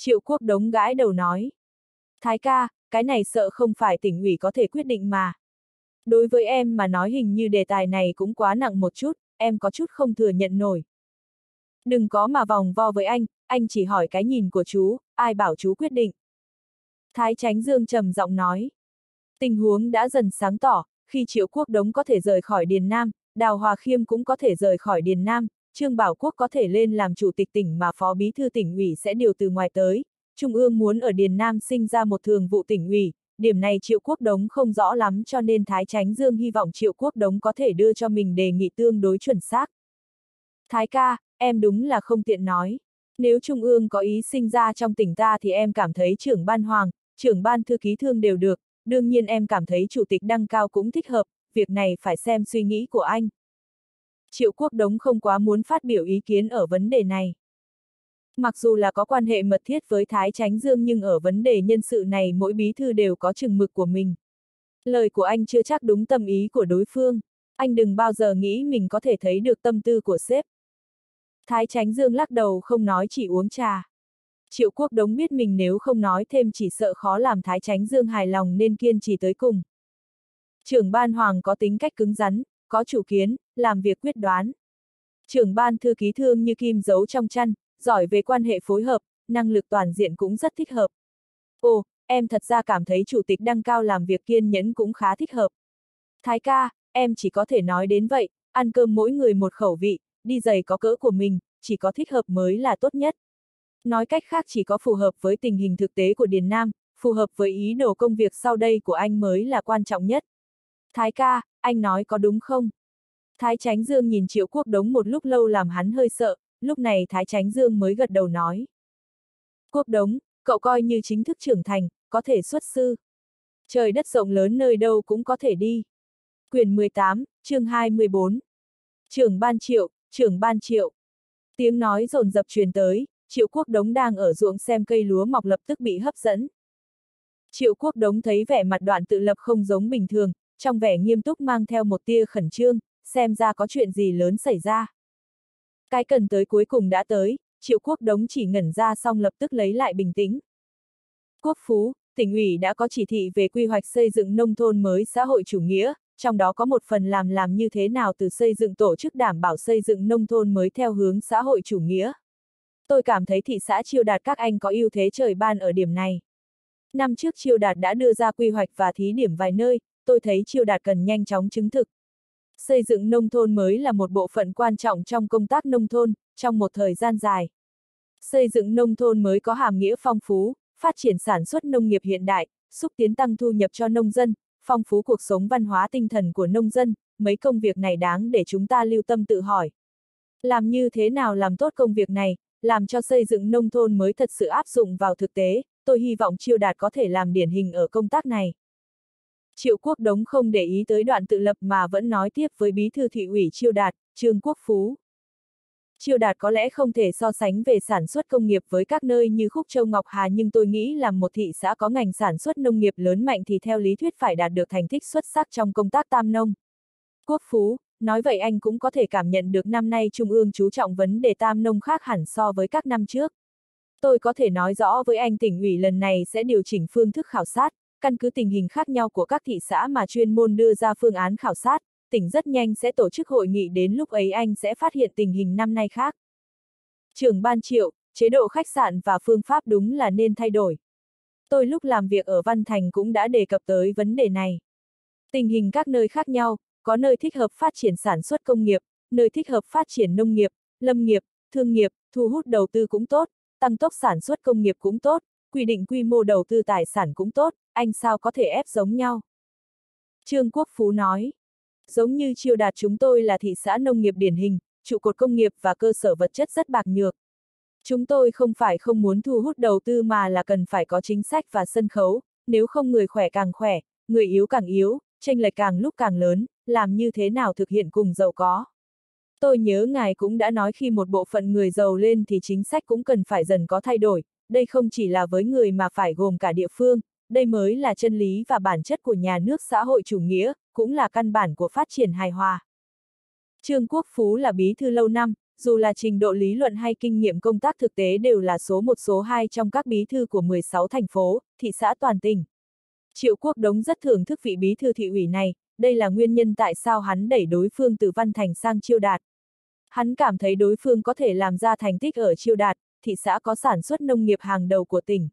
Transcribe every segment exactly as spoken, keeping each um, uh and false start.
Triệu Quốc Đống gãi đầu nói. Thái ca, cái này sợ không phải tỉnh ủy có thể quyết định mà. Đối với em mà nói hình như đề tài này cũng quá nặng một chút, em có chút không thừa nhận nổi. Đừng có mà vòng vo với anh, anh chỉ hỏi cái nhìn của chú, ai bảo chú quyết định. Thái Chánh Dương trầm giọng nói. Tình huống đã dần sáng tỏ, khi Triệu Quốc Đống có thể rời khỏi Điền Nam, Đào Hòa Khiêm cũng có thể rời khỏi Điền Nam, Trương Bảo Quốc có thể lên làm chủ tịch tỉnh mà phó bí thư tỉnh ủy sẽ điều từ ngoài tới. Trung ương muốn ở Điền Nam sinh ra một thường vụ tỉnh ủy, điểm này Triệu Quốc Đống không rõ lắm cho nên Thái Chánh Dương hy vọng Triệu Quốc Đống có thể đưa cho mình đề nghị tương đối chuẩn xác. Thái ca, em đúng là không tiện nói. Nếu Trung ương có ý sinh ra trong tỉnh ta thì em cảm thấy trưởng ban Hoàng, trưởng ban thư ký Thương đều được, đương nhiên em cảm thấy chủ tịch Đăng Cao cũng thích hợp, việc này phải xem suy nghĩ của anh. Triệu Quốc Đống không quá muốn phát biểu ý kiến ở vấn đề này. Mặc dù là có quan hệ mật thiết với Thái Chánh Dương nhưng ở vấn đề nhân sự này mỗi bí thư đều có chừng mực của mình. Lời của anh chưa chắc đúng tâm ý của đối phương. Anh đừng bao giờ nghĩ mình có thể thấy được tâm tư của sếp. Thái Chánh Dương lắc đầu không nói chỉ uống trà. Triệu Quốc Đống biết mình nếu không nói thêm chỉ sợ khó làm Thái Chánh Dương hài lòng nên kiên trì tới cùng. Trưởng ban Hoàng có tính cách cứng rắn, có chủ kiến, làm việc quyết đoán. Trưởng ban thư ký Thương như kim giấu trong chăn, giỏi về quan hệ phối hợp, năng lực toàn diện cũng rất thích hợp. Ồ, em thật ra cảm thấy chủ tịch Đăng Cao làm việc kiên nhẫn cũng khá thích hợp. Thái ca, em chỉ có thể nói đến vậy, ăn cơm mỗi người một khẩu vị, đi giày có cỡ của mình, chỉ có thích hợp mới là tốt nhất. Nói cách khác chỉ có phù hợp với tình hình thực tế của Điền Nam, phù hợp với ý đồ công việc sau đây của anh mới là quan trọng nhất. Thái ca, anh nói có đúng không? Thái Chánh Dương nhìn Triệu Quốc Đống một lúc lâu làm hắn hơi sợ, lúc này Thái Chánh Dương mới gật đầu nói. Quốc Đống, cậu coi như chính thức trưởng thành, có thể xuất sư. Trời đất rộng lớn nơi đâu cũng có thể đi. Quyển mười tám, chương hai mươi bốn. Trưởng ban Triệu, trưởng ban Triệu. Tiếng nói dồn dập truyền tới, Triệu Quốc Đống đang ở ruộng xem cây lúa mọc lập tức bị hấp dẫn. Triệu Quốc Đống thấy vẻ mặt Đoạn Tự Lập không giống bình thường, trong vẻ nghiêm túc mang theo một tia khẩn trương, xem ra có chuyện gì lớn xảy ra. Cái cần tới cuối cùng đã tới, Triệu Quốc Đống chỉ ngẩn ra xong lập tức lấy lại bình tĩnh. Quốc Phú, tỉnh ủy đã có chỉ thị về quy hoạch xây dựng nông thôn mới xã hội chủ nghĩa, trong đó có một phần làm làm như thế nào từ xây dựng tổ chức đảm bảo xây dựng nông thôn mới theo hướng xã hội chủ nghĩa. Tôi cảm thấy thị xã Chiêu Đạt các anh có ưu thế trời ban ở điểm này. Năm trước Chiêu Đạt đã đưa ra quy hoạch và thí điểm vài nơi, tôi thấy Chiêu Đạt cần nhanh chóng chứng thực. Xây dựng nông thôn mới là một bộ phận quan trọng trong công tác nông thôn, trong một thời gian dài. Xây dựng nông thôn mới có hàm nghĩa phong phú, phát triển sản xuất nông nghiệp hiện đại, xúc tiến tăng thu nhập cho nông dân, phong phú cuộc sống văn hóa tinh thần của nông dân, mấy công việc này đáng để chúng ta lưu tâm tự hỏi. Làm như thế nào làm tốt công việc này, làm cho xây dựng nông thôn mới thật sự áp dụng vào thực tế, tôi hy vọng Chiêu Đạt có thể làm điển hình ở công tác này. Triệu Quốc Đống không để ý tới Đoạn Tự Lập mà vẫn nói tiếp với bí thư thị ủy Chiêu Đạt, Trương Quốc Phú. Chiêu Đạt có lẽ không thể so sánh về sản xuất công nghiệp với các nơi như Khúc Châu Ngọc Hà nhưng tôi nghĩ làm một thị xã có ngành sản xuất nông nghiệp lớn mạnh thì theo lý thuyết phải đạt được thành tích xuất sắc trong công tác tam nông. Quốc Phú, nói vậy anh cũng có thể cảm nhận được năm nay Trung ương chú trọng vấn đề tam nông khác hẳn so với các năm trước. Tôi có thể nói rõ với anh tỉnh ủy lần này sẽ điều chỉnh phương thức khảo sát, căn cứ tình hình khác nhau của các thị xã mà chuyên môn đưa ra phương án khảo sát, tỉnh rất nhanh sẽ tổ chức hội nghị đến lúc ấy anh sẽ phát hiện tình hình năm nay khác. Trưởng ban Triệu, chế độ khách sạn và phương pháp đúng là nên thay đổi. Tôi lúc làm việc ở Văn Thành cũng đã đề cập tới vấn đề này. Tình hình các nơi khác nhau, có nơi thích hợp phát triển sản xuất công nghiệp, nơi thích hợp phát triển nông nghiệp, lâm nghiệp, thương nghiệp, thu hút đầu tư cũng tốt, tăng tốc sản xuất công nghiệp cũng tốt, quy định quy mô đầu tư tài sản cũng tốt, anh sao có thể ép giống nhau. Trương Quốc Phú nói, giống như Chiêu Đạt chúng tôi là thị xã nông nghiệp điển hình, trụ cột công nghiệp và cơ sở vật chất rất bạc nhược. Chúng tôi không phải không muốn thu hút đầu tư mà là cần phải có chính sách và sân khấu, nếu không người khỏe càng khỏe, người yếu càng yếu, chênh lệch càng lúc càng lớn, làm như thế nào thực hiện cùng giàu có. Tôi nhớ ngài cũng đã nói khi một bộ phận người giàu lên thì chính sách cũng cần phải dần có thay đổi, đây không chỉ là với người mà phải gồm cả địa phương, đây mới là chân lý và bản chất của nhà nước xã hội chủ nghĩa, cũng là căn bản của phát triển hài hòa. Trương Quốc Phú là bí thư lâu năm, dù là trình độ lý luận hay kinh nghiệm công tác thực tế đều là số một số hai trong các bí thư của mười sáu thành phố, thị xã toàn tỉnh. Triệu Quốc Đống rất thưởng thức vị bí thư thị ủy này, đây là nguyên nhân tại sao hắn đẩy đối phương từ Văn Thành sang Chiêu Đạt. Hắn cảm thấy đối phương có thể làm ra thành tích ở Chiêu Đạt, thị xã có sản xuất nông nghiệp hàng đầu của tỉnh.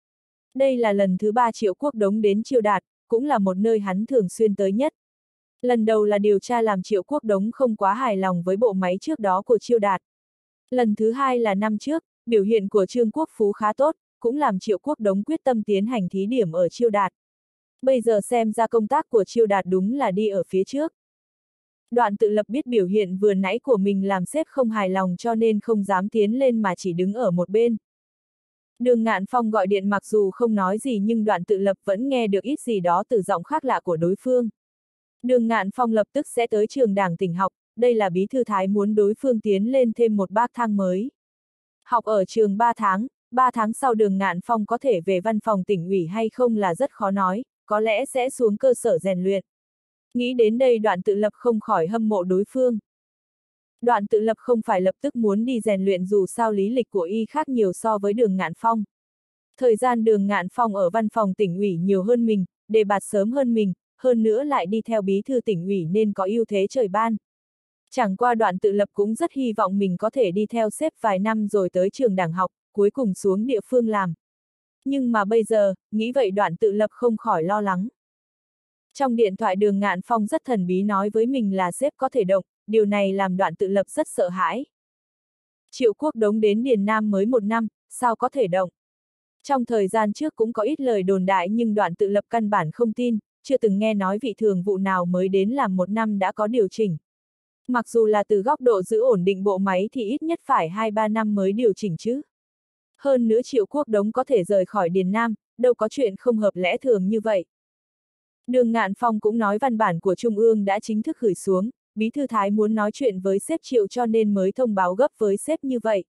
Đây là lần thứ ba Triệu Quốc Đống đến Chiêu Đạt, cũng là một nơi hắn thường xuyên tới nhất. Lần đầu là điều tra làm Triệu Quốc Đống không quá hài lòng với bộ máy trước đó của Chiêu Đạt. Lần thứ hai là năm trước, biểu hiện của Trương Quốc Phú khá tốt, cũng làm Triệu Quốc Đống quyết tâm tiến hành thí điểm ở Chiêu Đạt. Bây giờ xem ra công tác của Chiêu Đạt đúng là đi ở phía trước. Đoạn Tự Lập biết biểu hiện vừa nãy của mình làm sếp không hài lòng cho nên không dám tiến lên mà chỉ đứng ở một bên. Đường Ngạn Phong gọi điện mặc dù không nói gì nhưng Đoạn Tự Lập vẫn nghe được ít gì đó từ giọng khác lạ của đối phương. Đường Ngạn Phong lập tức sẽ tới trường đảng tỉnh học, đây là bí thư Thái muốn đối phương tiến lên thêm một bậc thang mới. Học ở trường ba tháng, ba tháng sau Đường Ngạn Phong có thể về văn phòng tỉnh ủy hay không là rất khó nói, có lẽ sẽ xuống cơ sở rèn luyện. Nghĩ đến đây Đoạn Tự Lập không khỏi hâm mộ đối phương. Đoạn Tự Lập không phải lập tức muốn đi rèn luyện dù sao lý lịch của y khác nhiều so với Đường Ngạn Phong. Thời gian Đường Ngạn Phong ở văn phòng tỉnh ủy nhiều hơn mình, đề bạt sớm hơn mình, hơn nữa lại đi theo bí thư tỉnh ủy nên có ưu thế trời ban. Chẳng qua Đoạn Tự Lập cũng rất hy vọng mình có thể đi theo sếp vài năm rồi tới trường đảng học, cuối cùng xuống địa phương làm. Nhưng mà bây giờ, nghĩ vậy Đoạn Tự Lập không khỏi lo lắng. Trong điện thoại Đường Ngạn Phong rất thần bí nói với mình là sếp có thể động, điều này làm Đoạn Tự Lập rất sợ hãi. Triệu Quốc Đống đến Điền Nam mới một năm, sao có thể động? Trong thời gian trước cũng có ít lời đồn đại nhưng Đoạn Tự Lập căn bản không tin, chưa từng nghe nói vị thường vụ nào mới đến làm một năm đã có điều chỉnh. Mặc dù là từ góc độ giữ ổn định bộ máy thì ít nhất phải hai ba năm mới điều chỉnh chứ. Hơn nữa Triệu Quốc Đống có thể rời khỏi Điền Nam, đâu có chuyện không hợp lẽ thường như vậy. Đường Ngạn Phong cũng nói văn bản của Trung ương đã chính thức gửi xuống, bí thư Thái muốn nói chuyện với sếp Triệu cho nên mới thông báo gấp với sếp như vậy.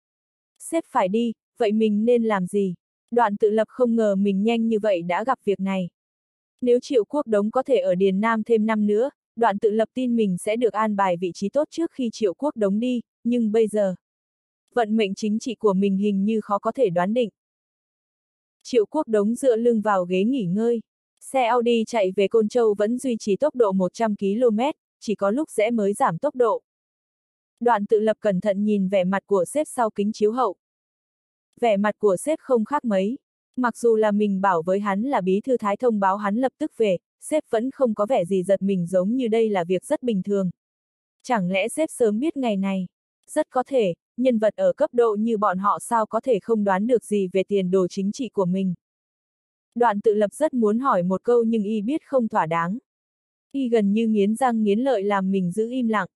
Sếp phải đi, vậy mình nên làm gì? Đoạn Tự Lập không ngờ mình nhanh như vậy đã gặp việc này. Nếu Triệu Quốc Đống có thể ở Điền Nam thêm năm nữa, Đoạn Tự Lập tin mình sẽ được an bài vị trí tốt trước khi Triệu Quốc Đống đi, nhưng bây giờ, vận mệnh chính trị của mình hình như khó có thể đoán định. Triệu Quốc Đống dựa lưng vào ghế nghỉ ngơi. Xe Audi chạy về Côn Châu vẫn duy trì tốc độ một trăm ki lô mét, chỉ có lúc rẽ mới giảm tốc độ. Đoạn Tự Lập cẩn thận nhìn vẻ mặt của sếp sau kính chiếu hậu. Vẻ mặt của sếp không khác mấy. Mặc dù là mình bảo với hắn là bí thư Thái thông báo hắn lập tức về, sếp vẫn không có vẻ gì giật mình giống như đây là việc rất bình thường. Chẳng lẽ sếp sớm biết ngày này? Rất có thể, nhân vật ở cấp độ như bọn họ sao có thể không đoán được gì về tiền đồ chính trị của mình. Đoạn Tự Lập rất muốn hỏi một câu nhưng y biết không thỏa đáng. Y gần như nghiến răng nghiến lợi làm mình giữ im lặng.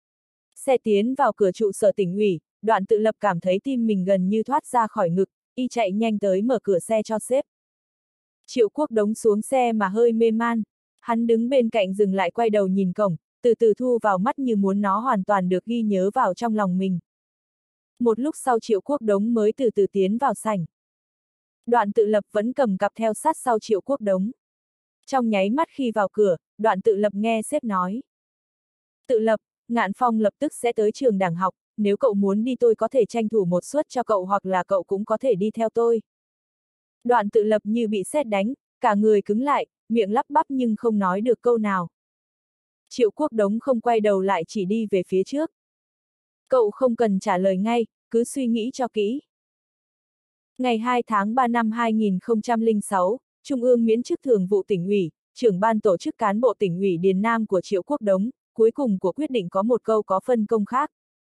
Xe tiến vào cửa trụ sở tỉnh ủy, Đoạn Tự Lập cảm thấy tim mình gần như thoát ra khỏi ngực, y chạy nhanh tới mở cửa xe cho sếp. Triệu Quốc Đống xuống xe mà hơi mê man. Hắn đứng bên cạnh dừng lại quay đầu nhìn cổng, từ từ thu vào mắt như muốn nó hoàn toàn được ghi nhớ vào trong lòng mình. Một lúc sau Triệu Quốc Đống mới từ từ tiến vào sảnh. Đoạn Tự Lập vẫn cầm cặp theo sát sau Triệu Quốc Đống. Trong nháy mắt khi vào cửa, Đoạn Tự Lập nghe sếp nói. Tự Lập, Ngạn Phong lập tức sẽ tới trường đảng học, nếu cậu muốn đi tôi có thể tranh thủ một suất cho cậu hoặc là cậu cũng có thể đi theo tôi. Đoạn Tự Lập như bị sét đánh, cả người cứng lại, miệng lắp bắp nhưng không nói được câu nào. Triệu Quốc Đống không quay đầu lại chỉ đi về phía trước. Cậu không cần trả lời ngay, cứ suy nghĩ cho kỹ. Ngày hai tháng ba năm hai nghìn không trăm lẻ sáu, Trung ương miễn chức thường vụ tỉnh ủy, trưởng ban tổ chức cán bộ tỉnh ủy Điền Nam của Triệu Quốc Đống, cuối cùng của quyết định có một câu có phân công khác.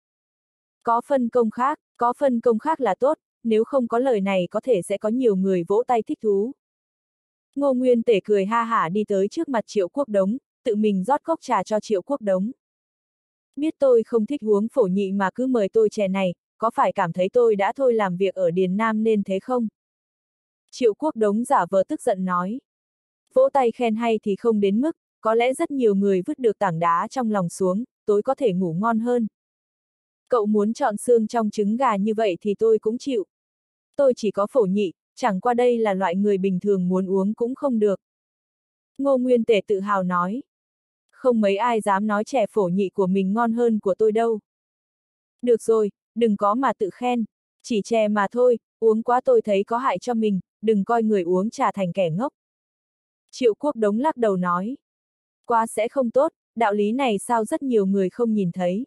Có phân công khác, có phân công khác là tốt, nếu không có lời này có thể sẽ có nhiều người vỗ tay thích thú. Ngô Nguyên Tể cười ha hả đi tới trước mặt Triệu Quốc Đống, tự mình rót cốc trà cho Triệu Quốc Đống. Biết tôi không thích uống phổ nhị mà cứ mời tôi chè này, có phải cảm thấy tôi đã thôi làm việc ở Điền Nam nên thế không? Triệu Quốc Đống giả vờ tức giận nói. Vỗ tay khen hay thì không đến mức, có lẽ rất nhiều người vứt được tảng đá trong lòng xuống, tối có thể ngủ ngon hơn. Cậu muốn chọn xương trong trứng gà như vậy thì tôi cũng chịu. Tôi chỉ có phổ nhị, chẳng qua đây là loại người bình thường muốn uống cũng không được. Ngô Nguyên Tể tự hào nói. Không mấy ai dám nói chè phổ nhị của mình ngon hơn của tôi đâu. Được rồi, đừng có mà tự khen, chỉ chè mà thôi, uống quá tôi thấy có hại cho mình, đừng coi người uống trà thành kẻ ngốc. Triệu Quốc Đống lắc đầu nói. Quá sẽ không tốt, đạo lý này sao rất nhiều người không nhìn thấy.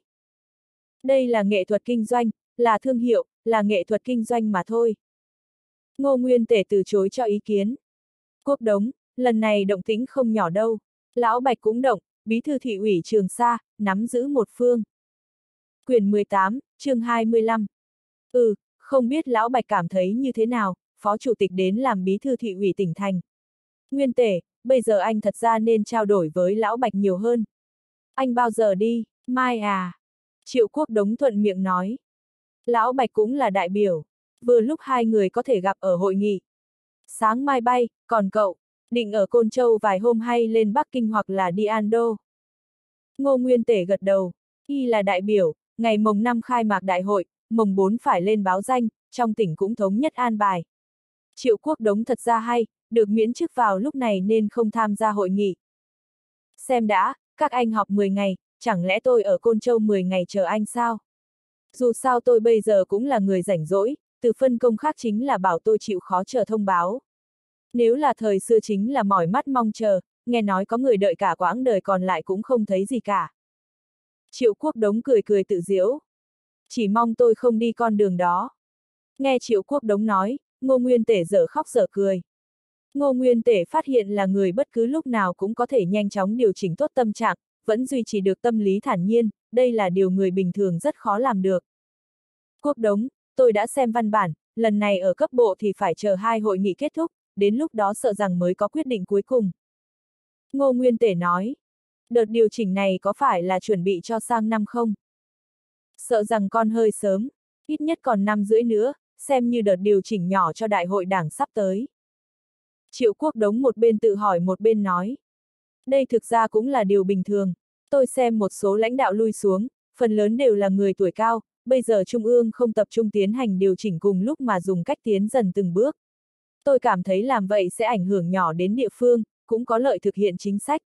Đây là nghệ thuật kinh doanh, là thương hiệu, là nghệ thuật kinh doanh mà thôi. Ngô Nguyên Tể từ chối cho ý kiến. Quốc Đống, lần này động tĩnh không nhỏ đâu. Lão Bạch cũng động, bí thư thị ủy Trường Sa, nắm giữ một phương. Quyển mười tám, chương hai mươi lăm. Ừ, không biết Lão Bạch cảm thấy như thế nào, Phó Chủ tịch đến làm bí thư thị ủy tỉnh thành. Nguyên Tể, bây giờ anh thật ra nên trao đổi với Lão Bạch nhiều hơn. Anh bao giờ đi, mai à? Triệu Quốc Đống thuận miệng nói. Lão Bạch cũng là đại biểu, vừa lúc hai người có thể gặp ở hội nghị. Sáng mai bay, còn cậu, định ở Côn Châu vài hôm hay lên Bắc Kinh hoặc là đi An Đô? Ngô Nguyên Tể gật đầu, y là đại biểu, ngày mồng năm khai mạc đại hội, mồng bốn phải lên báo danh, trong tỉnh cũng thống nhất an bài. Triệu Quốc Đống thật ra hay, được miễn chức vào lúc này nên không tham gia hội nghị. Xem đã, các anh học mười ngày, chẳng lẽ tôi ở Côn Châu mười ngày chờ anh sao? Dù sao tôi bây giờ cũng là người rảnh rỗi, từ phân công khác chính là bảo tôi chịu khó chờ thông báo. Nếu là thời xưa chính là mỏi mắt mong chờ, nghe nói có người đợi cả quãng đời còn lại cũng không thấy gì cả. Triệu Quốc Đống cười cười tự giễu. Chỉ mong tôi không đi con đường đó. Nghe Triệu Quốc Đống nói, Ngô Nguyên Tể dở khóc dở cười. Ngô Nguyên Tể phát hiện là người bất cứ lúc nào cũng có thể nhanh chóng điều chỉnh tốt tâm trạng, vẫn duy trì được tâm lý thản nhiên, đây là điều người bình thường rất khó làm được. Quốc Đống, tôi đã xem văn bản, lần này ở cấp bộ thì phải chờ hai hội nghị kết thúc, đến lúc đó sợ rằng mới có quyết định cuối cùng. Ngô Nguyên Tể nói, đợt điều chỉnh này có phải là chuẩn bị cho sang năm không? Sợ rằng con hơi sớm, ít nhất còn năm rưỡi nữa, xem như đợt điều chỉnh nhỏ cho đại hội đảng sắp tới. Triệu Quốc Đống một bên tự hỏi một bên nói. Đây thực ra cũng là điều bình thường, tôi xem một số lãnh đạo lui xuống, phần lớn đều là người tuổi cao, bây giờ Trung ương không tập trung tiến hành điều chỉnh cùng lúc mà dùng cách tiến dần từng bước. Tôi cảm thấy làm vậy sẽ ảnh hưởng nhỏ đến địa phương, cũng có lợi thực hiện chính sách.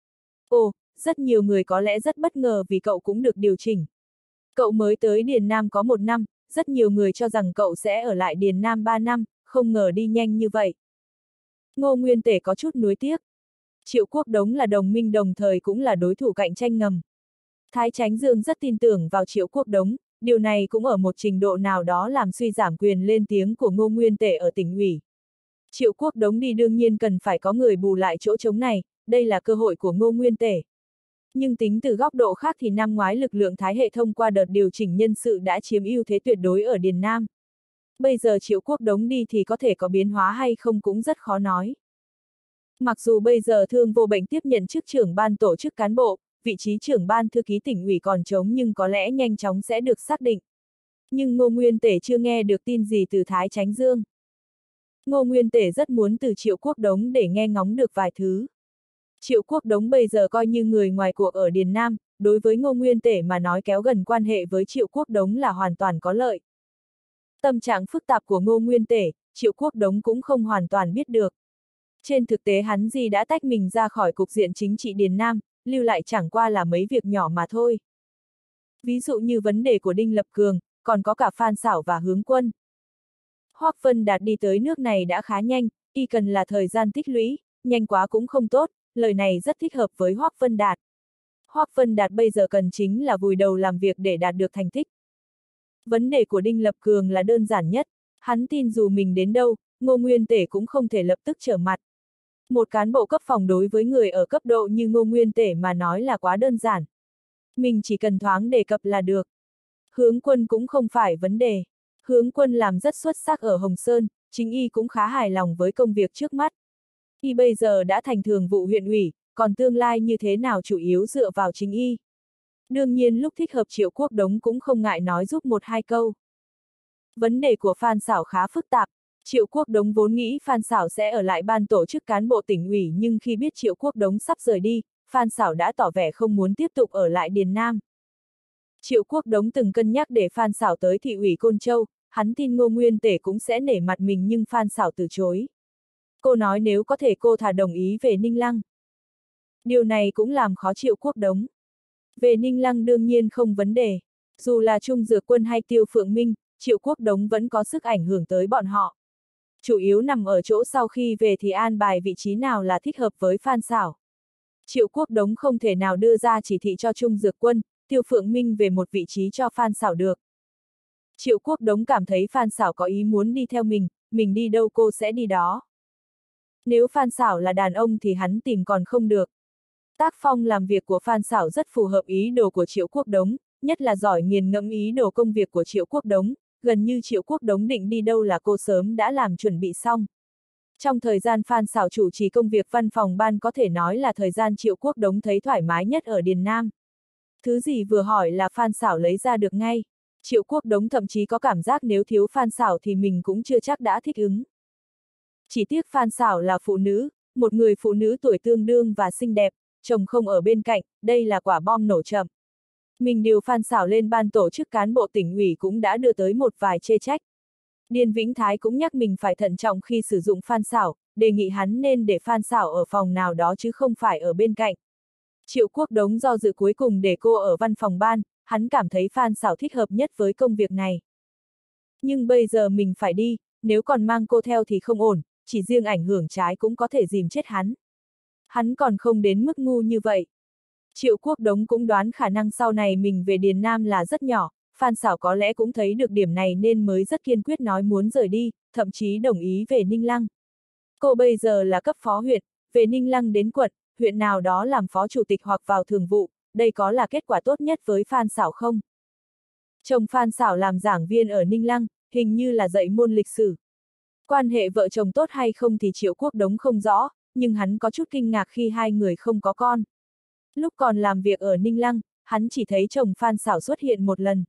Ồ, rất nhiều người có lẽ rất bất ngờ vì cậu cũng được điều chỉnh. Cậu mới tới Điền Nam có một năm, rất nhiều người cho rằng cậu sẽ ở lại Điền Nam ba năm, không ngờ đi nhanh như vậy. Ngô Nguyên Tể có chút nuối tiếc. Triệu Quốc Đống là đồng minh đồng thời cũng là đối thủ cạnh tranh ngầm. Thái Chánh Dương rất tin tưởng vào Triệu Quốc Đống, điều này cũng ở một trình độ nào đó làm suy giảm quyền lên tiếng của Ngô Nguyên Tể ở tỉnh ủy. Triệu Quốc Đống đi đương nhiên cần phải có người bù lại chỗ trống này, đây là cơ hội của Ngô Nguyên Tể. Nhưng tính từ góc độ khác thì năm ngoái lực lượng Thái hệ thông qua đợt điều chỉnh nhân sự đã chiếm ưu thế tuyệt đối ở Điền Nam. Bây giờ Triệu Quốc Đống đi thì có thể có biến hóa hay không cũng rất khó nói. Mặc dù bây giờ Thương Vô Bệnh tiếp nhận chức trưởng ban tổ chức cán bộ, vị trí trưởng ban thư ký tỉnh ủy còn trống nhưng có lẽ nhanh chóng sẽ được xác định. Nhưng Ngô Nguyên Tể chưa nghe được tin gì từ Thái Chánh Dương. Ngô Nguyên Tể rất muốn từ Triệu Quốc Đống để nghe ngóng được vài thứ. Triệu Quốc Đống bây giờ coi như người ngoài cuộc ở Điền Nam, đối với Ngô Nguyên Tể mà nói kéo gần quan hệ với Triệu Quốc Đống là hoàn toàn có lợi. Tâm trạng phức tạp của Ngô Nguyên Tể, Triệu Quốc Đống cũng không hoàn toàn biết được. Trên thực tế hắn gì đã tách mình ra khỏi cục diện chính trị Điền Nam, lưu lại chẳng qua là mấy việc nhỏ mà thôi. Ví dụ như vấn đề của Đinh Lập Cường, còn có cả Phan Xảo và Hướng Quân. Hoắc Vân Đạt đi tới nước này đã khá nhanh, y cần là thời gian tích lũy, nhanh quá cũng không tốt, lời này rất thích hợp với Hoắc Vân Đạt. Hoắc Vân Đạt bây giờ cần chính là vùi đầu làm việc để đạt được thành tích. Vấn đề của Đinh Lập Cường là đơn giản nhất, hắn tin dù mình đến đâu, Ngô Nguyên Tể cũng không thể lập tức trở mặt. Một cán bộ cấp phòng đối với người ở cấp độ như Ngô Nguyên Tể mà nói là quá đơn giản. Mình chỉ cần thoáng đề cập là được. Hướng Quân cũng không phải vấn đề. Hướng Quân làm rất xuất sắc ở Hồng Sơn, chính y cũng khá hài lòng với công việc trước mắt. Y bây giờ đã thành thường vụ huyện ủy, còn tương lai như thế nào chủ yếu dựa vào chính y. Đương nhiên lúc thích hợp Triệu Quốc Đống cũng không ngại nói giúp một hai câu. Vấn đề của Phan Xảo khá phức tạp. Triệu Quốc Đống vốn nghĩ Phan Xảo sẽ ở lại ban tổ chức cán bộ tỉnh ủy nhưng khi biết Triệu Quốc Đống sắp rời đi, Phan Xảo đã tỏ vẻ không muốn tiếp tục ở lại Điền Nam. Triệu Quốc Đống từng cân nhắc để Phan Xảo tới thị ủy Côn Châu, hắn tin Ngô Nguyên Tể cũng sẽ nể mặt mình nhưng Phan Xảo từ chối. Cô nói nếu có thể cô thà đồng ý về Ninh Lăng. Điều này cũng làm khó Triệu Quốc Đống. Về Ninh Lăng đương nhiên không vấn đề. Dù là Trung Dược Quân hay Tiêu Phượng Minh, Triệu Quốc Đống vẫn có sức ảnh hưởng tới bọn họ. Chủ yếu nằm ở chỗ sau khi về thì an bài vị trí nào là thích hợp với Phan Xảo. Triệu Quốc Đống không thể nào đưa ra chỉ thị cho Trung Dược Quân, Tiêu Phượng Minh về một vị trí cho Phan Xảo được. Triệu Quốc Đống cảm thấy Phan Xảo có ý muốn đi theo mình, mình đi đâu cô sẽ đi đó. Nếu Phan Xảo là đàn ông thì hắn tìm còn không được. Tác phong làm việc của Phan Xảo rất phù hợp ý đồ của Triệu Quốc Đống, nhất là giỏi nghiền ngẫm ý đồ công việc của Triệu Quốc Đống, gần như Triệu Quốc Đống định đi đâu là cô sớm đã làm chuẩn bị xong. Trong thời gian Phan Xảo chủ trì công việc văn phòng ban có thể nói là thời gian Triệu Quốc Đống thấy thoải mái nhất ở Điền Nam. Thứ gì vừa hỏi là Phan Xảo lấy ra được ngay. Triệu Quốc Đống thậm chí có cảm giác nếu thiếu Phan Xảo thì mình cũng chưa chắc đã thích ứng. Chỉ tiếc Phan Xảo là phụ nữ, một người phụ nữ tuổi tương đương và xinh đẹp, chồng không ở bên cạnh, đây là quả bom nổ chậm. Mình điều Phan Xảo lên ban tổ chức cán bộ tỉnh ủy cũng đã đưa tới một vài chê trách. Điền Vĩnh Thái cũng nhắc mình phải thận trọng khi sử dụng Phan Xảo, đề nghị hắn nên để Phan Xảo ở phòng nào đó chứ không phải ở bên cạnh. Triệu Quốc Đống do dự cuối cùng để cô ở văn phòng ban, hắn cảm thấy Phan Xảo thích hợp nhất với công việc này. Nhưng bây giờ mình phải đi, nếu còn mang cô theo thì không ổn, chỉ riêng ảnh hưởng trái cũng có thể dìm chết hắn. Hắn còn không đến mức ngu như vậy. Triệu Quốc Đống cũng đoán khả năng sau này mình về Điền Nam là rất nhỏ, Phan Xảo có lẽ cũng thấy được điểm này nên mới rất kiên quyết nói muốn rời đi, thậm chí đồng ý về Ninh Lăng. Cô bây giờ là cấp phó huyện, về Ninh Lăng đến quận, huyện nào đó làm phó chủ tịch hoặc vào thường vụ, đây có là kết quả tốt nhất với Phan Xảo không? Chồng Phan Xảo làm giảng viên ở Ninh Lăng, hình như là dạy môn lịch sử. Quan hệ vợ chồng tốt hay không thì Triệu Quốc Đống không rõ, nhưng hắn có chút kinh ngạc khi hai người không có con. Lúc còn làm việc ở Ninh Lăng, hắn chỉ thấy chồng Phan Xảo xuất hiện một lần.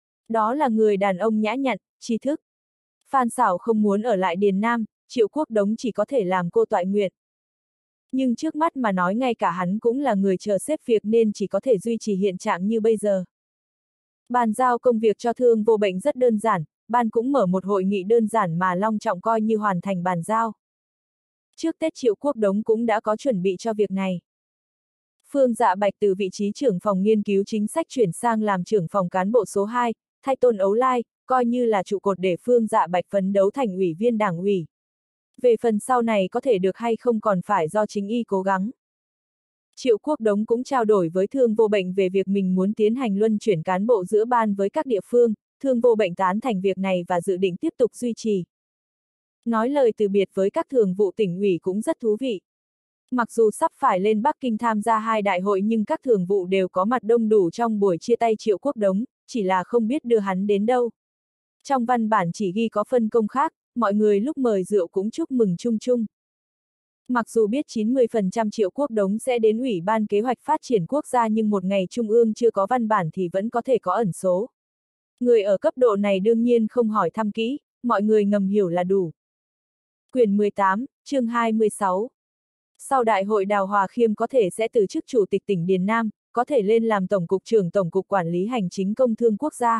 Đó là người đàn ông nhã nhặn, tri thức. Phan Xảo không muốn ở lại Điền Nam, Triệu Quốc Đống chỉ có thể làm cô toại nguyện. Nhưng trước mắt mà nói ngay cả hắn cũng là người chờ xếp việc nên chỉ có thể duy trì hiện trạng như bây giờ. Bàn giao công việc cho Thương Vô Bệnh rất đơn giản, ban cũng mở một hội nghị đơn giản mà long trọng coi như hoàn thành bàn giao. Trước Tết Triệu Quốc Đống cũng đã có chuẩn bị cho việc này. Phương Dạ Bạch từ vị trí trưởng phòng nghiên cứu chính sách chuyển sang làm trưởng phòng cán bộ số hai, thay Tôn Ấu Lai, coi như là trụ cột để Phương Dạ Bạch phấn đấu thành ủy viên đảng ủy. Về phần sau này có thể được hay không còn phải do chính y cố gắng. Triệu Quốc Đống cũng trao đổi với Thương Vô Bệnh về việc mình muốn tiến hành luân chuyển cán bộ giữa ban với các địa phương, Thương Vô Bệnh tán thành việc này và dự định tiếp tục duy trì. Nói lời từ biệt với các thường vụ tỉnh ủy cũng rất thú vị. Mặc dù sắp phải lên Bắc Kinh tham gia hai đại hội nhưng các thường vụ đều có mặt đông đủ trong buổi chia tay Triệu Quốc Đống, chỉ là không biết đưa hắn đến đâu. Trong văn bản chỉ ghi có phân công khác, mọi người lúc mời rượu cũng chúc mừng chung chung. Mặc dù biết chín mươi phần trăm Triệu Quốc Đống sẽ đến Ủy ban Kế hoạch Phát triển Quốc gia nhưng một ngày Trung ương chưa có văn bản thì vẫn có thể có ẩn số. Người ở cấp độ này đương nhiên không hỏi thăm kỹ, mọi người ngầm hiểu là đủ. Quyển mười tám, chương hai mươi sáu. Sau đại hội Đào Hòa Khiêm có thể sẽ từ chức Chủ tịch tỉnh Điền Nam, có thể lên làm Tổng cục trưởng Tổng cục Quản lý Hành chính Công thương Quốc gia.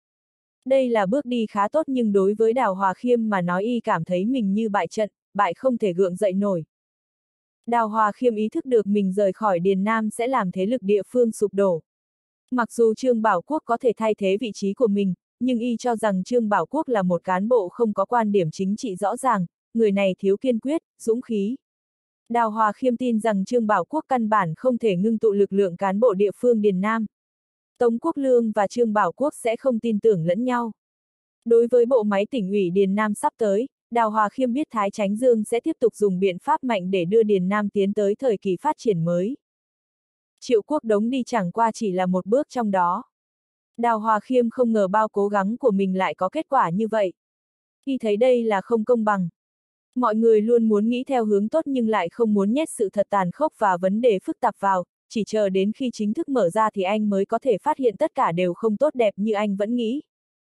Đây là bước đi khá tốt nhưng đối với Đào Hòa Khiêm mà nói y cảm thấy mình như bại trận, bại không thể gượng dậy nổi. Đào Hòa Khiêm ý thức được mình rời khỏi Điền Nam sẽ làm thế lực địa phương sụp đổ. Mặc dù Trương Bảo Quốc có thể thay thế vị trí của mình, nhưng y cho rằng Trương Bảo Quốc là một cán bộ không có quan điểm chính trị rõ ràng, người này thiếu kiên quyết, dũng khí. Đào Hòa Khiêm tin rằng Trương Bảo Quốc căn bản không thể ngưng tụ lực lượng cán bộ địa phương Điền Nam. Tống Quốc Lương và Trương Bảo Quốc sẽ không tin tưởng lẫn nhau. Đối với bộ máy tỉnh ủy Điền Nam sắp tới, Đào Hòa Khiêm biết Thái Chánh Dương sẽ tiếp tục dùng biện pháp mạnh để đưa Điền Nam tiến tới thời kỳ phát triển mới. Triệu Quốc Đống đi chẳng qua chỉ là một bước trong đó. Đào Hòa Khiêm không ngờ bao cố gắng của mình lại có kết quả như vậy. Khi thấy đây là không công bằng. Mọi người luôn muốn nghĩ theo hướng tốt nhưng lại không muốn nhét sự thật tàn khốc và vấn đề phức tạp vào, chỉ chờ đến khi chính thức mở ra thì anh mới có thể phát hiện tất cả đều không tốt đẹp như anh vẫn nghĩ.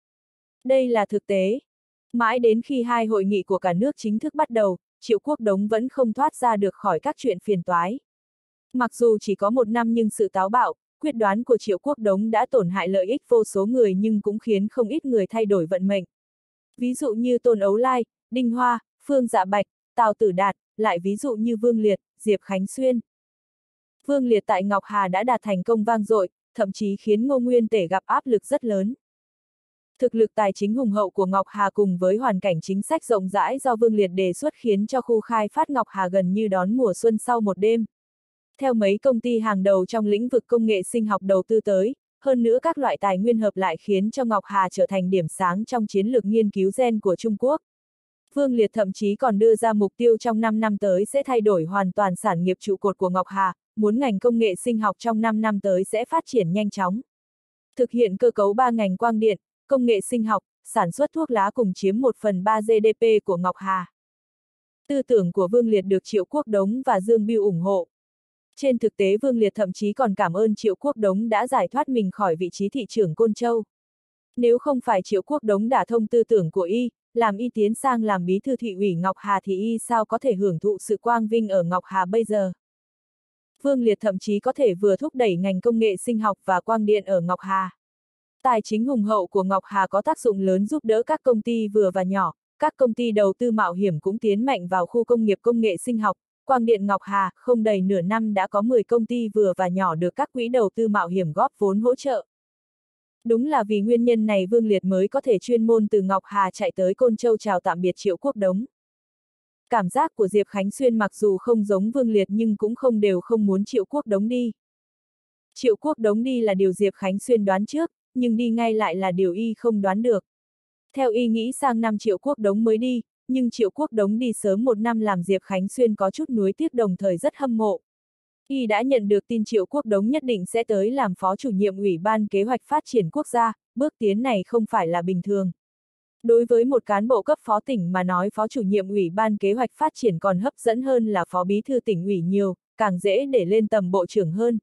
Đây là thực tế. Mãi đến khi hai hội nghị của cả nước chính thức bắt đầu, Triệu Quốc Đống vẫn không thoát ra được khỏi các chuyện phiền toái. Mặc dù chỉ có một năm nhưng sự táo bạo, quyết đoán của Triệu Quốc Đống đã tổn hại lợi ích vô số người nhưng cũng khiến không ít người thay đổi vận mệnh. Ví dụ như Tôn Ấu Lai, Đinh Hoa, Phương Dạ Bạch, Tào Tử Đạt, lại ví dụ như Vương Liệt, Diệp Khánh Xuyên. Vương Liệt tại Ngọc Hà đã đạt thành công vang dội, thậm chí khiến Ngô Nguyên Tể gặp áp lực rất lớn. Thực lực tài chính hùng hậu của Ngọc Hà cùng với hoàn cảnh chính sách rộng rãi do Vương Liệt đề xuất khiến cho khu khai phát Ngọc Hà gần như đón mùa xuân sau một đêm. Theo mấy công ty hàng đầu trong lĩnh vực công nghệ sinh học đầu tư tới, hơn nữa các loại tài nguyên hợp lại khiến cho Ngọc Hà trở thành điểm sáng trong chiến lược nghiên cứu gen của Trung Quốc. Vương Liệt thậm chí còn đưa ra mục tiêu trong năm năm tới sẽ thay đổi hoàn toàn sản nghiệp trụ cột của Ngọc Hà, muốn ngành công nghệ sinh học trong năm năm tới sẽ phát triển nhanh chóng. Thực hiện cơ cấu ba ngành quang điện, công nghệ sinh học, sản xuất thuốc lá cùng chiếm một phần ba giê đê pê của Ngọc Hà. Tư tưởng của Vương Liệt được Triệu Quốc Đống và Dương Bưu ủng hộ. Trên thực tế Vương Liệt thậm chí còn cảm ơn Triệu Quốc Đống đã giải thoát mình khỏi vị trí thị trưởng Côn Châu. Nếu không phải Triệu Quốc Đống đả thông tư tưởng của y, làm y tiến sang làm bí thư thị ủy Ngọc Hà thì y sao có thể hưởng thụ sự quang vinh ở Ngọc Hà bây giờ. Vương Liệt thậm chí có thể vừa thúc đẩy ngành công nghệ sinh học và quang điện ở Ngọc Hà. Tài chính hùng hậu của Ngọc Hà có tác dụng lớn giúp đỡ các công ty vừa và nhỏ, các công ty đầu tư mạo hiểm cũng tiến mạnh vào khu công nghiệp công nghệ sinh học. Quang điện Ngọc Hà, không đầy nửa năm đã có mười công ty vừa và nhỏ được các quỹ đầu tư mạo hiểm góp vốn hỗ trợ. Đúng là vì nguyên nhân này Vương Liệt mới có thể chuyên môn từ Ngọc Hà chạy tới Côn Châu chào tạm biệt Triệu Quốc Đống. Cảm giác của Diệp Khánh Xuyên mặc dù không giống Vương Liệt nhưng cũng không đều không muốn Triệu Quốc Đống đi. Triệu Quốc Đống đi là điều Diệp Khánh Xuyên đoán trước, nhưng đi ngay lại là điều y không đoán được. Theo y nghĩ sang năm Triệu Quốc Đống mới đi, nhưng Triệu Quốc Đống đi sớm một năm làm Diệp Khánh Xuyên có chút nuối tiếc đồng thời rất hâm mộ. Y đã nhận được tin Triệu Quốc Đống nhất định sẽ tới làm phó chủ nhiệm Ủy ban Kế hoạch Phát triển Quốc gia, bước tiến này không phải là bình thường. Đối với một cán bộ cấp phó tỉnh mà nói phó chủ nhiệm Ủy ban Kế hoạch Phát triển còn hấp dẫn hơn là phó bí thư tỉnh ủy nhiều, càng dễ để lên tầm bộ trưởng hơn.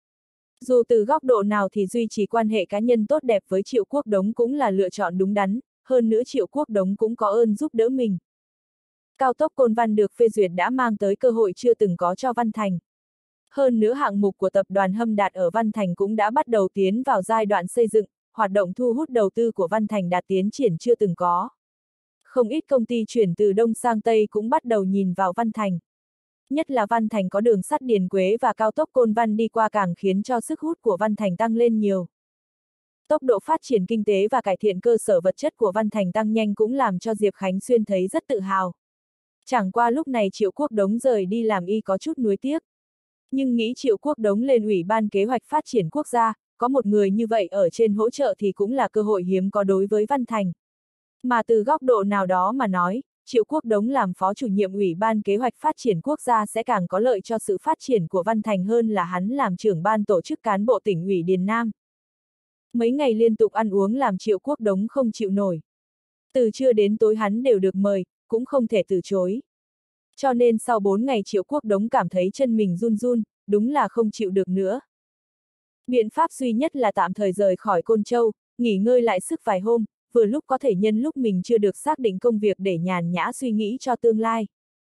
Dù từ góc độ nào thì duy trì quan hệ cá nhân tốt đẹp với Triệu Quốc Đống cũng là lựa chọn đúng đắn, hơn nữa Triệu Quốc Đống cũng có ơn giúp đỡ mình. Cao tốc Côn Văn được phê duyệt đã mang tới cơ hội chưa từng có cho Văn Thành. Hơn nữa hạng mục của tập đoàn Hâm Đạt ở Văn Thành cũng đã bắt đầu tiến vào giai đoạn xây dựng, hoạt động thu hút đầu tư của Văn Thành đạt tiến triển chưa từng có. Không ít công ty chuyển từ Đông sang Tây cũng bắt đầu nhìn vào Văn Thành. Nhất là Văn Thành có đường sắt Điền Quế và cao tốc Côn Văn đi qua càng khiến cho sức hút của Văn Thành tăng lên nhiều. Tốc độ phát triển kinh tế và cải thiện cơ sở vật chất của Văn Thành tăng nhanh cũng làm cho Diệp Khánh Xuyên thấy rất tự hào. Chẳng qua lúc này Triệu Quốc Đống rời đi làm y có chút nuối tiếc. Nhưng nghĩ Triệu Quốc Đống lên Ủy ban Kế hoạch Phát triển Quốc gia, có một người như vậy ở trên hỗ trợ thì cũng là cơ hội hiếm có đối với Văn Thành. Mà từ góc độ nào đó mà nói, Triệu Quốc Đống làm phó chủ nhiệm Ủy ban Kế hoạch Phát triển Quốc gia sẽ càng có lợi cho sự phát triển của Văn Thành hơn là hắn làm trưởng ban tổ chức cán bộ tỉnh ủy Điền Nam. Mấy ngày liên tục ăn uống làm Triệu Quốc Đống không chịu nổi. Từ trưa đến tối hắn đều được mời, cũng không thể từ chối. Cho nên sau bốn ngày Triệu Quốc Đống cảm thấy chân mình run run, đúng là không chịu được nữa. Biện pháp duy nhất là tạm thời rời khỏi Côn Châu, nghỉ ngơi lại sức vài hôm, vừa lúc có thể nhân lúc mình chưa được xác định công việc để nhàn nhã suy nghĩ cho tương lai.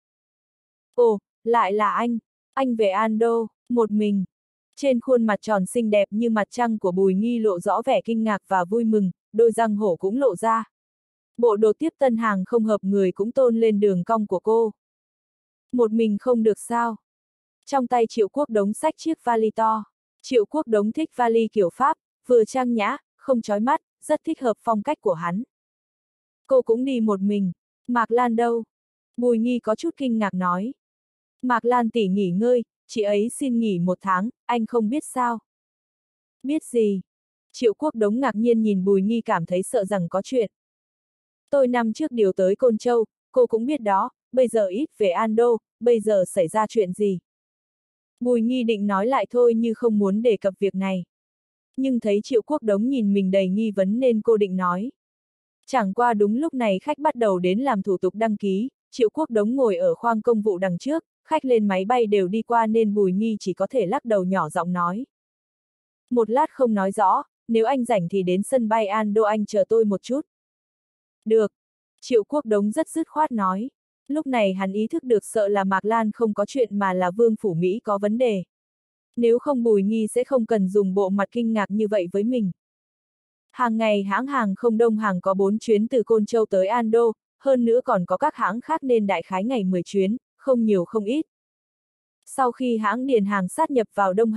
Ồ, lại là anh, anh về Ando, một mình. Trên khuôn mặt tròn xinh đẹp như mặt trăng của Bùi Nghi lộ rõ vẻ kinh ngạc và vui mừng, đôi răng hổ cũng lộ ra. Bộ đồ tiếp tân hàng không hợp người cũng tôn lên đường cong của cô. Một mình không được sao? Trong tay Triệu Quốc Đống xách chiếc vali to. Triệu Quốc Đống thích vali kiểu Pháp, vừa trang nhã, không chói mắt, rất thích hợp phong cách của hắn. Cô cũng đi một mình. Mạc Lan đâu? Bùi Nghi có chút kinh ngạc nói. Mạc Lan tỷ nghỉ ngơi, chị ấy xin nghỉ một tháng, anh không biết sao? Biết gì? Triệu Quốc Đống ngạc nhiên nhìn Bùi Nghi cảm thấy sợ rằng có chuyện. Tôi năm trước điều tới Côn Châu, cô cũng biết đó, bây giờ ít về Ando, bây giờ xảy ra chuyện gì? Bùi Nghi định nói lại thôi như không muốn đề cập việc này. Nhưng thấy Triệu Quốc Đống nhìn mình đầy nghi vấn nên cô định nói. Chẳng qua đúng lúc này khách bắt đầu đến làm thủ tục đăng ký, Triệu Quốc Đống ngồi ở khoang công vụ đằng trước, khách lên máy bay đều đi qua nên Bùi Nghi chỉ có thể lắc đầu nhỏ giọng nói. Một lát không nói rõ, nếu anh rảnh thì đến sân bay Ando anh chờ tôi một chút. Được. Triệu Quốc Đống rất dứt khoát nói. Lúc này hắn ý thức được sợ là Mạc Lan không có chuyện mà là Vương Phủ Mỹ có vấn đề. Nếu không Bùi Nghi sẽ không cần dùng bộ mặt kinh ngạc như vậy với mình. Hàng ngày hãng hàng không Đông Hàng có bốn chuyến từ Côn Châu tới Ando, hơn nữa còn có các hãng khác nên đại khái ngày mười chuyến, không nhiều không ít. Sau khi hãng Điền Hàng sát nhập vào Đông Hàng,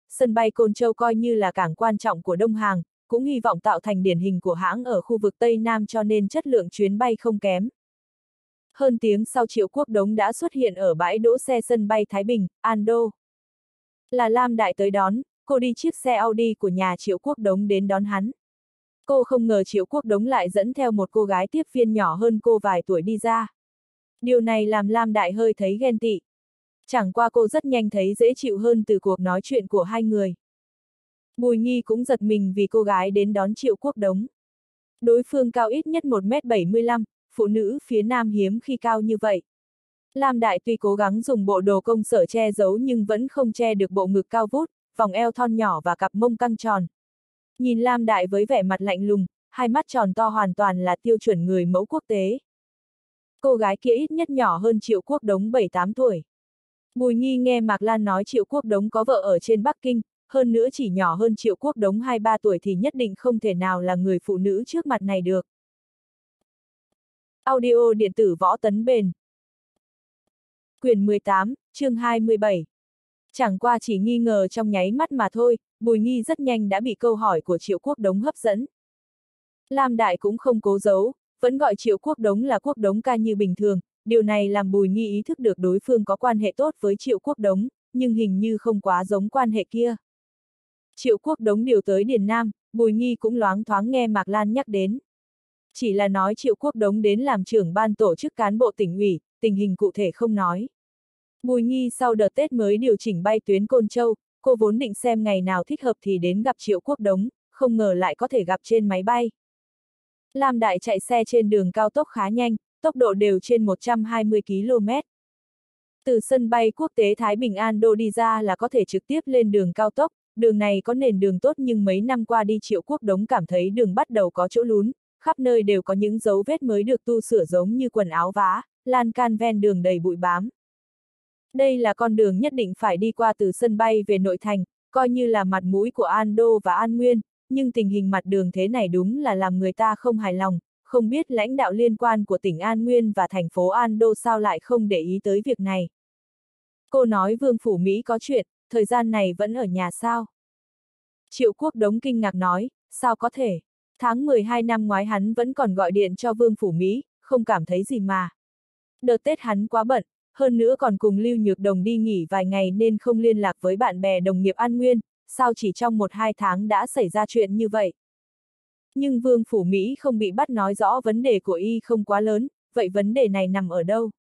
sân bay Côn Châu coi như là cảng quan trọng của Đông Hàng, cũng hy vọng tạo thành điển hình của hãng ở khu vực Tây Nam cho nên chất lượng chuyến bay không kém. Hơn tiếng sau Triệu Quốc Đống đã xuất hiện ở bãi đỗ xe sân bay Thái Bình, Ando. Là Lam Đại tới đón, cô đi chiếc xe Audi của nhà Triệu Quốc Đống đến đón hắn. Cô không ngờ Triệu Quốc Đống lại dẫn theo một cô gái tiếp viên nhỏ hơn cô vài tuổi đi ra. Điều này làm Lam Đại hơi thấy ghen tị. Chẳng qua cô rất nhanh thấy dễ chịu hơn từ cuộc nói chuyện của hai người. Bùi Nghi cũng giật mình vì cô gái đến đón Triệu Quốc Đống. Đối phương cao ít nhất một mét bảy mươi lăm, phụ nữ phía Nam hiếm khi cao như vậy. Lam Đại tuy cố gắng dùng bộ đồ công sở che giấu nhưng vẫn không che được bộ ngực cao vút, vòng eo thon nhỏ và cặp mông căng tròn. Nhìn Lam Đại với vẻ mặt lạnh lùng, hai mắt tròn to hoàn toàn là tiêu chuẩn người mẫu quốc tế. Cô gái kia ít nhất nhỏ hơn Triệu Quốc Đống bảy tám tuổi. Bùi Nghi nghe Mạc Lan nói Triệu Quốc Đống có vợ ở trên Bắc Kinh, hơn nữa chỉ nhỏ hơn Triệu Quốc Đống hai ba tuổi thì nhất định không thể nào là người phụ nữ trước mặt này được. Audio điện tử Võ Tấn Bền. Quyển mười tám, chương hai mươi bảy. Chẳng qua chỉ nghi ngờ trong nháy mắt mà thôi, Bùi Nghi rất nhanh đã bị câu hỏi của Triệu Quốc Đống hấp dẫn. Lam Đại cũng không cố giấu, vẫn gọi Triệu Quốc Đống là Quốc Đống ca như bình thường, điều này làm Bùi Nghi ý thức được đối phương có quan hệ tốt với Triệu Quốc Đống, nhưng hình như không quá giống quan hệ kia. Triệu Quốc Đống điều tới Điền Nam, Bùi Nghi cũng loáng thoáng nghe Mạc Lan nhắc đến. Chỉ là nói Triệu Quốc Đống đến làm trưởng ban tổ chức cán bộ tỉnh ủy, tình hình cụ thể không nói. Bùi Nghi sau đợt Tết mới điều chỉnh bay tuyến Côn Châu, cô vốn định xem ngày nào thích hợp thì đến gặp Triệu Quốc Đống, không ngờ lại có thể gặp trên máy bay. Lam Đại chạy xe trên đường cao tốc khá nhanh, tốc độ đều trên một trăm hai mươi ki lô mét. Từ sân bay quốc tế Thái Bình Ando đi ra là có thể trực tiếp lên đường cao tốc, đường này có nền đường tốt nhưng mấy năm qua đi Triệu Quốc Đống cảm thấy đường bắt đầu có chỗ lún, khắp nơi đều có những dấu vết mới được tu sửa giống như quần áo vá, lan can ven đường đầy bụi bám. Đây là con đường nhất định phải đi qua từ sân bay về nội thành, coi như là mặt mũi của Ando và An Nguyên, nhưng tình hình mặt đường thế này đúng là làm người ta không hài lòng, không biết lãnh đạo liên quan của tỉnh An Nguyên và thành phố Ando sao lại không để ý tới việc này. Cô nói Vương Phủ Mỹ có chuyện, thời gian này vẫn ở nhà sao? Triệu Quốc Đống kinh ngạc nói, sao có thể? Tháng mười hai năm ngoái hắn vẫn còn gọi điện cho Vương Phủ Mỹ, không cảm thấy gì mà. Đợt Tết hắn quá bận, hơn nữa còn cùng Lưu Nhược Đồng đi nghỉ vài ngày nên không liên lạc với bạn bè đồng nghiệp An Nguyên, sao chỉ trong một hai tháng đã xảy ra chuyện như vậy. Nhưng Vương Phủ Mỹ không bị bắt nói rõ vấn đề của y không quá lớn, vậy vấn đề này nằm ở đâu?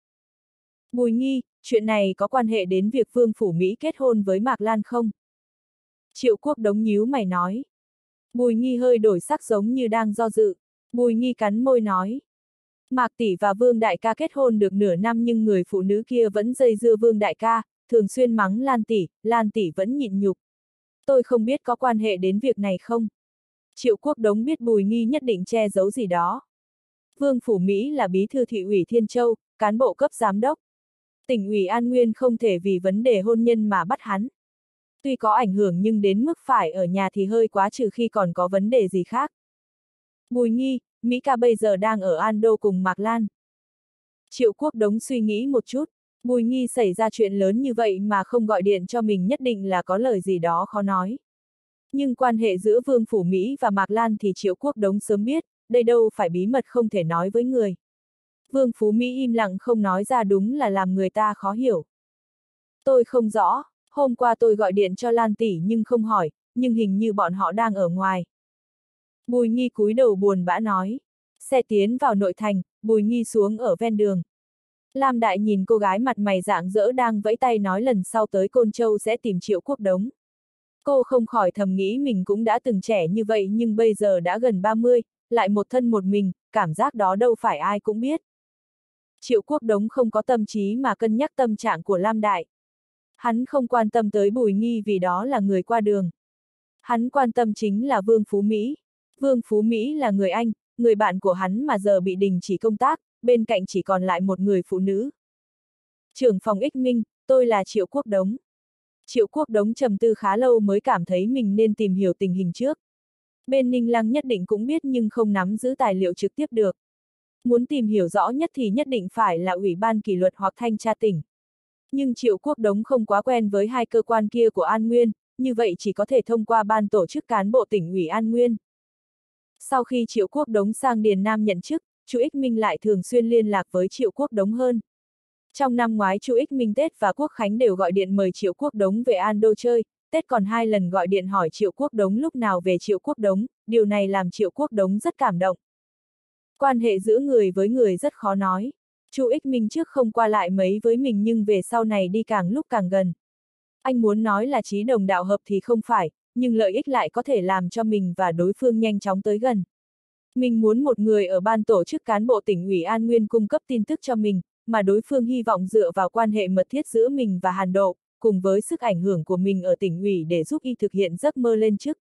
Bùi Nghi, chuyện này có quan hệ đến việc Vương Phủ Mỹ kết hôn với Mạc Lan không? Triệu Quốc Đống nhíu mày nói. Bùi Nghi hơi đổi sắc giống như đang do dự. Bùi Nghi cắn môi nói. Mạc tỷ và Vương đại ca kết hôn được nửa năm nhưng người phụ nữ kia vẫn dây dưa Vương đại ca, thường xuyên mắng Lan tỷ, Lan tỷ vẫn nhịn nhục. Tôi không biết có quan hệ đến việc này không? Triệu Quốc Đống biết Bùi Nghi nhất định che giấu gì đó. Vương Phủ Mỹ là bí thư thị ủy Thiên Châu, cán bộ cấp giám đốc. Tỉnh ủy An Nguyên không thể vì vấn đề hôn nhân mà bắt hắn. Tuy có ảnh hưởng nhưng đến mức phải ở nhà thì hơi quá trừ khi còn có vấn đề gì khác. Bùi Nghi, Mỹ ca bây giờ đang ở Ando cùng Mạc Lan. Triệu Quốc Đống suy nghĩ một chút, Bùi Nghi xảy ra chuyện lớn như vậy mà không gọi điện cho mình nhất định là có lời gì đó khó nói. Nhưng quan hệ giữa Vương Phủ Mỹ và Mạc Lan thì Triệu Quốc Đống sớm biết, đây đâu phải bí mật không thể nói với người. Vương Phú Mỹ im lặng không nói ra đúng là làm người ta khó hiểu. Tôi không rõ, hôm qua tôi gọi điện cho Lan tỷ nhưng không hỏi, nhưng hình như bọn họ đang ở ngoài. Bùi Nghi cúi đầu buồn bã nói. Xe tiến vào nội thành, Bùi Nghi xuống ở ven đường. Lam Đại nhìn cô gái mặt mày rạng rỡ đang vẫy tay nói lần sau tới Côn Châu sẽ tìm Triệu Quốc Đống. Cô không khỏi thầm nghĩ mình cũng đã từng trẻ như vậy nhưng bây giờ đã gần ba mươi, lại một thân một mình, cảm giác đó đâu phải ai cũng biết. Triệu Quốc Đống không có tâm trí mà cân nhắc tâm trạng của Lam Đại. Hắn không quan tâm tới Bùi Nghi vì đó là người qua đường. Hắn quan tâm chính là Vương Phú Mỹ. Vương Phú Mỹ là người Anh, người bạn của hắn mà giờ bị đình chỉ công tác, bên cạnh chỉ còn lại một người phụ nữ. Trưởng phòng Ích Minh, tôi là Triệu Quốc Đống. Triệu Quốc Đống trầm tư khá lâu mới cảm thấy mình nên tìm hiểu tình hình trước. Bên Ninh Lăng nhất định cũng biết nhưng không nắm giữ tài liệu trực tiếp được. Muốn tìm hiểu rõ nhất thì nhất định phải là Ủy ban kỷ luật hoặc thanh tra tỉnh. Nhưng Triệu Quốc Đống không quá quen với hai cơ quan kia của An Nguyên, như vậy chỉ có thể thông qua ban tổ chức cán bộ tỉnh ủy An Nguyên. Sau khi Triệu Quốc Đống sang Điền Nam nhận chức, Chu Ích Minh lại thường xuyên liên lạc với Triệu Quốc Đống hơn. Trong năm ngoái Chu Ích Minh Tết và Quốc Khánh đều gọi điện mời Triệu Quốc Đống về An Đô chơi, Tết còn hai lần gọi điện hỏi Triệu Quốc Đống lúc nào về Triệu Quốc Đống, điều này làm Triệu Quốc Đống rất cảm động. Quan hệ giữa người với người rất khó nói. Chu Ích Minh trước không qua lại mấy với mình nhưng về sau này đi càng lúc càng gần. Anh muốn nói là chí đồng đạo hợp thì không phải, nhưng lợi ích lại có thể làm cho mình và đối phương nhanh chóng tới gần. Mình muốn một người ở ban tổ chức cán bộ tỉnh ủy An Nguyên cung cấp tin tức cho mình, mà đối phương hy vọng dựa vào quan hệ mật thiết giữa mình và Hàn Độ, cùng với sức ảnh hưởng của mình ở tỉnh ủy để giúp y thực hiện giấc mơ lên chức.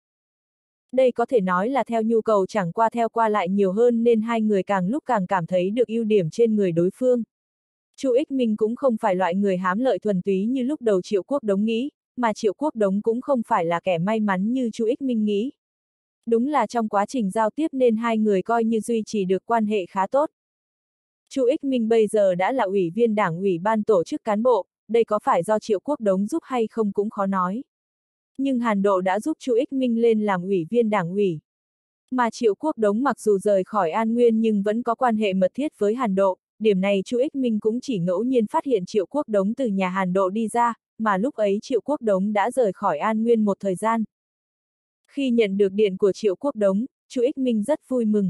Đây có thể nói là theo nhu cầu chẳng qua theo qua lại nhiều hơn nên hai người càng lúc càng cảm thấy được ưu điểm trên người đối phương. Chu Ích Minh cũng không phải loại người hám lợi thuần túy như lúc đầu Triệu Quốc Đống nghĩ, mà Triệu Quốc Đống cũng không phải là kẻ may mắn như Chu Ích Minh nghĩ. Đúng là trong quá trình giao tiếp nên hai người coi như duy trì được quan hệ khá tốt. Chu Ích Minh bây giờ đã là ủy viên đảng ủy ban tổ chức cán bộ, đây có phải do Triệu Quốc Đống giúp hay không cũng khó nói. Nhưng Hàn Độ đã giúp Chu Ích Minh lên làm ủy viên đảng ủy. Mà Triệu Quốc Đống mặc dù rời khỏi An Nguyên nhưng vẫn có quan hệ mật thiết với Hàn Độ, điểm này Chu Ích Minh cũng chỉ ngẫu nhiên phát hiện Triệu Quốc Đống từ nhà Hàn Độ đi ra, mà lúc ấy Triệu Quốc Đống đã rời khỏi An Nguyên một thời gian. Khi nhận được điện của Triệu Quốc Đống, Chu Ích Minh rất vui mừng.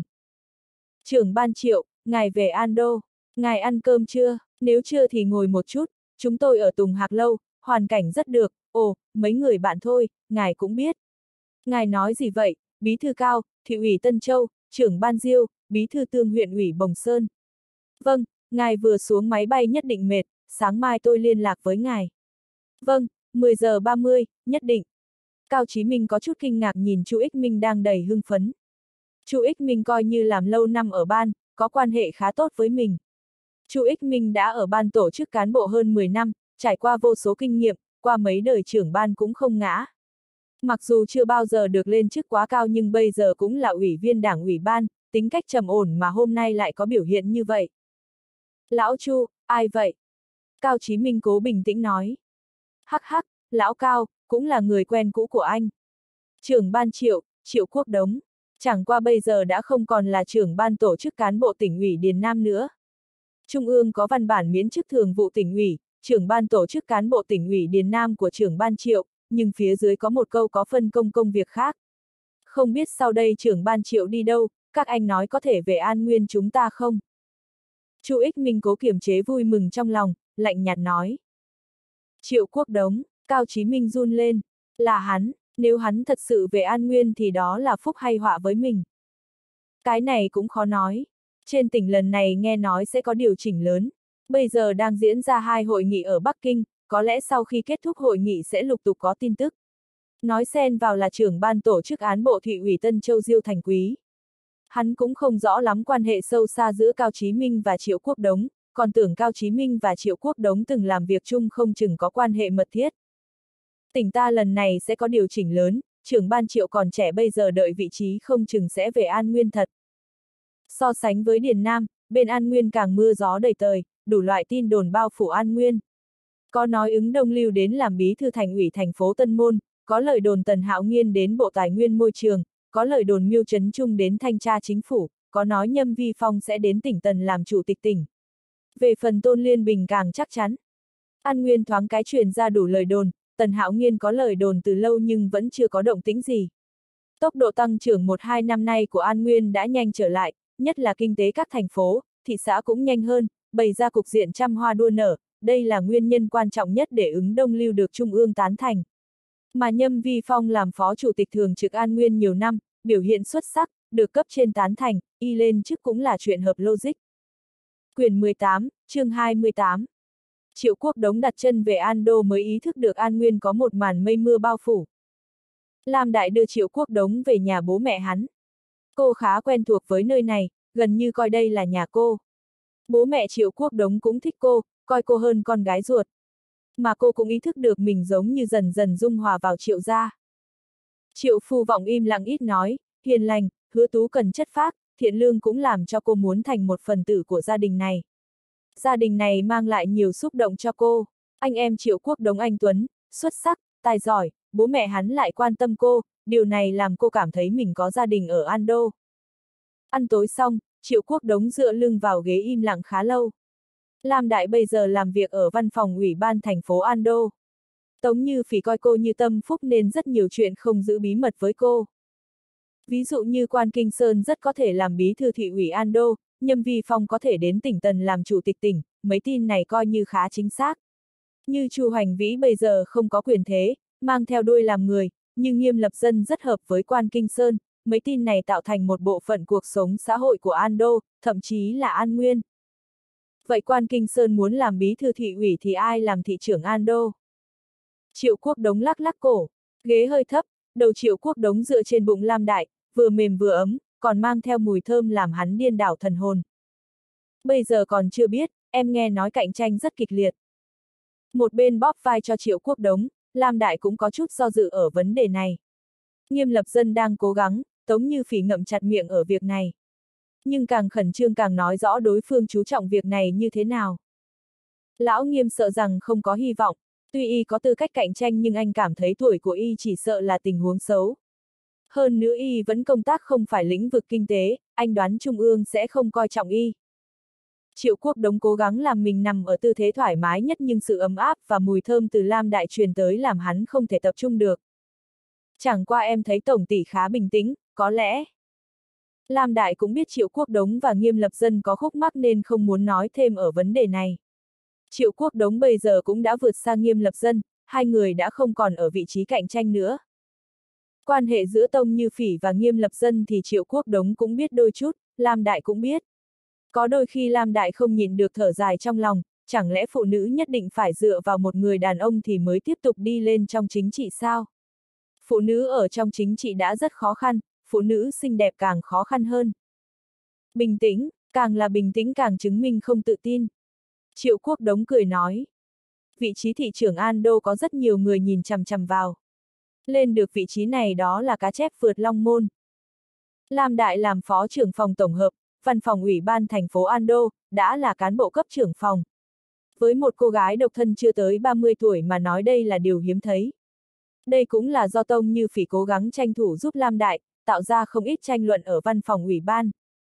Trưởng ban Triệu, ngài về An Đô, ngài ăn cơm chưa? Nếu chưa thì ngồi một chút, chúng tôi ở Tùng Hạc Lâu, hoàn cảnh rất được, ồ, mấy người bạn thôi, ngài cũng biết. Ngài nói gì vậy, bí thư Cao, thị ủy Tân Châu, trưởng ban Diêu, bí thư Tương huyện ủy Bồng Sơn. Vâng, ngài vừa xuống máy bay nhất định mệt, sáng mai tôi liên lạc với ngài. Vâng, mười giờ ba mươi, nhất định. Cao Chí Minh có chút kinh ngạc nhìn Chu Ích Minh đang đầy hưng phấn. Chu Ích Minh coi như làm lâu năm ở ban, có quan hệ khá tốt với mình. Chu Ích Minh đã ở ban tổ chức cán bộ hơn mười năm, trải qua vô số kinh nghiệm, qua mấy đời trưởng ban cũng không ngã. Mặc dù chưa bao giờ được lên chức quá cao nhưng bây giờ cũng là ủy viên đảng ủy ban, tính cách trầm ổn mà hôm nay lại có biểu hiện như vậy. Lão Chu, ai vậy? Cao Chí Minh cố bình tĩnh nói. Hắc hắc, lão Cao, cũng là người quen cũ của anh. Trưởng ban Triệu, Triệu Quốc Đống, chẳng qua bây giờ đã không còn là trưởng ban tổ chức cán bộ tỉnh ủy Điền Nam nữa. Trung ương có văn bản miễn chức thường vụ tỉnh ủy, trưởng ban tổ chức cán bộ tỉnh ủy Điền Nam của trưởng ban Triệu, nhưng phía dưới có một câu có phân công công việc khác. Không biết sau đây trưởng ban Triệu đi đâu, các anh nói có thể về An Nguyên chúng ta không? Chu Ích Minh cố kiềm chế vui mừng trong lòng, lạnh nhạt nói. Triệu Quốc Đống, Cao Chí Minh run lên, là hắn, nếu hắn thật sự về An Nguyên thì đó là phúc hay họa với mình. Cái này cũng khó nói. Trên tỉnh lần này nghe nói sẽ có điều chỉnh lớn. Bây giờ đang diễn ra hai hội nghị ở Bắc Kinh, có lẽ sau khi kết thúc hội nghị sẽ lục tục có tin tức. Nói xen vào là trưởng ban tổ chức án bộ thị ủy Tân Châu Diêu Thành Quý. Hắn cũng không rõ lắm quan hệ sâu xa giữa Cao Chí Minh và Triệu Quốc Đống, còn tưởng Cao Chí Minh và Triệu Quốc Đống từng làm việc chung không chừng có quan hệ mật thiết. Tỉnh ta lần này sẽ có điều chỉnh lớn, trưởng ban Triệu còn trẻ bây giờ đợi vị trí không chừng sẽ về An Nguyên thật. So sánh với Điền Nam, bên An Nguyên càng mưa gió đầy tời, đủ loại tin đồn bao phủ An Nguyên. Có nói ứng Đông Lưu đến làm bí thư thành ủy thành phố Tân Môn, có lời đồn Tần Hạo Nghiên đến Bộ Tài nguyên Môi trường, có lời đồn Miêu Trấn Trung đến thanh tra chính phủ, có nói Nhâm Vi Phong sẽ đến tỉnh Tần làm chủ tịch tỉnh. Về phần Tôn Liên Bình càng chắc chắn. An Nguyên thoáng cái truyền ra đủ lời đồn, Tần Hạo Nghiên có lời đồn từ lâu nhưng vẫn chưa có động tĩnh gì. Tốc độ tăng trưởng một hai năm nay của An Nguyên đã nhanh trở lại, nhất là kinh tế các thành phố, thị xã cũng nhanh hơn, bày ra cục diện trăm hoa đua nở, đây là nguyên nhân quan trọng nhất để ứng Đông Lưu được Trung ương tán thành. Mà Nhâm Vi Phong làm phó chủ tịch thường trực An Nguyên nhiều năm, biểu hiện xuất sắc, được cấp trên tán thành, y lên chức cũng là chuyện hợp logic. Quyển mười tám, chương hai mươi tám. Triệu Quốc Đống đặt chân về An Đô mới ý thức được An Nguyên có một màn mây mưa bao phủ. Lam Đại đưa Triệu Quốc Đống về nhà bố mẹ hắn. Cô khá quen thuộc với nơi này, gần như coi đây là nhà cô. Bố mẹ Triệu Quốc Đống cũng thích cô, coi cô hơn con gái ruột. Mà cô cũng ý thức được mình giống như dần dần dung hòa vào Triệu gia. Triệu Phu Vọng im lặng ít nói, hiền lành, Hứa Tú cần chất phác, thiện lương cũng làm cho cô muốn thành một phần tử của gia đình này. Gia đình này mang lại nhiều xúc động cho cô. Anh em Triệu Quốc Đống anh tuấn, xuất sắc, tài giỏi, bố mẹ hắn lại quan tâm cô, điều này làm cô cảm thấy mình có gia đình ở An Đô. Ăn tối xong, Triệu Quốc Đống dựa lưng vào ghế im lặng khá lâu. Lam Đại bây giờ làm việc ở văn phòng ủy ban thành phố An Đô. Tống Như Phỉ coi cô như tâm phúc nên rất nhiều chuyện không giữ bí mật với cô. Ví dụ như Quan Kinh Sơn rất có thể làm bí thư thị ủy An Đô, Nhâm Vi Phong có thể đến tỉnh Tần làm chủ tịch tỉnh, mấy tin này coi như khá chính xác. Như Chu Hoành Vĩ bây giờ không có quyền thế, mang theo đuôi làm người, nhưng Nghiêm Lập Dân rất hợp với Quan Kinh Sơn, mấy tin này tạo thành một bộ phận cuộc sống xã hội của An Đô, thậm chí là An Nguyên. Vậy Quan Kinh Sơn muốn làm bí thư thị ủy thì ai làm thị trưởng An Đô? Triệu Quốc Đống lắc lắc cổ, ghế hơi thấp, đầu Triệu Quốc Đống dựa trên bụng Lam Đại, vừa mềm vừa ấm, còn mang theo mùi thơm làm hắn điên đảo thần hồn. Bây giờ còn chưa biết, em nghe nói cạnh tranh rất kịch liệt. Một bên bóp vai cho Triệu Quốc Đống, Lam Đại cũng có chút do dự ở vấn đề này. Nghiêm Lập Dân đang cố gắng, Tống Như Phỉ ngậm chặt miệng ở việc này. Nhưng càng khẩn trương càng nói rõ đối phương chú trọng việc này như thế nào. Lão Nghiêm sợ rằng không có hy vọng, tuy y có tư cách cạnh tranh nhưng anh cảm thấy tuổi của y chỉ sợ là tình huống xấu. Hơn nữa y vẫn công tác không phải lĩnh vực kinh tế, anh đoán Trung ương sẽ không coi trọng y. Triệu Quốc Đống cố gắng làm mình nằm ở tư thế thoải mái nhất nhưng sự ấm áp và mùi thơm từ Lam Đại truyền tới làm hắn không thể tập trung được. Chẳng qua em thấy Tổng tỷ khá bình tĩnh, có lẽ. Lam Đại cũng biết Triệu Quốc Đống và Nghiêm Lập Dân có khúc mắc nên không muốn nói thêm ở vấn đề này. Triệu Quốc Đống bây giờ cũng đã vượt xa Nghiêm Lập Dân, hai người đã không còn ở vị trí cạnh tranh nữa. Quan hệ giữa Tống Như Phỉ và Nghiêm Lập Dân thì Triệu Quốc Đống cũng biết đôi chút, Lam Đại cũng biết. Có đôi khi Lam Đại không nhìn được thở dài trong lòng, chẳng lẽ phụ nữ nhất định phải dựa vào một người đàn ông thì mới tiếp tục đi lên trong chính trị sao? Phụ nữ ở trong chính trị đã rất khó khăn, phụ nữ xinh đẹp càng khó khăn hơn. Bình tĩnh, càng là bình tĩnh càng chứng minh không tự tin. Triệu Quốc Đống cười nói. Vị trí thị trưởng An Đô có rất nhiều người nhìn chằm chằm vào. Lên được vị trí này đó là cá chép vượt long môn. Lam Đại làm phó trưởng phòng tổng hợp, văn phòng ủy ban thành phố An Đô, đã là cán bộ cấp trưởng phòng. Với một cô gái độc thân chưa tới ba mươi tuổi mà nói đây là điều hiếm thấy. Đây cũng là do Tống Như Phỉ cố gắng tranh thủ giúp Lam Đại, tạo ra không ít tranh luận ở văn phòng ủy ban.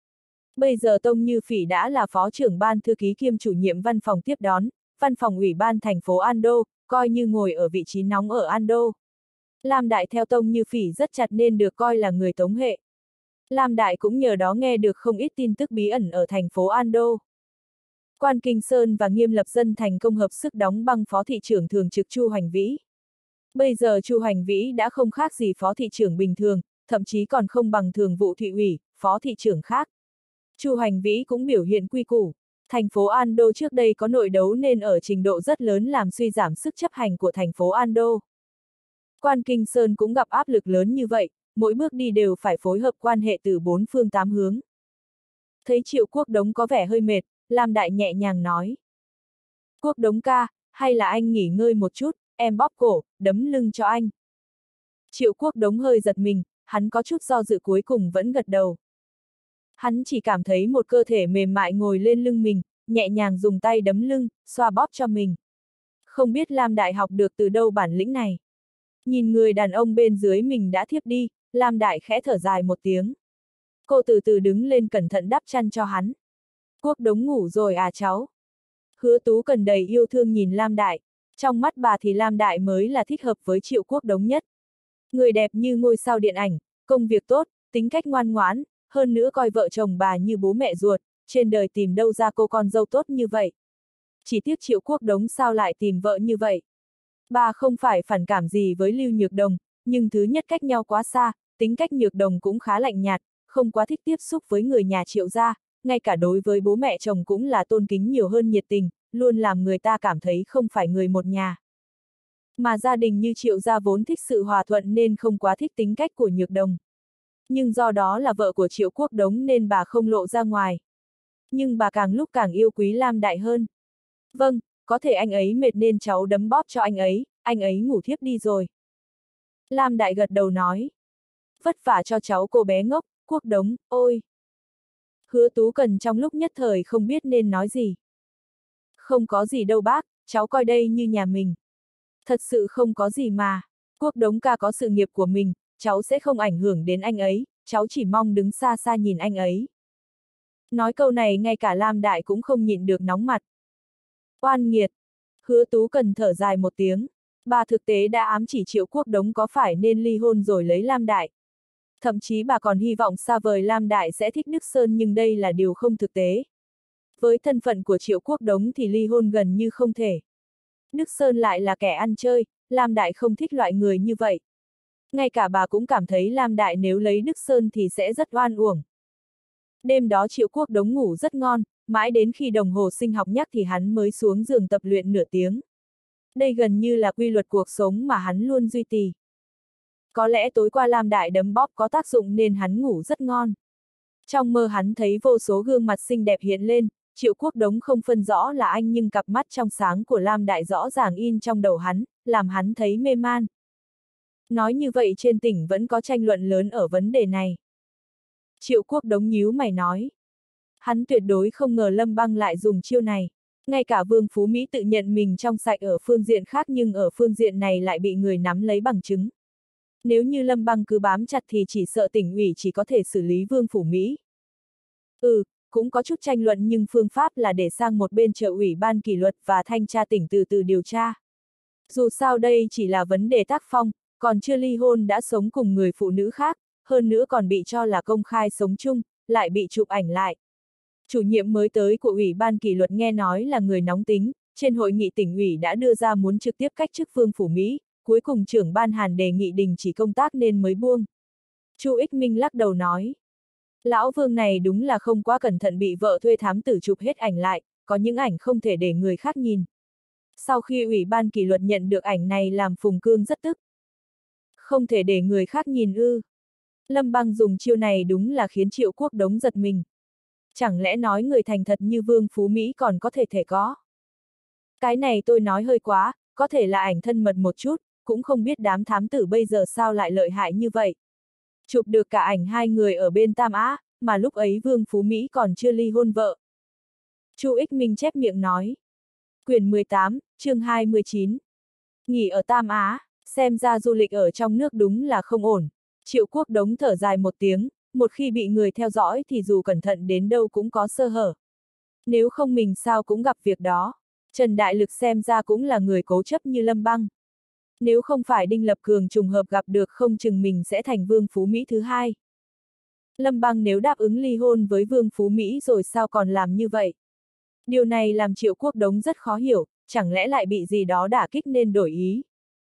Bây giờ Tống Như Phỉ đã là phó trưởng ban thư ký kiêm chủ nhiệm văn phòng tiếp đón, văn phòng ủy ban thành phố An Đô, coi như ngồi ở vị trí nóng ở An Đô. Lam Đại theo Tống Như Phỉ rất chặt nên được coi là người Tống hệ. Lam Đại cũng nhờ đó nghe được không ít tin tức bí ẩn ở thành phố An Đô. Quan Kinh Sơn và Nghiêm Lập Dân thành công hợp sức đóng băng phó thị trưởng thường trực Chu Hoành Vĩ. Bây giờ Chu Hoành Vĩ đã không khác gì phó thị trưởng bình thường, thậm chí còn không bằng thường vụ thị ủy, phó thị trưởng khác. Chu Hoành Vĩ cũng biểu hiện quy củ. Thành phố An Đô trước đây có nội đấu nên ở trình độ rất lớn làm suy giảm sức chấp hành của thành phố An Đô. Quan Kinh Sơn cũng gặp áp lực lớn như vậy, mỗi bước đi đều phải phối hợp quan hệ từ bốn phương tám hướng. Thấy Triệu Quốc Đống có vẻ hơi mệt, Lam Đại nhẹ nhàng nói. Quốc Đống ca, hay là anh nghỉ ngơi một chút, em bóp cổ, đấm lưng cho anh. Triệu Quốc Đống hơi giật mình, hắn có chút do dự cuối cùng vẫn gật đầu. Hắn chỉ cảm thấy một cơ thể mềm mại ngồi lên lưng mình, nhẹ nhàng dùng tay đấm lưng, xoa bóp cho mình. Không biết Lam Đại học được từ đâu bản lĩnh này. Nhìn người đàn ông bên dưới mình đã thiếp đi, Lam Đại khẽ thở dài một tiếng. Cô từ từ đứng lên cẩn thận đắp chăn cho hắn. Quốc Đống ngủ rồi à cháu? Hứa Tú Cần đầy yêu thương nhìn Lam Đại. Trong mắt bà thì Lam Đại mới là thích hợp với Triệu Quốc Đống nhất. Người đẹp như ngôi sao điện ảnh, công việc tốt, tính cách ngoan ngoãn, hơn nữa coi vợ chồng bà như bố mẹ ruột, trên đời tìm đâu ra cô con dâu tốt như vậy. Chỉ tiếc Triệu Quốc Đống sao lại tìm vợ như vậy. Bà không phải phản cảm gì với Lưu Nhược Đồng, nhưng thứ nhất cách nhau quá xa, tính cách Nhược Đồng cũng khá lạnh nhạt, không quá thích tiếp xúc với người nhà Triệu gia, ngay cả đối với bố mẹ chồng cũng là tôn kính nhiều hơn nhiệt tình, luôn làm người ta cảm thấy không phải người một nhà. Mà gia đình như Triệu gia vốn thích sự hòa thuận nên không quá thích tính cách của Nhược Đồng. Nhưng do đó là vợ của Triệu Quốc Đống nên bà không lộ ra ngoài. Nhưng bà càng lúc càng yêu quý Lam Đại hơn. Vâng, có thể anh ấy mệt nên cháu đấm bóp cho anh ấy, anh ấy ngủ thiếp đi rồi. Lam Đại gật đầu nói. Vất vả cho cháu cô bé ngốc, Quốc Đống, ôi. Hứa Tú Cần trong lúc nhất thời không biết nên nói gì. Không có gì đâu bác, cháu coi đây như nhà mình. Thật sự không có gì mà. Quốc Đống ca có sự nghiệp của mình, cháu sẽ không ảnh hưởng đến anh ấy, cháu chỉ mong đứng xa xa nhìn anh ấy. Nói câu này ngay cả Lam Đại cũng không nhịn được nóng mặt. Oan nghiệt! Hứa Tú Cần thở dài một tiếng. Bà thực tế đã ám chỉ Triệu Quốc Đống có phải nên ly hôn rồi lấy Lam Đại. Thậm chí bà còn hy vọng xa vời Lam Đại sẽ thích Đức Sơn, nhưng đây là điều không thực tế. Với thân phận của Triệu Quốc Đống thì ly hôn gần như không thể. Đức Sơn lại là kẻ ăn chơi, Lam Đại không thích loại người như vậy. Ngay cả bà cũng cảm thấy Lam Đại nếu lấy Đức Sơn thì sẽ rất oan uổng. Đêm đó Triệu Quốc Đống ngủ rất ngon, mãi đến khi đồng hồ sinh học nhắc thì hắn mới xuống giường tập luyện nửa tiếng. Đây gần như là quy luật cuộc sống mà hắn luôn duy trì. Có lẽ tối qua Lam Đại đấm bóp có tác dụng nên hắn ngủ rất ngon. Trong mơ hắn thấy vô số gương mặt xinh đẹp hiện lên, Triệu Quốc Đống không phân rõ là anh nhưng cặp mắt trong sáng của Lam Đại rõ ràng in trong đầu hắn, làm hắn thấy mê man. Nói như vậy trên tỉnh vẫn có tranh luận lớn ở vấn đề này. Triệu Quốc Đống nhíu mày nói. Hắn tuyệt đối không ngờ Lâm Băng lại dùng chiêu này. Ngay cả Vương Phú Mỹ tự nhận mình trong sạch ở phương diện khác nhưng ở phương diện này lại bị người nắm lấy bằng chứng. Nếu như Lâm Băng cứ bám chặt thì chỉ sợ tỉnh ủy chỉ có thể xử lý Vương Phủ Mỹ. Ừ, cũng có chút tranh luận nhưng phương pháp là để sang một bên chờ ủy ban kỷ luật và thanh tra tỉnh từ từ điều tra. Dù sao đây chỉ là vấn đề tác phong, còn chưa ly hôn đã sống cùng người phụ nữ khác, hơn nữa còn bị cho là công khai sống chung, lại bị chụp ảnh lại. Chủ nhiệm mới tới của ủy ban kỷ luật nghe nói là người nóng tính, trên hội nghị tỉnh ủy đã đưa ra muốn trực tiếp cách chức Vương Phủ Mỹ, cuối cùng trưởng ban Hàn đề nghị đình chỉ công tác nên mới buông. Chu Ích Minh lắc đầu nói. Lão Vương này đúng là không quá cẩn thận, bị vợ thuê thám tử chụp hết ảnh lại, có những ảnh không thể để người khác nhìn. Sau khi ủy ban kỷ luật nhận được ảnh này làm Phùng Cương rất tức. Không thể để người khác nhìn ư. Lâm Băng dùng chiêu này đúng là khiến Triệu Quốc Đống giật mình. Chẳng lẽ nói người thành thật như Vương Phú Mỹ còn có thể thể có. Cái này tôi nói hơi quá, có thể là ảnh thân mật một chút, cũng không biết đám thám tử bây giờ sao lại lợi hại như vậy. Chụp được cả ảnh hai người ở bên Tam Á, mà lúc ấy Vương Phú Mỹ còn chưa ly hôn vợ. Chu Ích Minh chép miệng nói. Quyển mười tám, chương hai mươi chín. Nghỉ ở Tam Á, xem ra du lịch ở trong nước đúng là không ổn. Triệu Quốc Đống thở dài một tiếng, một khi bị người theo dõi thì dù cẩn thận đến đâu cũng có sơ hở. Nếu không mình sao cũng gặp việc đó. Trần Đại Lực xem ra cũng là người cố chấp như Lâm Băng. Nếu không phải Đinh Lập Cường trùng hợp gặp được không chừng mình sẽ thành Vương Phú Mỹ thứ hai. Lâm Băng nếu đáp ứng ly hôn với Vương Phú Mỹ rồi sao còn làm như vậy? Điều này làm Triệu Quốc Đống rất khó hiểu, chẳng lẽ lại bị gì đó đả kích nên đổi ý.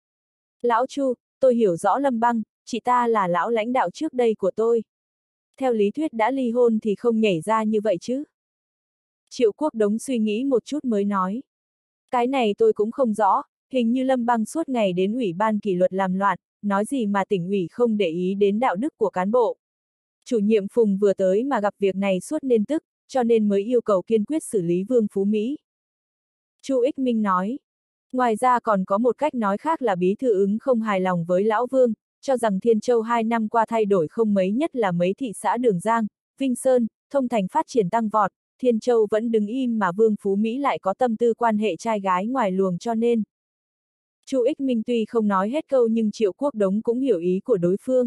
Lão Chu, tôi hiểu rõ Lâm Băng, chị ta là lão lãnh đạo trước đây của tôi. Theo lý thuyết đã ly hôn thì không nhảy ra như vậy chứ. Triệu Quốc Đống suy nghĩ một chút mới nói. Cái này tôi cũng không rõ, hình như Lâm Băng suốt ngày đến ủy ban kỷ luật làm loạn, nói gì mà tỉnh ủy không để ý đến đạo đức của cán bộ. Chủ nhiệm Phùng vừa tới mà gặp việc này suốt nên tức, cho nên mới yêu cầu kiên quyết xử lý Vương Phú Mỹ. Chu Ích Minh nói. Ngoài ra còn có một cách nói khác là bí thư ứng không hài lòng với Lão Vương, cho rằng Thiên Châu hai năm qua thay đổi không mấy, nhất là mấy thị xã Đường Giang, Vinh Sơn, Thông Thành phát triển tăng vọt, Thiên Châu vẫn đứng im mà Vương Phú Mỹ lại có tâm tư quan hệ trai gái ngoài luồng cho nên. Chu Ích Minh tuy không nói hết câu nhưng Triệu Quốc Đống cũng hiểu ý của đối phương.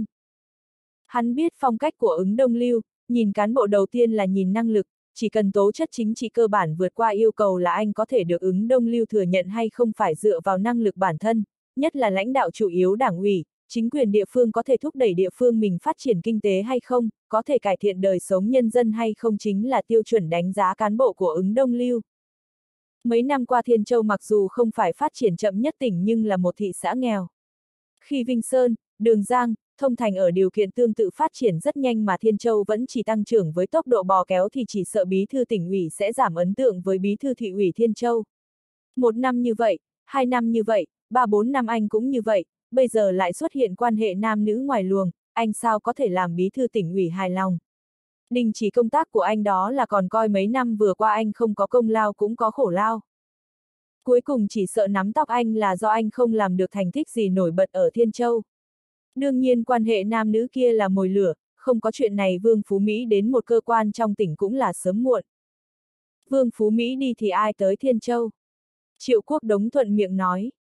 Hắn biết phong cách của Ứng Đông Lưu, nhìn cán bộ đầu tiên là nhìn năng lực, chỉ cần tố chất chính trị cơ bản vượt qua yêu cầu là anh có thể được Ứng Đông Lưu thừa nhận hay không phải dựa vào năng lực bản thân, nhất là lãnh đạo chủ yếu đảng ủy, chính quyền địa phương có thể thúc đẩy địa phương mình phát triển kinh tế hay không, có thể cải thiện đời sống nhân dân hay không chính là tiêu chuẩn đánh giá cán bộ của Ứng Đông Lưu. Mấy năm qua Thiên Châu mặc dù không phải phát triển chậm nhất tỉnh nhưng là một thị xã nghèo. Khi Vinh Sơn, Đường Giang, Thông Thành ở điều kiện tương tự phát triển rất nhanh mà Thiên Châu vẫn chỉ tăng trưởng với tốc độ bò kéo thì chỉ sợ bí thư tỉnh ủy sẽ giảm ấn tượng với bí thư thị ủy Thiên Châu. Một năm như vậy, hai năm như vậy, ba bốn năm anh cũng như vậy, bây giờ lại xuất hiện quan hệ nam nữ ngoài luồng, anh sao có thể làm bí thư tỉnh ủy hài lòng. Đình chỉ công tác của anh đó là còn coi mấy năm vừa qua anh không có công lao cũng có khổ lao. Cuối cùng chỉ sợ nắm tóc anh là do anh không làm được thành tích gì nổi bật ở Thiên Châu. Đương nhiên quan hệ nam nữ kia là mồi lửa, không có chuyện này Vương Phú Mỹ đến một cơ quan trong tỉnh cũng là sớm muộn. Vương Phú Mỹ đi thì ai tới Thiên Châu? Triệu Quốc Đống thuận miệng nói.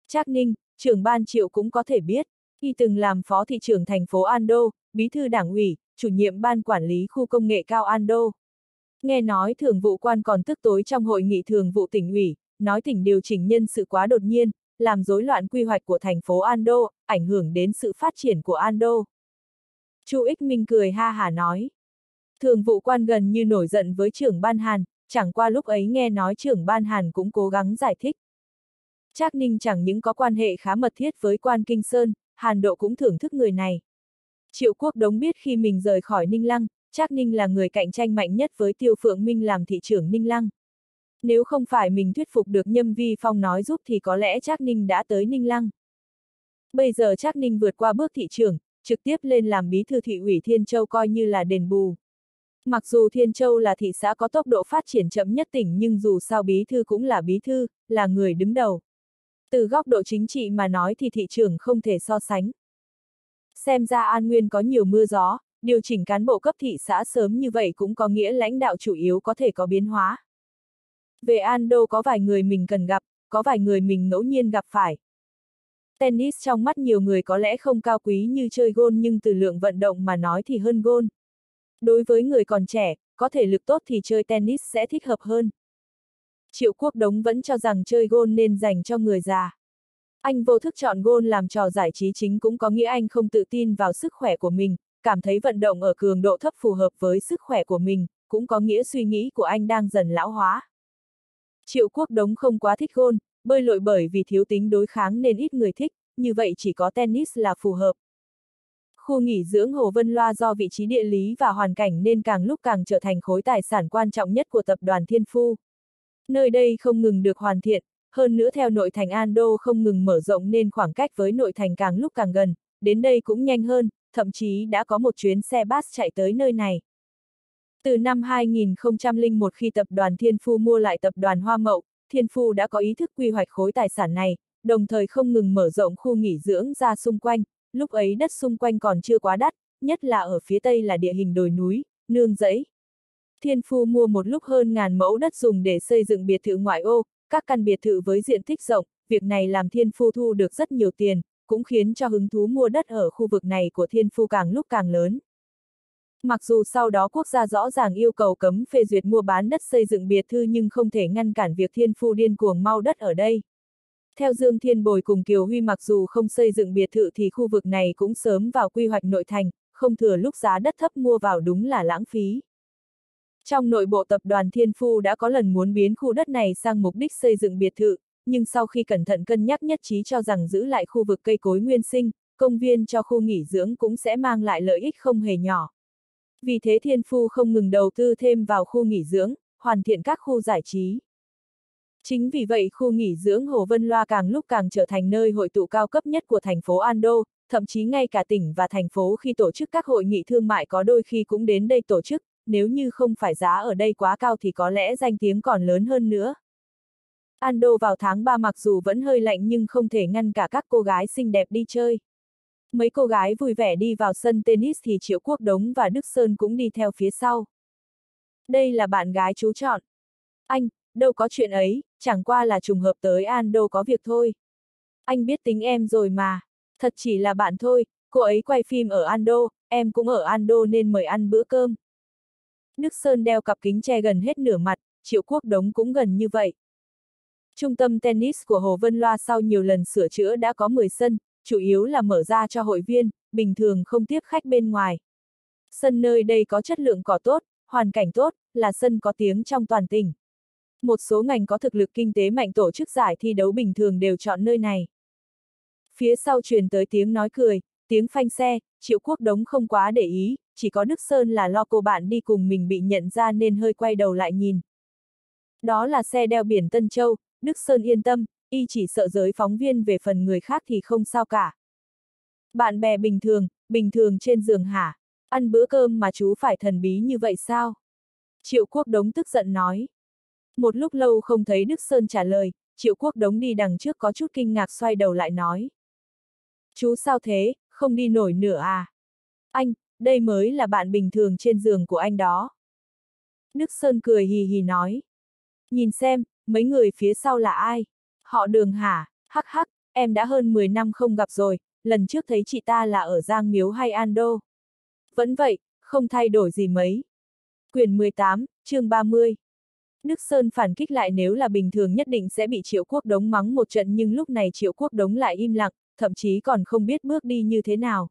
Trác Ninh, trưởng ban Triệu cũng có thể biết, y từng làm phó thị trưởng thành phố Ando, bí thư đảng ủy, chủ nhiệm ban quản lý khu công nghệ cao Ando. Nghe nói thường vụ quan còn tức tối trong hội nghị thường vụ tỉnh ủy, nói tỉnh điều chỉnh nhân sự quá đột nhiên, làm rối loạn quy hoạch của thành phố Ando, ảnh hưởng đến sự phát triển của Ando. Chu Ích Minh cười ha hả nói. Thường vụ quan gần như nổi giận với trưởng ban Hàn, chẳng qua lúc ấy nghe nói trưởng ban Hàn cũng cố gắng giải thích. Trác Ninh chẳng những có quan hệ khá mật thiết với quan Kinh Sơn, Hàn Độ cũng thưởng thức người này. Triệu Quốc Đống biết khi mình rời khỏi Ninh Lăng, Trác Ninh là người cạnh tranh mạnh nhất với Tiêu Phượng Minh làm thị trưởng Ninh Lăng. Nếu không phải mình thuyết phục được Nhâm Vi Phong nói giúp thì có lẽ Trác Ninh đã tới Ninh Lăng. Bây giờ Trác Ninh vượt qua bước thị trưởng, trực tiếp lên làm bí thư thị ủy Thiên Châu coi như là đền bù. Mặc dù Thiên Châu là thị xã có tốc độ phát triển chậm nhất tỉnh nhưng dù sao bí thư cũng là bí thư, là người đứng đầu. Từ góc độ chính trị mà nói thì thị trưởng không thể so sánh. Xem ra An Nguyên có nhiều mưa gió, điều chỉnh cán bộ cấp thị xã sớm như vậy cũng có nghĩa lãnh đạo chủ yếu có thể có biến hóa. Về Ando có vài người mình cần gặp, có vài người mình ngẫu nhiên gặp phải. Tennis trong mắt nhiều người có lẽ không cao quý như chơi golf nhưng từ lượng vận động mà nói thì hơn golf. Đối với người còn trẻ, có thể lực tốt thì chơi tennis sẽ thích hợp hơn. Triệu Quốc Đống vẫn cho rằng chơi golf nên dành cho người già. Anh vô thức chọn golf làm trò giải trí chính cũng có nghĩa anh không tự tin vào sức khỏe của mình, cảm thấy vận động ở cường độ thấp phù hợp với sức khỏe của mình, cũng có nghĩa suy nghĩ của anh đang dần lão hóa. Triệu Quốc Đống không quá thích golf, bơi lội bởi vì thiếu tính đối kháng nên ít người thích, như vậy chỉ có tennis là phù hợp. Khu nghỉ dưỡng Hồ Vân Loa do vị trí địa lý và hoàn cảnh nên càng lúc càng trở thành khối tài sản quan trọng nhất của tập đoàn Thiên Phu. Nơi đây không ngừng được hoàn thiện, hơn nữa theo nội thành Ando không ngừng mở rộng nên khoảng cách với nội thành càng lúc càng gần, đến đây cũng nhanh hơn, thậm chí đã có một chuyến xe bus chạy tới nơi này. Từ năm hai nghìn không trăm lẻ một khi tập đoàn Thiên Phu mua lại tập đoàn Hoa Mậu, Thiên Phu đã có ý thức quy hoạch khối tài sản này, đồng thời không ngừng mở rộng khu nghỉ dưỡng ra xung quanh, lúc ấy đất xung quanh còn chưa quá đắt, nhất là ở phía tây là địa hình đồi núi, nương rẫy. Thiên Phu mua một lúc hơn ngàn mẫu đất dùng để xây dựng biệt thự ngoại ô, các căn biệt thự với diện tích rộng, việc này làm Thiên Phu thu được rất nhiều tiền, cũng khiến cho hứng thú mua đất ở khu vực này của Thiên Phu càng lúc càng lớn. Mặc dù sau đó quốc gia rõ ràng yêu cầu cấm phê duyệt mua bán đất xây dựng biệt thự nhưng không thể ngăn cản việc Thiên Phu điên cuồng mau đất ở đây. Theo Dương Thiên Bồi cùng Kiều Huy mặc dù không xây dựng biệt thự thì khu vực này cũng sớm vào quy hoạch nội thành, không thừa lúc giá đất thấp mua vào đúng là lãng phí. Trong nội bộ tập đoàn Thiên Phu đã có lần muốn biến khu đất này sang mục đích xây dựng biệt thự, nhưng sau khi cẩn thận cân nhắc nhất trí cho rằng giữ lại khu vực cây cối nguyên sinh, công viên cho khu nghỉ dưỡng cũng sẽ mang lại lợi ích không hề nhỏ. Vì thế Thiên Phu không ngừng đầu tư thêm vào khu nghỉ dưỡng, hoàn thiện các khu giải trí. Chính vì vậy khu nghỉ dưỡng Hồ Vân Loa càng lúc càng trở thành nơi hội tụ cao cấp nhất của thành phố Ando, thậm chí ngay cả tỉnh và thành phố khi tổ chức các hội nghị thương mại có đôi khi cũng đến đây tổ chức, nếu như không phải giá ở đây quá cao thì có lẽ danh tiếng còn lớn hơn nữa. Ando vào tháng ba mặc dù vẫn hơi lạnh nhưng không thể ngăn cả các cô gái xinh đẹp đi chơi. Mấy cô gái vui vẻ đi vào sân tennis thì Triệu Quốc Đống và Đức Sơn cũng đi theo phía sau. Đây là bạn gái chú chọn. Anh, đâu có chuyện ấy, chẳng qua là trùng hợp tới Ando có việc thôi. Anh biết tính em rồi mà, thật chỉ là bạn thôi, cô ấy quay phim ở Ando, em cũng ở Ando nên mời ăn bữa cơm. Đức Sơn đeo cặp kính che gần hết nửa mặt, Triệu Quốc Đống cũng gần như vậy. Trung tâm tennis của Hồ Vân Loa sau nhiều lần sửa chữa đã có mười sân, chủ yếu là mở ra cho hội viên, bình thường không tiếp khách bên ngoài. Sân nơi đây có chất lượng cỏ tốt, hoàn cảnh tốt, là sân có tiếng trong toàn tỉnh. Một số ngành có thực lực kinh tế mạnh tổ chức giải thi đấu bình thường đều chọn nơi này. Phía sau truyền tới tiếng nói cười, tiếng phanh xe, Triệu Quốc Đống không quá để ý, chỉ có Đức Sơn là lo cô bạn đi cùng mình bị nhận ra nên hơi quay đầu lại nhìn. Đó là xe đeo biển Tân Châu, Đức Sơn yên tâm, y chỉ sợ giới phóng viên về phần người khác thì không sao cả. Bạn bè bình thường, bình thường trên giường hả? Ăn bữa cơm mà chú phải thần bí như vậy sao? Triệu Quốc Đống tức giận nói. Một lúc lâu không thấy Đức Sơn trả lời, Triệu Quốc Đống đi đằng trước có chút kinh ngạc xoay đầu lại nói. Chú sao thế, không đi nổi nữa à? Anh, đây mới là bạn bình thường trên giường của anh đó. Đức Sơn cười hì hì nói. Nhìn xem, mấy người phía sau là ai? Họ Đường hả? Hắc hắc, em đã hơn mười năm không gặp rồi, lần trước thấy chị ta là ở Giang Miếu hay An Đô. Vẫn vậy, không thay đổi gì mấy. Quyển mười tám, chương ba mươi. Đức Sơn phản kích lại, nếu là bình thường nhất định sẽ bị Triệu Quốc Đống mắng một trận, nhưng lúc này Triệu Quốc Đống lại im lặng, thậm chí còn không biết bước đi như thế nào.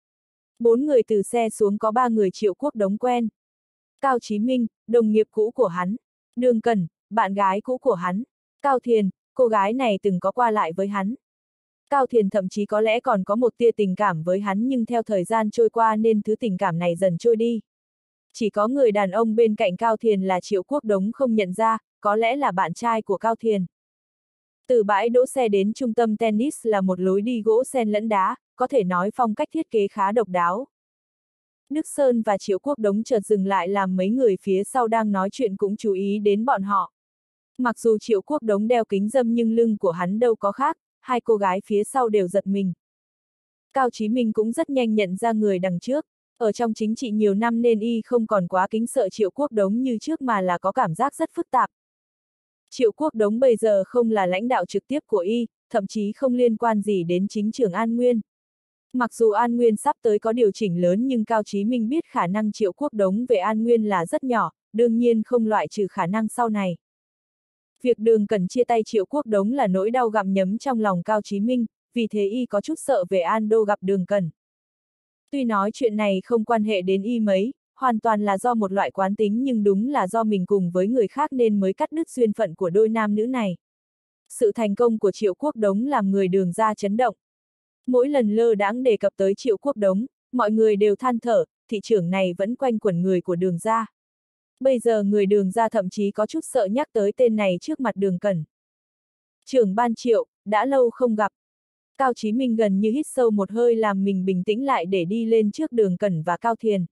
Bốn người từ xe xuống, có ba người Triệu Quốc Đống quen. Cao Chí Minh, đồng nghiệp cũ của hắn. Đường Cẩn, bạn gái cũ của hắn. Cao Thiền, cô gái này từng có qua lại với hắn. Cao Thiền thậm chí có lẽ còn có một tia tình cảm với hắn, nhưng theo thời gian trôi qua nên thứ tình cảm này dần trôi đi. Chỉ có người đàn ông bên cạnh Cao Thiền là Triệu Quốc Đống không nhận ra, có lẽ là bạn trai của Cao Thiền. Từ bãi đỗ xe đến trung tâm tennis là một lối đi gỗ sen lẫn đá, có thể nói phong cách thiết kế khá độc đáo. Đức Sơn và Triệu Quốc Đống chợt dừng lại, làm mấy người phía sau đang nói chuyện cũng chú ý đến bọn họ. Mặc dù Triệu Quốc Đống đeo kính râm nhưng lưng của hắn đâu có khác, hai cô gái phía sau đều giật mình. Cao Chí Minh cũng rất nhanh nhận ra người đằng trước. Ở trong chính trị nhiều năm nên y không còn quá kính sợ Triệu Quốc Đống như trước, mà là có cảm giác rất phức tạp. Triệu Quốc Đống bây giờ không là lãnh đạo trực tiếp của y, thậm chí không liên quan gì đến chính trường An Nguyên. Mặc dù An Nguyên sắp tới có điều chỉnh lớn, nhưng Cao Chí Minh biết khả năng Triệu Quốc Đống về An Nguyên là rất nhỏ, đương nhiên không loại trừ khả năng sau này. Việc Đường Cẩn chia tay Triệu Quốc Đống là nỗi đau gặm nhấm trong lòng Cao Chí Minh, vì thế y có chút sợ về An Đô gặp Đường Cẩn. Tuy nói chuyện này không quan hệ đến y mấy, hoàn toàn là do một loại quán tính, nhưng đúng là do mình cùng với người khác nên mới cắt đứt duyên phận của đôi nam nữ này. Sự thành công của Triệu Quốc Đống làm người Đường gia chấn động. Mỗi lần lơ đãng đề cập tới Triệu Quốc Đống, mọi người đều than thở, thị trưởng này vẫn quanh quẩn người của Đường gia. Bây giờ người Đường gia thậm chí có chút sợ nhắc tới tên này trước mặt Đường Cẩn. Trưởng ban Triệu, đã lâu không gặp. Cao Chí Minh gần như hít sâu một hơi, làm mình bình tĩnh lại để đi lên trước Đường Cẩn và Cao Thiền.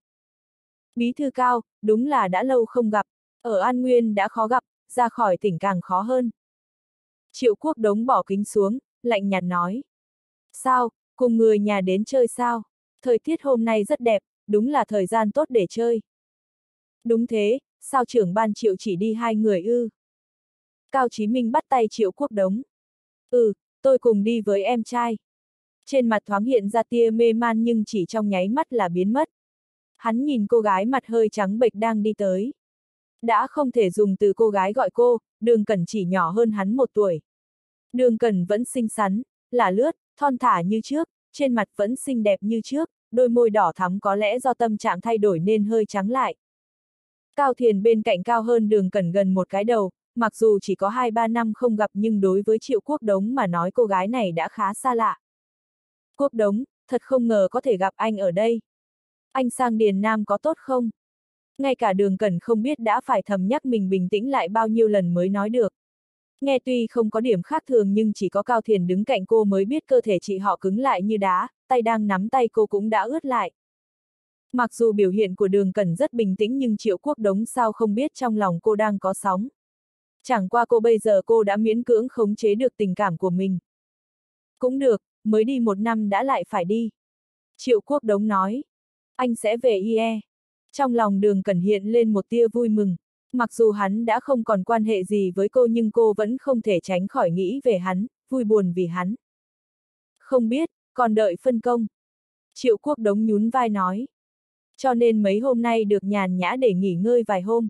Bí thư Cao, đúng là đã lâu không gặp, ở An Nguyên đã khó gặp, ra khỏi tỉnh càng khó hơn. Triệu Quốc Đống bỏ kính xuống, lạnh nhạt nói. Sao, cùng người nhà đến chơi sao? Thời tiết hôm nay rất đẹp, đúng là thời gian tốt để chơi. Đúng thế, sao trưởng ban Triệu chỉ đi hai người ư? Cao Chí Minh bắt tay Triệu Quốc Đống. Ừ, tôi cùng đi với em trai. Trên mặt thoáng hiện ra tia mê man, nhưng chỉ trong nháy mắt là biến mất. Hắn nhìn cô gái mặt hơi trắng bệch đang đi tới. Đã không thể dùng từ cô gái gọi cô, Đường Cẩn chỉ nhỏ hơn hắn một tuổi. Đường Cẩn vẫn xinh xắn, là lướt, thon thả như trước, trên mặt vẫn xinh đẹp như trước, đôi môi đỏ thắm có lẽ do tâm trạng thay đổi nên hơi trắng lại. Cao Thiền bên cạnh cao hơn Đường Cẩn gần một cái đầu, mặc dù chỉ có hai ba năm không gặp nhưng đối với Triệu Quốc Đống mà nói cô gái này đã khá xa lạ. Quốc Đống, thật không ngờ có thể gặp anh ở đây. Anh sang Điền Nam có tốt không? Ngay cả Đường Cẩn không biết đã phải thầm nhắc mình bình tĩnh lại bao nhiêu lần mới nói được. Nghe tuy không có điểm khác thường nhưng chỉ có Cao Thiền đứng cạnh cô mới biết cơ thể chị họ cứng lại như đá, tay đang nắm tay cô cũng đã ướt lại. Mặc dù biểu hiện của Đường Cẩn rất bình tĩnh nhưng Triệu Quốc Đống sao không biết trong lòng cô đang có sóng. Chẳng qua cô bây giờ cô đã miễn cưỡng khống chế được tình cảm của mình. Cũng được, mới đi một năm đã lại phải đi. Triệu Quốc Đống nói. Anh sẽ về i e. Trong lòng Đường Cẩn hiện lên một tia vui mừng. Mặc dù hắn đã không còn quan hệ gì với cô nhưng cô vẫn không thể tránh khỏi nghĩ về hắn, vui buồn vì hắn. Không biết, còn đợi phân công. Triệu Quốc Đống nhún vai nói. Cho nên mấy hôm nay được nhàn nhã để nghỉ ngơi vài hôm.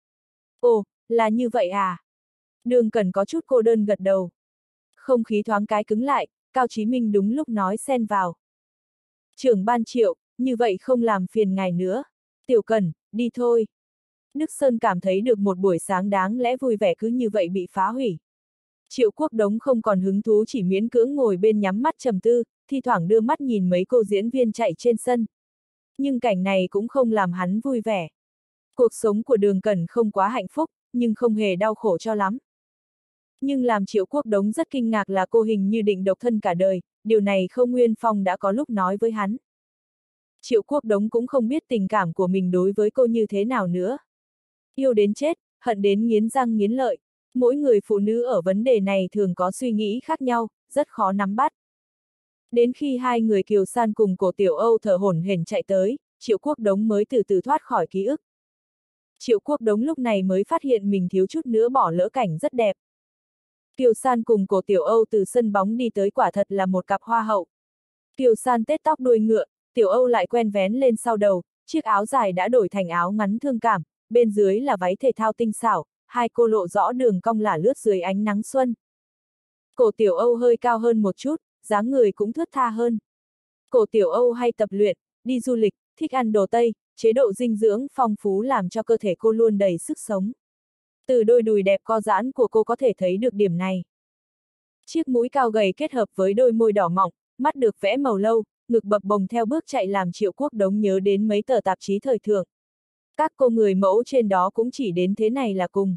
Ồ, là như vậy à? Đường Cẩn có chút cô đơn gật đầu. Không khí thoáng cái cứng lại, Cao Chí Minh đúng lúc nói xen vào. Trưởng ban Triệu, như vậy không làm phiền ngài nữa. Tiểu Cẩn, đi thôi. Đức Sơn cảm thấy được một buổi sáng đáng lẽ vui vẻ cứ như vậy bị phá hủy. Triệu Quốc Đống không còn hứng thú, chỉ miễn cưỡng ngồi bên nhắm mắt trầm tư, thi thoảng đưa mắt nhìn mấy cô diễn viên chạy trên sân. Nhưng cảnh này cũng không làm hắn vui vẻ. Cuộc sống của Đường Cẩn không quá hạnh phúc, nhưng không hề đau khổ cho lắm. Nhưng làm Triệu Quốc Đống rất kinh ngạc là cô hình như định độc thân cả đời, điều này Khâu Nguyên Phong đã có lúc nói với hắn. Triệu Quốc Đống cũng không biết tình cảm của mình đối với cô như thế nào nữa. Yêu đến chết, hận đến nghiến răng nghiến lợi. Mỗi người phụ nữ ở vấn đề này thường có suy nghĩ khác nhau, rất khó nắm bắt. Đến khi hai người Kiều San cùng Cổ Tiểu Âu thở hổn hển chạy tới, Triệu Quốc Đống mới từ từ thoát khỏi ký ức. Triệu Quốc Đống lúc này mới phát hiện mình thiếu chút nữa bỏ lỡ cảnh rất đẹp. Kiều San cùng Cổ Tiểu Âu từ sân bóng đi tới quả thật là một cặp hoa hậu. Kiều San tết tóc đuôi ngựa, Tiểu Âu lại quen vén lên sau đầu, chiếc áo dài đã đổi thành áo ngắn thương cảm, bên dưới là váy thể thao tinh xảo, hai cô lộ rõ đường cong lả lướt dưới ánh nắng xuân. Cổ Tiểu Âu hơi cao hơn một chút, dáng người cũng thướt tha hơn. Cổ Tiểu Âu hay tập luyện, đi du lịch, thích ăn đồ Tây, chế độ dinh dưỡng phong phú làm cho cơ thể cô luôn đầy sức sống. Từ đôi đùi đẹp co giãn của cô có thể thấy được điểm này. Chiếc mũi cao gầy kết hợp với đôi môi đỏ mọng, mắt được vẽ màu lâu, ngực bập bồng theo bước chạy làm Triệu Quốc Đống nhớ đến mấy tờ tạp chí thời thượng. Các cô người mẫu trên đó cũng chỉ đến thế này là cùng.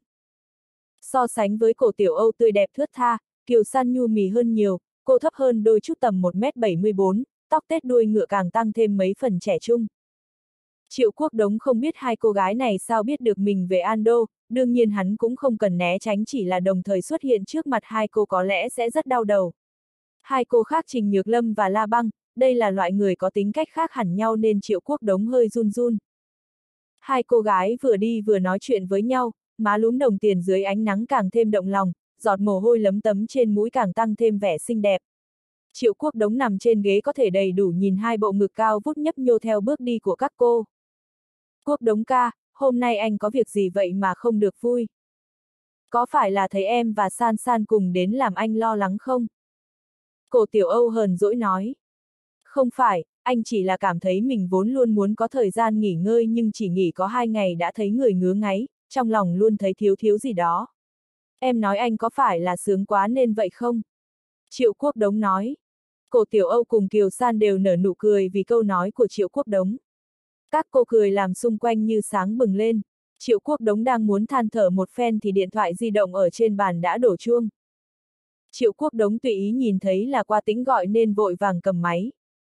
So sánh với Cổ Tiểu Âu tươi đẹp thướt tha, Kiều San nhu mì hơn nhiều, cô thấp hơn đôi chút tầm một mét bảy mươi bốn, tóc tết đuôi ngựa càng tăng thêm mấy phần trẻ trung. Triệu Quốc Đống không biết hai cô gái này sao biết được mình về An Đô, đương nhiên hắn cũng không cần né tránh, chỉ là đồng thời xuất hiện trước mặt hai cô có lẽ sẽ rất đau đầu. Hai cô khác Trình Nhược Lâm và La Băng, đây là loại người có tính cách khác hẳn nhau nên Triệu Quốc Đống hơi run run. Hai cô gái vừa đi vừa nói chuyện với nhau, má lúm đồng tiền dưới ánh nắng càng thêm động lòng, giọt mồ hôi lấm tấm trên mũi càng tăng thêm vẻ xinh đẹp. Triệu Quốc Đống nằm trên ghế có thể đầy đủ nhìn hai bộ ngực cao vút nhấp nhô theo bước đi của các cô. Quốc Đống ca, hôm nay anh có việc gì vậy mà không được vui? Có phải là thấy em và San San cùng đến làm anh lo lắng không? Cổ Tiểu Âu hờn dỗi nói. Không phải, anh chỉ là cảm thấy mình vốn luôn muốn có thời gian nghỉ ngơi nhưng chỉ nghỉ có hai ngày đã thấy người ngứa ngáy, trong lòng luôn thấy thiếu thiếu gì đó. Em nói anh có phải là sướng quá nên vậy không? Triệu Quốc Đống nói. Cổ Tiểu Âu cùng Kiều San đều nở nụ cười vì câu nói của Triệu Quốc Đống. Các cô cười làm xung quanh như sáng bừng lên. Triệu Quốc Đống đang muốn than thở một phen thì điện thoại di động ở trên bàn đã đổ chuông. Triệu Quốc Đống tùy ý nhìn thấy là Qua Tĩnh gọi nên vội vàng cầm máy.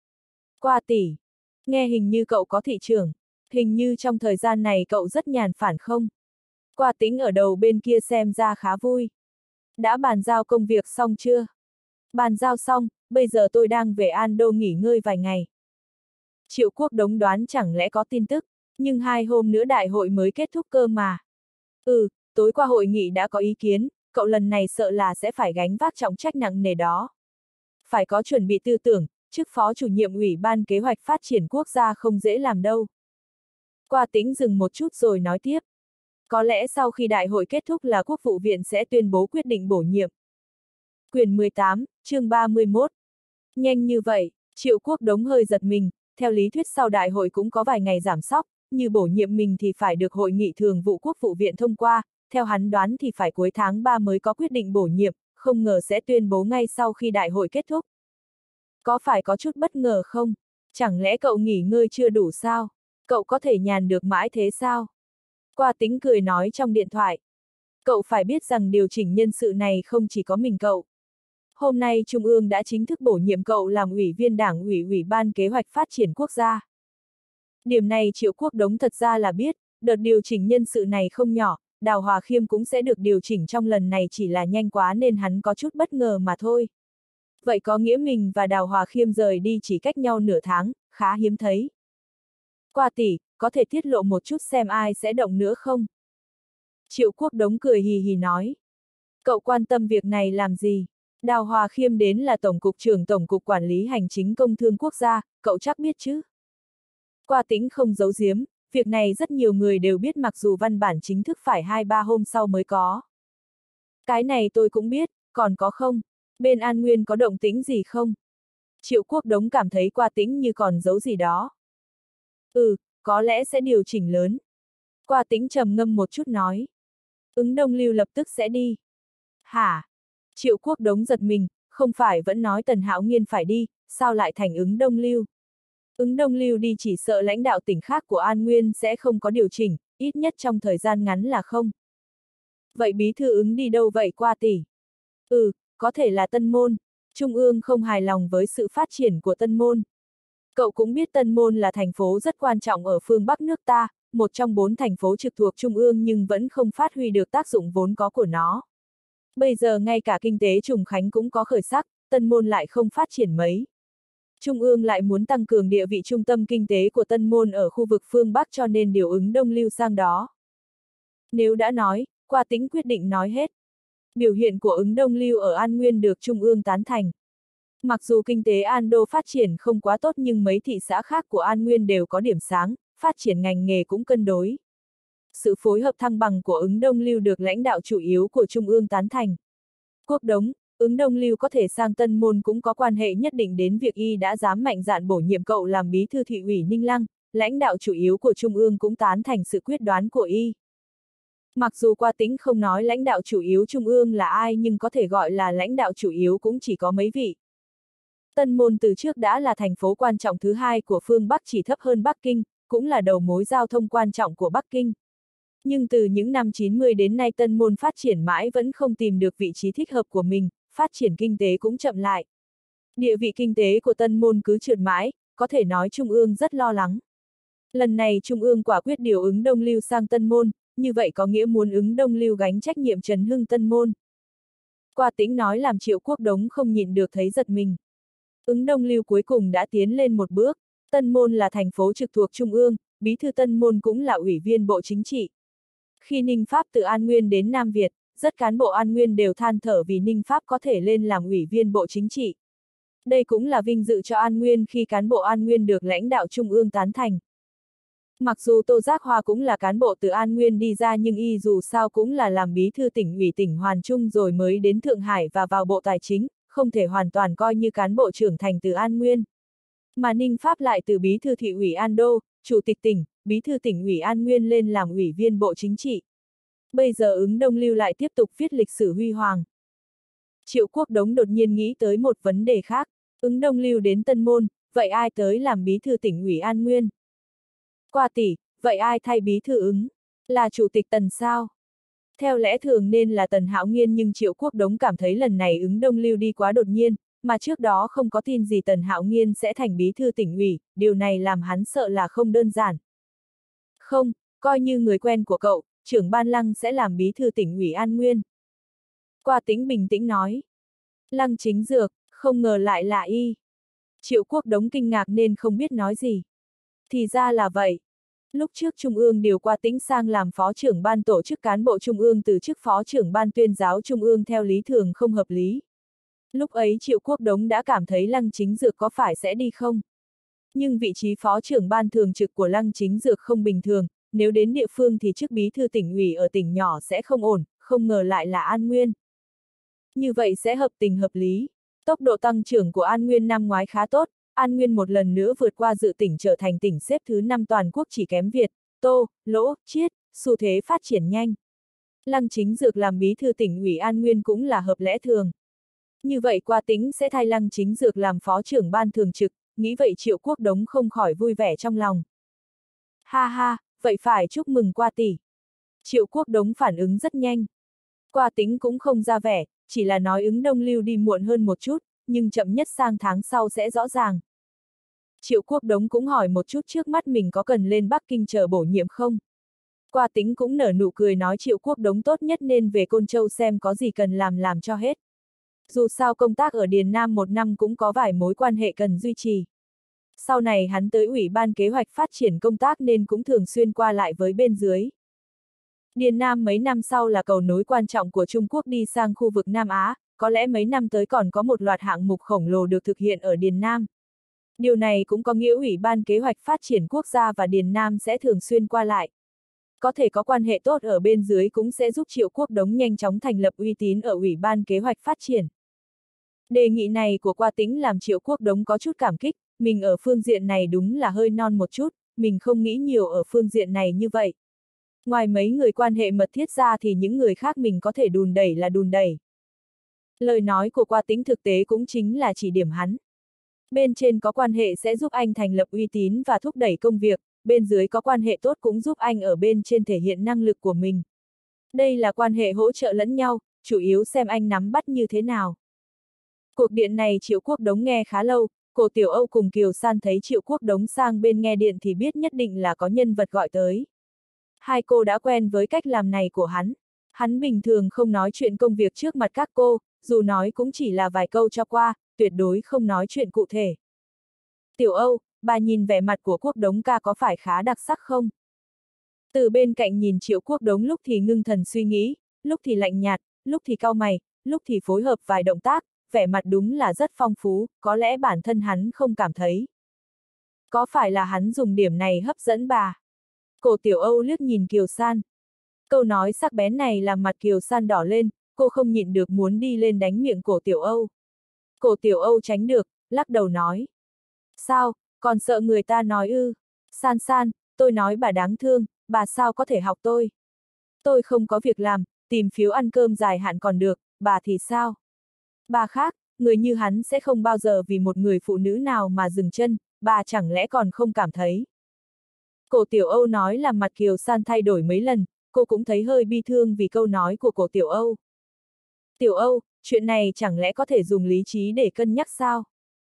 Qua tỷ, nghe hình như cậu có thị trưởng, hình như trong thời gian này cậu rất nhàn phản không? Qua Tĩnh ở đầu bên kia xem ra khá vui. Đã bàn giao công việc xong chưa? Bàn giao xong, bây giờ tôi đang về An Đô nghỉ ngơi vài ngày. Triệu Quốc Đống đoán chẳng lẽ có tin tức, nhưng hai hôm nữa đại hội mới kết thúc cơ mà. Ừ, tối qua hội nghị đã có ý kiến, cậu lần này sợ là sẽ phải gánh vác trọng trách nặng nề đó. Phải có chuẩn bị tư tưởng, chức phó chủ nhiệm Ủy ban Kế hoạch Phát triển Quốc gia không dễ làm đâu. Qua Tĩnh dừng một chút rồi nói tiếp. Có lẽ sau khi đại hội kết thúc là Quốc vụ viện sẽ tuyên bố quyết định bổ nhiệm. Quyển mười tám, chương ba mươi mốt. Nhanh như vậy, Triệu Quốc Đống hơi giật mình, theo lý thuyết sau đại hội cũng có vài ngày giảm sóc, như bổ nhiệm mình thì phải được hội nghị thường vụ Quốc vụ viện thông qua, theo hắn đoán thì phải cuối tháng ba mới có quyết định bổ nhiệm, không ngờ sẽ tuyên bố ngay sau khi đại hội kết thúc. Có phải có chút bất ngờ không? Chẳng lẽ cậu nghỉ ngơi chưa đủ sao? Cậu có thể nhàn được mãi thế sao? Qua Tĩnh cười nói trong điện thoại. Cậu phải biết rằng điều chỉnh nhân sự này không chỉ có mình cậu. Hôm nay Trung ương đã chính thức bổ nhiệm cậu làm ủy viên Đảng ủy Ủy ban Kế hoạch Phát triển Quốc gia. Điểm này Triệu Quốc Đống thật ra là biết, đợt điều chỉnh nhân sự này không nhỏ, Đào Hòa Khiêm cũng sẽ được điều chỉnh trong lần này, chỉ là nhanh quá nên hắn có chút bất ngờ mà thôi. Vậy có nghĩa mình và Đào Hòa Khiêm rời đi chỉ cách nhau nửa tháng, khá hiếm thấy. Qua tỷ, có thể tiết lộ một chút xem ai sẽ động nữa không? Triệu Quốc Đống cười hì hì nói. Cậu quan tâm việc này làm gì? Đào Hòa Khiêm đến là Tổng cục trưởng Tổng cục Quản lý Hành chính Công thương Quốc gia, cậu chắc biết chứ? Qua Tĩnh không giấu giếm, việc này rất nhiều người đều biết mặc dù văn bản chính thức phải hai ba hôm sau mới có. Cái này tôi cũng biết, còn có không? Bên An Nguyên có động tĩnh gì không? Triệu Quốc Đống cảm thấy Qua Tĩnh như còn giấu gì đó. Ừ, có lẽ sẽ điều chỉnh lớn. Qua Tĩnh trầm ngâm một chút nói. Ứng Đông Lưu lập tức sẽ đi. Hả? Triệu Quốc Đống giật mình, không phải vẫn nói Tần Hạo Nghiên phải đi, sao lại thành Ứng Đông Lưu? Ứng Đông Lưu đi chỉ sợ lãnh đạo tỉnh khác của An Nguyên sẽ không có điều chỉnh, ít nhất trong thời gian ngắn là không. Vậy bí thư Ứng đi đâu vậy Qua tỷ? Ừ, có thể là Tân Môn. Trung ương không hài lòng với sự phát triển của Tân Môn. Cậu cũng biết Tân Môn là thành phố rất quan trọng ở phương Bắc nước ta, một trong bốn thành phố trực thuộc Trung ương nhưng vẫn không phát huy được tác dụng vốn có của nó. Bây giờ ngay cả kinh tế Trùng Khánh cũng có khởi sắc, Tân Môn lại không phát triển mấy. Trung ương lại muốn tăng cường địa vị trung tâm kinh tế của Tân Môn ở khu vực phương Bắc cho nên điều Ứng Đông Lưu sang đó. Nếu đã nói, Qua Tĩnh quyết định nói hết. Biểu hiện của ứng Đông Lưu ở An Nguyên được Trung ương tán thành. Mặc dù kinh tế An Đô phát triển không quá tốt nhưng mấy thị xã khác của An Nguyên đều có điểm sáng, phát triển ngành nghề cũng cân đối. Sự phối hợp thăng bằng của ứng Đông Lưu được lãnh đạo chủ yếu của Trung ương tán thành. Quốc Đống, ứng Đông Lưu có thể sang Tân Môn cũng có quan hệ nhất định đến việc y đã dám mạnh dạn bổ nhiệm cậu làm bí thư thị ủy Ninh Lăng, lãnh đạo chủ yếu của Trung ương cũng tán thành sự quyết đoán của y. Mặc dù Qua Tĩnh không nói lãnh đạo chủ yếu Trung ương là ai nhưng có thể gọi là lãnh đạo chủ yếu cũng chỉ có mấy vị. Tân Môn từ trước đã là thành phố quan trọng thứ hai của phương Bắc chỉ thấp hơn Bắc Kinh, cũng là đầu mối giao thông quan trọng của Bắc Kinh. Nhưng từ những năm chín mươi đến nay Tân Môn phát triển mãi vẫn không tìm được vị trí thích hợp của mình, phát triển kinh tế cũng chậm lại. Địa vị kinh tế của Tân Môn cứ trượt mãi, có thể nói Trung ương rất lo lắng. Lần này Trung ương quả quyết điều ứng Đông Lưu sang Tân Môn, như vậy có nghĩa muốn ứng Đông Lưu gánh trách nhiệm trấn hưng Tân Môn. Qua Tĩnh nói làm Triệu Quốc Đống không nhịn được thấy giật mình. Ứng Đông Lưu cuối cùng đã tiến lên một bước, Tân Môn là thành phố trực thuộc Trung ương, bí thư Tân Môn cũng là ủy viên Bộ Chính trị. Khi Ninh Pháp từ An Nguyên đến Nam Việt, rất cán bộ An Nguyên đều than thở vì Ninh Pháp có thể lên làm ủy viên Bộ Chính trị. Đây cũng là vinh dự cho An Nguyên khi cán bộ An Nguyên được lãnh đạo Trung ương tán thành. Mặc dù Tô Giác Hoa cũng là cán bộ từ An Nguyên đi ra nhưng y dù sao cũng là làm bí thư tỉnh ủy tỉnh Hoàn Trung rồi mới đến Thượng Hải và vào Bộ Tài chính, không thể hoàn toàn coi như cán bộ trưởng thành từ An Nguyên. Mà Ninh Pháp lại từ bí thư thị ủy An Đô, chủ tịch tỉnh, bí thư tỉnh ủy An Nguyên lên làm ủy viên Bộ Chính trị. Bây giờ ứng Đông Lưu lại tiếp tục viết lịch sử huy hoàng. Triệu Quốc Đống đột nhiên nghĩ tới một vấn đề khác, ứng Đông Lưu đến Tân Môn, vậy ai tới làm bí thư tỉnh ủy An Nguyên? Qua tỷ, vậy ai thay bí thư ứng? Là chủ tịch Tần sao? Theo lẽ thường nên là Tần Hạo Nghiên nhưng Triệu Quốc Đống cảm thấy lần này ứng Đông Lưu đi quá đột nhiên, mà trước đó không có tin gì Tần Hạo Nghiên sẽ thành bí thư tỉnh ủy, điều này làm hắn sợ là không đơn giản. Không, coi như người quen của cậu, trưởng ban Lăng sẽ làm bí thư tỉnh ủy An Nguyên. Qua Tĩnh bình tĩnh nói. Lăng Chính Dược, không ngờ lại là y. Triệu Quốc Đống kinh ngạc nên không biết nói gì. Thì ra là vậy. Lúc trước Trung ương điều Qua Tĩnh sang làm phó trưởng ban tổ chức cán bộ Trung ương từ chức phó trưởng ban tuyên giáo Trung ương theo lý thường không hợp lý. Lúc ấy Triệu Quốc Đống đã cảm thấy Lăng Chính Dược có phải sẽ đi không? Nhưng vị trí phó trưởng ban thường trực của Lăng Chính Dược không bình thường, nếu đến địa phương thì chức bí thư tỉnh ủy ở tỉnh nhỏ sẽ không ổn, không ngờ lại là An Nguyên. Như vậy sẽ hợp tình hợp lý. Tốc độ tăng trưởng của An Nguyên năm ngoái khá tốt, An Nguyên một lần nữa vượt qua dự tỉnh trở thành tỉnh xếp thứ năm toàn quốc chỉ kém Việt, Tô, Lỗ, Chiết, xu thế phát triển nhanh. Lăng Chính Dược làm bí thư tỉnh ủy An Nguyên cũng là hợp lẽ thường. Như vậy Qua Tĩnh sẽ thay Lăng Chính Dược làm phó trưởng ban thường trực, nghĩ vậy Triệu Quốc Đống không khỏi vui vẻ trong lòng. Ha ha, vậy phải chúc mừng Qua tỷ. Triệu Quốc Đống phản ứng rất nhanh. Qua Tĩnh cũng không ra vẻ, chỉ là nói ứng Đông Lưu đi muộn hơn một chút, nhưng chậm nhất sang tháng sau sẽ rõ ràng. Triệu Quốc Đống cũng hỏi một chút trước mắt mình có cần lên Bắc Kinh chờ bổ nhiệm không? Qua Tĩnh cũng nở nụ cười nói Triệu Quốc Đống tốt nhất nên về Côn Châu xem có gì cần làm làm cho hết. Dù sao công tác ở Điền Nam một năm cũng có vài mối quan hệ cần duy trì. Sau này hắn tới Ủy ban Kế hoạch phát triển công tác nên cũng thường xuyên qua lại với bên dưới. Điền Nam mấy năm sau là cầu nối quan trọng của Trung Quốc đi sang khu vực Nam Á, có lẽ mấy năm tới còn có một loạt hạng mục khổng lồ được thực hiện ở Điền Nam. Điều này cũng có nghĩa Ủy ban Kế hoạch phát triển quốc gia và Điền Nam sẽ thường xuyên qua lại. Có thể có quan hệ tốt ở bên dưới cũng sẽ giúp Triệu Quốc Đống nhanh chóng thành lập uy tín ở Ủy ban Kế hoạch phát triển. Đề nghị này của Qua Tĩnh làm Triệu Quốc Đống có chút cảm kích, mình ở phương diện này đúng là hơi non một chút, mình không nghĩ nhiều ở phương diện này như vậy. Ngoài mấy người quan hệ mật thiết ra thì những người khác mình có thể đùn đẩy là đùn đẩy. Lời nói của Qua Tĩnh thực tế cũng chính là chỉ điểm hắn. Bên trên có quan hệ sẽ giúp anh thành lập uy tín và thúc đẩy công việc, bên dưới có quan hệ tốt cũng giúp anh ở bên trên thể hiện năng lực của mình. Đây là quan hệ hỗ trợ lẫn nhau, chủ yếu xem anh nắm bắt như thế nào. Cuộc điện này Triệu Quốc Đống nghe khá lâu, cô Tiểu Âu cùng Kiều San thấy Triệu Quốc Đống sang bên nghe điện thì biết nhất định là có nhân vật gọi tới. Hai cô đã quen với cách làm này của hắn. Hắn bình thường không nói chuyện công việc trước mặt các cô, dù nói cũng chỉ là vài câu cho qua, tuyệt đối không nói chuyện cụ thể. Tiểu Âu, bà nhìn vẻ mặt của Quốc Đống ca có phải khá đặc sắc không? Từ bên cạnh nhìn Triệu Quốc Đống lúc thì ngưng thần suy nghĩ, lúc thì lạnh nhạt, lúc thì cau mày, lúc thì phối hợp vài động tác, vẻ mặt đúng là rất phong phú, có lẽ bản thân hắn không cảm thấy. Có phải là hắn dùng điểm này hấp dẫn bà? Cổ Tiểu Âu liếc nhìn Kiều San. Câu nói sắc bén này làm mặt Kiều San đỏ lên, cô không nhịn được muốn đi lên đánh miệng Cổ Tiểu Âu. Cổ Tiểu Âu tránh được, lắc đầu nói. Sao, còn sợ người ta nói ư? San San, tôi nói bà đáng thương, bà sao có thể học tôi? Tôi không có việc làm, tìm phiếu ăn cơm dài hạn còn được, bà thì sao? Bà khác, người như hắn sẽ không bao giờ vì một người phụ nữ nào mà dừng chân, bà chẳng lẽ còn không cảm thấy? Cổ Tiểu Âu nói làm mặt Kiều San thay đổi mấy lần, cô cũng thấy hơi bi thương vì câu nói của Cổ Tiểu Âu. Tiểu Âu, chuyện này chẳng lẽ có thể dùng lý trí để cân nhắc sao?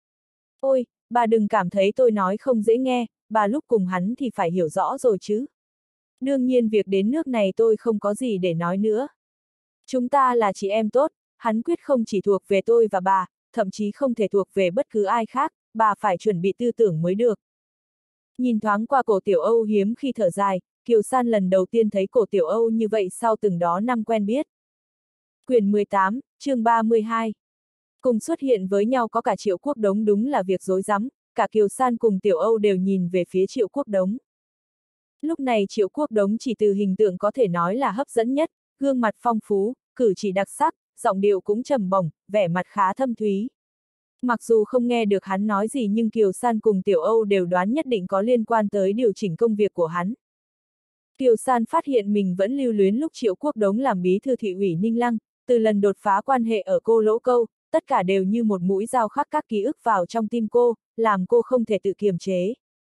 Ôi, bà đừng cảm thấy tôi nói không dễ nghe, bà lúc cùng hắn thì phải hiểu rõ rồi chứ. Đương nhiên việc đến nước này tôi không có gì để nói nữa. Chúng ta là chị em tốt, hắn quyết không chỉ thuộc về tôi và bà, thậm chí không thể thuộc về bất cứ ai khác, bà phải chuẩn bị tư tưởng mới được. Nhìn thoáng qua Cổ Tiểu Âu hiếm khi thở dài, Kiều San lần đầu tiên thấy Cổ Tiểu Âu như vậy sau từng đó năm quen biết. Quyển mười tám, chương ba mươi hai. Cùng xuất hiện với nhau có cả Triệu Quốc Đống đúng là việc rối rắm, cả Kiều San cùng Tiểu Âu đều nhìn về phía Triệu Quốc Đống. Lúc này Triệu Quốc Đống chỉ từ hình tượng có thể nói là hấp dẫn nhất, gương mặt phong phú, cử chỉ đặc sắc, giọng điệu cũng trầm bổng, vẻ mặt khá thâm thúy. Mặc dù không nghe được hắn nói gì nhưng Kiều San cùng Tiểu Âu đều đoán nhất định có liên quan tới điều chỉnh công việc của hắn. Kiều San phát hiện mình vẫn lưu luyến lúc Triệu Quốc Đống làm bí thư thị ủy Ninh Lăng, từ lần đột phá quan hệ ở Cô Lỗ Câu, tất cả đều như một mũi dao khắc các ký ức vào trong tim cô, làm cô không thể tự kiềm chế.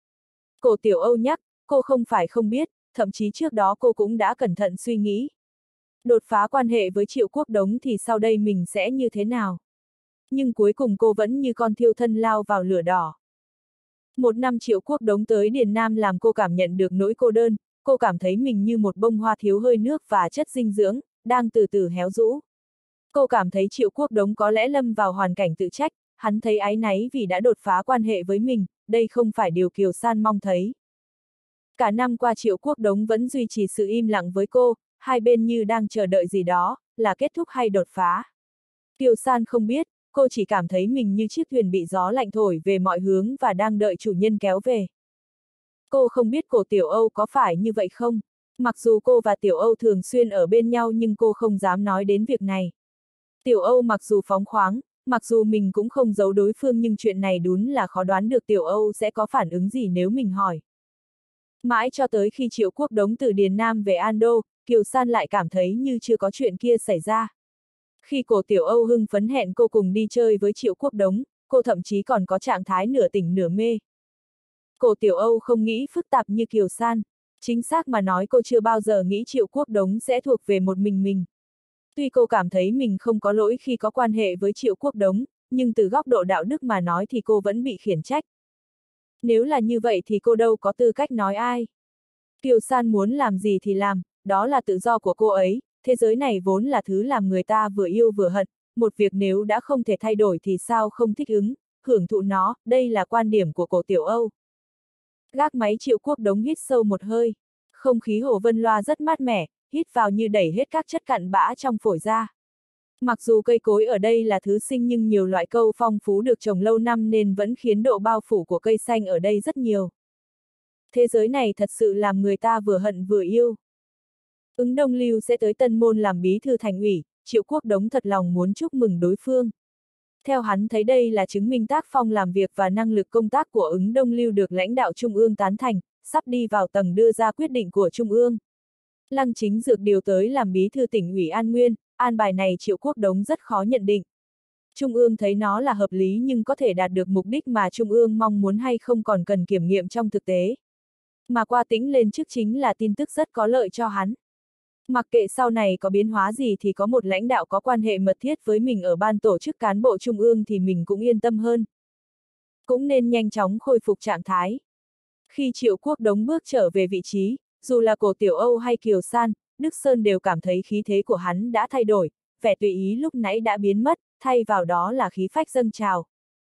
Cổ Tiểu Âu nhắc, cô không phải không biết, thậm chí trước đó cô cũng đã cẩn thận suy nghĩ. Đột phá quan hệ với Triệu Quốc Đống thì sau đây mình sẽ như thế nào? Nhưng cuối cùng cô vẫn như con thiêu thân lao vào lửa đỏ. Một năm Triệu Quốc Đống tới Điền Nam làm cô cảm nhận được nỗi cô đơn, cô cảm thấy mình như một bông hoa thiếu hơi nước và chất dinh dưỡng, đang từ từ héo rũ. Cô cảm thấy Triệu Quốc Đống có lẽ lâm vào hoàn cảnh tự trách, hắn thấy áy náy vì đã đột phá quan hệ với mình, đây không phải điều Kiều San mong thấy. Cả năm qua Triệu Quốc Đống vẫn duy trì sự im lặng với cô, hai bên như đang chờ đợi gì đó, là kết thúc hay đột phá. Kiều San không biết, cô chỉ cảm thấy mình như chiếc thuyền bị gió lạnh thổi về mọi hướng và đang đợi chủ nhân kéo về. Cô không biết Cổ Tiểu Âu có phải như vậy không? Mặc dù cô và Tiểu Âu thường xuyên ở bên nhau nhưng cô không dám nói đến việc này. Tiểu Âu mặc dù phóng khoáng, mặc dù mình cũng không giấu đối phương nhưng chuyện này đúng là khó đoán được Tiểu Âu sẽ có phản ứng gì nếu mình hỏi. Mãi cho tới khi Triệu Quốc Đống từ Điền Nam về An Đô, Kiều San lại cảm thấy như chưa có chuyện kia xảy ra. Khi Cổ Tiểu Âu hưng phấn hẹn cô cùng đi chơi với Triệu Quốc Đống, cô thậm chí còn có trạng thái nửa tỉnh nửa mê. Cổ Tiểu Âu không nghĩ phức tạp như Kiều San, chính xác mà nói cô chưa bao giờ nghĩ Triệu Quốc Đống sẽ thuộc về một mình mình. Tuy cô cảm thấy mình không có lỗi khi có quan hệ với Triệu Quốc Đống, nhưng từ góc độ đạo đức mà nói thì cô vẫn bị khiển trách. Nếu là như vậy thì cô đâu có tư cách nói ai. Kiều San muốn làm gì thì làm, đó là tự do của cô ấy, thế giới này vốn là thứ làm người ta vừa yêu vừa hận, một việc nếu đã không thể thay đổi thì sao không thích ứng, hưởng thụ nó, đây là quan điểm của Cổ Tiểu Âu. Gác máy Triệu Quốc Đống hít sâu một hơi, không khí Hồ Vân Loa rất mát mẻ, hít vào như đẩy hết các chất cặn bã trong phổi ra. Mặc dù cây cối ở đây là thứ sinh nhưng nhiều loại câu phong phú được trồng lâu năm nên vẫn khiến độ bao phủ của cây xanh ở đây rất nhiều. Thế giới này thật sự làm người ta vừa hận vừa yêu. Ứng Đông Lưu sẽ tới Tân Môn làm bí thư thành ủy, Triệu Quốc Đống thật lòng muốn chúc mừng đối phương. Theo hắn thấy đây là chứng minh tác phong làm việc và năng lực công tác của Ứng Đông Lưu được lãnh đạo Trung ương tán thành, sắp đi vào tầng đưa ra quyết định của Trung ương. Lăng Chính Dược điều tới làm bí thư tỉnh ủy An Nguyên, an bài này Triệu Quốc Đống rất khó nhận định. Trung ương thấy nó là hợp lý nhưng có thể đạt được mục đích mà Trung ương mong muốn hay không còn cần kiểm nghiệm trong thực tế. Mà qua Tĩnh lên chức chính là tin tức rất có lợi cho hắn. Mặc kệ sau này có biến hóa gì thì có một lãnh đạo có quan hệ mật thiết với mình ở ban tổ chức cán bộ Trung ương thì mình cũng yên tâm hơn. Cũng nên nhanh chóng khôi phục trạng thái. Khi Triệu Quốc Đống bước trở về vị trí, dù là Cổ Tiểu Âu hay Kiều San, Đức Sơn đều cảm thấy khí thế của hắn đã thay đổi, vẻ tùy ý lúc nãy đã biến mất, thay vào đó là khí phách dâng trào.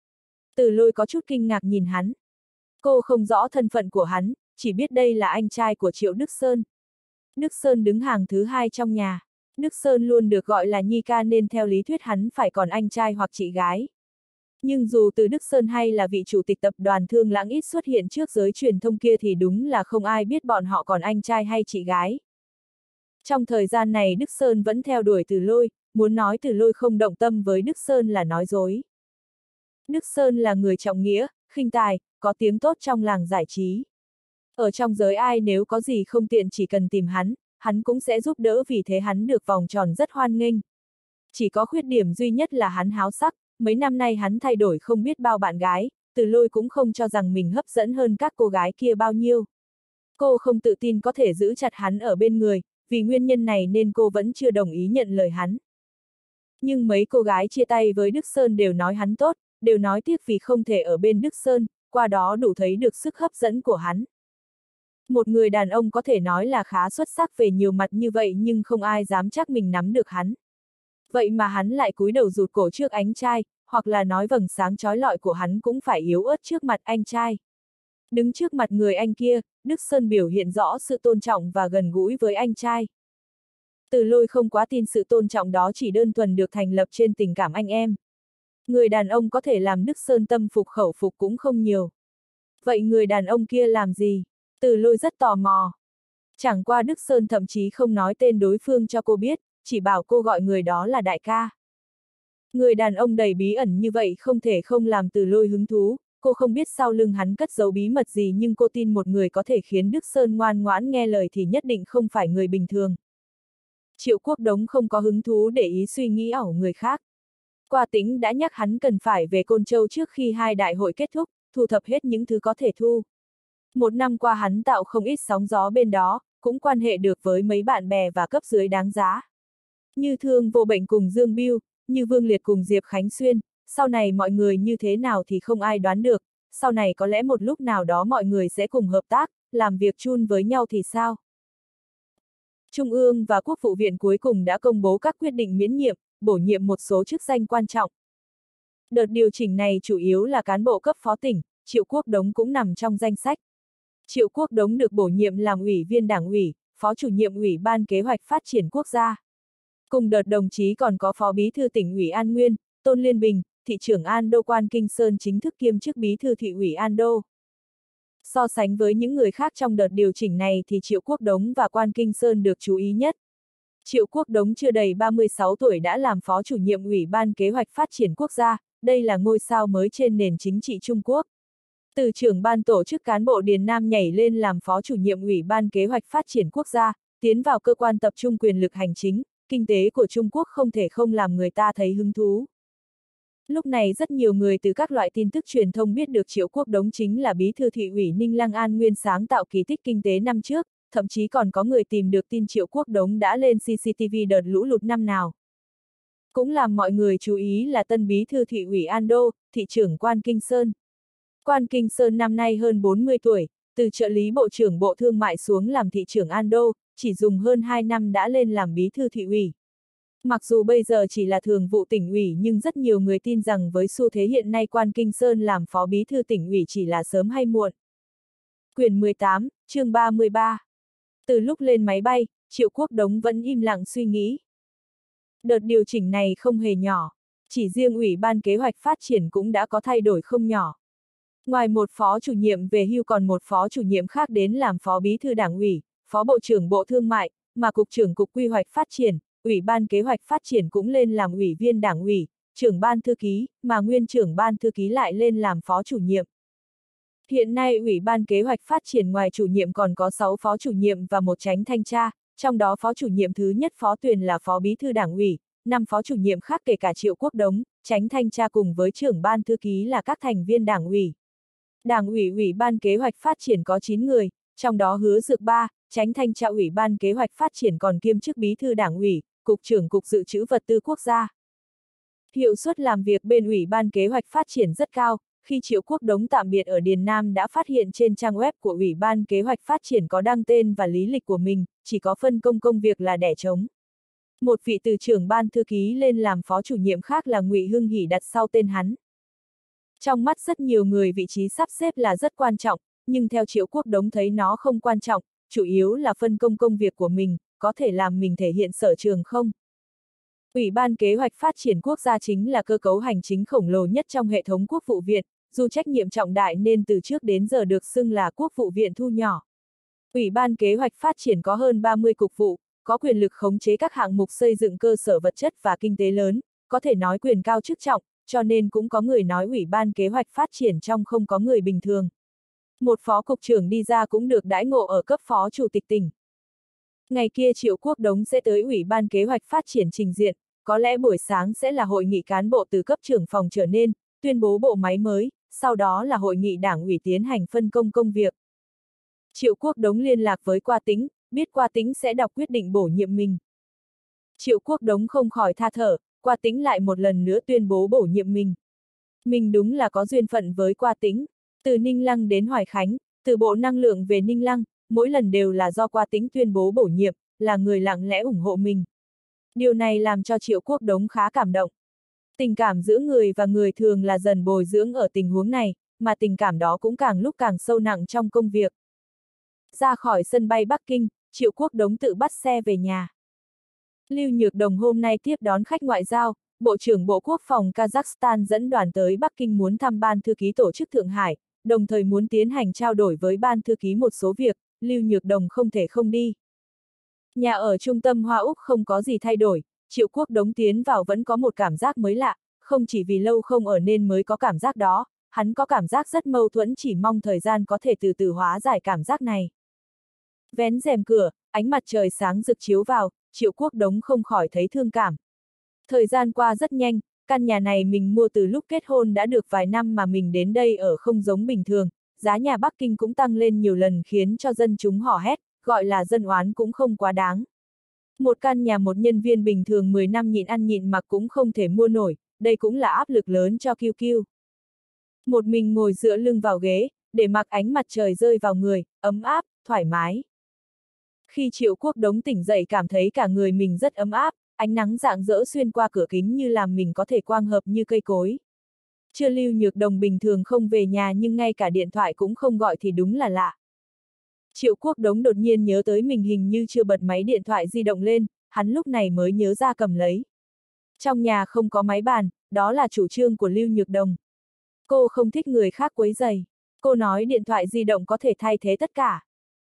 Từ Lôi có chút kinh ngạc nhìn hắn. Cô không rõ thân phận của hắn, chỉ biết đây là anh trai của Triệu Đức Sơn. Đức Sơn đứng hàng thứ hai trong nhà. Đức Sơn luôn được gọi là Nhi ca nên theo lý thuyết hắn phải còn anh trai hoặc chị gái. Nhưng dù từ Đức Sơn hay là vị chủ tịch tập đoàn Thương Lãng ít xuất hiện trước giới truyền thông kia thì đúng là không ai biết bọn họ còn anh trai hay chị gái. Trong thời gian này Đức Sơn vẫn theo đuổi Từ Lôi, muốn nói Từ Lôi không động tâm với Đức Sơn là nói dối. Đức Sơn là người trọng nghĩa, khinh tài, có tiếng tốt trong làng giải trí. Ở trong giới ai nếu có gì không tiện chỉ cần tìm hắn, hắn cũng sẽ giúp đỡ vì thế hắn được vòng tròn rất hoan nghênh. Chỉ có khuyết điểm duy nhất là hắn háo sắc, mấy năm nay hắn thay đổi không biết bao bạn gái, Từ Lôi cũng không cho rằng mình hấp dẫn hơn các cô gái kia bao nhiêu. Cô không tự tin có thể giữ chặt hắn ở bên người, vì nguyên nhân này nên cô vẫn chưa đồng ý nhận lời hắn. Nhưng mấy cô gái chia tay với Đức Sơn đều nói hắn tốt, đều nói tiếc vì không thể ở bên Đức Sơn, qua đó đủ thấy được sức hấp dẫn của hắn. Một người đàn ông có thể nói là khá xuất sắc về nhiều mặt như vậy nhưng không ai dám chắc mình nắm được hắn. Vậy mà hắn lại cúi đầu rụt cổ trước anh trai, hoặc là nói vầng sáng chói lọi của hắn cũng phải yếu ớt trước mặt anh trai. Đứng trước mặt người anh kia, Đức Sơn biểu hiện rõ sự tôn trọng và gần gũi với anh trai. Từ Lôi không quá tin sự tôn trọng đó chỉ đơn thuần được thành lập trên tình cảm anh em. Người đàn ông có thể làm Đức Sơn tâm phục khẩu phục cũng không nhiều. Vậy người đàn ông kia làm gì? Từ Lôi rất tò mò. Chẳng qua Đức Sơn thậm chí không nói tên đối phương cho cô biết, chỉ bảo cô gọi người đó là đại ca. Người đàn ông đầy bí ẩn như vậy không thể không làm Từ Lôi hứng thú, cô không biết sau lưng hắn cất giấu bí mật gì nhưng cô tin một người có thể khiến Đức Sơn ngoan ngoãn nghe lời thì nhất định không phải người bình thường. Triệu Quốc Đống không có hứng thú để ý suy nghĩ ảo người khác. Qua Tĩnh đã nhắc hắn cần phải về Côn Châu trước khi hai đại hội kết thúc, thu thập hết những thứ có thể thu. Một năm qua hắn tạo không ít sóng gió bên đó, cũng quan hệ được với mấy bạn bè và cấp dưới đáng giá. Như Thương Vô Bệnh cùng Dương Biêu, như Vương Liệt cùng Diệp Khánh Xuyên, sau này mọi người như thế nào thì không ai đoán được, sau này có lẽ một lúc nào đó mọi người sẽ cùng hợp tác, làm việc chung với nhau thì sao? Trung ương và Quốc vụ viện cuối cùng đã công bố các quyết định miễn nhiệm, bổ nhiệm một số chức danh quan trọng. Đợt điều chỉnh này chủ yếu là cán bộ cấp phó tỉnh, Triệu Quốc Đống cũng nằm trong danh sách. Triệu Quốc Đống được bổ nhiệm làm ủy viên đảng ủy, phó chủ nhiệm ủy ban kế hoạch phát triển quốc gia. Cùng đợt đồng chí còn có phó bí thư tỉnh ủy An Nguyên, Tôn Liên Bình, thị trưởng An Đô Quan Kinh Sơn chính thức kiêm chức bí thư thị ủy An Đô. So sánh với những người khác trong đợt điều chỉnh này thì Triệu Quốc Đống và Quan Kinh Sơn được chú ý nhất. Triệu Quốc Đống chưa đầy ba mươi sáu tuổi đã làm phó chủ nhiệm ủy ban kế hoạch phát triển quốc gia, đây là ngôi sao mới trên nền chính trị Trung Quốc. Từ trưởng ban tổ chức cán bộ Điền Nam nhảy lên làm phó chủ nhiệm ủy ban kế hoạch phát triển quốc gia, tiến vào cơ quan tập trung quyền lực hành chính, kinh tế của Trung Quốc không thể không làm người ta thấy hứng thú. Lúc này rất nhiều người từ các loại tin tức truyền thông biết được Triệu Quốc Đống chính là bí thư thị ủy Ninh Lăng An Nguyên sáng tạo kỳ tích kinh tế năm trước, thậm chí còn có người tìm được tin Triệu Quốc Đống đã lên xê xê tê vê đợt lũ lụt năm nào. Cũng làm mọi người chú ý là tân bí thư thị ủy An Đô, thị trưởng Quan Kinh Sơn. Quan Kinh Sơn năm nay hơn bốn mươi tuổi, từ trợ lý bộ trưởng Bộ Thương mại xuống làm thị trưởng An Đô, chỉ dùng hơn hai năm đã lên làm bí thư thị ủy. Mặc dù bây giờ chỉ là thường vụ tỉnh ủy nhưng rất nhiều người tin rằng với xu thế hiện nay Quan Kinh Sơn làm phó bí thư tỉnh ủy chỉ là sớm hay muộn. Quyển mười tám, chương ba mươi ba. Từ lúc lên máy bay, Triệu Quốc Đống vẫn im lặng suy nghĩ. Đợt điều chỉnh này không hề nhỏ, chỉ riêng Ủy ban kế hoạch phát triển cũng đã có thay đổi không nhỏ. Ngoài một phó chủ nhiệm về hưu còn một phó chủ nhiệm khác đến làm phó bí thư đảng ủy, phó bộ trưởng Bộ Thương mại, mà cục trưởng cục quy hoạch phát triển, Ủy ban kế hoạch phát triển cũng lên làm ủy viên đảng ủy, trưởng ban thư ký, mà nguyên trưởng ban thư ký lại lên làm phó chủ nhiệm. Hiện nay Ủy ban kế hoạch phát triển ngoài chủ nhiệm còn có sáu phó chủ nhiệm và một chánh thanh tra, trong đó phó chủ nhiệm thứ nhất Phó Tuyền là phó bí thư đảng ủy, năm phó chủ nhiệm khác kể cả Triệu Quốc Đống, chánh thanh tra cùng với trưởng ban thư ký là các thành viên đảng ủy. Đảng ủy Ủy ban kế hoạch phát triển có chín người, trong đó Hứa Dược ba, chánh thanh tra Ủy ban kế hoạch phát triển còn kiêm chức bí thư đảng ủy, cục trưởng cục dự trữ vật tư quốc gia. Hiệu suất làm việc bên Ủy ban kế hoạch phát triển rất cao, khi Triệu Quốc Đống tạm biệt ở Điền Nam đã phát hiện trên trang web của Ủy ban kế hoạch phát triển có đăng tên và lý lịch của mình, chỉ có phân công công việc là đẻ trống. Một vị từ trưởng ban thư ký lên làm phó chủ nhiệm khác là Ngụy Hưng Hỷ đặt sau tên hắn. Trong mắt rất nhiều người vị trí sắp xếp là rất quan trọng, nhưng theo Triệu Quốc Đống thấy nó không quan trọng, chủ yếu là phân công công việc của mình, có thể làm mình thể hiện sở trường không? Ủy ban Kế hoạch Phát triển Quốc gia chính là cơ cấu hành chính khổng lồ nhất trong hệ thống quốc vụ viện, dù trách nhiệm trọng đại nên từ trước đến giờ được xưng là quốc vụ viện thu nhỏ. Ủy ban Kế hoạch Phát triển có hơn ba mươi cục vụ, có quyền lực khống chế các hạng mục xây dựng cơ sở vật chất và kinh tế lớn, có thể nói quyền cao chức trọng, cho nên cũng có người nói Ủy ban Kế hoạch Phát triển trong không có người bình thường. Một phó cục trưởng đi ra cũng được đãi ngộ ở cấp phó chủ tịch tỉnh. Ngày kia Triệu Quốc Đống sẽ tới Ủy ban Kế hoạch Phát triển trình diện, có lẽ buổi sáng sẽ là hội nghị cán bộ từ cấp trưởng phòng trở nên, tuyên bố bộ máy mới, sau đó là hội nghị đảng ủy tiến hành phân công công việc. Triệu Quốc Đống liên lạc với Qua Tĩnh, biết Qua Tĩnh sẽ đọc quyết định bổ nhiệm mình. Triệu Quốc Đống không khỏi tha thở, Qua Tĩnh lại một lần nữa tuyên bố bổ nhiệm mình. Mình đúng là có duyên phận với Qua Tĩnh, từ Ninh Lăng đến Hoài Khánh, từ Bộ Năng lượng về Ninh Lăng, mỗi lần đều là do Qua Tĩnh tuyên bố bổ nhiệm, là người lặng lẽ ủng hộ mình. Điều này làm cho Triệu Quốc Đống khá cảm động. Tình cảm giữa người và người thường là dần bồi dưỡng ở tình huống này, mà tình cảm đó cũng càng lúc càng sâu nặng trong công việc. Ra khỏi sân bay Bắc Kinh, Triệu Quốc Đống tự bắt xe về nhà. Lưu Nhược Đồng hôm nay tiếp đón khách ngoại giao, Bộ trưởng Bộ Quốc phòng Kazakhstan dẫn đoàn tới Bắc Kinh muốn thăm Ban Thư ký Tổ chức Thượng Hải, đồng thời muốn tiến hành trao đổi với Ban Thư ký một số việc, Lưu Nhược Đồng không thể không đi. Nhà ở trung tâm Hoa Úc không có gì thay đổi, Triệu Quốc Đống tiến vào vẫn có một cảm giác mới lạ, không chỉ vì lâu không ở nên mới có cảm giác đó, hắn có cảm giác rất mâu thuẫn, chỉ mong thời gian có thể từ từ hóa giải cảm giác này. Vén rèm cửa, ánh mặt trời sáng rực chiếu vào, Triệu Quốc Đống không khỏi thấy thương cảm. Thời gian qua rất nhanh, căn nhà này mình mua từ lúc kết hôn đã được vài năm mà mình đến đây ở không giống bình thường, giá nhà Bắc Kinh cũng tăng lên nhiều lần khiến cho dân chúng hò hét, gọi là dân oán cũng không quá đáng. Một căn nhà một nhân viên bình thường mười năm nhịn ăn nhịn mặc cũng không thể mua nổi, đây cũng là áp lực lớn cho Kiêu Kiêu. Một mình ngồi dựa lưng vào ghế, để mặc ánh mặt trời rơi vào người, ấm áp, thoải mái. Khi Triệu Quốc Đống tỉnh dậy cảm thấy cả người mình rất ấm áp, ánh nắng rạng rỡ xuyên qua cửa kính như làm mình có thể quang hợp như cây cối. Chưa Lưu Nhược Đồng bình thường không về nhà nhưng ngay cả điện thoại cũng không gọi thì đúng là lạ. Triệu Quốc Đống đột nhiên nhớ tới mình hình như chưa bật máy điện thoại di động lên, hắn lúc này mới nhớ ra cầm lấy. Trong nhà không có máy bàn, đó là chủ trương của Lưu Nhược Đồng. Cô không thích người khác quấy rầy. Cô nói điện thoại di động có thể thay thế tất cả.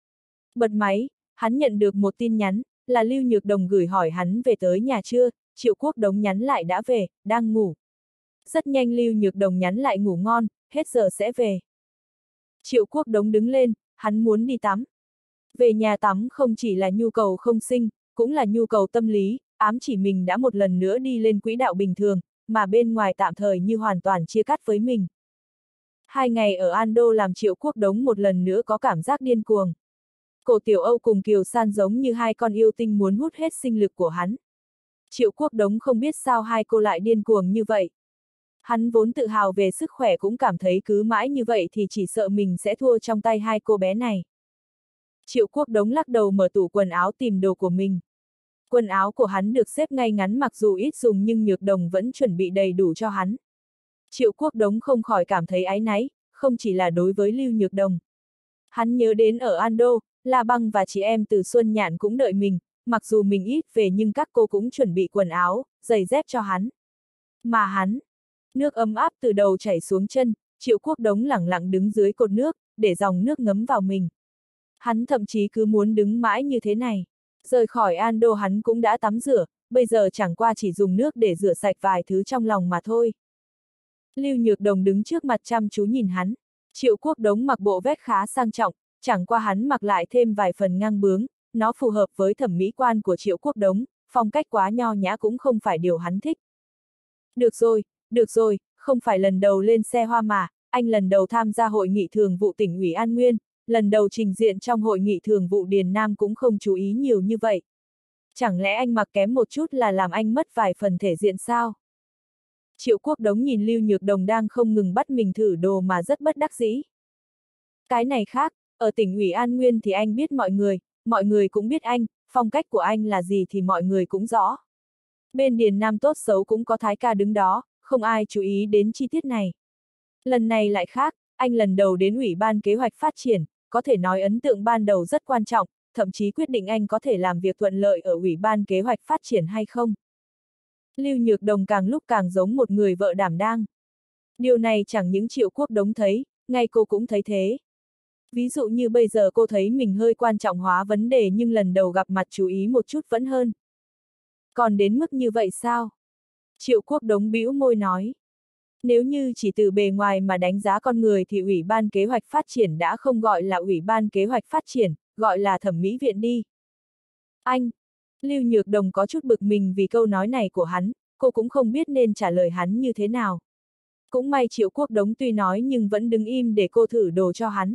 Bật máy, hắn nhận được một tin nhắn, là Lưu Nhược Đồng gửi hỏi hắn về tới nhà chưa, Triệu Quốc Đống nhắn lại đã về, đang ngủ. Rất nhanh Lưu Nhược Đồng nhắn lại ngủ ngon, hết giờ sẽ về. Triệu Quốc Đống đứng lên, hắn muốn đi tắm. Về nhà tắm không chỉ là nhu cầu không sinh, cũng là nhu cầu tâm lý, ám chỉ mình đã một lần nữa đi lên quỹ đạo bình thường, mà bên ngoài tạm thời như hoàn toàn chia cắt với mình. Hai ngày ở Ando làm Triệu Quốc Đống một lần nữa có cảm giác điên cuồng. Cổ Tiểu Âu cùng Kiều San giống như hai con yêu tinh muốn hút hết sinh lực của hắn. Triệu Quốc Đống không biết sao hai cô lại điên cuồng như vậy. Hắn vốn tự hào về sức khỏe cũng cảm thấy cứ mãi như vậy thì chỉ sợ mình sẽ thua trong tay hai cô bé này. Triệu Quốc Đống lắc đầu mở tủ quần áo tìm đồ của mình. Quần áo của hắn được xếp ngay ngắn mặc dù ít dùng nhưng Nhược Đồng vẫn chuẩn bị đầy đủ cho hắn. Triệu Quốc Đống không khỏi cảm thấy áy náy, không chỉ là đối với Lưu Nhược Đồng. Hắn nhớ đến ở Ando, La Băng và chị em từ Xuân Nhạn cũng đợi mình, mặc dù mình ít về nhưng các cô cũng chuẩn bị quần áo, giày dép cho hắn. Mà hắn, nước ấm áp từ đầu chảy xuống chân, Triệu Quốc Đống lẳng lặng đứng dưới cột nước, để dòng nước ngấm vào mình. Hắn thậm chí cứ muốn đứng mãi như thế này. Rời khỏi Ando hắn cũng đã tắm rửa, bây giờ chẳng qua chỉ dùng nước để rửa sạch vài thứ trong lòng mà thôi. Lưu Nhược Đồng đứng trước mặt chăm chú nhìn hắn. Triệu Quốc Đống mặc bộ vest khá sang trọng, chẳng qua hắn mặc lại thêm vài phần ngang bướng, nó phù hợp với thẩm mỹ quan của Triệu Quốc Đống, phong cách quá nho nhã cũng không phải điều hắn thích. Được rồi, được rồi, không phải lần đầu lên xe hoa mà, anh lần đầu tham gia hội nghị thường vụ tỉnh ủy An Nguyên, lần đầu trình diện trong hội nghị thường vụ Điền Nam cũng không chú ý nhiều như vậy. Chẳng lẽ anh mặc kém một chút là làm anh mất vài phần thể diện sao? Triệu Quốc Đống nhìn Lưu Nhược Đồng đang không ngừng bắt mình thử đồ mà rất bất đắc dĩ. Cái này khác, ở tỉnh ủy An Nguyên thì anh biết mọi người, mọi người cũng biết anh, phong cách của anh là gì thì mọi người cũng rõ. Bên Điền Nam tốt xấu cũng có Thái ca đứng đó, không ai chú ý đến chi tiết này. Lần này lại khác, anh lần đầu đến Ủy ban Kế hoạch Phát triển, có thể nói ấn tượng ban đầu rất quan trọng, thậm chí quyết định anh có thể làm việc thuận lợi ở Ủy ban kế hoạch phát triển hay không. Lưu Nhược Đồng càng lúc càng giống một người vợ đảm đang. Điều này chẳng những Triệu Quốc Đống thấy, ngay cô cũng thấy thế. Ví dụ như bây giờ cô thấy mình hơi quan trọng hóa vấn đề nhưng lần đầu gặp mặt chú ý một chút vẫn hơn. Còn đến mức như vậy sao? Triệu Quốc Đống bĩu môi nói. Nếu như chỉ từ bề ngoài mà đánh giá con người thì Ủy ban kế hoạch phát triển đã không gọi là Ủy ban kế hoạch phát triển, gọi là thẩm mỹ viện đi. Anh! Lưu Nhược Đồng có chút bực mình vì câu nói này của hắn, cô cũng không biết nên trả lời hắn như thế nào. Cũng may Triệu Quốc Đống tuy nói nhưng vẫn đứng im để cô thử đồ cho hắn.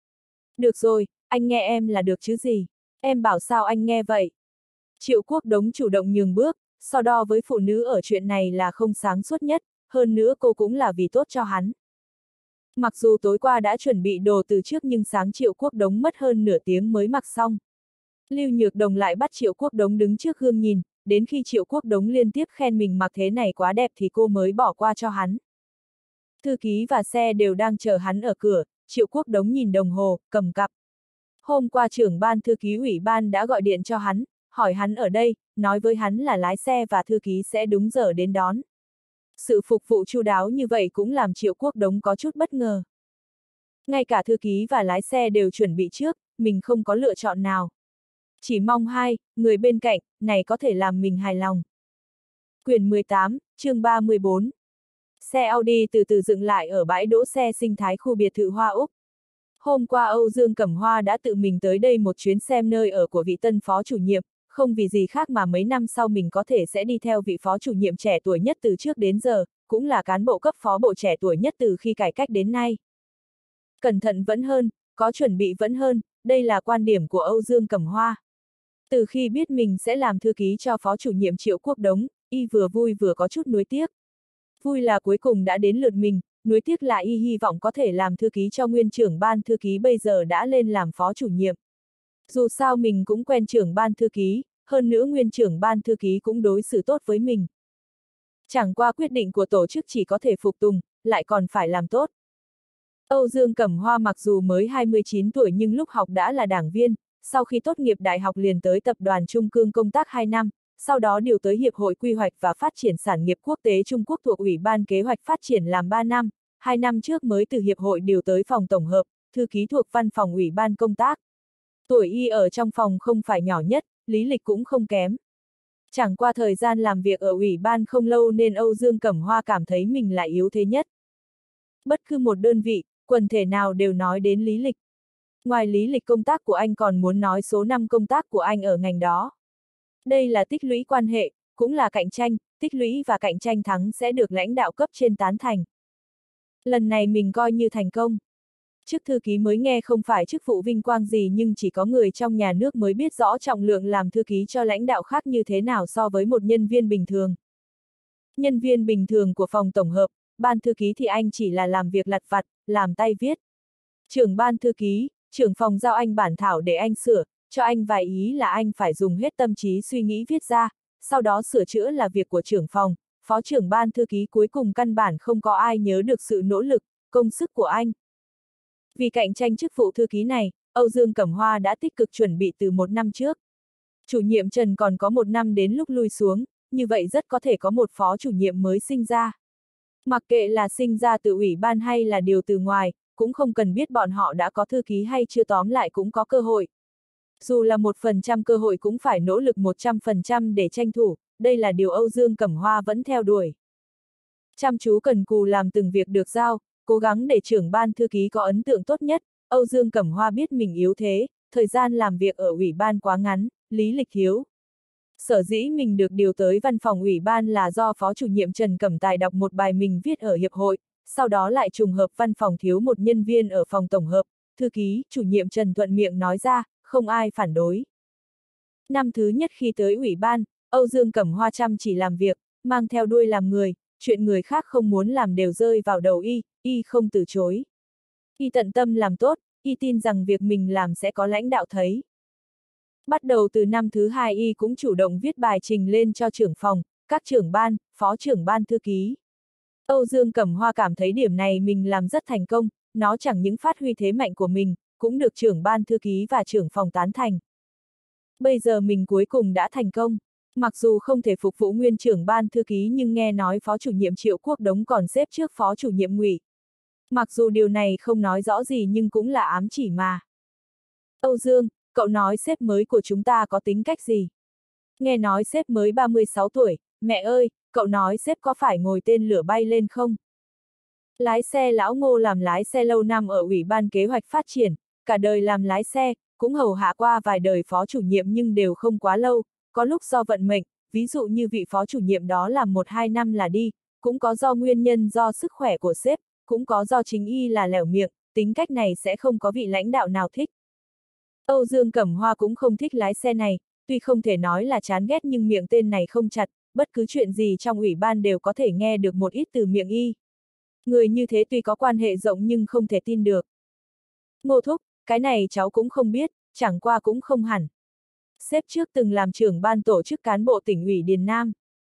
Được rồi, anh nghe em là được chứ gì. Em bảo sao anh nghe vậy. Triệu Quốc Đống chủ động nhường bước, so đo với phụ nữ ở chuyện này là không sáng suốt nhất, hơn nữa cô cũng là vì tốt cho hắn. Mặc dù tối qua đã chuẩn bị đồ từ trước nhưng sáng Triệu Quốc Đống mất hơn nửa tiếng mới mặc xong. Lưu Nhược Đồng lại bắt Triệu Quốc Đống đứng trước gương nhìn, đến khi Triệu Quốc Đống liên tiếp khen mình mặc thế này quá đẹp thì cô mới bỏ qua cho hắn. Thư ký và xe đều đang chờ hắn ở cửa, Triệu Quốc Đống nhìn đồng hồ, cầm cặp. Hôm qua trưởng ban thư ký ủy ban đã gọi điện cho hắn, hỏi hắn ở đây, nói với hắn là lái xe và thư ký sẽ đúng giờ đến đón. Sự phục vụ chu đáo như vậy cũng làm Triệu Quốc Đống có chút bất ngờ. Ngay cả thư ký và lái xe đều chuẩn bị trước, mình không có lựa chọn nào. Chỉ mong hai, người bên cạnh, này có thể làm mình hài lòng. Quyển mười tám, chương ba mươi bốn. Xe Audi từ từ dựng lại ở bãi đỗ xe sinh thái khu biệt thự Hoa Úc. Hôm qua Âu Dương Cẩm Hoa đã tự mình tới đây một chuyến xem nơi ở của vị tân phó chủ nhiệm, không vì gì khác mà mấy năm sau mình có thể sẽ đi theo vị phó chủ nhiệm trẻ tuổi nhất từ trước đến giờ, cũng là cán bộ cấp phó bộ trẻ tuổi nhất từ khi cải cách đến nay. Cẩn thận vẫn hơn, có chuẩn bị vẫn hơn, đây là quan điểm của Âu Dương Cẩm Hoa. Từ khi biết mình sẽ làm thư ký cho phó chủ nhiệm Triệu Quốc Đống, y vừa vui vừa có chút nuối tiếc. Vui là cuối cùng đã đến lượt mình, nuối tiếc là y hy vọng có thể làm thư ký cho nguyên trưởng ban thư ký bây giờ đã lên làm phó chủ nhiệm. Dù sao mình cũng quen trưởng ban thư ký, hơn nữa nguyên trưởng ban thư ký cũng đối xử tốt với mình. Chẳng qua quyết định của tổ chức chỉ có thể phục tùng, lại còn phải làm tốt. Âu Dương Cẩm Hoa mặc dù mới hai mươi chín tuổi nhưng lúc học đã là đảng viên, sau khi tốt nghiệp đại học liền tới tập đoàn Trung Cương công tác hai năm, sau đó điều tới Hiệp hội Quy hoạch và Phát triển Sản nghiệp Quốc tế Trung Quốc thuộc Ủy ban Kế hoạch Phát triển làm ba năm, hai năm trước mới từ Hiệp hội điều tới phòng tổng hợp, thư ký thuộc văn phòng Ủy ban công tác. Tuổi y ở trong phòng không phải nhỏ nhất, lý lịch cũng không kém. Chẳng qua thời gian làm việc ở Ủy ban không lâu nên Âu Dương Cẩm Hoa cảm thấy mình là yếu thế nhất. Bất cứ một đơn vị, quần thể nào đều nói đến lý lịch. Ngoài lý lịch công tác của anh còn muốn nói số năm công tác của anh ở ngành đó. Đây là tích lũy quan hệ, cũng là cạnh tranh, tích lũy và cạnh tranh thắng sẽ được lãnh đạo cấp trên tán thành. Lần này mình coi như thành công. Chức thư ký mới nghe không phải chức vụ vinh quang gì nhưng chỉ có người trong nhà nước mới biết rõ trọng lượng làm thư ký cho lãnh đạo khác như thế nào so với một nhân viên bình thường. Nhân viên bình thường của phòng tổng hợp, ban thư ký thì anh chỉ là làm việc lặt vặt, làm tay viết. Trưởng ban thư ký, trưởng phòng giao anh bản thảo để anh sửa, cho anh vài ý là anh phải dùng hết tâm trí suy nghĩ viết ra, sau đó sửa chữa là việc của trưởng phòng, phó trưởng ban thư ký cuối cùng căn bản không có ai nhớ được sự nỗ lực, công sức của anh. Vì cạnh tranh chức vụ thư ký này, Âu Dương Cẩm Hoa đã tích cực chuẩn bị từ một năm trước. Chủ nhiệm Trần còn có một năm đến lúc lui xuống, như vậy rất có thể có một phó chủ nhiệm mới sinh ra. Mặc kệ là sinh ra từ ủy ban hay là điều từ ngoài, cũng không cần biết bọn họ đã có thư ký hay chưa tóm lại cũng có cơ hội. Dù là một phần trăm cơ hội cũng phải nỗ lực một trăm phần trăm để tranh thủ, đây là điều Âu Dương Cẩm Hoa vẫn theo đuổi. Chăm chú cần cù làm từng việc được giao, cố gắng để trưởng ban thư ký có ấn tượng tốt nhất, Âu Dương Cẩm Hoa biết mình yếu thế, thời gian làm việc ở ủy ban quá ngắn, lý lịch thiếu. Sở dĩ mình được điều tới văn phòng ủy ban là do phó chủ nhiệm Trần Cẩm Tài đọc một bài mình viết ở hiệp hội, sau đó lại trùng hợp văn phòng thiếu một nhân viên ở phòng tổng hợp, thư ký, chủ nhiệm Trần thuận miệng nói ra, không ai phản đối. Năm thứ nhất khi tới ủy ban, Âu Dương Cẩm Hoa chăm chỉ làm việc, mang theo đuôi làm người, chuyện người khác không muốn làm đều rơi vào đầu y, y không từ chối. Y tận tâm làm tốt, y tin rằng việc mình làm sẽ có lãnh đạo thấy. Bắt đầu từ năm thứ hai y cũng chủ động viết bài trình lên cho trưởng phòng, các trưởng ban, phó trưởng ban thư ký. Âu Dương Cẩm Hoa cảm thấy điểm này mình làm rất thành công, nó chẳng những phát huy thế mạnh của mình, cũng được trưởng ban thư ký và trưởng phòng tán thành. Bây giờ mình cuối cùng đã thành công. Mặc dù không thể phục vụ nguyên trưởng ban thư ký nhưng nghe nói phó chủ nhiệm Triệu Quốc Đống còn xếp trước phó chủ nhiệm Ngụy. Mặc dù điều này không nói rõ gì nhưng cũng là ám chỉ mà. Âu Dương, cậu nói sếp mới của chúng ta có tính cách gì? Nghe nói sếp mới ba mươi sáu tuổi, mẹ ơi, cậu nói sếp có phải ngồi tên lửa bay lên không? Lái xe lão Ngô làm lái xe lâu năm ở Ủy ban Kế hoạch Phát triển, cả đời làm lái xe, cũng hầu hạ qua vài đời phó chủ nhiệm nhưng đều không quá lâu, có lúc do vận mệnh, ví dụ như vị phó chủ nhiệm đó làm một hai năm là đi, cũng có do nguyên nhân do sức khỏe của sếp, cũng có do chính y là lẻo miệng, tính cách này sẽ không có vị lãnh đạo nào thích. Âu Dương Cẩm Hoa cũng không thích lái xe này, tuy không thể nói là chán ghét nhưng miệng tên này không chặt, bất cứ chuyện gì trong ủy ban đều có thể nghe được một ít từ miệng y. Người như thế tuy có quan hệ rộng nhưng không thể tin được. Ngô thúc, cái này cháu cũng không biết, chẳng qua cũng không hẳn. Sếp trước từng làm trưởng ban tổ chức cán bộ tỉnh ủy Điền Nam.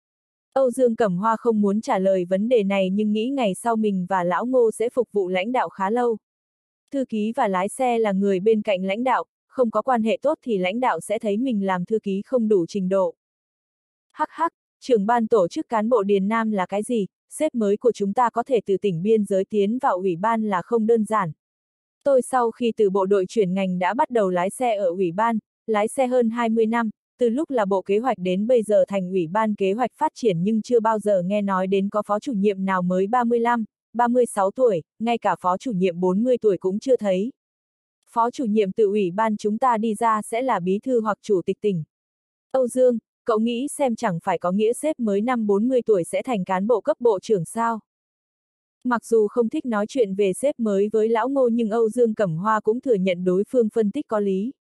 Âu Dương Cẩm Hoa không muốn trả lời vấn đề này nhưng nghĩ ngày sau mình và lão Ngô sẽ phục vụ lãnh đạo khá lâu. Thư ký và lái xe là người bên cạnh lãnh đạo, không có quan hệ tốt thì lãnh đạo sẽ thấy mình làm thư ký không đủ trình độ. Hắc hắc, trưởng ban tổ chức cán bộ Điền Nam là cái gì? Sếp mới của chúng ta có thể từ tỉnh biên giới tiến vào ủy ban là không đơn giản. Tôi sau khi từ bộ đội chuyển ngành đã bắt đầu lái xe ở ủy ban, lái xe hơn hai mươi năm, từ lúc là bộ kế hoạch đến bây giờ thành ủy ban kế hoạch phát triển nhưng chưa bao giờ nghe nói đến có phó chủ nhiệm nào mới ba mươi lăm, ba mươi sáu tuổi, ngay cả phó chủ nhiệm bốn mươi tuổi cũng chưa thấy. Phó chủ nhiệm từ ủy ban chúng ta đi ra sẽ là bí thư hoặc chủ tịch tỉnh. Âu Dương, cậu nghĩ xem chẳng phải có nghĩa sếp mới năm bốn mươi tuổi sẽ thành cán bộ cấp bộ trưởng sao? Mặc dù không thích nói chuyện về sếp mới với lão Ngô nhưng Âu Dương Cẩm Hoa cũng thừa nhận đối phương phân tích có lý.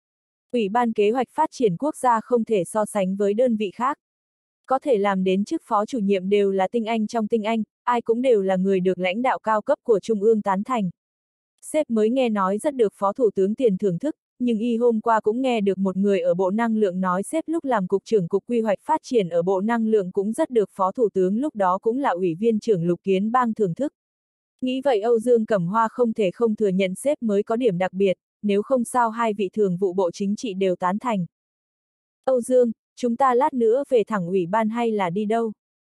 Ủy ban kế hoạch phát triển quốc gia không thể so sánh với đơn vị khác. Có thể làm đến chức phó chủ nhiệm đều là tinh anh trong tinh anh, ai cũng đều là người được lãnh đạo cao cấp của Trung ương tán thành. Sếp mới nghe nói rất được Phó Thủ tướng Tiền thưởng thức, nhưng y hôm qua cũng nghe được một người ở Bộ Năng lượng nói sếp lúc làm Cục trưởng Cục Quy hoạch Phát triển ở Bộ Năng lượng cũng rất được Phó Thủ tướng lúc đó cũng là Ủy viên trưởng Lục Kiến Bang thưởng thức. Nghĩ vậy Âu Dương Cẩm Hoa không thể không thừa nhận sếp mới có điểm đặc biệt, nếu không sao hai vị thường vụ Bộ Chính trị đều tán thành. Âu Dương, chúng ta lát nữa về thẳng ủy ban hay là đi đâu?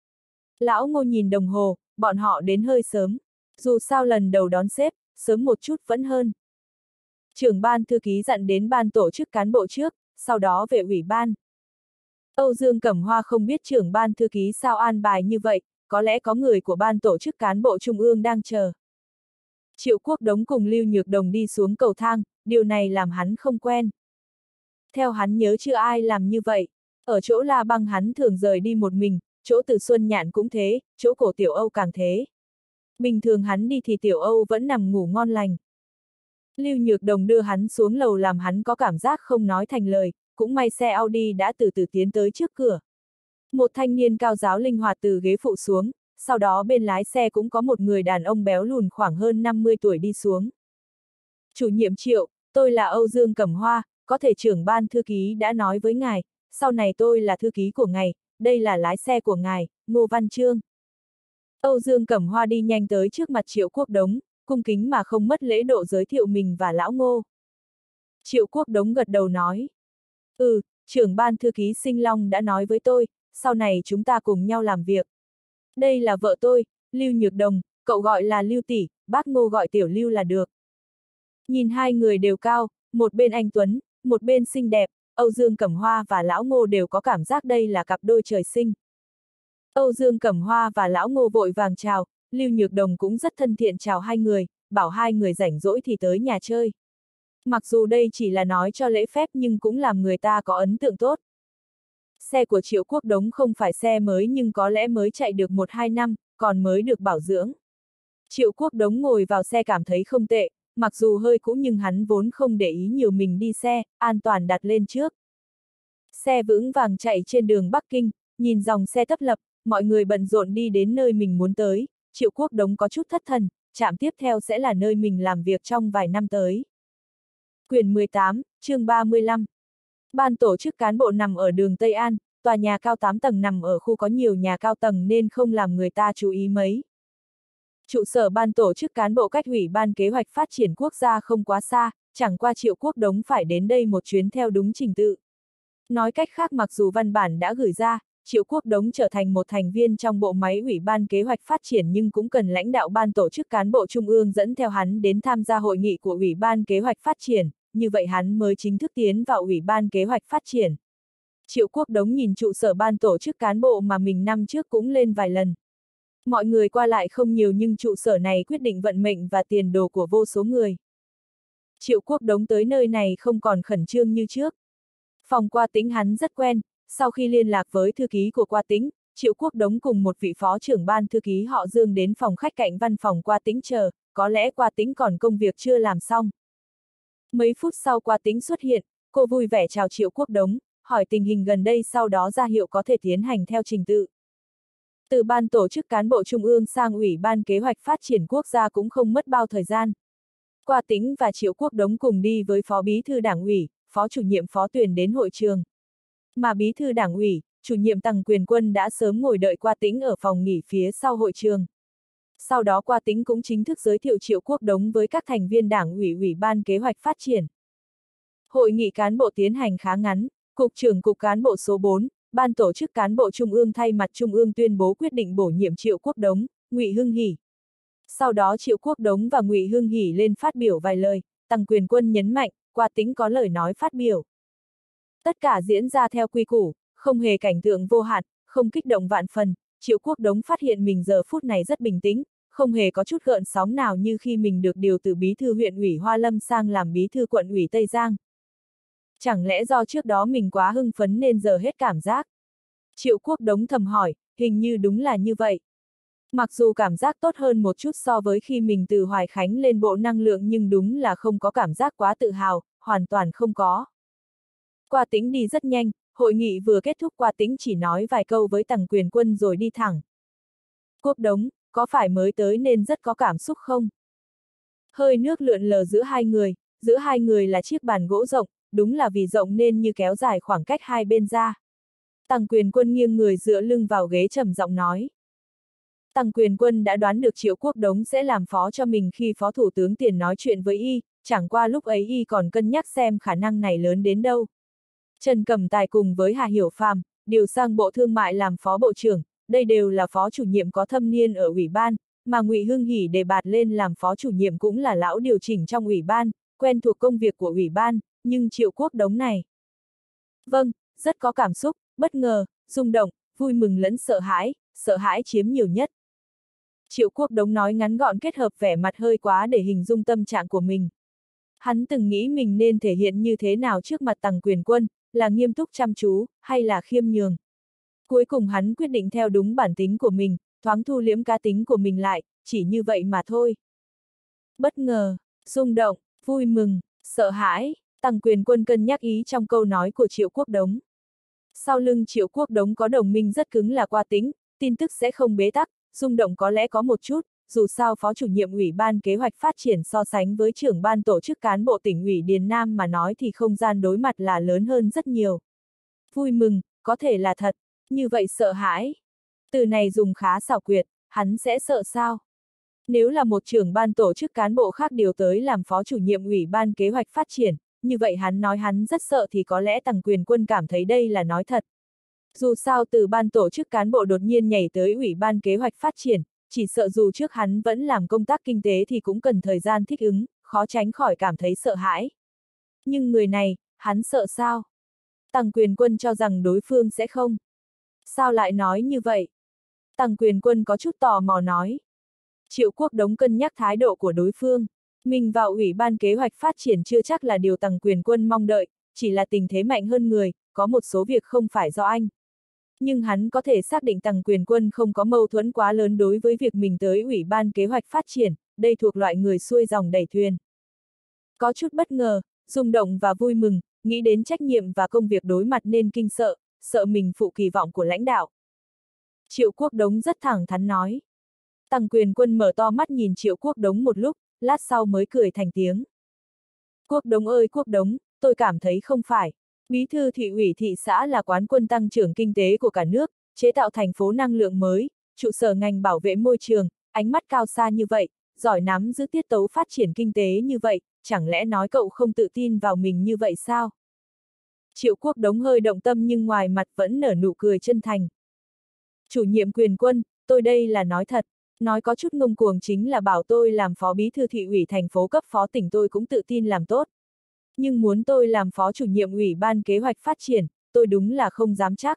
Lão Ngô nhìn đồng hồ, bọn họ đến hơi sớm. Dù sao lần đầu đón sếp, sớm một chút vẫn hơn. Trưởng ban thư ký dặn đến ban tổ chức cán bộ trước, sau đó về ủy ban. Âu Dương Cẩm Hoa không biết trưởng ban thư ký sao an bài như vậy, có lẽ có người của ban tổ chức cán bộ trung ương đang chờ. Triệu Quốc Đống cùng Lưu Nhược Đồng đi xuống cầu thang, điều này làm hắn không quen. Theo hắn nhớ chưa ai làm như vậy, ở chỗ La Băng hắn thường rời đi một mình, chỗ Từ Xuân Nhạn cũng thế, chỗ cổ Tiểu Âu càng thế. Bình thường hắn đi thì Tiểu Âu vẫn nằm ngủ ngon lành. Lưu Nhược Đồng đưa hắn xuống lầu làm hắn có cảm giác không nói thành lời, cũng may xe Audi đã từ từ tiến tới trước cửa. Một thanh niên cao giáo linh hoạt từ ghế phụ xuống, sau đó bên lái xe cũng có một người đàn ông béo lùn khoảng hơn năm mươi tuổi đi xuống. Chủ nhiệm Triệu, tôi là Âu Dương Cẩm Hoa, có thể trưởng ban thư ký đã nói với ngài, sau này tôi là thư ký của ngài, đây là lái xe của ngài, Ngô Văn Chương. Âu Dương Cẩm Hoa đi nhanh tới trước mặt Triệu Quốc Đống, cung kính mà không mất lễ độ giới thiệu mình và lão Ngô. Triệu Quốc Đống gật đầu nói. Ừ, trưởng ban thư ký Sinh Long đã nói với tôi, sau này chúng ta cùng nhau làm việc. Đây là vợ tôi, Lưu Nhược Đồng, cậu gọi là Lưu tỷ, bác Ngô gọi tiểu Lưu là được. Nhìn hai người đều cao, một bên anh tuấn, một bên xinh đẹp, Âu Dương Cẩm Hoa và lão Ngô đều có cảm giác đây là cặp đôi trời sinh. Âu Dương Cẩm Hoa và lão Ngô vội vàng chào, Lưu Nhược Đồng cũng rất thân thiện chào hai người, bảo hai người rảnh rỗi thì tới nhà chơi. Mặc dù đây chỉ là nói cho lễ phép nhưng cũng làm người ta có ấn tượng tốt. Xe của Triệu Quốc Đống không phải xe mới nhưng có lẽ mới chạy được một hai năm, còn mới được bảo dưỡng. Triệu Quốc Đống ngồi vào xe cảm thấy không tệ, mặc dù hơi cũ nhưng hắn vốn không để ý nhiều mình đi xe, an toàn đặt lên trước. Xe vững vàng chạy trên đường Bắc Kinh, nhìn dòng xe tấp lập, mọi người bận rộn đi đến nơi mình muốn tới, Triệu Quốc Đống có chút thất thần, trạm tiếp theo sẽ là nơi mình làm việc trong vài năm tới. Quyển mười tám, chương ba mươi lăm. Ban tổ chức cán bộ nằm ở đường Tây An, tòa nhà cao tám tầng nằm ở khu có nhiều nhà cao tầng nên không làm người ta chú ý mấy. Trụ sở ban tổ chức cán bộ cách ủy ban kế hoạch phát triển quốc gia không quá xa, chẳng qua Triệu Quốc Đống phải đến đây một chuyến theo đúng trình tự. Nói cách khác, mặc dù văn bản đã gửi ra, Triệu Quốc Đống trở thành một thành viên trong bộ máy Ủy ban Kế hoạch Phát triển nhưng cũng cần lãnh đạo ban tổ chức cán bộ Trung ương dẫn theo hắn đến tham gia hội nghị của Ủy ban Kế hoạch Phát triển, như vậy hắn mới chính thức tiến vào Ủy ban Kế hoạch Phát triển. Triệu Quốc Đống nhìn trụ sở ban tổ chức cán bộ mà mình năm trước cũng lên vài lần. Mọi người qua lại không nhiều nhưng trụ sở này quyết định vận mệnh và tiền đồ của vô số người. Triệu Quốc Đống tới nơi này không còn khẩn trương như trước. Phòng Qua Tĩnh hắn rất quen, sau khi liên lạc với thư ký của Qua Tĩnh, Triệu Quốc Đống cùng một vị phó trưởng ban thư ký họ Dương đến phòng khách cạnh văn phòng Qua Tĩnh chờ, có lẽ Qua Tĩnh còn công việc chưa làm xong. Mấy phút sau Qua Tĩnh xuất hiện, cô vui vẻ chào Triệu Quốc Đống, hỏi tình hình gần đây, sau đó ra hiệu có thể tiến hành theo trình tự. Từ ban tổ chức cán bộ Trung ương sang Ủy ban Kế hoạch Phát triển Quốc gia cũng không mất bao thời gian. Qua Tĩnh và Triệu Quốc Đống cùng đi với Phó Bí thư Đảng ủy, Phó chủ nhiệm Phó Tuyền đến hội trường. Mà Bí thư Đảng ủy, chủ nhiệm Tằng Quyền Quân đã sớm ngồi đợi Qua Tĩnh ở phòng nghỉ phía sau hội trường. Sau đó Qua Tĩnh cũng chính thức giới thiệu Triệu Quốc Đống với các thành viên Đảng ủy Ủy ban Kế hoạch Phát triển. Hội nghị cán bộ tiến hành khá ngắn, Cục trưởng Cục Cán bộ số bốn, Ban tổ chức cán bộ Trung ương thay mặt Trung ương tuyên bố quyết định bổ nhiệm Triệu Quốc Đống, Ngụy Hưng Hỉ. Sau đó Triệu Quốc Đống và Ngụy Hưng Hỉ lên phát biểu vài lời, Tằng Quyền Quân nhấn mạnh, Qua Tĩnh có lời nói phát biểu. Tất cả diễn ra theo quy củ, không hề cảnh tượng vô hạn, không kích động vạn phần. Triệu Quốc Đống phát hiện mình giờ phút này rất bình tĩnh, không hề có chút gợn sóng nào như khi mình được điều từ bí thư huyện ủy Hoa Lâm sang làm bí thư quận ủy Tây Giang. Chẳng lẽ do trước đó mình quá hưng phấn nên giờ hết cảm giác? Triệu Quốc Đống thầm hỏi, hình như đúng là như vậy. Mặc dù cảm giác tốt hơn một chút so với khi mình từ Hoài Khánh lên Bộ Năng lượng nhưng đúng là không có cảm giác quá tự hào, hoàn toàn không có. Qua Tĩnh đi rất nhanh, hội nghị vừa kết thúc Qua Tĩnh chỉ nói vài câu với Tằng Quyền Quân rồi đi thẳng. Quốc Đống, có phải mới tới nên rất có cảm xúc không? Hơi nước lượn lờ giữa hai người, giữa hai người là chiếc bàn gỗ rộng, đúng là vì rộng nên như kéo dài khoảng cách hai bên ra. Tằng Quyền Quân nghiêng người dựa lưng vào ghế trầm giọng nói. Tằng Quyền Quân đã đoán được Triệu Quốc Đống sẽ làm phó cho mình khi Phó Thủ tướng Tiền nói chuyện với y, chẳng qua lúc ấy y còn cân nhắc xem khả năng này lớn đến đâu. Trần Cẩm Tài cùng với Hà Hiểu Phàm điều sang Bộ Thương mại làm Phó Bộ trưởng, đây đều là phó chủ nhiệm có thâm niên ở ủy ban, mà Ngụy Hưng Hỉ đề bạt lên làm phó chủ nhiệm cũng là lão điều chỉnh trong ủy ban, quen thuộc công việc của ủy ban, nhưng Triệu Quốc Đống này. Vâng, rất có cảm xúc, bất ngờ, rung động, vui mừng lẫn sợ hãi, sợ hãi chiếm nhiều nhất. Triệu Quốc Đống nói ngắn gọn kết hợp vẻ mặt hơi quá để hình dung tâm trạng của mình. Hắn từng nghĩ mình nên thể hiện như thế nào trước mặt Tằng Quyền Quân, là nghiêm túc chăm chú, hay là khiêm nhường. Cuối cùng hắn quyết định theo đúng bản tính của mình, thoáng thu liễm cá tính của mình lại, chỉ như vậy mà thôi. Bất ngờ, rung động, vui mừng, sợ hãi, Tằng Quyền Quân cân nhắc ý trong câu nói của Triệu Quốc Đống. Sau lưng Triệu Quốc Đống có đồng minh rất cứng là Qua Tĩnh, tin tức sẽ không bế tắc, rung động có lẽ có một chút, dù sao phó chủ nhiệm Ủy ban Kế hoạch Phát triển so sánh với trưởng ban tổ chức cán bộ tỉnh ủy Điền Nam mà nói thì không gian đối mặt là lớn hơn rất nhiều. Vui mừng, có thể là thật, như vậy sợ hãi. Từ này dùng khá xảo quyệt, hắn sẽ sợ sao? Nếu là một trưởng ban tổ chức cán bộ khác điều tới làm phó chủ nhiệm Ủy ban Kế hoạch Phát triển, như vậy hắn nói hắn rất sợ thì có lẽ Tằng Quyền Quân cảm thấy đây là nói thật. Dù sao từ ban tổ chức cán bộ đột nhiên nhảy tới Ủy ban Kế hoạch Phát triển, chỉ sợ dù trước hắn vẫn làm công tác kinh tế thì cũng cần thời gian thích ứng, khó tránh khỏi cảm thấy sợ hãi. Nhưng người này, hắn sợ sao? Tằng Quyền Quân cho rằng đối phương sẽ không. Sao lại nói như vậy? Tằng Quyền Quân có chút tò mò nói. Triệu Quốc Đống cân nhắc thái độ của đối phương. Mình vào Ủy ban Kế hoạch Phát triển chưa chắc là điều Tằng Quyền Quân mong đợi, chỉ là tình thế mạnh hơn người, có một số việc không phải do anh. Nhưng hắn có thể xác định Tằng Quyền Quân không có mâu thuẫn quá lớn đối với việc mình tới Ủy ban Kế hoạch Phát triển, đây thuộc loại người xuôi dòng đẩy thuyền. Có chút bất ngờ, rung động và vui mừng, nghĩ đến trách nhiệm và công việc đối mặt nên kinh sợ, sợ mình phụ kỳ vọng của lãnh đạo. Triệu Quốc Đống rất thẳng thắn nói. Tằng Quyền Quân mở to mắt nhìn Triệu Quốc Đống một lúc, lát sau mới cười thành tiếng. Quốc Đống ơi Quốc Đống, tôi cảm thấy không phải. Bí thư thị ủy thị xã là quán quân tăng trưởng kinh tế của cả nước, chế tạo thành phố năng lượng mới, trụ sở ngành bảo vệ môi trường, ánh mắt cao xa như vậy, giỏi nắm giữ tiết tấu phát triển kinh tế như vậy, chẳng lẽ nói cậu không tự tin vào mình như vậy sao? Triệu Quốc Đống hơi động tâm nhưng ngoài mặt vẫn nở nụ cười chân thành. Chủ nhiệm Quyền Quân, tôi đây là nói thật, nói có chút ngông cuồng chính là bảo tôi làm phó bí thư thị ủy thành phố cấp phó tỉnh tôi cũng tự tin làm tốt. Nhưng muốn tôi làm phó chủ nhiệm ủy ban kế hoạch phát triển, tôi đúng là không dám chắc.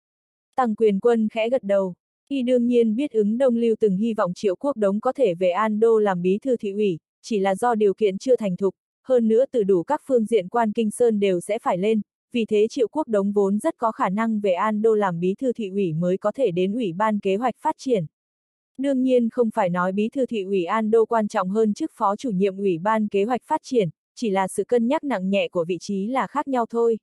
Tằng Quyền Quân khẽ gật đầu, y đương nhiên biết ứng Đông Lưu từng hy vọng Triệu Quốc Đống có thể về An Đô làm bí thư thị ủy, chỉ là do điều kiện chưa thành thục, hơn nữa từ đủ các phương diện quan Kinh Sơn đều sẽ phải lên, vì thế Triệu Quốc Đống vốn rất có khả năng về An Đô làm bí thư thị ủy mới có thể đến ủy ban kế hoạch phát triển. Đương nhiên không phải nói bí thư thị ủy An Đô quan trọng hơn chức phó chủ nhiệm ủy ban kế hoạch phát triển, chỉ là sự cân nhắc nặng nhẹ của vị trí là khác nhau thôi.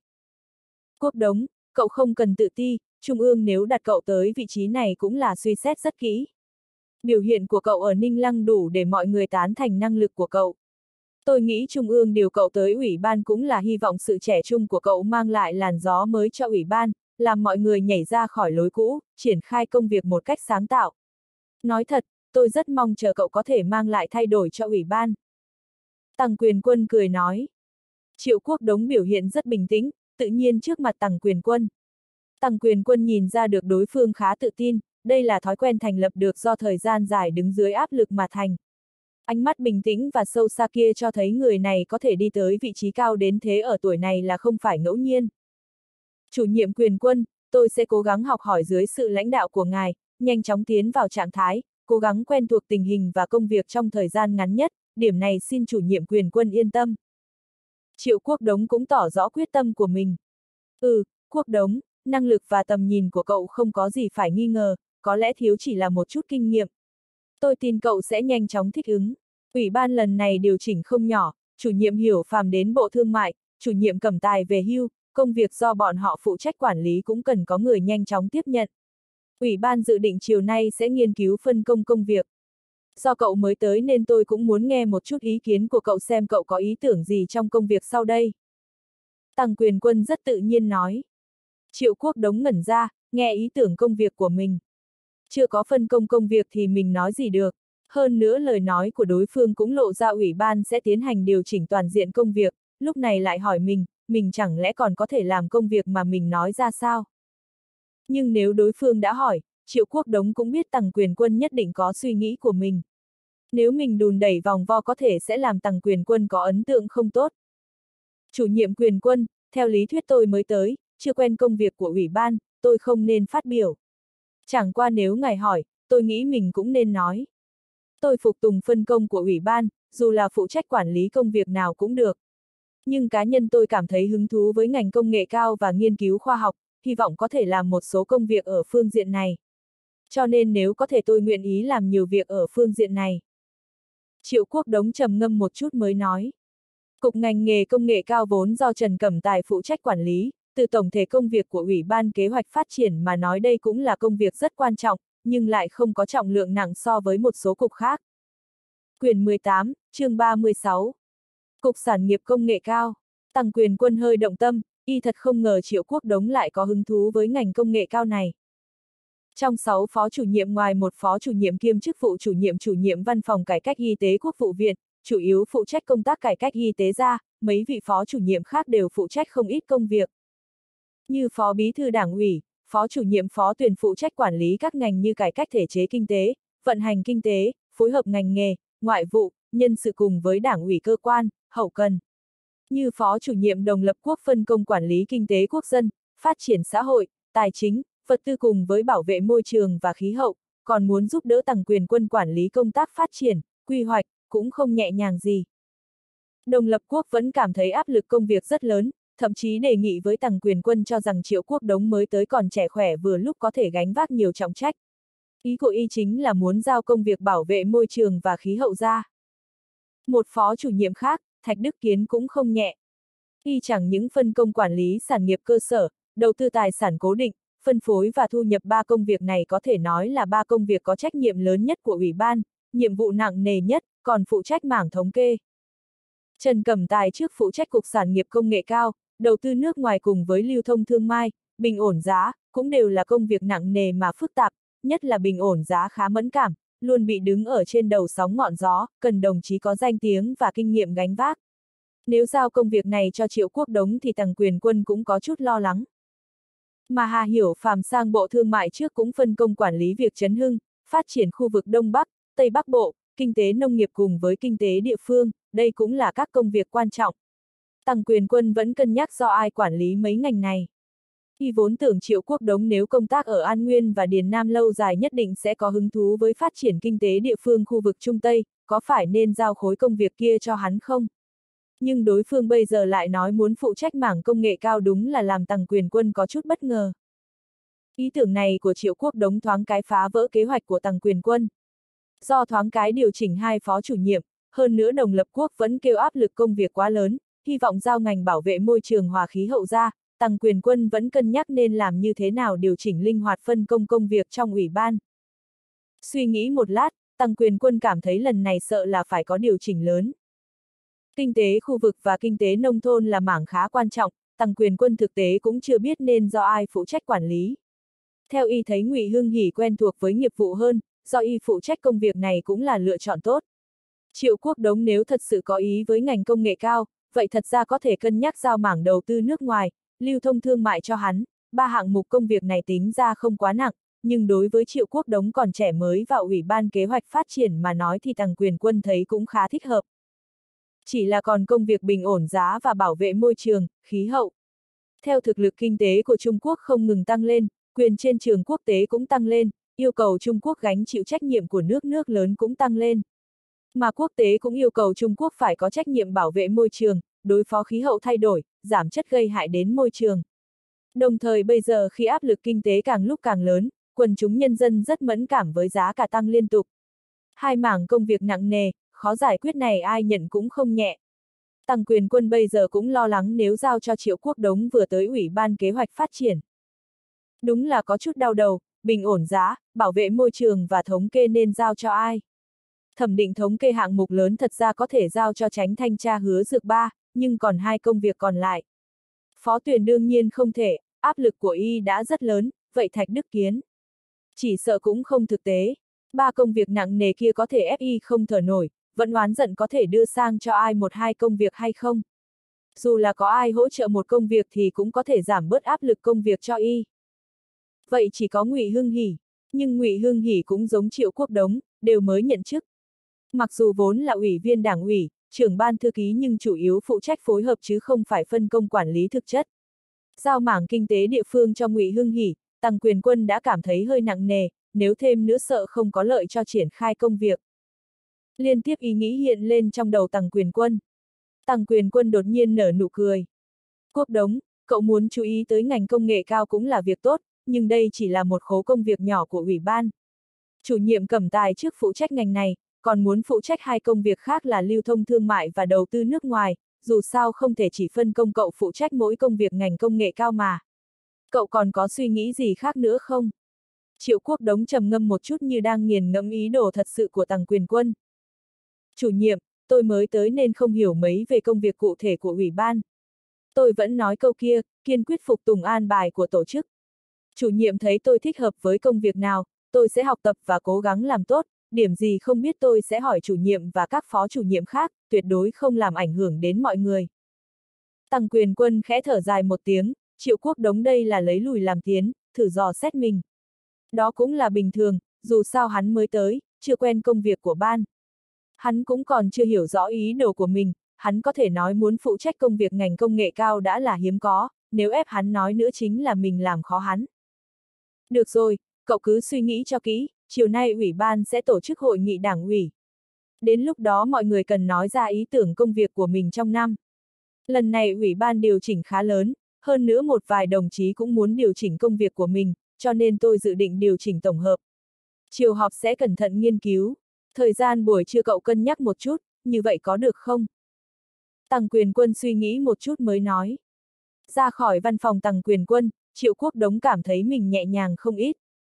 Quốc Đống, cậu không cần tự ti, Trung ương nếu đặt cậu tới vị trí này cũng là suy xét rất kỹ. Biểu hiện của cậu ở Ninh Lăng đủ để mọi người tán thành năng lực của cậu. Tôi nghĩ Trung ương điều cậu tới ủy ban cũng là hy vọng sự trẻ trung của cậu mang lại làn gió mới cho ủy ban, làm mọi người nhảy ra khỏi lối cũ, triển khai công việc một cách sáng tạo. Nói thật, tôi rất mong chờ cậu có thể mang lại thay đổi cho ủy ban. Tằng Quyền Quân cười nói. Triệu Quốc Đống biểu hiện rất bình tĩnh, tự nhiên trước mặt Tằng Quyền Quân. Tằng Quyền Quân nhìn ra được đối phương khá tự tin, đây là thói quen thành lập được do thời gian dài đứng dưới áp lực mà thành. Ánh mắt bình tĩnh và sâu xa kia cho thấy người này có thể đi tới vị trí cao đến thế ở tuổi này là không phải ngẫu nhiên. Chủ nhiệm Quyền Quân, tôi sẽ cố gắng học hỏi dưới sự lãnh đạo của ngài, nhanh chóng tiến vào trạng thái, cố gắng quen thuộc tình hình và công việc trong thời gian ngắn nhất, điểm này xin chủ nhiệm Quyền Quân yên tâm. Triệu Quốc Đống cũng tỏ rõ quyết tâm của mình. Ừ, Quốc Đống, năng lực và tầm nhìn của cậu không có gì phải nghi ngờ, có lẽ thiếu chỉ là một chút kinh nghiệm. Tôi tin cậu sẽ nhanh chóng thích ứng. Ủy ban lần này điều chỉnh không nhỏ, chủ nhiệm Hiểu Phàm đến Bộ Thương mại, chủ nhiệm Cẩm Tài về hưu, công việc do bọn họ phụ trách quản lý cũng cần có người nhanh chóng tiếp nhận. Ủy ban dự định chiều nay sẽ nghiên cứu phân công công việc. Do cậu mới tới nên tôi cũng muốn nghe một chút ý kiến của cậu xem cậu có ý tưởng gì trong công việc sau đây. Tằng Quyền Quân rất tự nhiên nói. Triệu Quốc Đống ngẩn ra, nghe ý tưởng công việc của mình. Chưa có phân công công việc thì mình nói gì được. Hơn nữa lời nói của đối phương cũng lộ ra ủy ban sẽ tiến hành điều chỉnh toàn diện công việc, lúc này lại hỏi mình, mình chẳng lẽ còn có thể làm công việc mà mình nói ra sao? Nhưng nếu đối phương đã hỏi, Triệu Quốc Đống cũng biết Tằng Quyền Quân nhất định có suy nghĩ của mình. Nếu mình đùn đẩy vòng vo có thể sẽ làm Tằng Quyền Quân có ấn tượng không tốt. Chủ nhiệm Quyền Quân, theo lý thuyết tôi mới tới, chưa quen công việc của ủy ban, tôi không nên phát biểu. Chẳng qua nếu ngài hỏi, tôi nghĩ mình cũng nên nói. Tôi phục tùng phân công của ủy ban, dù là phụ trách quản lý công việc nào cũng được. Nhưng cá nhân tôi cảm thấy hứng thú với ngành công nghệ cao và nghiên cứu khoa học, hy vọng có thể làm một số công việc ở phương diện này. Cho nên nếu có thể tôi nguyện ý làm nhiều việc ở phương diện này. Triệu Quốc Đống trầm ngâm một chút mới nói. Cục ngành nghề công nghệ cao vốn do Trần Cẩm Tài phụ trách quản lý, từ tổng thể công việc của Ủy ban kế hoạch phát triển mà nói đây cũng là công việc rất quan trọng, nhưng lại không có trọng lượng nặng so với một số cục khác. Quyển mười tám, chương ba mươi sáu. Cục sản nghiệp công nghệ cao. Tằng Quyền Quân hơi động tâm, y thật không ngờ Triệu Quốc Đống lại có hứng thú với ngành công nghệ cao này. Trong sáu phó chủ nhiệm ngoài một phó chủ nhiệm kiêm chức vụ chủ nhiệm chủ nhiệm văn phòng cải cách y tế Quốc vụ viện, chủ yếu phụ trách công tác cải cách y tế ra, mấy vị phó chủ nhiệm khác đều phụ trách không ít công việc. Như phó bí thư đảng ủy, phó chủ nhiệm phó tuyển phụ trách quản lý các ngành như cải cách thể chế kinh tế, vận hành kinh tế, phối hợp ngành nghề, ngoại vụ, nhân sự cùng với đảng ủy cơ quan, hậu cần. Như phó chủ nhiệm đồng lập quốc phân công quản lý kinh tế quốc dân, phát triển xã hội, tài chính, vật tư cùng với bảo vệ môi trường và khí hậu, còn muốn giúp đỡ Tằng Quyền Quân quản lý công tác phát triển, quy hoạch, cũng không nhẹ nhàng gì. Đồng lập quốc vẫn cảm thấy áp lực công việc rất lớn, thậm chí đề nghị với Tằng Quyền Quân cho rằng Triệu Quốc Đống mới tới còn trẻ khỏe vừa lúc có thể gánh vác nhiều trọng trách. Ý của y chính là muốn giao công việc bảo vệ môi trường và khí hậu ra. Một phó chủ nhiệm khác, Thạch Đức Kiến cũng không nhẹ. Y chẳng những phân công quản lý sản nghiệp cơ sở, đầu tư tài sản cố định, phân phối và thu nhập ba công việc này có thể nói là ba công việc có trách nhiệm lớn nhất của ủy ban, nhiệm vụ nặng nề nhất, còn phụ trách mảng thống kê. Trần Cẩm Tài trước phụ trách cục sản nghiệp công nghệ cao, đầu tư nước ngoài cùng với lưu thông thương mại, bình ổn giá, cũng đều là công việc nặng nề mà phức tạp, nhất là bình ổn giá khá mẫn cảm, luôn bị đứng ở trên đầu sóng ngọn gió, cần đồng chí có danh tiếng và kinh nghiệm gánh vác. Nếu giao công việc này cho Triệu Quốc Đống thì Tằng Quyền Quân cũng có chút lo lắng. Mà Hà Hiểu Phàm sang Bộ Thương mại trước cũng phân công quản lý việc trấn hưng, phát triển khu vực Đông Bắc, Tây Bắc Bộ, kinh tế nông nghiệp cùng với kinh tế địa phương, đây cũng là các công việc quan trọng. Tằng Quyền Quân vẫn cân nhắc do ai quản lý mấy ngành này. Y vốn tưởng Triệu Quốc Đống nếu công tác ở An Nguyên và Điền Nam lâu dài nhất định sẽ có hứng thú với phát triển kinh tế địa phương khu vực Trung Tây, có phải nên giao khối công việc kia cho hắn không? Nhưng đối phương bây giờ lại nói muốn phụ trách mảng công nghệ cao, đúng là làm Tằng Quyền Quân có chút bất ngờ. Ý tưởng này của Triệu Quốc Đống thoáng cái phá vỡ kế hoạch của Tằng Quyền Quân. Do thoáng cái điều chỉnh hai phó chủ nhiệm, hơn nữa Đồng Lập Quốc vẫn kêu áp lực công việc quá lớn, hy vọng giao ngành bảo vệ môi trường hòa khí hậu ra, Tằng Quyền Quân vẫn cân nhắc nên làm như thế nào điều chỉnh linh hoạt phân công công việc trong ủy ban. Suy nghĩ một lát, Tằng Quyền Quân cảm thấy lần này sợ là phải có điều chỉnh lớn. Kinh tế khu vực và kinh tế nông thôn là mảng khá quan trọng, Tằng Quyền Quân thực tế cũng chưa biết nên do ai phụ trách quản lý. Theo y thấy Ngụy Hưng Hỉ quen thuộc với nghiệp vụ hơn, do y phụ trách công việc này cũng là lựa chọn tốt. Triệu Quốc Đống nếu thật sự có ý với ngành công nghệ cao, vậy thật ra có thể cân nhắc giao mảng đầu tư nước ngoài, lưu thông thương mại cho hắn, ba hạng mục công việc này tính ra không quá nặng, nhưng đối với Triệu Quốc Đống còn trẻ mới vào Ủy ban Kế hoạch Phát triển mà nói thì Tằng Quyền Quân thấy cũng khá thích hợp. Chỉ là còn công việc bình ổn giá và bảo vệ môi trường, khí hậu. Theo thực lực kinh tế của Trung Quốc không ngừng tăng lên, quyền trên trường quốc tế cũng tăng lên, yêu cầu Trung Quốc gánh chịu trách nhiệm của nước nước lớn cũng tăng lên. Mà quốc tế cũng yêu cầu Trung Quốc phải có trách nhiệm bảo vệ môi trường, đối phó khí hậu thay đổi, giảm chất gây hại đến môi trường. Đồng thời bây giờ khi áp lực kinh tế càng lúc càng lớn, quần chúng nhân dân rất mẫn cảm với giá cả tăng liên tục. Hai mảng công việc nặng nề, khó giải quyết này ai nhận cũng không nhẹ. Tằng Quyền Quân bây giờ cũng lo lắng nếu giao cho Triệu Quốc Đống vừa tới Ủy ban Kế hoạch Phát triển. Đúng là có chút đau đầu, bình ổn giá, bảo vệ môi trường và thống kê nên giao cho ai. Thẩm định thống kê hạng mục lớn thật ra có thể giao cho Chánh Thanh tra Hứa Dược Ba, nhưng còn hai công việc còn lại. Phó Tuyền đương nhiên không thể, áp lực của y đã rất lớn, vậy Thạch Đức Kiến chỉ sợ cũng không thực tế. Ba công việc nặng nề kia có thể ép y không thở nổi, vẫn oán giận có thể đưa sang cho ai một hai công việc hay không. Dù là có ai hỗ trợ một công việc thì cũng có thể giảm bớt áp lực công việc cho y. Vậy chỉ có Ngụy Hưng Hỉ, nhưng Ngụy Hưng Hỉ cũng giống Triệu Quốc Đống, đều mới nhận chức. Mặc dù vốn là ủy viên đảng ủy, trưởng ban thư ký nhưng chủ yếu phụ trách phối hợp chứ không phải phân công quản lý thực chất. Giao mảng kinh tế địa phương cho Ngụy Hưng Hỉ, Tằng Quyền Quân đã cảm thấy hơi nặng nề, nếu thêm nữa sợ không có lợi cho triển khai công việc. Liên tiếp ý nghĩ hiện lên trong đầu Tằng Quyền Quân. Tằng Quyền Quân đột nhiên nở nụ cười. Quốc Đống, cậu muốn chú ý tới ngành công nghệ cao cũng là việc tốt, nhưng đây chỉ là một khối công việc nhỏ của ủy ban. Chủ nhiệm Cẩm Tài trước phụ trách ngành này, còn muốn phụ trách hai công việc khác là lưu thông thương mại và đầu tư nước ngoài, dù sao không thể chỉ phân công cậu phụ trách mỗi công việc ngành công nghệ cao mà. Cậu còn có suy nghĩ gì khác nữa không? Triệu Quốc Đống trầm ngâm một chút như đang nghiền ngẫm ý đồ thật sự của Tằng Quyền Quân. Chủ nhiệm, tôi mới tới nên không hiểu mấy về công việc cụ thể của ủy ban. Tôi vẫn nói câu kia, kiên quyết phục tùng an bài của tổ chức. Chủ nhiệm thấy tôi thích hợp với công việc nào, tôi sẽ học tập và cố gắng làm tốt, điểm gì không biết tôi sẽ hỏi chủ nhiệm và các phó chủ nhiệm khác, tuyệt đối không làm ảnh hưởng đến mọi người. Tằng Quyền Quân khẽ thở dài một tiếng, Triệu Quốc Đống đây là lấy lùi làm tiến, thử dò xét mình. Đó cũng là bình thường, dù sao hắn mới tới, chưa quen công việc của ban. Hắn cũng còn chưa hiểu rõ ý đồ của mình, hắn có thể nói muốn phụ trách công việc ngành công nghệ cao đã là hiếm có, nếu ép hắn nói nữa chính là mình làm khó hắn. Được rồi, cậu cứ suy nghĩ cho kỹ, chiều nay ủy ban sẽ tổ chức hội nghị đảng ủy. Đến lúc đó mọi người cần nói ra ý tưởng công việc của mình trong năm. Lần này ủy ban điều chỉnh khá lớn, hơn nữa một vài đồng chí cũng muốn điều chỉnh công việc của mình, cho nên tôi dự định điều chỉnh tổng hợp. Chiều họp sẽ cẩn thận nghiên cứu. Thời gian buổi trưa cậu cân nhắc một chút, như vậy có được không? Tằng Quyền Quân suy nghĩ một chút mới nói. Ra khỏi văn phòng Tằng Quyền Quân, Triệu Quốc Đống cảm thấy mình nhẹ nhàng không ít.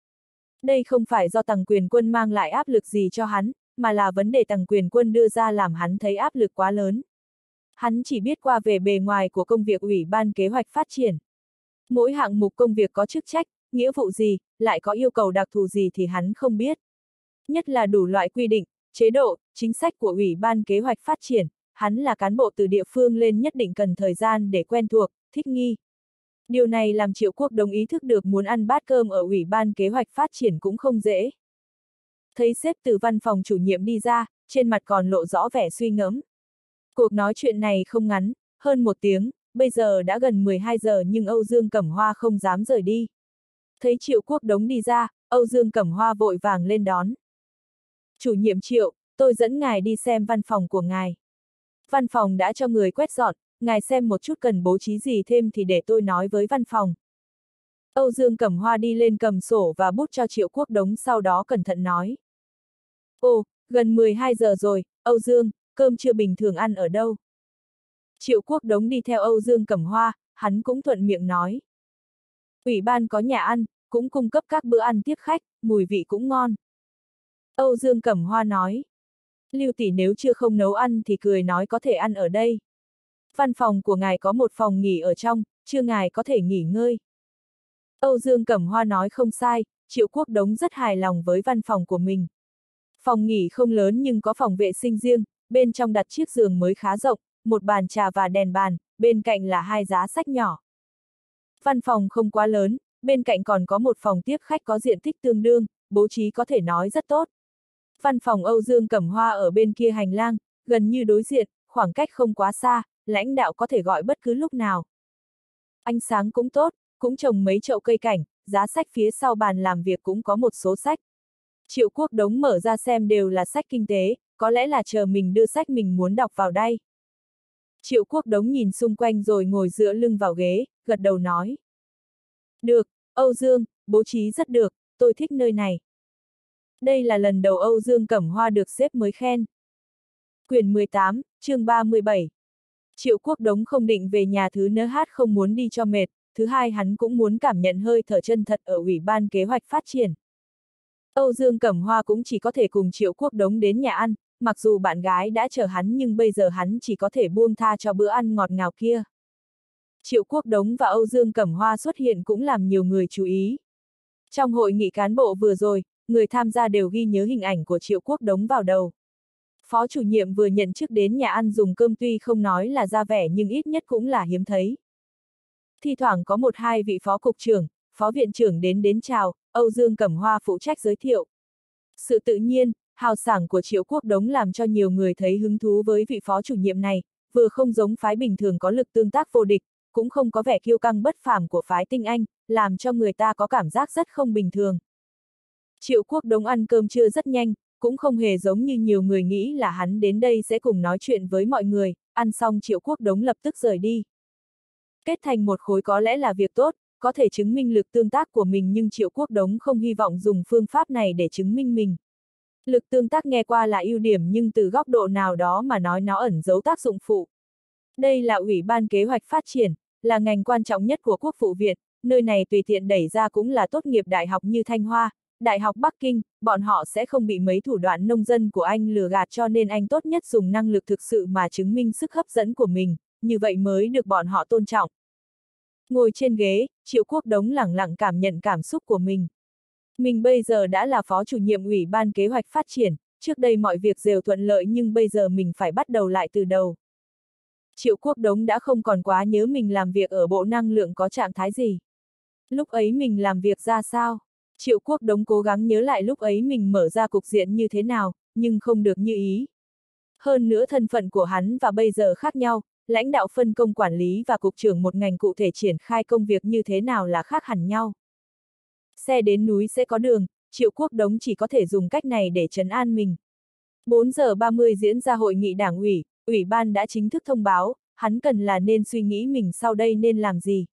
Đây không phải do Tằng Quyền Quân mang lại áp lực gì cho hắn, mà là vấn đề Tằng Quyền Quân đưa ra làm hắn thấy áp lực quá lớn. Hắn chỉ biết qua về bề ngoài của công việc Ủy ban Kế hoạch Phát triển. Mỗi hạng mục công việc có chức trách, nghĩa vụ gì, lại có yêu cầu đặc thù gì thì hắn không biết. Nhất là đủ loại quy định, chế độ, chính sách của Ủy ban Kế hoạch Phát triển, hắn là cán bộ từ địa phương lên nhất định cần thời gian để quen thuộc, thích nghi. Điều này làm Triệu Quốc Đống ý thức được muốn ăn bát cơm ở Ủy ban kế hoạch phát triển cũng không dễ. Thấy sếp từ văn phòng chủ nhiệm đi ra, trên mặt còn lộ rõ vẻ suy ngẫm. Cuộc nói chuyện này không ngắn, hơn một tiếng, bây giờ đã gần mười hai giờ nhưng Âu Dương Cẩm Hoa không dám rời đi. Thấy Triệu Quốc Đống đi ra, Âu Dương Cẩm Hoa vội vàng lên đón. Chủ nhiệm Triệu, tôi dẫn ngài đi xem văn phòng của ngài. Văn phòng đã cho người quét dọn, ngài xem một chút cần bố trí gì thêm thì để tôi nói với văn phòng. Âu Dương Cẩm Hoa đi lên cầm sổ và bút cho Triệu Quốc Đống, sau đó cẩn thận nói. Ồ, gần mười hai giờ rồi, Âu Dương, cơm trưa bình thường ăn ở đâu? Triệu Quốc Đống đi theo Âu Dương Cẩm Hoa, hắn cũng thuận miệng nói. Ủy ban có nhà ăn, cũng cung cấp các bữa ăn tiếp khách, mùi vị cũng ngon. Âu Dương Cẩm Hoa nói. Lưu tỷ nếu chưa không nấu ăn thì cười nói có thể ăn ở đây. Văn phòng của ngài có một phòng nghỉ ở trong, trưa ngài có thể nghỉ ngơi. Âu Dương Cẩm Hoa nói không sai, Triệu Quốc Đống rất hài lòng với văn phòng của mình. Phòng nghỉ không lớn nhưng có phòng vệ sinh riêng, bên trong đặt chiếc giường mới khá rộng, một bàn trà và đèn bàn, bên cạnh là hai giá sách nhỏ. Văn phòng không quá lớn, bên cạnh còn có một phòng tiếp khách có diện tích tương đương, bố trí có thể nói rất tốt. Văn phòng Âu Dương Cẩm Hoa ở bên kia hành lang, gần như đối diện, khoảng cách không quá xa, lãnh đạo có thể gọi bất cứ lúc nào. Ánh sáng cũng tốt, cũng trồng mấy chậu cây cảnh, giá sách phía sau bàn làm việc cũng có một số sách. Triệu Quốc Đống mở ra xem đều là sách kinh tế, có lẽ là chờ mình đưa sách mình muốn đọc vào đây. Triệu Quốc Đống nhìn xung quanh rồi ngồi dựa lưng vào ghế, gật đầu nói. Được, Âu Dương, bố trí rất được, tôi thích nơi này. Đây là lần đầu Âu Dương Cẩm Hoa được sếp mới khen. Quyển mười tám, chương ba mươi bảy. Triệu Quốc Đống không định về nhà, thứ nớ hát không muốn đi cho mệt, thứ hai hắn cũng muốn cảm nhận hơi thở chân thật ở Ủy ban kế hoạch phát triển. Âu Dương Cẩm Hoa cũng chỉ có thể cùng Triệu Quốc Đống đến nhà ăn, mặc dù bạn gái đã chờ hắn nhưng bây giờ hắn chỉ có thể buông tha cho bữa ăn ngọt ngào kia. Triệu Quốc Đống và Âu Dương Cẩm Hoa xuất hiện cũng làm nhiều người chú ý. Trong hội nghị cán bộ vừa rồi, người tham gia đều ghi nhớ hình ảnh của Triệu Quốc Đống vào đầu. Phó chủ nhiệm vừa nhận chức đến nhà ăn dùng cơm tuy không nói là ra vẻ nhưng ít nhất cũng là hiếm thấy. Thi thoảng có một hai vị phó cục trưởng, phó viện trưởng đến đến chào, Âu Dương Cẩm Hoa phụ trách giới thiệu. Sự tự nhiên, hào sảng của Triệu Quốc Đống làm cho nhiều người thấy hứng thú với vị phó chủ nhiệm này, vừa không giống phái bình thường có lực tương tác vô địch, cũng không có vẻ kiêu căng bất phàm của phái tinh anh, làm cho người ta có cảm giác rất không bình thường. Triệu Quốc Đống ăn cơm trưa rất nhanh, cũng không hề giống như nhiều người nghĩ là hắn đến đây sẽ cùng nói chuyện với mọi người, ăn xong Triệu Quốc Đống lập tức rời đi. Kết thành một khối có lẽ là việc tốt, có thể chứng minh lực tương tác của mình nhưng Triệu Quốc Đống không hy vọng dùng phương pháp này để chứng minh mình. Lực tương tác nghe qua là ưu điểm nhưng từ góc độ nào đó mà nói nó ẩn giấu tác dụng phụ. Đây là Ủy ban kế hoạch phát triển, là ngành quan trọng nhất của Quốc vụ viện, nơi này tùy tiện đẩy ra cũng là tốt nghiệp đại học như Thanh Hoa, Đại học Bắc Kinh, bọn họ sẽ không bị mấy thủ đoạn nông dân của anh lừa gạt, cho nên anh tốt nhất dùng năng lực thực sự mà chứng minh sức hấp dẫn của mình, như vậy mới được bọn họ tôn trọng. Ngồi trên ghế, Triệu Quốc Đống lẳng lặng cảm nhận cảm xúc của mình. Mình bây giờ đã là phó chủ nhiệm Ủy ban kế hoạch phát triển, trước đây mọi việc đều thuận lợi nhưng bây giờ mình phải bắt đầu lại từ đầu. Triệu Quốc Đống đã không còn quá nhớ mình làm việc ở Bộ Năng lượng có trạng thái gì. Lúc ấy mình làm việc ra sao? Triệu Quốc Đống cố gắng nhớ lại lúc ấy mình mở ra cục diện như thế nào, nhưng không được như ý. Hơn nữa thân phận của hắn và bây giờ khác nhau, lãnh đạo phân công quản lý và cục trưởng một ngành cụ thể triển khai công việc như thế nào là khác hẳn nhau. Xe đến núi sẽ có đường, Triệu Quốc Đống chỉ có thể dùng cách này để trấn an mình. bốn giờ ba mươi diễn ra hội nghị đảng ủy, ủy ban đã chính thức thông báo, hắn cần là nên suy nghĩ mình sau đây nên làm gì.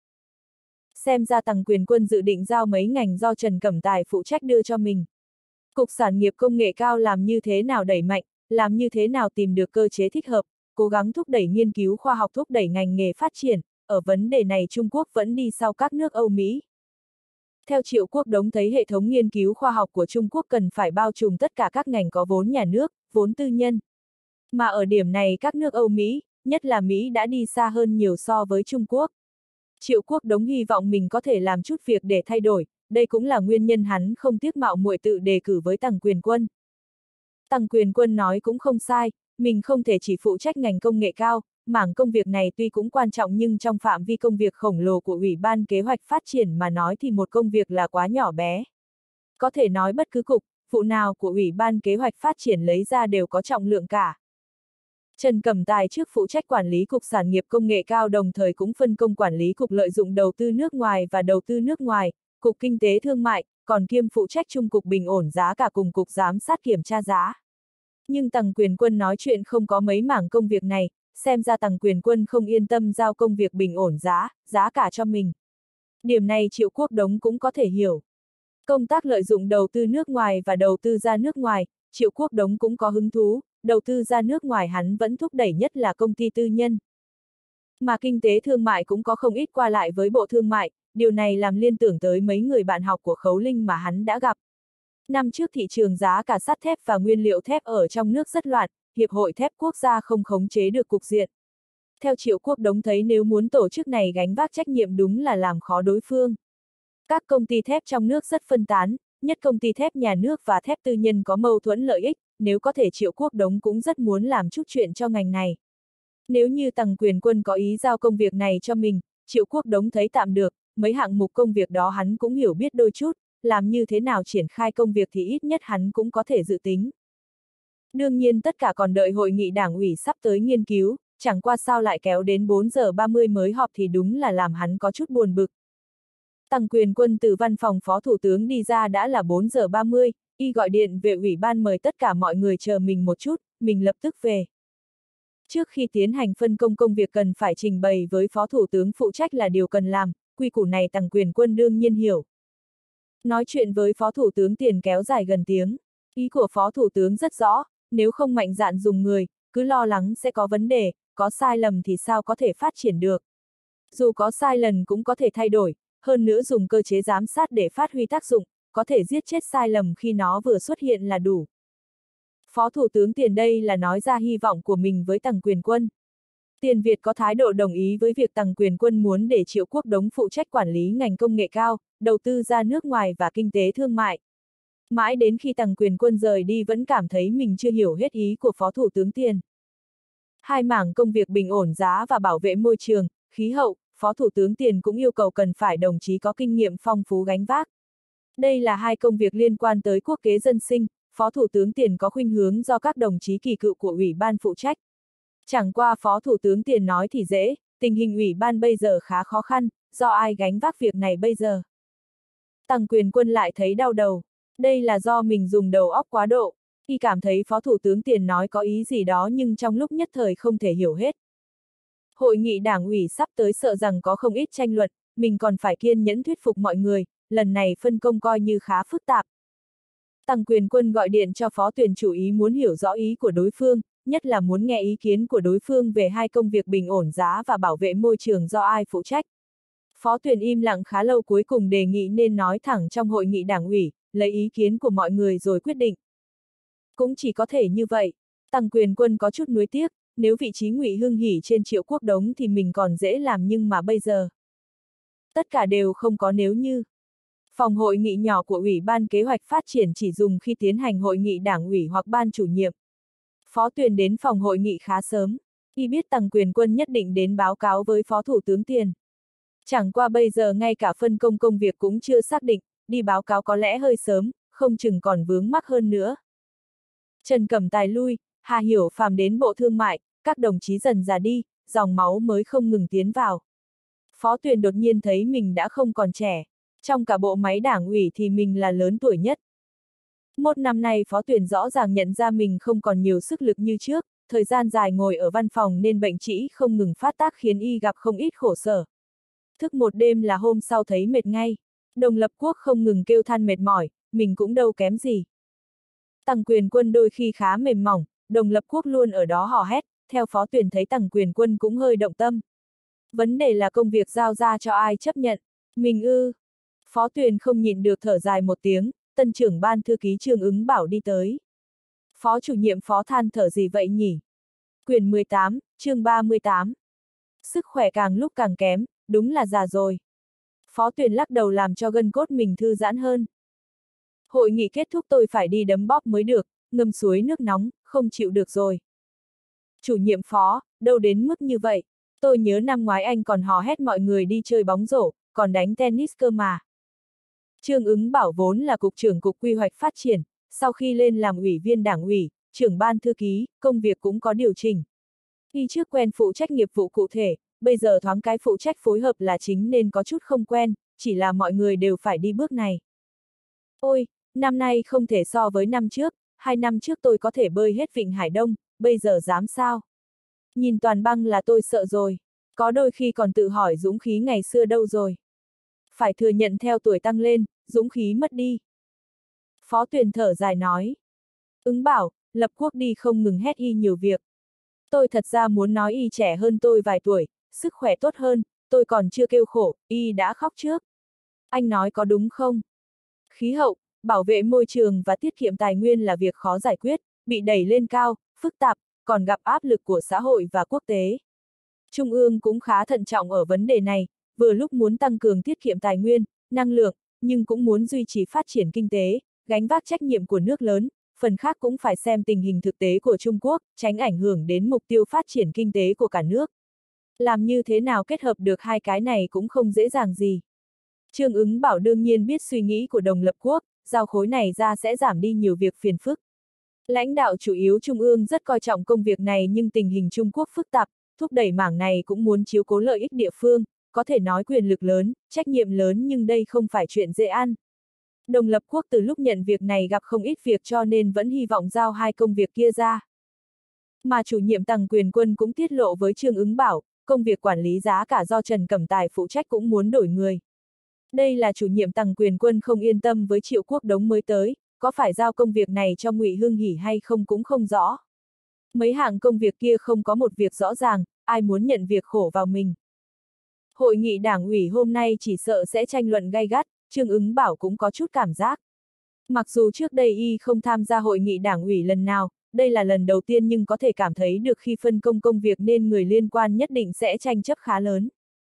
Xem ra Tằng Quyền Quân dự định giao mấy ngành do Trần Cẩm Tài phụ trách đưa cho mình. Cục sản nghiệp công nghệ cao làm như thế nào đẩy mạnh, làm như thế nào tìm được cơ chế thích hợp, cố gắng thúc đẩy nghiên cứu khoa học, thúc đẩy ngành nghề phát triển, ở vấn đề này Trung Quốc vẫn đi sau các nước Âu Mỹ. Theo Triệu Quốc Đống thấy hệ thống nghiên cứu khoa học của Trung Quốc cần phải bao trùm tất cả các ngành có vốn nhà nước, vốn tư nhân. Mà ở điểm này các nước Âu Mỹ, nhất là Mỹ đã đi xa hơn nhiều so với Trung Quốc. Triệu Quốc Đống hy vọng mình có thể làm chút việc để thay đổi, đây cũng là nguyên nhân hắn không tiếc mạo muội tự đề cử với Tằng Quyền Quân. Tằng Quyền Quân nói cũng không sai, Mình không thể chỉ phụ trách ngành công nghệ cao, mảng công việc này tuy cũng quan trọng nhưng trong phạm vi công việc khổng lồ của Ủy ban Kế hoạch Phát triển mà nói thì một công việc là quá nhỏ bé. Có thể nói bất cứ cục, vụ nào của Ủy ban Kế hoạch Phát triển lấy ra đều có trọng lượng cả. Trần Cẩm Tài trước phụ trách quản lý Cục Sản nghiệp Công nghệ cao đồng thời cũng phân công quản lý Cục Lợi dụng đầu tư nước ngoài và đầu tư nước ngoài, Cục Kinh tế Thương mại, còn kiêm phụ trách chung Cục Bình ổn giá cả cùng Cục Giám sát Kiểm tra giá. Nhưng Tằng Quyền Quân nói chuyện không có mấy mảng công việc này, xem ra Tằng Quyền Quân không yên tâm giao công việc bình ổn giá, giá cả cho mình. Điểm này Triệu Quốc Đống cũng có thể hiểu. Công tác lợi dụng đầu tư nước ngoài và đầu tư ra nước ngoài, Triệu Quốc Đống cũng có hứng thú, đầu tư ra nước ngoài hắn vẫn thúc đẩy nhất là công ty tư nhân. Mà kinh tế thương mại cũng có không ít qua lại với Bộ Thương mại, điều này làm liên tưởng tới mấy người bạn học của Khấu Linh mà hắn đã gặp. Năm trước thị trường giá cả sắt thép và nguyên liệu thép ở trong nước rất loạn, Hiệp hội Thép Quốc gia không khống chế được cục diện. Theo Triệu Quốc Đống thấy nếu muốn tổ chức này gánh vác trách nhiệm đúng là làm khó đối phương. Các công ty thép trong nước rất phân tán, nhất công ty thép nhà nước và thép tư nhân có mâu thuẫn lợi ích, nếu có thể Triệu Quốc Đống cũng rất muốn làm chút chuyện cho ngành này. Nếu như Tằng Quyền Quân có ý giao công việc này cho mình, Triệu Quốc Đống thấy tạm được, mấy hạng mục công việc đó hắn cũng hiểu biết đôi chút, làm như thế nào triển khai công việc thì ít nhất hắn cũng có thể dự tính. Đương nhiên tất cả còn đợi hội nghị đảng ủy sắp tới nghiên cứu, chẳng qua sao lại kéo đến bốn giờ ba mươi mới họp thì đúng là làm hắn có chút buồn bực. Tằng Quyền Quân từ văn phòng Phó Thủ tướng đi ra đã là bốn giờ ba mươi, y gọi điện về ủy ban mời tất cả mọi người chờ mình một chút, mình lập tức về. Trước khi tiến hành phân công công việc cần phải trình bày với Phó Thủ tướng phụ trách là điều cần làm, quy củ này Tằng Quyền Quân đương nhiên hiểu. Nói chuyện với Phó Thủ tướng Tiền kéo dài gần tiếng, ý của Phó Thủ tướng rất rõ, nếu không mạnh dạn dùng người, cứ lo lắng sẽ có vấn đề, có sai lầm thì sao có thể phát triển được. Dù có sai lầm cũng có thể thay đổi, hơn nữa dùng cơ chế giám sát để phát huy tác dụng, có thể giết chết sai lầm khi nó vừa xuất hiện là đủ. Phó Thủ tướng Tiền đây là nói ra hy vọng của mình với Tằng Quyền Quân. Tiền Việt có thái độ đồng ý với việc Tằng Quyền Quân muốn để Triệu Quốc Đống phụ trách quản lý ngành công nghệ cao, đầu tư ra nước ngoài và kinh tế thương mại. Mãi đến khi Tằng Quyền Quân rời đi vẫn cảm thấy mình chưa hiểu hết ý của Phó Thủ tướng Tiền. Hai mảng công việc bình ổn giá và bảo vệ môi trường, khí hậu, Phó Thủ tướng Tiền cũng yêu cầu cần phải đồng chí có kinh nghiệm phong phú gánh vác. Đây là hai công việc liên quan tới quốc kế dân sinh, Phó Thủ tướng Tiền có khuynh hướng do các đồng chí kỳ cựu của Ủy ban phụ trách. Chẳng qua Phó Thủ tướng Tiền nói thì dễ, tình hình Ủy ban bây giờ khá khó khăn, do ai gánh vác việc này bây giờ. Tằng Quyền Quân lại thấy đau đầu, đây là do mình dùng đầu óc quá độ, y cảm thấy Phó Thủ tướng Tiền nói có ý gì đó nhưng trong lúc nhất thời không thể hiểu hết. Hội nghị đảng ủy sắp tới sợ rằng có không ít tranh luận, mình còn phải kiên nhẫn thuyết phục mọi người, lần này phân công coi như khá phức tạp. Tằng Quyền Quân gọi điện cho Phó Tuyền chủ ý muốn hiểu rõ ý của đối phương, nhất là muốn nghe ý kiến của đối phương về hai công việc bình ổn giá và bảo vệ môi trường do ai phụ trách. Phó Tuyền im lặng khá lâu cuối cùng đề nghị nên nói thẳng trong hội nghị đảng ủy, lấy ý kiến của mọi người rồi quyết định. Cũng chỉ có thể như vậy, Tằng Quyền Quân có chút nuối tiếc, nếu vị trí Ngụy Hưng Hỉ trên Triệu Quốc Đống thì mình còn dễ làm nhưng mà bây giờ. Tất cả đều không có nếu như. Phòng hội nghị nhỏ của Ủy ban Kế hoạch Phát triển chỉ dùng khi tiến hành hội nghị đảng ủy hoặc ban chủ nhiệm. Phó Tuyền đến phòng hội nghị khá sớm, y biết Tằng Quyền Quân nhất định đến báo cáo với Phó Thủ tướng Tiền. Chẳng qua bây giờ ngay cả phân công công việc cũng chưa xác định, đi báo cáo có lẽ hơi sớm, không chừng còn vướng mắc hơn nữa. Trần Cẩm Tài lui, Hà Hiểu Phàm đến Bộ Thương mại, các đồng chí dần già đi, dòng máu mới không ngừng tiến vào. Phó Tuyền đột nhiên thấy mình đã không còn trẻ, trong cả bộ máy đảng ủy thì mình là lớn tuổi nhất. Một năm nay Phó Tuyền rõ ràng nhận ra mình không còn nhiều sức lực như trước, thời gian dài ngồi ở văn phòng nên bệnh trĩ không ngừng phát tác khiến y gặp không ít khổ sở. Thức một đêm là hôm sau thấy mệt ngay, Đồng Lập Quốc không ngừng kêu than mệt mỏi, mình cũng đâu kém gì. Tằng Quyền Quân đôi khi khá mềm mỏng, Đồng Lập Quốc luôn ở đó hò hét, theo Phó Tuyền thấy Tằng Quyền Quân cũng hơi động tâm. Vấn đề là công việc giao ra cho ai chấp nhận, mình ư. Phó Tuyền không nhịn được thở dài một tiếng, tân trưởng ban thư ký Trương Ứng Bảo đi tới. Phó chủ nhiệm Phó than thở gì vậy nhỉ? Quyển mười tám, chương ba mươi tám. Sức khỏe càng lúc càng kém, đúng là già rồi. Phó Tuyền lắc đầu làm cho gân cốt mình thư giãn hơn. Hội nghị kết thúc tôi phải đi đấm bóp mới được, ngâm suối nước nóng, không chịu được rồi. Chủ nhiệm Phó, đâu đến mức như vậy. Tôi nhớ năm ngoái anh còn hò hét mọi người đi chơi bóng rổ, còn đánh tennis cơ mà. Trương Ứng Bảo vốn là Cục trưởng Cục Quy hoạch Phát triển, sau khi lên làm ủy viên đảng ủy, trưởng ban thư ký, công việc cũng có điều chỉnh. Khi trước quen phụ trách nghiệp vụ cụ thể, bây giờ thoáng cái phụ trách phối hợp là chính nên có chút không quen, chỉ là mọi người đều phải đi bước này. Ôi, năm nay không thể so với năm trước, hai năm trước tôi có thể bơi hết Vịnh Hải Đông, bây giờ dám sao? Nhìn toàn băng là tôi sợ rồi, có đôi khi còn tự hỏi dũng khí ngày xưa đâu rồi. Phải thừa nhận theo tuổi tăng lên, dũng khí mất đi. Phó Tuyền thở dài nói. Ứng Bảo, lập quốc đi không ngừng hét y nhiều việc. Tôi thật ra muốn nói y trẻ hơn tôi vài tuổi, sức khỏe tốt hơn, tôi còn chưa kêu khổ, y đã khóc trước. Anh nói có đúng không? Khí hậu, bảo vệ môi trường và tiết kiệm tài nguyên là việc khó giải quyết, bị đẩy lên cao, phức tạp, còn gặp áp lực của xã hội và quốc tế. Trung ương cũng khá thận trọng ở vấn đề này, vừa lúc muốn tăng cường tiết kiệm tài nguyên, năng lượng, nhưng cũng muốn duy trì phát triển kinh tế, gánh vác trách nhiệm của nước lớn, phần khác cũng phải xem tình hình thực tế của Trung Quốc, tránh ảnh hưởng đến mục tiêu phát triển kinh tế của cả nước. Làm như thế nào kết hợp được hai cái này cũng không dễ dàng gì. Trương Ứng Bảo đương nhiên biết suy nghĩ của Đồng Lập Quốc, giao khối này ra sẽ giảm đi nhiều việc phiền phức. Lãnh đạo chủ yếu Trung ương rất coi trọng công việc này nhưng tình hình Trung Quốc phức tạp, thúc đẩy mảng này cũng muốn chiếu cố lợi ích địa phương, có thể nói quyền lực lớn, trách nhiệm lớn nhưng đây không phải chuyện dễ ăn. Đồng Lập Quốc từ lúc nhận việc này gặp không ít việc cho nên vẫn hy vọng giao hai công việc kia ra. Mà chủ nhiệm Tằng Quyền Quân cũng tiết lộ với Trương Ứng Bảo, công việc quản lý giá cả do Trần Cẩm Tài phụ trách cũng muốn đổi người. Đây là chủ nhiệm Tằng Quyền Quân không yên tâm với Triệu Quốc Đống mới tới, có phải giao công việc này cho Ngụy Hưng Hỉ hay không cũng không rõ. Mấy hạng công việc kia không có một việc rõ ràng, ai muốn nhận việc khổ vào mình. Hội nghị đảng ủy hôm nay chỉ sợ sẽ tranh luận gay gắt, Trương Ứng Bảo cũng có chút cảm giác. Mặc dù trước đây y không tham gia hội nghị đảng ủy lần nào, đây là lần đầu tiên nhưng có thể cảm thấy được khi phân công công việc nên người liên quan nhất định sẽ tranh chấp khá lớn.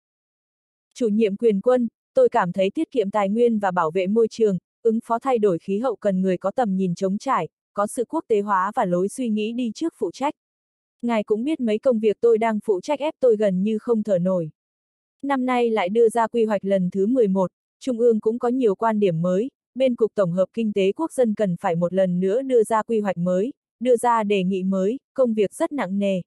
Chủ nhiệm Quyền Quân, tôi cảm thấy tiết kiệm tài nguyên và bảo vệ môi trường, ứng phó thay đổi khí hậu cần người có tầm nhìn trống trải, có sự quốc tế hóa và lối suy nghĩ đi trước phụ trách. Ngài cũng biết mấy công việc tôi đang phụ trách ép tôi gần như không thở nổi. Năm nay lại đưa ra quy hoạch lần thứ mười một, Trung ương cũng có nhiều quan điểm mới, bên Cục Tổng hợp Kinh tế Quốc dân cần phải một lần nữa đưa ra quy hoạch mới, đưa ra đề nghị mới, công việc rất nặng nề.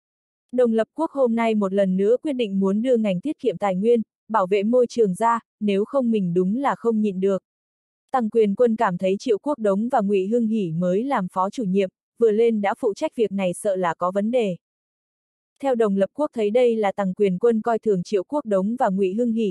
Đồng Lập Quốc hôm nay một lần nữa quyết định muốn đưa ngành tiết kiệm tài nguyên, bảo vệ môi trường ra, nếu không mình đúng là không nhịn được. Tằng Quyền Quân cảm thấy Triệu Quốc Đống và Ngụy Hưng Hỉ mới làm phó chủ nhiệm, vừa lên đã phụ trách việc này sợ là có vấn đề. Theo Đồng Lập Quốc thấy đây là Tằng Quyền Quân coi thường Triệu Quốc Đống và Ngụy Hưng Hỉ.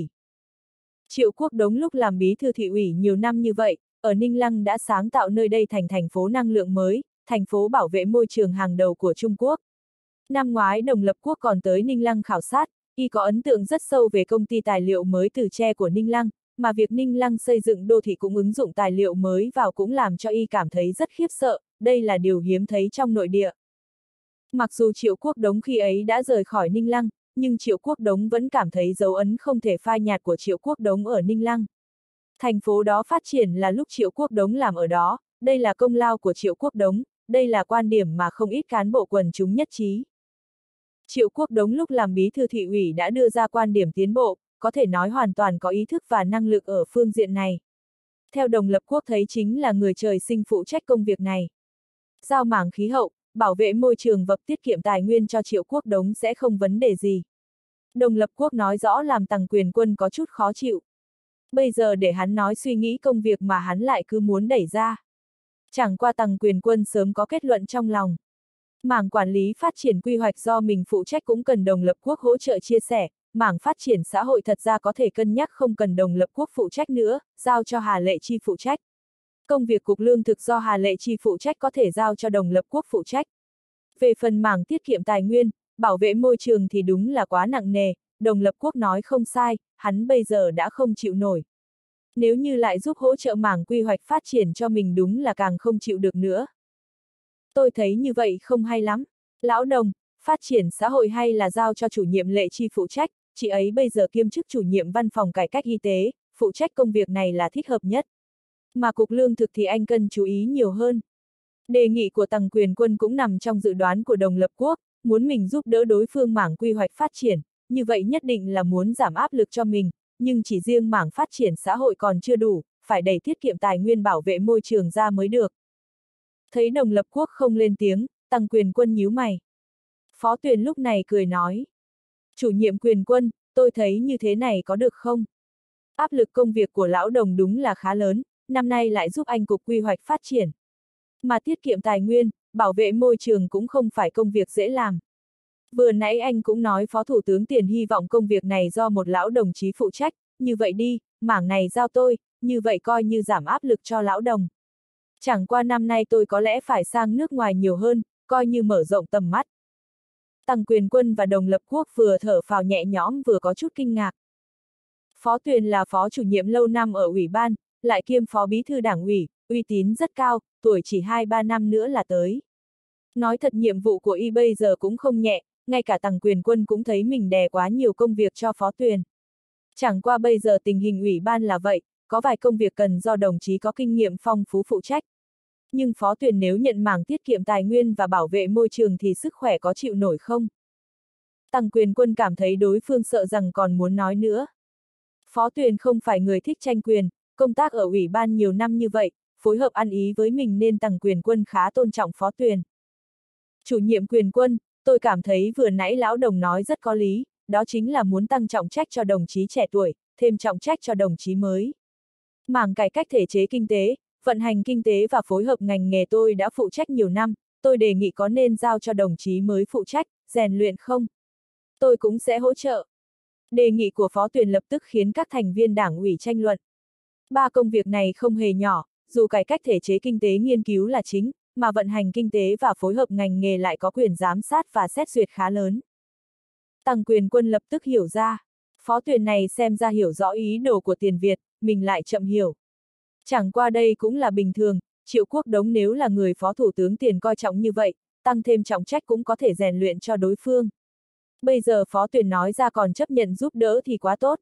Triệu Quốc Đống lúc làm bí thư thị ủy nhiều năm như vậy, ở Ninh Lăng đã sáng tạo nơi đây thành thành phố năng lượng mới, thành phố bảo vệ môi trường hàng đầu của Trung Quốc. Năm ngoái Đồng Lập Quốc còn tới Ninh Lăng khảo sát, y có ấn tượng rất sâu về công ty tài liệu mới từ tre của Ninh Lăng, mà việc Ninh Lăng xây dựng đô thị cũng ứng dụng tài liệu mới vào cũng làm cho y cảm thấy rất khiếp sợ, đây là điều hiếm thấy trong nội địa. Mặc dù Triệu Quốc Đống khi ấy đã rời khỏi Ninh Lăng, nhưng Triệu Quốc Đống vẫn cảm thấy dấu ấn không thể phai nhạt của Triệu Quốc Đống ở Ninh Lăng. Thành phố đó phát triển là lúc Triệu Quốc Đống làm ở đó, đây là công lao của Triệu Quốc Đống, đây là quan điểm mà không ít cán bộ quần chúng nhất trí. Triệu Quốc Đống lúc làm bí thư thị ủy đã đưa ra quan điểm tiến bộ, có thể nói hoàn toàn có ý thức và năng lực ở phương diện này. Theo Đồng Lập Quốc thấy chính là người trời sinh phụ trách công việc này. Giao mảng khí hậu, bảo vệ môi trường và tiết kiệm tài nguyên cho Triệu Quốc Đống sẽ không vấn đề gì. Đồng Lập Quốc nói rõ làm Tằng Quyền Quân có chút khó chịu. Bây giờ để hắn nói suy nghĩ công việc mà hắn lại cứ muốn đẩy ra. Chẳng qua Tằng Quyền Quân sớm có kết luận trong lòng. Mảng quản lý phát triển quy hoạch do mình phụ trách cũng cần Đồng Lập Quốc hỗ trợ chia sẻ, mảng phát triển xã hội thật ra có thể cân nhắc không cần Đồng Lập Quốc phụ trách nữa, giao cho Hà Lệ Chi phụ trách. Công việc Cục Lương thực do Hà Lệ Chi phụ trách có thể giao cho Đồng Lập Quốc phụ trách. Về phần mảng tiết kiệm tài nguyên, bảo vệ môi trường thì đúng là quá nặng nề, Đồng Lập Quốc nói không sai, hắn bây giờ đã không chịu nổi. Nếu như lại giúp hỗ trợ mảng quy hoạch phát triển cho mình đúng là càng không chịu được nữa. Tôi thấy như vậy không hay lắm. Lão Đồng, phát triển xã hội hay là giao cho chủ nhiệm Lệ Chi phụ trách, chị ấy bây giờ kiêm chức chủ nhiệm văn phòng cải cách y tế, phụ trách công việc này là thích hợp nhất. Mà Cục Lương thực thì anh cần chú ý nhiều hơn. Đề nghị của Tằng Quyền Quân cũng nằm trong dự đoán của Đồng Lập Quốc, muốn mình giúp đỡ đối phương mảng quy hoạch phát triển, như vậy nhất định là muốn giảm áp lực cho mình, nhưng chỉ riêng mảng phát triển xã hội còn chưa đủ, phải đẩy tiết kiệm tài nguyên bảo vệ môi trường ra mới được. Thấy Đồng Lập Quốc không lên tiếng, Tăng Quyền Quân nhíu mày. Phó Tuyền lúc này cười nói. Chủ nhiệm Quyền Quân, tôi thấy như thế này có được không? Áp lực công việc của lão Đồng đúng là khá lớn, năm nay lại giúp anh cục quy hoạch phát triển. Mà tiết kiệm tài nguyên, bảo vệ môi trường cũng không phải công việc dễ làm. Vừa nãy anh cũng nói Phó Thủ tướng Tiền hy vọng công việc này do một lão đồng chí phụ trách, như vậy đi, mảng này giao tôi, như vậy coi như giảm áp lực cho lão đồng. Chẳng qua năm nay tôi có lẽ phải sang nước ngoài nhiều hơn, coi như mở rộng tầm mắt. Tăng Quyền Quân và Đồng Lập Quốc vừa thở phào nhẹ nhõm vừa có chút kinh ngạc. Phó Tuyền là phó chủ nhiệm lâu năm ở ủy ban, lại kiêm phó bí thư đảng ủy, uy tín rất cao, tuổi chỉ hai ba năm nữa là tới. Nói thật nhiệm vụ của y bây giờ cũng không nhẹ, ngay cả Tăng Quyền Quân cũng thấy mình đè quá nhiều công việc cho Phó Tuyền. Chẳng qua bây giờ tình hình ủy ban là vậy, có vài công việc cần do đồng chí có kinh nghiệm phong phú phụ trách. Nhưng Phó Tuyền nếu nhận mảng tiết kiệm tài nguyên và bảo vệ môi trường thì sức khỏe có chịu nổi không? Tăng Quyền Quân cảm thấy đối phương sợ rằng còn muốn nói nữa. Phó Tuyền không phải người thích tranh quyền, công tác ở ủy ban nhiều năm như vậy, phối hợp ăn ý với mình nên Tăng Quyền Quân khá tôn trọng Phó Tuyền. Chủ nhiệm Quyền Quân, tôi cảm thấy vừa nãy lão đồng nói rất có lý, đó chính là muốn tăng trọng trách cho đồng chí trẻ tuổi, thêm trọng trách cho đồng chí mới. Mảng cải cách thể chế kinh tế, vận hành kinh tế và phối hợp ngành nghề tôi đã phụ trách nhiều năm, tôi đề nghị có nên giao cho đồng chí mới phụ trách, rèn luyện không? Tôi cũng sẽ hỗ trợ. Đề nghị của Phó Tuyền lập tức khiến các thành viên đảng ủy tranh luận. Ba công việc này không hề nhỏ, dù cải cách thể chế kinh tế nghiên cứu là chính, mà vận hành kinh tế và phối hợp ngành nghề lại có quyền giám sát và xét duyệt khá lớn. Tăng Quyền Quân lập tức hiểu ra. Phó Tuyền này xem ra hiểu rõ ý đồ của Tiền Việt, mình lại chậm hiểu. Chẳng qua đây cũng là bình thường, Triệu Quốc Đống nếu là người Phó Thủ tướng Tiền coi trọng như vậy, tăng thêm trọng trách cũng có thể rèn luyện cho đối phương. Bây giờ Phó Tuyền nói ra còn chấp nhận giúp đỡ thì quá tốt.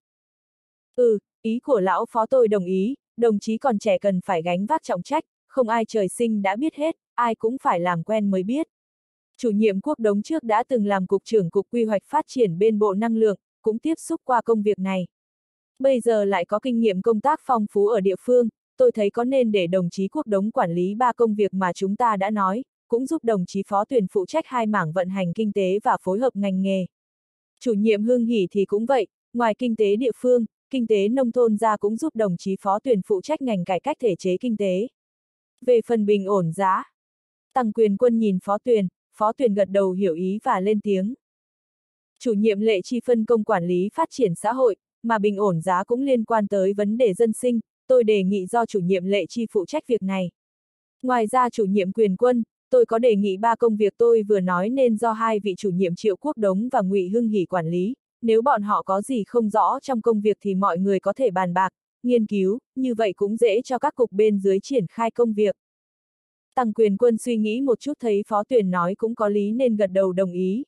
Ừ, ý của lão Phó tôi đồng ý, đồng chí còn trẻ cần phải gánh vác trọng trách, không ai trời sinh đã biết hết, ai cũng phải làm quen mới biết. Chủ nhiệm Quốc Đống trước đã từng làm cục trưởng cục quy hoạch phát triển bên Bộ Năng lượng, cũng tiếp xúc qua công việc này. Bây giờ lại có kinh nghiệm công tác phong phú ở địa phương, tôi thấy có nên để đồng chí Quốc Đống quản lý ba công việc mà chúng ta đã nói, cũng giúp đồng chí Phó Tuyền phụ trách hai mảng vận hành kinh tế và phối hợp ngành nghề. Chủ nhiệm Hưng Hỉ thì cũng vậy, ngoài kinh tế địa phương, kinh tế nông thôn ra cũng giúp đồng chí Phó Tuyền phụ trách ngành cải cách thể chế kinh tế. Về phần bình ổn giá, Tăng Quyền Quân nhìn Phó Tuyền, Phó Tuyền gật đầu hiểu ý và lên tiếng. Chủ nhiệm Lệ Chi phân công quản lý phát triển xã hội, mà bình ổn giá cũng liên quan tới vấn đề dân sinh, tôi đề nghị do chủ nhiệm Lệ Chi phụ trách việc này. Ngoài ra chủ nhiệm Quyền Quân, tôi có đề nghị ba công việc tôi vừa nói nên do hai vị chủ nhiệm Triệu Quốc Đống và Ngụy Hưng Hỉ quản lý, nếu bọn họ có gì không rõ trong công việc thì mọi người có thể bàn bạc, nghiên cứu, như vậy cũng dễ cho các cục bên dưới triển khai công việc. Tăng Quyền Quân suy nghĩ một chút thấy Phó Tuyền nói cũng có lý nên gật đầu đồng ý.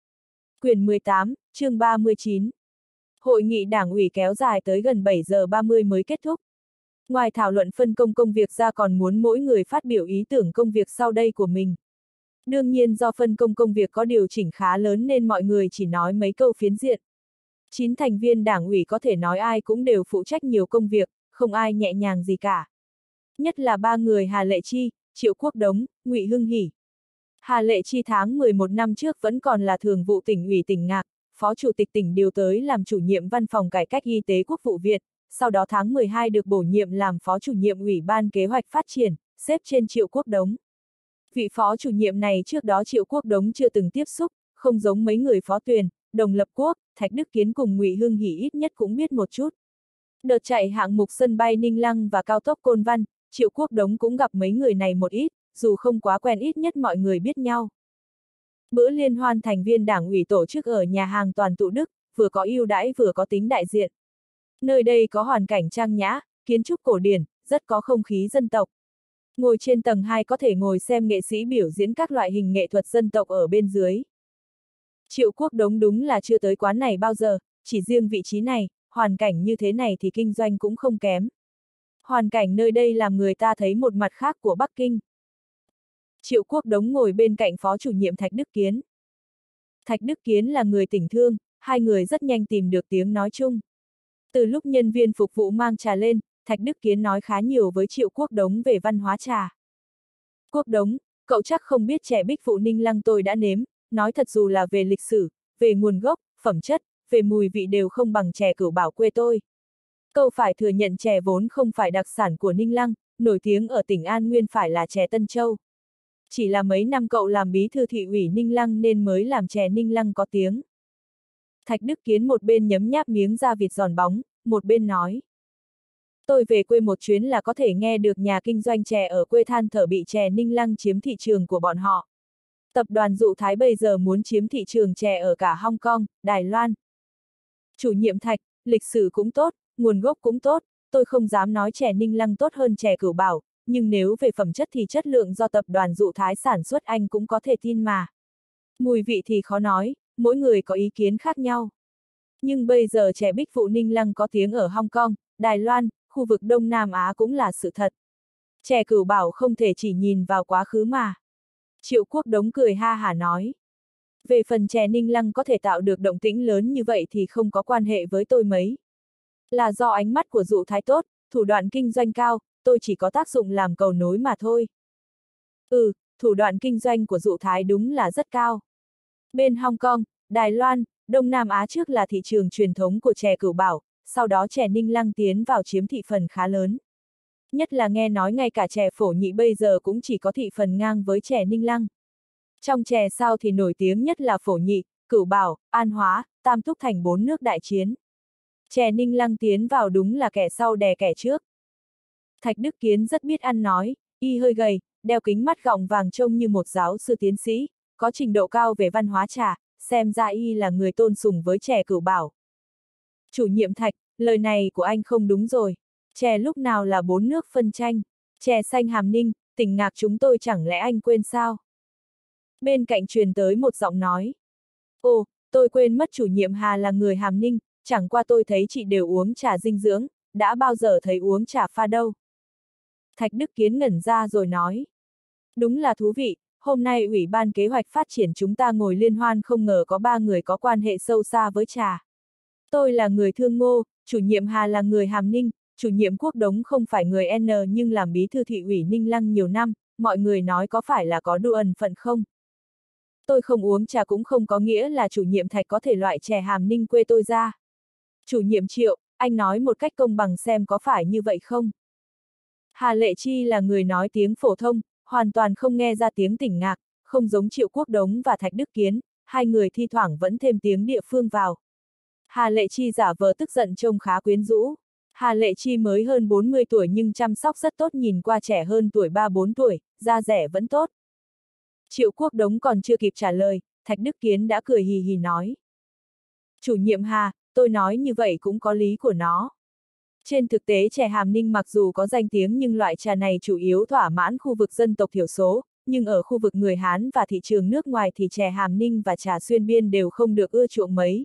Quyển mười tám, chương ba mươi chín. Hội nghị đảng ủy kéo dài tới gần bảy giờ ba mươi mới kết thúc. Ngoài thảo luận phân công công việc ra còn muốn mỗi người phát biểu ý tưởng công việc sau đây của mình. Đương nhiên do phân công công việc có điều chỉnh khá lớn nên mọi người chỉ nói mấy câu phiến diện. Chín thành viên đảng ủy có thể nói ai cũng đều phụ trách nhiều công việc, không ai nhẹ nhàng gì cả. Nhất là ba người Hà Lệ Chi, Triệu Quốc Đống, Ngụy Hưng Hỉ. Hà Lệ Chi tháng mười một năm trước vẫn còn là thường vụ tỉnh ủy tỉnh Ngạc, phó chủ tịch tỉnh điều tới làm chủ nhiệm văn phòng cải cách y tế Quốc vụ viện, sau đó tháng mười hai được bổ nhiệm làm phó chủ nhiệm ủy ban kế hoạch phát triển, xếp trên Triệu Quốc Đống. Vị phó chủ nhiệm này trước đó Triệu Quốc Đống chưa từng tiếp xúc, không giống mấy người Phó Tuyền, Đồng Lập Quốc, Thạch Đức Kiến cùng Ngụy Hưng Hỉ ít nhất cũng biết một chút. Đợt chạy hạng mục sân bay Ninh Lăng và cao tốc Côn Văn, Triệu Quốc Đống cũng gặp mấy người này một ít, dù không quá quen ít nhất mọi người biết nhau. Bữa liên hoan thành viên đảng ủy tổ chức ở nhà hàng Toàn Tụ Đức, vừa có ưu đãi vừa có tính đại diện. Nơi đây có hoàn cảnh trang nhã, kiến trúc cổ điển, rất có không khí dân tộc. Ngồi trên tầng hai có thể ngồi xem nghệ sĩ biểu diễn các loại hình nghệ thuật dân tộc ở bên dưới. Triệu Quốc Đống đúng là chưa tới quán này bao giờ, chỉ riêng vị trí này, hoàn cảnh như thế này thì kinh doanh cũng không kém. Hoàn cảnh nơi đây làm người ta thấy một mặt khác của Bắc Kinh. Triệu Quốc Đống ngồi bên cạnh phó chủ nhiệm Thạch Đức Kiến. Thạch Đức Kiến là người tỉnh thương, hai người rất nhanh tìm được tiếng nói chung. Từ lúc nhân viên phục vụ mang trà lên, Thạch Đức Kiến nói khá nhiều với Triệu Quốc Đống về văn hóa trà. Quốc Đống, cậu chắc không biết chè Bích Phụ Ninh Lăng tôi đã nếm, nói thật dù là về lịch sử, về nguồn gốc, phẩm chất, về mùi vị đều không bằng chè Cửu Bảo quê tôi. Cậu phải thừa nhận chè vốn không phải đặc sản của Ninh Lăng, nổi tiếng ở tỉnh An Nguyên phải là chè Tân Châu. Chỉ là mấy năm cậu làm bí thư thị ủy Ninh Lăng nên mới làm chè Ninh Lăng có tiếng. Thạch Đức Kiến một bên nhấm nháp miếng da vịt giòn bóng, một bên nói. Tôi về quê một chuyến là có thể nghe được nhà kinh doanh chè ở quê than thở bị chè Ninh Lăng chiếm thị trường của bọn họ. Tập đoàn Dụ Thái bây giờ muốn chiếm thị trường chè ở cả Hong Kong, Đài Loan. Chủ nhiệm Thạch, lịch sử cũng tốt, nguồn gốc cũng tốt, tôi không dám nói chè Ninh Lăng tốt hơn chè Cửu Bảo, nhưng nếu về phẩm chất thì chất lượng do tập đoàn Dụ Thái sản xuất anh cũng có thể tin mà. Mùi vị thì khó nói, mỗi người có ý kiến khác nhau. Nhưng bây giờ chè Bích Phụ Ninh Lăng có tiếng ở Hong Kong, Đài Loan, khu vực Đông Nam Á cũng là sự thật. Chè Cửu Bảo không thể chỉ nhìn vào quá khứ mà. Triệu Quốc Đống cười ha hả nói. Về phần chè Ninh Lăng có thể tạo được động tĩnh lớn như vậy thì không có quan hệ với tôi mấy. Là do ánh mắt của Dụ Thái tốt, thủ đoạn kinh doanh cao, tôi chỉ có tác dụng làm cầu nối mà thôi. Ừ, thủ đoạn kinh doanh của Dụ Thái đúng là rất cao. Bên Hong Kong, Đài Loan, Đông Nam Á trước là thị trường truyền thống của chè Cửu Bảo, sau đó chè Ninh Lăng tiến vào chiếm thị phần khá lớn. Nhất là nghe nói ngay cả chè Phổ Nhị bây giờ cũng chỉ có thị phần ngang với chè Ninh Lăng. Trong chè sao thì nổi tiếng nhất là Phổ Nhị, Cửu Bảo, An Hóa, Tam Túc thành bốn nước đại chiến. Chè Ninh Lăng tiến vào đúng là kẻ sau đè kẻ trước. Thạch Đức Kiến rất biết ăn nói, y hơi gầy, đeo kính mắt gọng vàng trông như một giáo sư tiến sĩ, có trình độ cao về văn hóa trà, xem ra y là người tôn sùng với chè Cửu Bảo. Chủ nhiệm Thạch, lời này của anh không đúng rồi. Chè lúc nào là bốn nước phân tranh, chè xanh Hàm Ninh, tỉnh Ngạc chúng tôi chẳng lẽ anh quên sao? Bên cạnh truyền tới một giọng nói. Ồ, tôi quên mất chủ nhiệm Hà là người Hàm Ninh, chẳng qua tôi thấy chị đều uống trà dinh dưỡng, đã bao giờ thấy uống trà pha đâu. Thạch Đức Kiến ngẩn ra rồi nói. Đúng là thú vị, hôm nay Ủy ban Kế hoạch Phát triển chúng ta ngồi liên hoan không ngờ có ba người có quan hệ sâu xa với trà. Tôi là người Thương Ngô, chủ nhiệm Hà là người Hàm Ninh, chủ nhiệm Quốc Đống không phải người N nhưng làm bí thư thị ủy Ninh Lăng nhiều năm, mọi người nói có phải là có đu ẩn phận không? Tôi không uống trà cũng không có nghĩa là chủ nhiệm Thạch có thể loại chè Hàm Ninh quê tôi ra. Chủ nhiệm Triệu, anh nói một cách công bằng xem có phải như vậy không? Hà Lệ Chi là người nói tiếng phổ thông, hoàn toàn không nghe ra tiếng tỉnh Ngạc, không giống Triệu Quốc Đống và Thạch Đức Kiến, hai người thi thoảng vẫn thêm tiếng địa phương vào. Hà Lệ Chi giả vờ tức giận trông khá quyến rũ. Hà Lệ Chi mới hơn bốn mươi tuổi nhưng chăm sóc rất tốt, nhìn qua trẻ hơn tuổi ba bốn tuổi, da dẻ vẫn tốt. Triệu Quốc Đống còn chưa kịp trả lời, Thạch Đức Kiến đã cười hì hì nói. Chủ nhiệm Hà, tôi nói như vậy cũng có lý của nó. Trên thực tế chè Hàm Ninh mặc dù có danh tiếng nhưng loại trà này chủ yếu thỏa mãn khu vực dân tộc thiểu số, nhưng ở khu vực người Hán và thị trường nước ngoài thì chè Hàm Ninh và trà xuyên biên đều không được ưa chuộng mấy.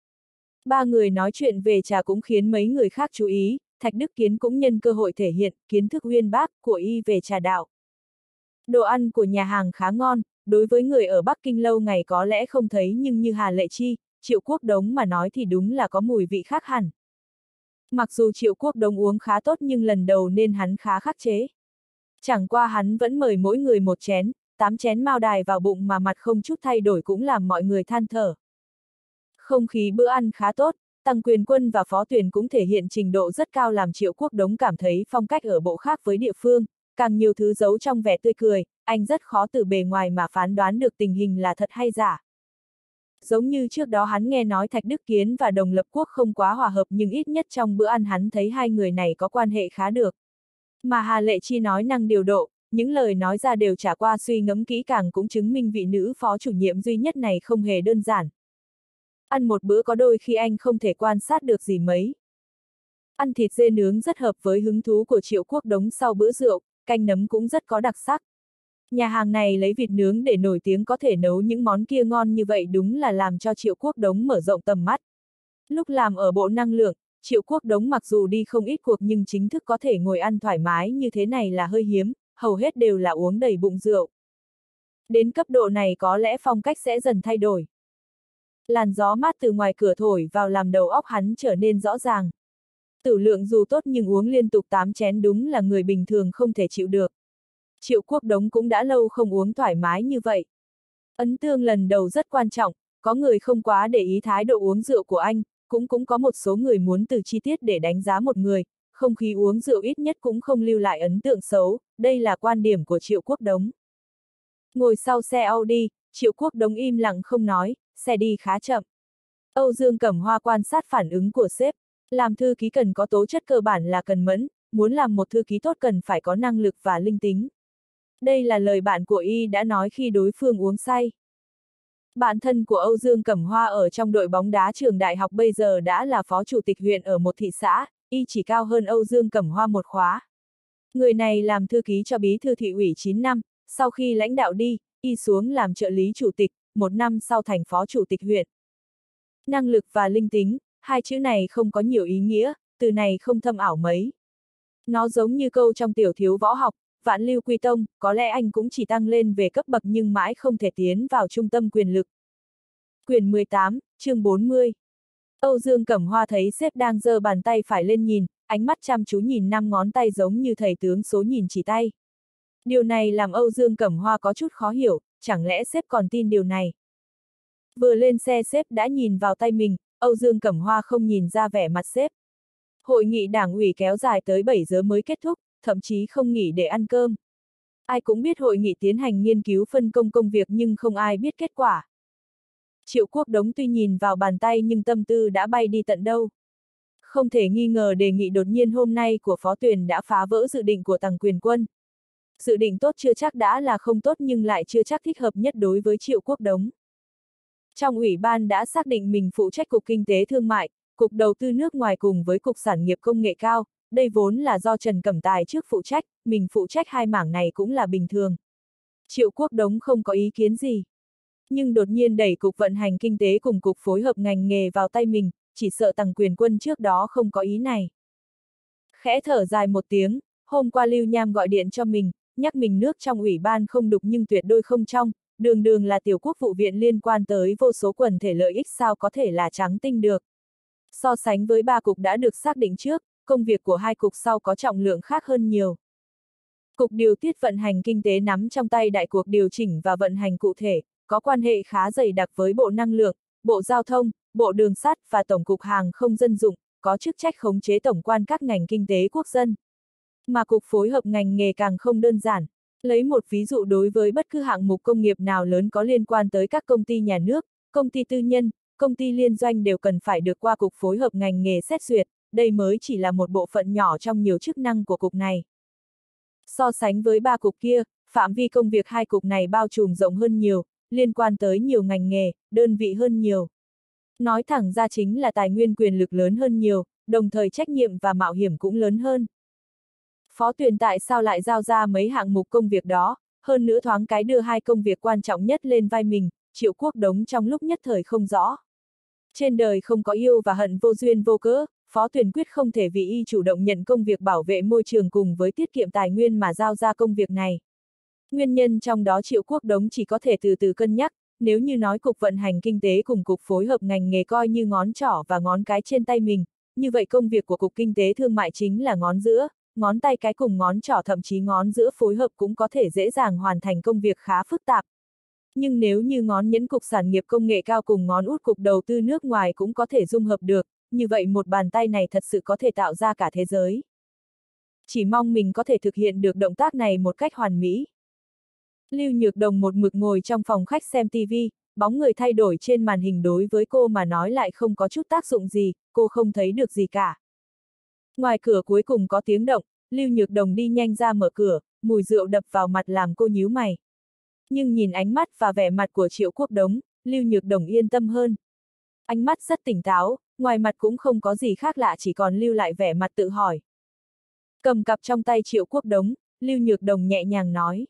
Ba người nói chuyện về trà cũng khiến mấy người khác chú ý, Thạch Đức Kiến cũng nhân cơ hội thể hiện kiến thức uyên bác của y về trà đạo. Đồ ăn của nhà hàng khá ngon, đối với người ở Bắc Kinh lâu ngày có lẽ không thấy nhưng như Hà Lệ Chi, Triệu Quốc Đống mà nói thì đúng là có mùi vị khác hẳn. Mặc dù Triệu Quốc Đống uống khá tốt nhưng lần đầu nên hắn khá khắc chế. Chẳng qua hắn vẫn mời mỗi người một chén, tám chén mao đài vào bụng mà mặt không chút thay đổi cũng làm mọi người than thở. Không khí bữa ăn khá tốt, Tăng Quyền Quân và Phó Tuyền cũng thể hiện trình độ rất cao làm Triệu Quốc Đống cảm thấy phong cách ở bộ khác với địa phương, càng nhiều thứ giấu trong vẻ tươi cười, anh rất khó từ bề ngoài mà phán đoán được tình hình là thật hay giả. Giống như trước đó hắn nghe nói Thạch Đức Kiến và Đồng Lập Quốc không quá hòa hợp nhưng ít nhất trong bữa ăn hắn thấy hai người này có quan hệ khá được. Mà Hà Lệ Chi nói năng điều độ, những lời nói ra đều trải qua suy ngẫm kỹ càng cũng chứng minh vị nữ phó chủ nhiệm duy nhất này không hề đơn giản. Ăn một bữa có đôi khi anh không thể quan sát được gì mấy. Ăn thịt dê nướng rất hợp với hứng thú của Triệu Quốc Đống sau bữa rượu, canh nấm cũng rất có đặc sắc. Nhà hàng này lấy vịt nướng để nổi tiếng, có thể nấu những món kia ngon như vậy đúng là làm cho Triệu Quốc Đống mở rộng tầm mắt. Lúc làm ở bộ năng lượng, Triệu Quốc Đống mặc dù đi không ít cuộc nhưng chính thức có thể ngồi ăn thoải mái như thế này là hơi hiếm, hầu hết đều là uống đầy bụng rượu. Đến cấp độ này có lẽ phong cách sẽ dần thay đổi. Làn gió mát từ ngoài cửa thổi vào làm đầu óc hắn trở nên rõ ràng. Tử lượng dù tốt nhưng uống liên tục tám chén đúng là người bình thường không thể chịu được. Triệu Quốc Đống cũng đã lâu không uống thoải mái như vậy. Ấn tương lần đầu rất quan trọng, có người không quá để ý thái độ uống rượu của anh, cũng cũng có một số người muốn từ chi tiết để đánh giá một người, không khí uống rượu ít nhất cũng không lưu lại ấn tượng xấu, đây là quan điểm của Triệu Quốc Đống. Ngồi sau xe Audi, Triệu Quốc Đống im lặng không nói, xe đi khá chậm. Âu Dương Cẩm Hoa quan sát phản ứng của sếp, làm thư ký cần có tố chất cơ bản là cần mẫn, muốn làm một thư ký tốt cần phải có năng lực và linh tính. Đây là lời bạn của y đã nói khi đối phương uống say. Bạn thân của Âu Dương Cẩm Hoa ở trong đội bóng đá trường đại học bây giờ đã là phó chủ tịch huyện ở một thị xã, y chỉ cao hơn Âu Dương Cẩm Hoa một khóa. Người này làm thư ký cho bí thư thị ủy chín năm, sau khi lãnh đạo đi, y xuống làm trợ lý chủ tịch, một năm sau thành phó chủ tịch huyện. Năng lực và linh tính, hai chữ này không có nhiều ý nghĩa, từ này không thâm ảo mấy. Nó giống như câu trong tiểu thiếu võ học, vạn lưu quy tông, có lẽ anh cũng chỉ tăng lên về cấp bậc nhưng mãi không thể tiến vào trung tâm quyền lực. Quyển mười tám, chương bốn mươi. Âu Dương Cẩm Hoa thấy sếp đang giơ bàn tay phải lên nhìn, ánh mắt chăm chú nhìn năm ngón tay giống như thầy tướng số nhìn chỉ tay. Điều này làm Âu Dương Cẩm Hoa có chút khó hiểu, chẳng lẽ sếp còn tin điều này? Vừa lên xe sếp đã nhìn vào tay mình, Âu Dương Cẩm Hoa không nhìn ra vẻ mặt sếp. Hội nghị đảng ủy kéo dài tới bảy giờ mới kết thúc, thậm chí không nghỉ để ăn cơm. Ai cũng biết hội nghị tiến hành nghiên cứu phân công công việc nhưng không ai biết kết quả. Triệu Quốc Đống tuy nhìn vào bàn tay nhưng tâm tư đã bay đi tận đâu. Không thể nghi ngờ đề nghị đột nhiên hôm nay của Phó Tuyền đã phá vỡ dự định của Tằng Quyền Quân. Dự định tốt chưa chắc đã là không tốt nhưng lại chưa chắc thích hợp nhất đối với Triệu Quốc Đống. Trong ủy ban đã xác định mình phụ trách Cục Kinh tế Thương mại, Cục Đầu tư nước ngoài cùng với Cục Sản nghiệp Công nghệ cao, đây vốn là do Trần Cẩm Tài trước phụ trách, mình phụ trách hai mảng này cũng là bình thường. Triệu Quốc Đống không có ý kiến gì. Nhưng đột nhiên đẩy Cục Vận hành Kinh tế cùng Cục Phối hợp ngành nghề vào tay mình, chỉ sợ Tằng Quyền Quân trước đó không có ý này. Khẽ thở dài một tiếng, hôm qua Lưu Nham gọi điện cho mình, nhắc mình nước trong ủy ban không đục nhưng tuyệt đôi không trong, đường đường là tiểu quốc vụ viện liên quan tới vô số quần thể lợi ích sao có thể là trắng tinh được. So sánh với ba cục đã được xác định trước, công việc của hai cục sau có trọng lượng khác hơn nhiều. Cục điều tiết vận hành kinh tế nắm trong tay đại cuộc điều chỉnh và vận hành cụ thể, có quan hệ khá dày đặc với Bộ Năng lượng, Bộ Giao thông, Bộ Đường sắt và Tổng cục Hàng không dân dụng, có chức trách khống chế tổng quan các ngành kinh tế quốc dân. Mà Cục Phối hợp ngành nghề càng không đơn giản. Lấy một ví dụ đối với bất cứ hạng mục công nghiệp nào lớn có liên quan tới các công ty nhà nước, công ty tư nhân, công ty liên doanh đều cần phải được qua Cục Phối hợp ngành nghề xét duyệt, đây mới chỉ là một bộ phận nhỏ trong nhiều chức năng của cục này. So sánh với ba cục kia, phạm vi công việc hai cục này bao trùm rộng hơn nhiều, liên quan tới nhiều ngành nghề, đơn vị hơn nhiều. Nói thẳng ra chính là tài nguyên quyền lực lớn hơn nhiều, đồng thời trách nhiệm và mạo hiểm cũng lớn hơn. Phó Tuyền tại sao lại giao ra mấy hạng mục công việc đó, hơn nữa thoáng cái đưa hai công việc quan trọng nhất lên vai mình, Triệu Quốc Đống trong lúc nhất thời không rõ. Trên đời không có yêu và hận vô duyên vô cớ, Phó Tuyền quyết không thể vì y chủ động nhận công việc bảo vệ môi trường cùng với tiết kiệm tài nguyên mà giao ra công việc này. Nguyên nhân trong đó Triệu Quốc Đống chỉ có thể từ từ cân nhắc, nếu như nói Cục Vận hành Kinh tế cùng Cục Phối hợp ngành nghề coi như ngón trỏ và ngón cái trên tay mình, như vậy công việc của Cục Kinh tế Thương mại chính là ngón giữa, ngón tay cái cùng ngón trỏ thậm chí ngón giữa phối hợp cũng có thể dễ dàng hoàn thành công việc khá phức tạp. Nhưng nếu như ngón nhẫn Cục Sản nghiệp Công nghệ cao cùng ngón út Cục Đầu tư nước ngoài cũng có thể dung hợp được, như vậy một bàn tay này thật sự có thể tạo ra cả thế giới. Chỉ mong mình có thể thực hiện được động tác này một cách hoàn mỹ. Lưu Nhược Đồng một mực ngồi trong phòng khách xem ti vi, bóng người thay đổi trên màn hình đối với cô mà nói lại không có chút tác dụng gì, cô không thấy được gì cả. Ngoài cửa cuối cùng có tiếng động, Lưu Nhược Đồng đi nhanh ra mở cửa, mùi rượu đập vào mặt làm cô nhíu mày. Nhưng nhìn ánh mắt và vẻ mặt của Triệu Quốc Đống, Lưu Nhược Đồng yên tâm hơn. Ánh mắt rất tỉnh táo, ngoài mặt cũng không có gì khác lạ chỉ còn lưu lại vẻ mặt tự hỏi. Cầm cặp trong tay Triệu Quốc Đống, Lưu Nhược Đồng nhẹ nhàng nói.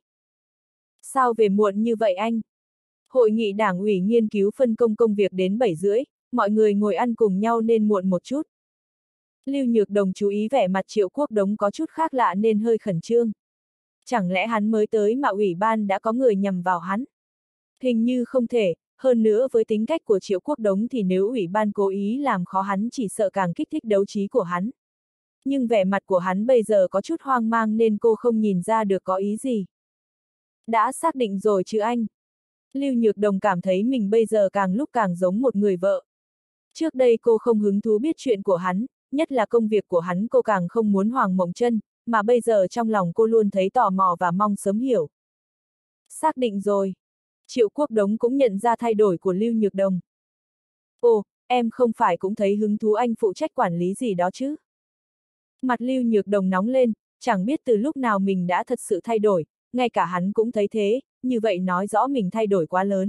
Sao về muộn như vậy anh? Hội nghị đảng ủy nghiên cứu phân công công việc đến bảy rưỡi, mọi người ngồi ăn cùng nhau nên muộn một chút. Lưu Nhược Đồng chú ý vẻ mặt Triệu Quốc Đống có chút khác lạ nên hơi khẩn trương. Chẳng lẽ hắn mới tới mà ủy ban đã có người nhằm vào hắn? Hình như không thể, hơn nữa với tính cách của Triệu Quốc Đống thì nếu ủy ban cố ý làm khó hắn chỉ sợ càng kích thích đấu trí của hắn. Nhưng vẻ mặt của hắn bây giờ có chút hoang mang nên cô không nhìn ra được có ý gì. Đã xác định rồi chứ anh? Lưu Nhược Đồng cảm thấy mình bây giờ càng lúc càng giống một người vợ. Trước đây cô không hứng thú biết chuyện của hắn, nhất là công việc của hắn cô càng không muốn Hoàng Mộng Chân, mà bây giờ trong lòng cô luôn thấy tò mò và mong sớm hiểu. Xác định rồi. Triệu Quốc Đống cũng nhận ra thay đổi của Lưu Nhược Đồng. Ồ, em không phải cũng thấy hứng thú anh phụ trách quản lý gì đó chứ? Mặt Lưu Nhược Đồng nóng lên, chẳng biết từ lúc nào mình đã thật sự thay đổi, ngay cả hắn cũng thấy thế, như vậy nói rõ mình thay đổi quá lớn.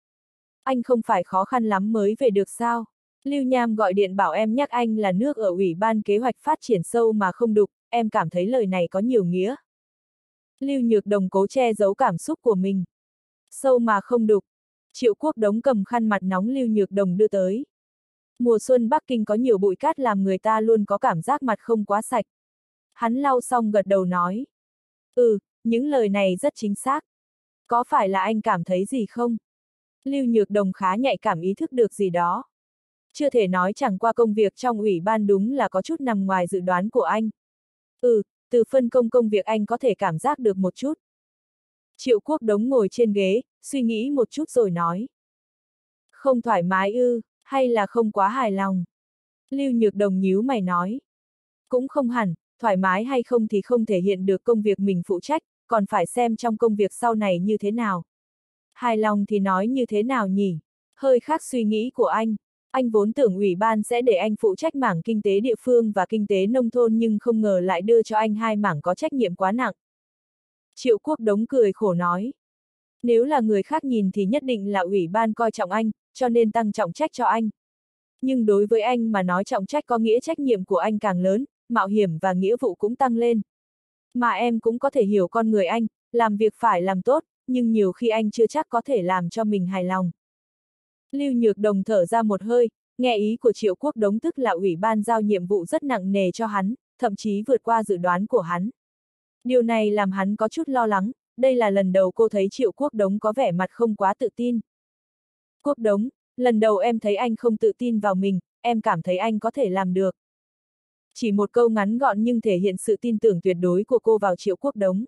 Anh không phải khó khăn lắm mới về được sao? Lưu Nham gọi điện bảo em nhắc anh là nước ở Ủy ban kế hoạch phát triển sâu mà không đục, em cảm thấy lời này có nhiều nghĩa. Lưu Nhược Đồng cố che giấu cảm xúc của mình. Sâu mà không đục. Triệu Quốc Đống cầm khăn mặt nóng Lưu Nhược Đồng đưa tới. Mùa xuân Bắc Kinh có nhiều bụi cát làm người ta luôn có cảm giác mặt không quá sạch. Hắn lau xong gật đầu nói. Ừ, những lời này rất chính xác. Có phải là anh cảm thấy gì không? Lưu Nhược Đồng khá nhạy cảm ý thức được gì đó. Chưa thể nói chẳng qua công việc trong ủy ban đúng là có chút nằm ngoài dự đoán của anh. Ừ, từ phân công công việc anh có thể cảm giác được một chút. Triệu Quốc Đống ngồi trên ghế, suy nghĩ một chút rồi nói. Không thoải mái ư, hay là không quá hài lòng? Lưu Nhược Đồng nhíu mày nói. Cũng không hẳn, thoải mái hay không thì không thể hiện được công việc mình phụ trách, còn phải xem trong công việc sau này như thế nào. Hài lòng thì nói như thế nào nhỉ? Hơi khác suy nghĩ của anh. Anh vốn tưởng ủy ban sẽ để anh phụ trách mảng kinh tế địa phương và kinh tế nông thôn nhưng không ngờ lại đưa cho anh hai mảng có trách nhiệm quá nặng. Triệu Quốc Đống cười khổ nói. Nếu là người khác nhìn thì nhất định là ủy ban coi trọng anh, cho nên tăng trọng trách cho anh. Nhưng đối với anh mà nói trọng trách có nghĩa trách nhiệm của anh càng lớn, mạo hiểm và nghĩa vụ cũng tăng lên. Mà em cũng có thể hiểu con người anh, làm việc phải làm tốt, nhưng nhiều khi anh chưa chắc có thể làm cho mình hài lòng. Lưu Nhược Đồng thở ra một hơi, nghe ý của Triệu Quốc Đống tức là ủy ban giao nhiệm vụ rất nặng nề cho hắn, thậm chí vượt qua dự đoán của hắn. Điều này làm hắn có chút lo lắng, đây là lần đầu cô thấy Triệu Quốc Đống có vẻ mặt không quá tự tin. Quốc Đống, lần đầu em thấy anh không tự tin vào mình, em cảm thấy anh có thể làm được. Chỉ một câu ngắn gọn nhưng thể hiện sự tin tưởng tuyệt đối của cô vào Triệu Quốc Đống.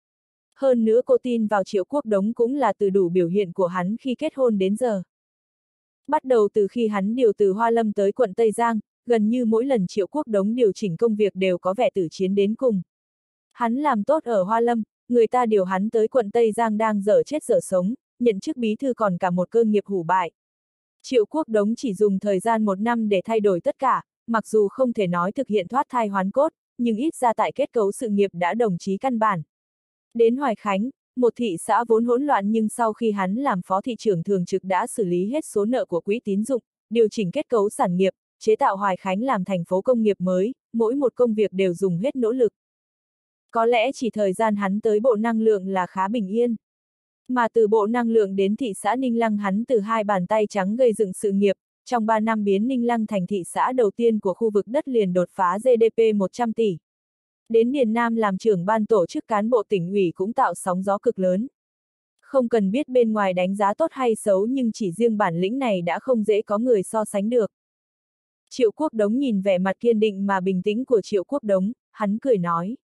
Hơn nữa cô tin vào Triệu Quốc Đống cũng là từ đủ biểu hiện của hắn khi kết hôn đến giờ. Bắt đầu từ khi hắn điều từ Hoa Lâm tới quận Tây Giang, gần như mỗi lần Triệu Quốc Đống điều chỉnh công việc đều có vẻ tử chiến đến cùng. Hắn làm tốt ở Hoa Lâm, người ta điều hắn tới quận Tây Giang đang dở chết dở sống, nhận chức bí thư còn cả một cơ nghiệp hủ bại. Triệu Quốc Đống chỉ dùng thời gian một năm để thay đổi tất cả, mặc dù không thể nói thực hiện thoát thai hoán cốt, nhưng ít ra tại kết cấu sự nghiệp đã đồng chí căn bản. Đến Hoài Khánh, một thị xã vốn hỗn loạn nhưng sau khi hắn làm phó thị trưởng thường trực đã xử lý hết số nợ của quỹ tín dụng, điều chỉnh kết cấu sản nghiệp, chế tạo Hoài Khánh làm thành phố công nghiệp mới, mỗi một công việc đều dùng hết nỗ lực. Có lẽ chỉ thời gian hắn tới Bộ Năng lượng là khá bình yên. Mà từ Bộ Năng lượng đến thị xã Ninh Lăng hắn từ hai bàn tay trắng gây dựng sự nghiệp, trong ba năm biến Ninh Lăng thành thị xã đầu tiên của khu vực đất liền đột phá giê đê pê một trăm tỷ. Đến Điền Nam làm trưởng ban tổ chức cán bộ tỉnh ủy cũng tạo sóng gió cực lớn. Không cần biết bên ngoài đánh giá tốt hay xấu nhưng chỉ riêng bản lĩnh này đã không dễ có người so sánh được. Triệu Quốc Đống nhìn vẻ mặt kiên định mà bình tĩnh của Triệu Quốc Đống, hắn cười nói.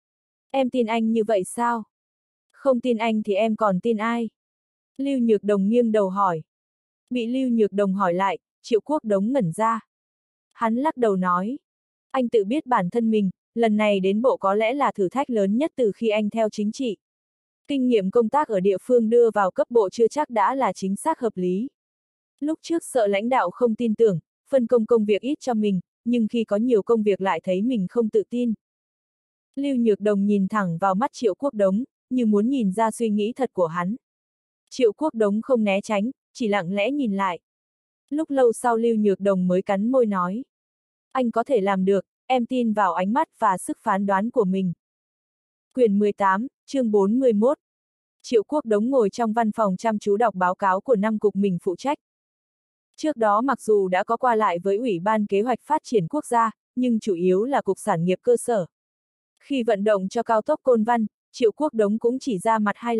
Em tin anh như vậy sao? Không tin anh thì em còn tin ai? Lưu Nhược Đồng nghiêng đầu hỏi. Bị Lưu Nhược Đồng hỏi lại, Triệu Quốc Đống ngẩn ra. Hắn lắc đầu nói. Anh tự biết bản thân mình, lần này đến bộ có lẽ là thử thách lớn nhất từ khi anh theo chính trị. Kinh nghiệm công tác ở địa phương đưa vào cấp bộ chưa chắc đã là chính xác hợp lý. Lúc trước sợ lãnh đạo không tin tưởng, phân công công việc ít cho mình, nhưng khi có nhiều công việc lại thấy mình không tự tin. Lưu Nhược Đồng nhìn thẳng vào mắt Triệu Quốc Đống, như muốn nhìn ra suy nghĩ thật của hắn. Triệu Quốc Đống không né tránh, chỉ lặng lẽ nhìn lại. Lúc lâu sau Lưu Nhược Đồng mới cắn môi nói. Anh có thể làm được, em tin vào ánh mắt và sức phán đoán của mình. Quyển mười tám, chương bốn mươi mốt. Triệu Quốc Đống ngồi trong văn phòng chăm chú đọc báo cáo của năm cục mình phụ trách. Trước đó mặc dù đã có qua lại với Ủy ban Kế hoạch Phát triển Quốc gia, nhưng chủ yếu là cục sản nghiệp cơ sở. Khi vận động cho cao tốc Côn Văn, Triệu Quốc Đống cũng chỉ ra mặt hai lần,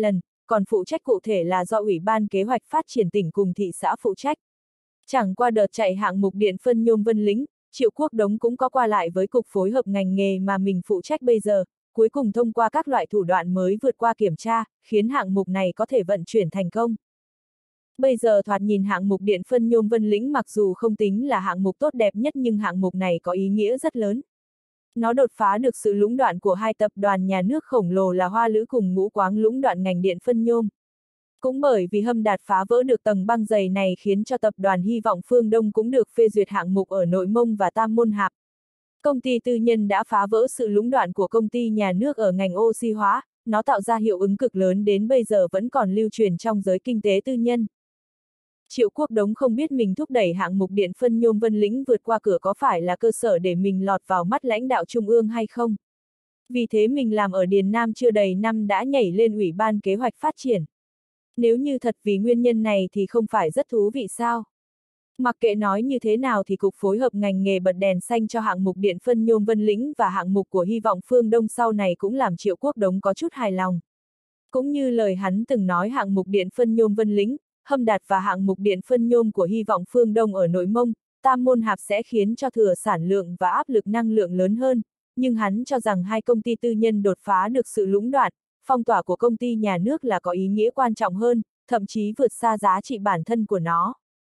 còn phụ trách cụ thể là do Ủy ban Kế hoạch Phát triển tỉnh cùng thị xã phụ trách. Chẳng qua đợt chạy hạng mục điện phân nhôm Vân Lĩnh, Triệu Quốc Đống cũng có qua lại với cục phối hợp ngành nghề mà mình phụ trách bây giờ, cuối cùng thông qua các loại thủ đoạn mới vượt qua kiểm tra, khiến hạng mục này có thể vận chuyển thành công. Bây giờ thoạt nhìn hạng mục điện phân nhôm Vân Lĩnh mặc dù không tính là hạng mục tốt đẹp nhất nhưng hạng mục này có ý nghĩa rất lớn. Nó đột phá được sự lũng đoạn của hai tập đoàn nhà nước khổng lồ là Hoa Lữ cùng Ngũ Quáng lũng đoạn ngành điện phân nhôm. Cũng bởi vì Hâm Đạt phá vỡ được tầng băng dày này khiến cho tập đoàn Hy vọng Phương Đông cũng được phê duyệt hạng mục ở Nội Mông và Tam Môn Hạp. Công ty tư nhân đã phá vỡ sự lũng đoạn của công ty nhà nước ở ngành oxy hóa, nó tạo ra hiệu ứng cực lớn đến bây giờ vẫn còn lưu truyền trong giới kinh tế tư nhân. Triệu Quốc Đống không biết mình thúc đẩy hạng mục điện phân nhôm Vân Lĩnh vượt qua cửa có phải là cơ sở để mình lọt vào mắt lãnh đạo trung ương hay không. Vì thế mình làm ở Điền Nam chưa đầy năm đã nhảy lên Ủy ban Kế hoạch Phát triển. Nếu như thật vì nguyên nhân này thì không phải rất thú vị sao? Mặc kệ nói như thế nào thì cục phối hợp ngành nghề bật đèn xanh cho hạng mục điện phân nhôm Vân Lĩnh và hạng mục của Hy vọng Phương Đông sau này cũng làm Triệu Quốc Đống có chút hài lòng. Cũng như lời hắn từng nói hạng mục điện phân nhôm Vân Lĩnh, Hâm Đạt và hạng mục điện phân nhôm của Hy vọng Phương Đông ở Nội Mông, Tam Môn Hạp sẽ khiến cho thừa sản lượng và áp lực năng lượng lớn hơn, nhưng hắn cho rằng hai công ty tư nhân đột phá được sự lũng đoạn, phong tỏa của công ty nhà nước là có ý nghĩa quan trọng hơn, thậm chí vượt xa giá trị bản thân của nó.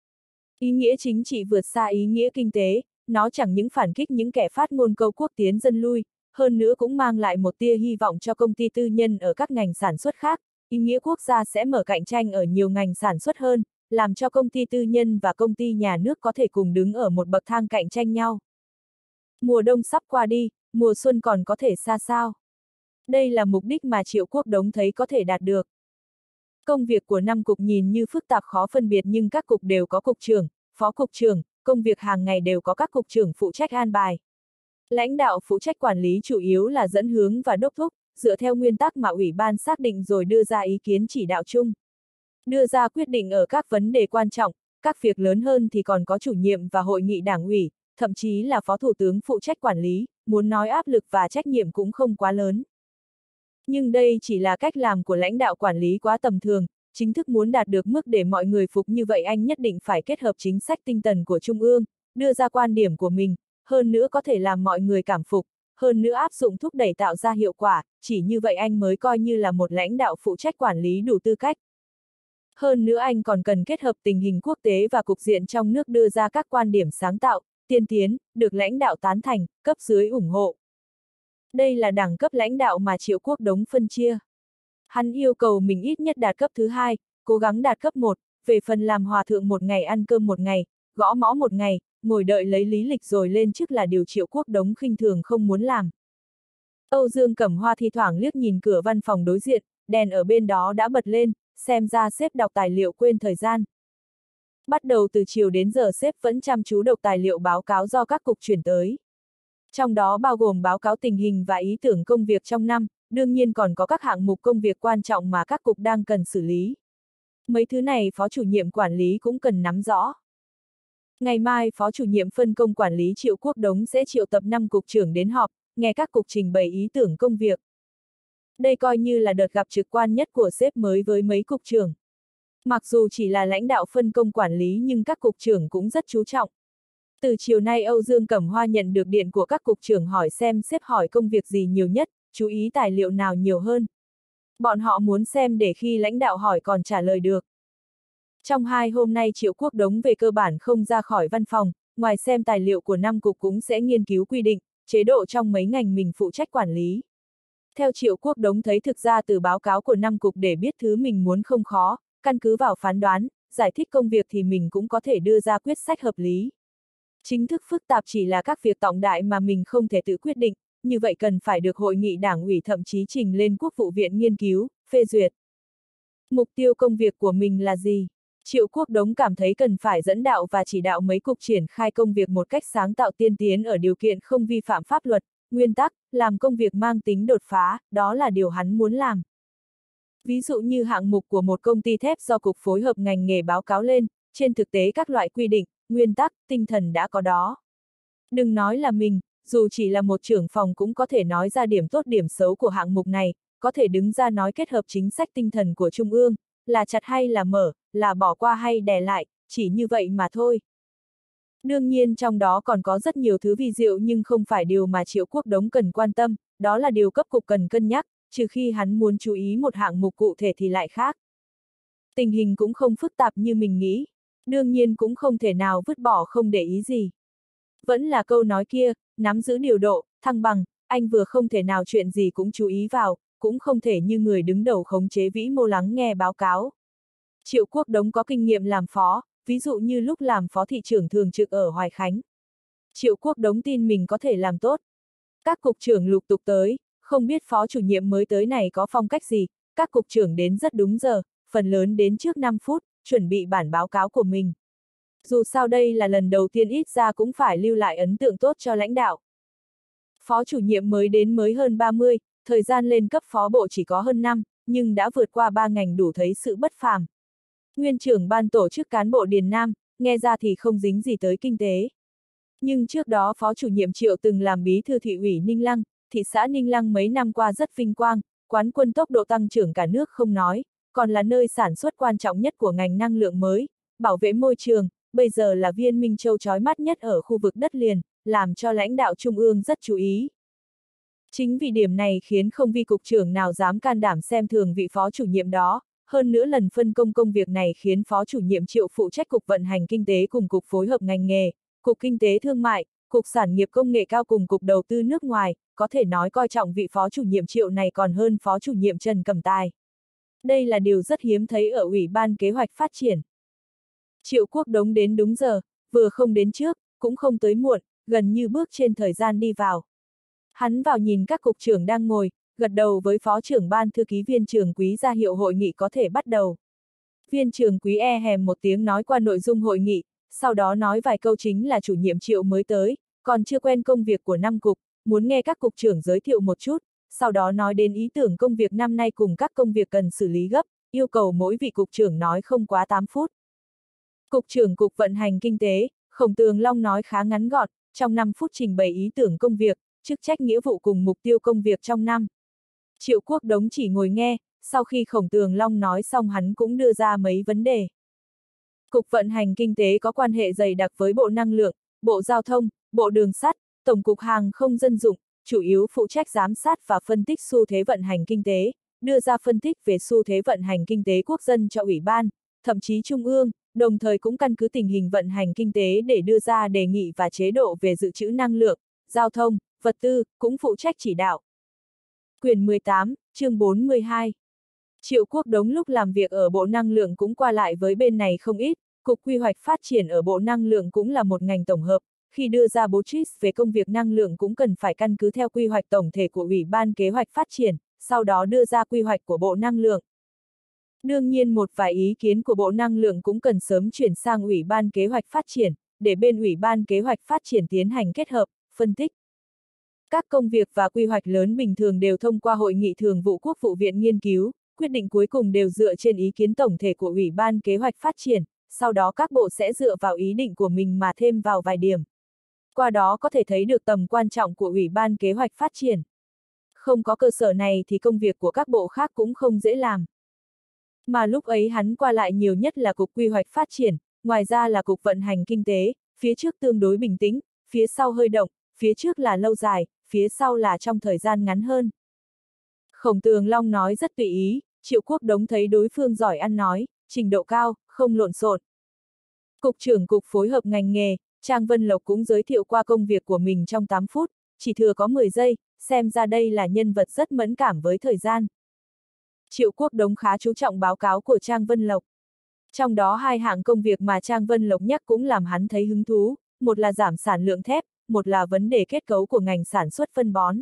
Ý nghĩa chính trị vượt xa ý nghĩa kinh tế, nó chẳng những phản kích những kẻ phát ngôn câu quốc tiến dân lui, hơn nữa cũng mang lại một tia hy vọng cho công ty tư nhân ở các ngành sản xuất khác. Ý nghĩa quốc gia sẽ mở cạnh tranh ở nhiều ngành sản xuất hơn, làm cho công ty tư nhân và công ty nhà nước có thể cùng đứng ở một bậc thang cạnh tranh nhau. Mùa đông sắp qua đi, mùa xuân còn có thể xa sao. Đây là mục đích mà Triệu Quốc Đống thấy có thể đạt được. Công việc của năm cục nhìn như phức tạp khó phân biệt nhưng các cục đều có cục trưởng, phó cục trưởng, công việc hàng ngày đều có các cục trưởng phụ trách an bài. Lãnh đạo phụ trách quản lý chủ yếu là dẫn hướng và đốc thúc, dựa theo nguyên tắc mà Ủy ban xác định rồi đưa ra ý kiến chỉ đạo chung. Đưa ra quyết định ở các vấn đề quan trọng, các việc lớn hơn thì còn có chủ nhiệm và hội nghị đảng ủy, thậm chí là phó thủ tướng phụ trách quản lý, muốn nói áp lực và trách nhiệm cũng không quá lớn. Nhưng đây chỉ là cách làm của lãnh đạo quản lý quá tầm thường, chính thức muốn đạt được mức để mọi người phục như vậy anh nhất định phải kết hợp chính sách tinh thần của Trung ương, đưa ra quan điểm của mình, hơn nữa có thể làm mọi người cảm phục, hơn nữa áp dụng thúc đẩy tạo ra hiệu quả, chỉ như vậy anh mới coi như là một lãnh đạo phụ trách quản lý đủ tư cách. Hơn nữa anh còn cần kết hợp tình hình quốc tế và cục diện trong nước đưa ra các quan điểm sáng tạo, tiên tiến, được lãnh đạo tán thành, cấp dưới ủng hộ. Đây là đẳng cấp lãnh đạo mà Triệu Quốc Đống phân chia. Hắn yêu cầu mình ít nhất đạt cấp thứ hai, cố gắng đạt cấp một, về phần làm hòa thượng một ngày ăn cơm một ngày, gõ mõ một ngày, ngồi đợi lấy lý lịch rồi lên chức là điều Triệu Quốc Đống khinh thường không muốn làm. Âu Dương Cẩm Hoa thi thoảng liếc nhìn cửa văn phòng đối diện, đèn ở bên đó đã bật lên, xem ra sếp đọc tài liệu quên thời gian. Bắt đầu từ chiều đến giờ sếp vẫn chăm chú đọc tài liệu báo cáo do các cục chuyển tới. Trong đó bao gồm báo cáo tình hình và ý tưởng công việc trong năm, đương nhiên còn có các hạng mục công việc quan trọng mà các cục đang cần xử lý. Mấy thứ này phó chủ nhiệm quản lý cũng cần nắm rõ. Ngày mai phó chủ nhiệm phân công quản lý Triệu Quốc Đống sẽ triệu tập năm cục trưởng đến họp, nghe các cục trình bày ý tưởng công việc. Đây coi như là đợt gặp trực quan nhất của sếp mới với mấy cục trưởng. Mặc dù chỉ là lãnh đạo phân công quản lý nhưng các cục trưởng cũng rất chú trọng. Từ chiều nay Âu Dương Cẩm Hoa nhận được điện của các cục trưởng hỏi xem sếp hỏi công việc gì nhiều nhất, chú ý tài liệu nào nhiều hơn. Bọn họ muốn xem để khi lãnh đạo hỏi còn trả lời được. Trong hai hôm nay Triệu Quốc Đống về cơ bản không ra khỏi văn phòng, ngoài xem tài liệu của năm cục cũng sẽ nghiên cứu quy định, chế độ trong mấy ngành mình phụ trách quản lý. Theo Triệu Quốc Đống thấy thực ra từ báo cáo của năm cục để biết thứ mình muốn không khó, căn cứ vào phán đoán, giải thích công việc thì mình cũng có thể đưa ra quyết sách hợp lý. Chính thức phức tạp chỉ là các việc trọng đại mà mình không thể tự quyết định, như vậy cần phải được hội nghị đảng ủy thậm chí trình lên Quốc vụ viện nghiên cứu, phê duyệt. Mục tiêu công việc của mình là gì? Triệu Quốc Đống cảm thấy cần phải dẫn đạo và chỉ đạo mấy cục triển khai công việc một cách sáng tạo tiên tiến ở điều kiện không vi phạm pháp luật, nguyên tắc, làm công việc mang tính đột phá, đó là điều hắn muốn làm. Ví dụ như hạng mục của một công ty thép do Cục Phối hợp ngành nghề báo cáo lên, trên thực tế các loại quy định, nguyên tắc, tinh thần đã có đó. Đừng nói là mình, dù chỉ là một trưởng phòng cũng có thể nói ra điểm tốt điểm xấu của hạng mục này, có thể đứng ra nói kết hợp chính sách tinh thần của Trung ương, là chặt hay là mở, là bỏ qua hay đè lại, chỉ như vậy mà thôi. Đương nhiên trong đó còn có rất nhiều thứ vi diệu nhưng không phải điều mà Triệu Quốc Đống cần quan tâm, đó là điều cấp cục cần cân nhắc, trừ khi hắn muốn chú ý một hạng mục cụ thể thì lại khác. Tình hình cũng không phức tạp như mình nghĩ, đương nhiên cũng không thể nào vứt bỏ không để ý gì. Vẫn là câu nói kia, nắm giữ điều độ, thăng bằng, anh vừa không thể nào chuyện gì cũng chú ý vào, cũng không thể như người đứng đầu khống chế vĩ mô lắng nghe báo cáo. Triệu Quốc Đống có kinh nghiệm làm phó, ví dụ như lúc làm phó thị trưởng thường trực ở Hoài Khánh. Triệu Quốc Đống tin mình có thể làm tốt. Các cục trưởng lục tục tới, không biết phó chủ nhiệm mới tới này có phong cách gì, các cục trưởng đến rất đúng giờ, phần lớn đến trước năm phút, chuẩn bị bản báo cáo của mình. Dù sao đây là lần đầu tiên ít ra cũng phải lưu lại ấn tượng tốt cho lãnh đạo. Phó chủ nhiệm mới đến mới hơn ba mươi, thời gian lên cấp phó bộ chỉ có hơn năm, nhưng đã vượt qua ba ngành đủ thấy sự bất phàm. Nguyên trưởng ban tổ chức cán bộ Điền Nam, nghe ra thì không dính gì tới kinh tế. Nhưng trước đó phó chủ nhiệm Triệu từng làm bí thư thị ủy Ninh Lăng, thị xã Ninh Lăng mấy năm qua rất vinh quang, quán quân tốc độ tăng trưởng cả nước không nói, còn là nơi sản xuất quan trọng nhất của ngành năng lượng mới, bảo vệ môi trường, bây giờ là viên minh châu chói mắt nhất ở khu vực đất liền, làm cho lãnh đạo trung ương rất chú ý. Chính vì điểm này khiến không vi cục trưởng nào dám can đảm xem thường vị phó chủ nhiệm đó, hơn nữa lần phân công công việc này khiến phó chủ nhiệm Triệu phụ trách cục vận hành kinh tế cùng cục phối hợp ngành nghề, cục kinh tế thương mại, cục sản nghiệp công nghệ cao cùng cục đầu tư nước ngoài, có thể nói coi trọng vị phó chủ nhiệm Triệu này còn hơn phó chủ nhiệm Trần Cẩm Tài. Đây là điều rất hiếm thấy ở Ủy ban Kế hoạch Phát triển. Triệu Quốc Đống đến đúng giờ, vừa không đến trước, cũng không tới muộn, gần như bước trên thời gian đi vào. Hắn vào nhìn các cục trưởng đang ngồi, gật đầu với phó trưởng ban thư ký Viên Trường Quý ra hiệu hội nghị có thể bắt đầu. Viên Trường Quý e hèm một tiếng nói qua nội dung hội nghị, sau đó nói vài câu chính là chủ nhiệm Triệu mới tới, còn chưa quen công việc của năm cục, muốn nghe các cục trưởng giới thiệu một chút, sau đó nói đến ý tưởng công việc năm nay cùng các công việc cần xử lý gấp, yêu cầu mỗi vị cục trưởng nói không quá tám phút. Cục trưởng Cục Vận hành Kinh tế, Khổng Tường Long nói khá ngắn gọn, trong năm phút trình bày ý tưởng công việc, chức trách nghĩa vụ cùng mục tiêu công việc trong năm. Triệu Quốc Đống chỉ ngồi nghe, sau khi Khổng Tường Long nói xong hắn cũng đưa ra mấy vấn đề. Cục Vận hành Kinh tế có quan hệ dày đặc với Bộ Năng lượng, Bộ Giao thông, Bộ Đường sắt, Tổng cục Hàng không Dân dụng, chủ yếu phụ trách giám sát và phân tích xu thế vận hành kinh tế, đưa ra phân tích về xu thế vận hành kinh tế quốc dân cho Ủy ban, thậm chí Trung ương, đồng thời cũng căn cứ tình hình vận hành kinh tế để đưa ra đề nghị và chế độ về dự trữ năng lượng, giao thông, vật tư, cũng phụ trách chỉ đạo. Quyển mười tám, chương bốn mươi hai. Triệu Quốc Đống lúc làm việc ở Bộ Năng lượng cũng qua lại với bên này không ít, Cục Quy hoạch Phát triển ở Bộ Năng lượng cũng là một ngành tổng hợp, khi đưa ra bố trí về công việc năng lượng cũng cần phải căn cứ theo quy hoạch tổng thể của Ủy ban Kế hoạch Phát triển, sau đó đưa ra quy hoạch của Bộ Năng lượng. Đương nhiên một vài ý kiến của Bộ Năng lượng cũng cần sớm chuyển sang Ủy ban Kế hoạch Phát triển, để bên Ủy ban Kế hoạch Phát triển tiến hành kết hợp, phân tích. Các công việc và quy hoạch lớn bình thường đều thông qua Hội nghị Thường vụ Quốc vụ Viện nghiên cứu, quyết định cuối cùng đều dựa trên ý kiến tổng thể của Ủy ban Kế hoạch Phát triển, sau đó các bộ sẽ dựa vào ý định của mình mà thêm vào vài điểm. Qua đó có thể thấy được tầm quan trọng của Ủy ban Kế hoạch Phát triển. Không có cơ sở này thì công việc của các bộ khác cũng không dễ làm. Mà lúc ấy hắn qua lại nhiều nhất là Cục Quy hoạch Phát triển, ngoài ra là Cục Vận hành Kinh tế, phía trước tương đối bình tĩnh, phía sau hơi động, phía trước là lâu dài, phía sau là trong thời gian ngắn hơn. Khổng Tường Long nói rất tùy ý, Triệu Quốc Đống thấy đối phương giỏi ăn nói, trình độ cao, không lộn xộn. Cục trưởng Cục phối hợp ngành nghề, Trang Vân Lộc cũng giới thiệu qua công việc của mình trong tám phút, chỉ thừa có mười giây, xem ra đây là nhân vật rất mẫn cảm với thời gian. Triệu Quốc Đống khá chú trọng báo cáo của Trang Vân Lộc. Trong đó hai hạng công việc mà Trang Vân Lộc nhắc cũng làm hắn thấy hứng thú, một là giảm sản lượng thép, một là vấn đề kết cấu của ngành sản xuất phân bón.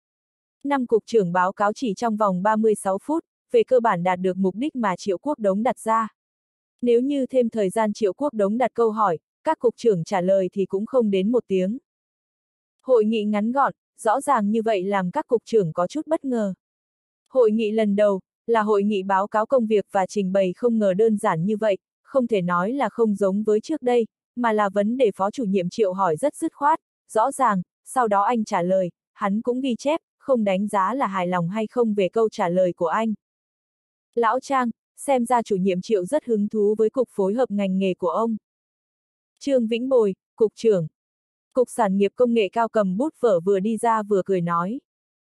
Năm cục trưởng báo cáo chỉ trong vòng ba mươi sáu phút, về cơ bản đạt được mục đích mà Triệu Quốc Đống đặt ra. Nếu như thêm thời gian Triệu Quốc Đống đặt câu hỏi, các cục trưởng trả lời thì cũng không đến một tiếng. Hội nghị ngắn gọn, rõ ràng như vậy làm các cục trưởng có chút bất ngờ. Hội nghị lần đầu, là hội nghị báo cáo công việc và trình bày không ngờ đơn giản như vậy, không thể nói là không giống với trước đây, mà là vấn đề phó chủ nhiệm Triệu hỏi rất dứt khoát, rõ ràng, sau đó anh trả lời, hắn cũng ghi chép, không đánh giá là hài lòng hay không về câu trả lời của anh. Lão Trang, xem ra chủ nhiệm Triệu rất hứng thú với cục phối hợp ngành nghề của ông. Trương Vĩnh Bồi, cục trưởng. Cục sản nghiệp công nghệ cao cầm bút vở vừa đi ra vừa cười nói.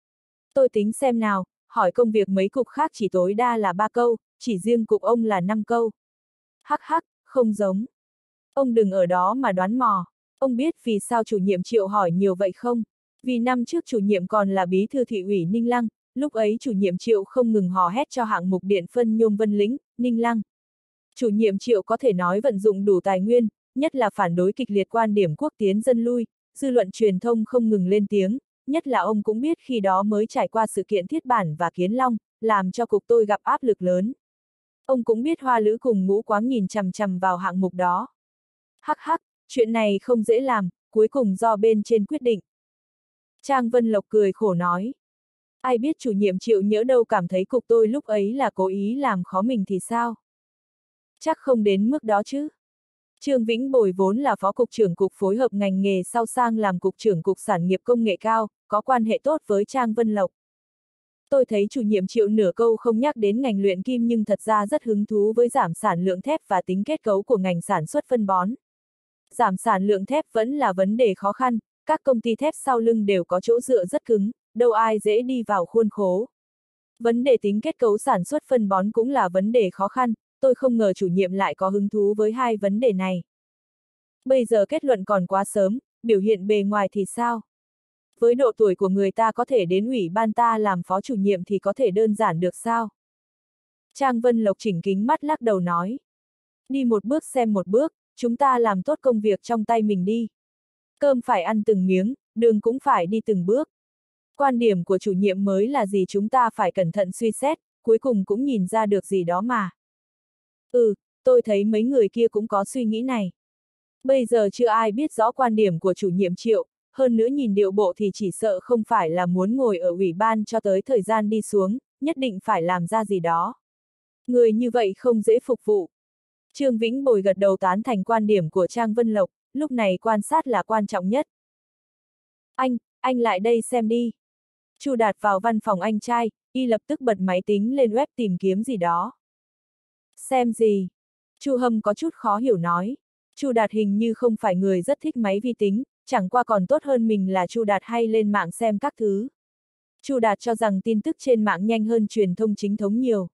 Tôi tính xem nào, hỏi công việc mấy cục khác chỉ tối đa là ba câu, chỉ riêng cục ông là năm câu. Hắc hắc, không giống. Ông đừng ở đó mà đoán mò. Ông biết vì sao chủ nhiệm Triệu hỏi nhiều vậy không? Vì năm trước chủ nhiệm còn là bí thư thị ủy Ninh Lăng, lúc ấy chủ nhiệm Triệu không ngừng hò hét cho hạng mục điện phân nhôm Vân Lĩnh, Ninh Lăng. Chủ nhiệm Triệu có thể nói vận dụng đủ tài nguyên, nhất là phản đối kịch liệt quan điểm quốc tiến dân lui, dư luận truyền thông không ngừng lên tiếng, nhất là ông cũng biết khi đó mới trải qua sự kiện Thiết Bản và Kiến Long, làm cho cục tôi gặp áp lực lớn. Ông cũng biết Hoa Lữ cùng Ngũ Quáng nhìn chằm chằm vào hạng mục đó. Hắc hắc, chuyện này không dễ làm, cuối cùng do bên trên quyết định. Trang Vân Lộc cười khổ nói. Ai biết chủ nhiệm Triệu nhỡ đâu cảm thấy cục tôi lúc ấy là cố ý làm khó mình thì sao? Chắc không đến mức đó chứ. Trương Vĩnh Bồi vốn là phó cục trưởng cục phối hợp ngành nghề sau sang làm cục trưởng cục sản nghiệp công nghệ cao, có quan hệ tốt với Trang Vân Lộc. Tôi thấy chủ nhiệm Triệu nửa câu không nhắc đến ngành luyện kim nhưng thật ra rất hứng thú với giảm sản lượng thép và tính kết cấu của ngành sản xuất phân bón. Giảm sản lượng thép vẫn là vấn đề khó khăn, các công ty thép sau lưng đều có chỗ dựa rất cứng, đâu ai dễ đi vào khuôn khố. Vấn đề tính kết cấu sản xuất phân bón cũng là vấn đề khó khăn, tôi không ngờ chủ nhiệm lại có hứng thú với hai vấn đề này. Bây giờ kết luận còn quá sớm, biểu hiện bề ngoài thì sao? Với độ tuổi của người ta có thể đến ủy ban ta làm phó chủ nhiệm thì có thể đơn giản được sao? Trang Vân Lộc chỉnh kính mắt lắc đầu nói. Đi một bước xem một bước, chúng ta làm tốt công việc trong tay mình đi. Cơm phải ăn từng miếng, đường cũng phải đi từng bước. Quan điểm của chủ nhiệm mới là gì chúng ta phải cẩn thận suy xét, cuối cùng cũng nhìn ra được gì đó mà. Ừ, tôi thấy mấy người kia cũng có suy nghĩ này. Bây giờ chưa ai biết rõ quan điểm của chủ nhiệm Triệu, hơn nữa nhìn điệu bộ thì chỉ sợ không phải là muốn ngồi ở ủy ban cho tới thời gian đi xuống, nhất định phải làm ra gì đó. Người như vậy không dễ phục vụ. Trương Vĩnh Bồi gật đầu tán thành quan điểm của Trang Vân Lộc, lúc này quan sát là quan trọng nhất. Anh, anh lại đây xem đi. Chu Đạt vào văn phòng anh trai, y lập tức bật máy tính lên web tìm kiếm gì đó. Xem gì? Chu Hâm có chút khó hiểu nói. Chu Đạt hình như không phải người rất thích máy vi tính, chẳng qua còn tốt hơn mình là Chu Đạt hay lên mạng xem các thứ. Chu Đạt cho rằng tin tức trên mạng nhanh hơn truyền thông chính thống nhiều.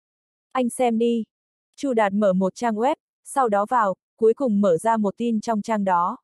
Anh xem đi. Chu Đạt mở một trang web, sau đó vào, cuối cùng mở ra một tin trong trang đó.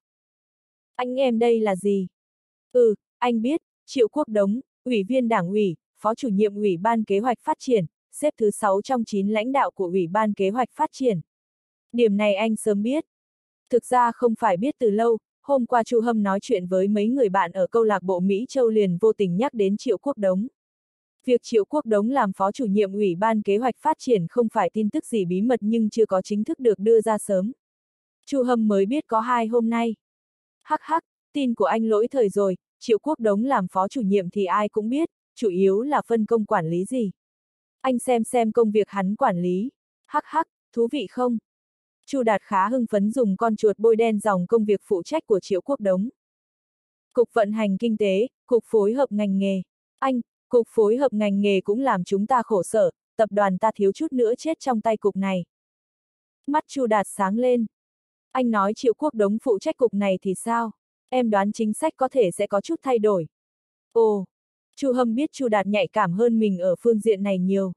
Anh em đây là gì? Ừ, anh biết, Triệu Quốc Đống, Ủy viên Đảng ủy, Phó chủ nhiệm Ủy ban Kế hoạch Phát triển, xếp thứ sáu trong chín lãnh đạo của Ủy ban Kế hoạch Phát triển. Điểm này anh sớm biết. Thực ra không phải biết từ lâu, hôm qua Chu Hâm nói chuyện với mấy người bạn ở câu lạc bộ Mỹ Châu liền vô tình nhắc đến Triệu Quốc Đống. Việc Triệu Quốc Đống làm phó chủ nhiệm Ủy ban Kế hoạch Phát triển không phải tin tức gì bí mật nhưng chưa có chính thức được đưa ra sớm. Chu Hâm mới biết có hai hôm nay. Hắc hắc, tin của anh lỗi thời rồi, Triệu Quốc Đống làm phó chủ nhiệm thì ai cũng biết, chủ yếu là phân công quản lý gì. Anh xem xem công việc hắn quản lý. Hắc hắc, thú vị không? Chu Đạt khá hưng phấn dùng con chuột bôi đen dòng công việc phụ trách của Triệu Quốc Đống. Cục vận hành kinh tế, cục phối hợp ngành nghề. Anh, cục phối hợp ngành nghề cũng làm chúng ta khổ sở, tập đoàn ta thiếu chút nữa chết trong tay cục này. Mắt Chu Đạt sáng lên. Anh nói Triệu Quốc Đống phụ trách cục này thì sao? Em đoán chính sách có thể sẽ có chút thay đổi. Ồ, Chu Hâm biết Chu Đạt nhạy cảm hơn mình ở phương diện này nhiều.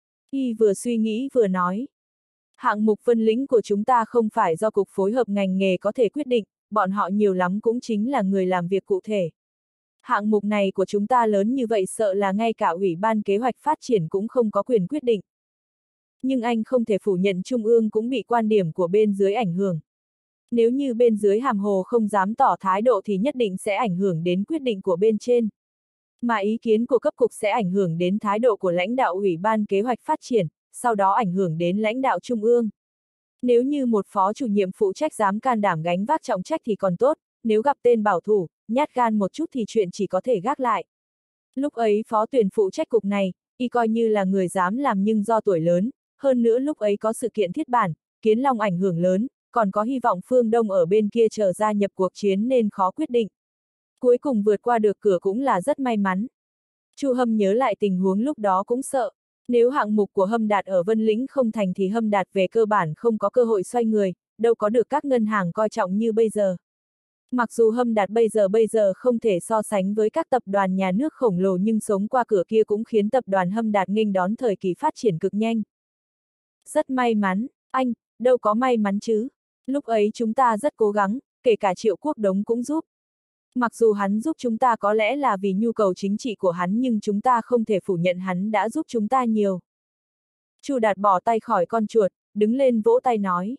Y vừa suy nghĩ vừa nói. Hạng mục Vân Lĩnh của chúng ta không phải do cục phối hợp ngành nghề có thể quyết định, bọn họ nhiều lắm cũng chính là người làm việc cụ thể. Hạng mục này của chúng ta lớn như vậy sợ là ngay cả Ủy ban Kế hoạch Phát triển cũng không có quyền quyết định. Nhưng anh không thể phủ nhận Trung ương cũng bị quan điểm của bên dưới ảnh hưởng. Nếu như bên dưới hàm hồ không dám tỏ thái độ thì nhất định sẽ ảnh hưởng đến quyết định của bên trên. Mà ý kiến của cấp cục sẽ ảnh hưởng đến thái độ của lãnh đạo Ủy ban Kế hoạch Phát triển, sau đó ảnh hưởng đến lãnh đạo Trung ương. Nếu như một phó chủ nhiệm phụ trách dám can đảm gánh vác trọng trách thì còn tốt, nếu gặp tên bảo thủ, nhát gan một chút thì chuyện chỉ có thể gác lại. Lúc ấy phó tuyển phụ trách cục này, y coi như là người dám làm nhưng do tuổi lớn, hơn nữa lúc ấy có sự kiện Thiết Bản, Kiến Long ảnh hưởng lớn, còn có hy vọng Phương Đông ở bên kia chờ gia nhập cuộc chiến nên khó quyết định. Cuối cùng vượt qua được cửa cũng là rất may mắn. Chu Hâm nhớ lại tình huống lúc đó cũng sợ. Nếu hạng mục của Hâm Đạt ở Vân Lĩnh không thành thì Hâm Đạt về cơ bản không có cơ hội xoay người, đâu có được các ngân hàng coi trọng như bây giờ. Mặc dù Hâm Đạt bây giờ bây giờ không thể so sánh với các tập đoàn nhà nước khổng lồ nhưng sống qua cửa kia cũng khiến tập đoàn Hâm Đạt nghênh đón thời kỳ phát triển cực nhanh. Rất may mắn, anh, đâu có may mắn chứ. Lúc ấy chúng ta rất cố gắng, kể cả Triệu Quốc Đống cũng giúp. Mặc dù hắn giúp chúng ta có lẽ là vì nhu cầu chính trị của hắn nhưng chúng ta không thể phủ nhận hắn đã giúp chúng ta nhiều. Chu Đạt bỏ tay khỏi con chuột, đứng lên vỗ tay nói.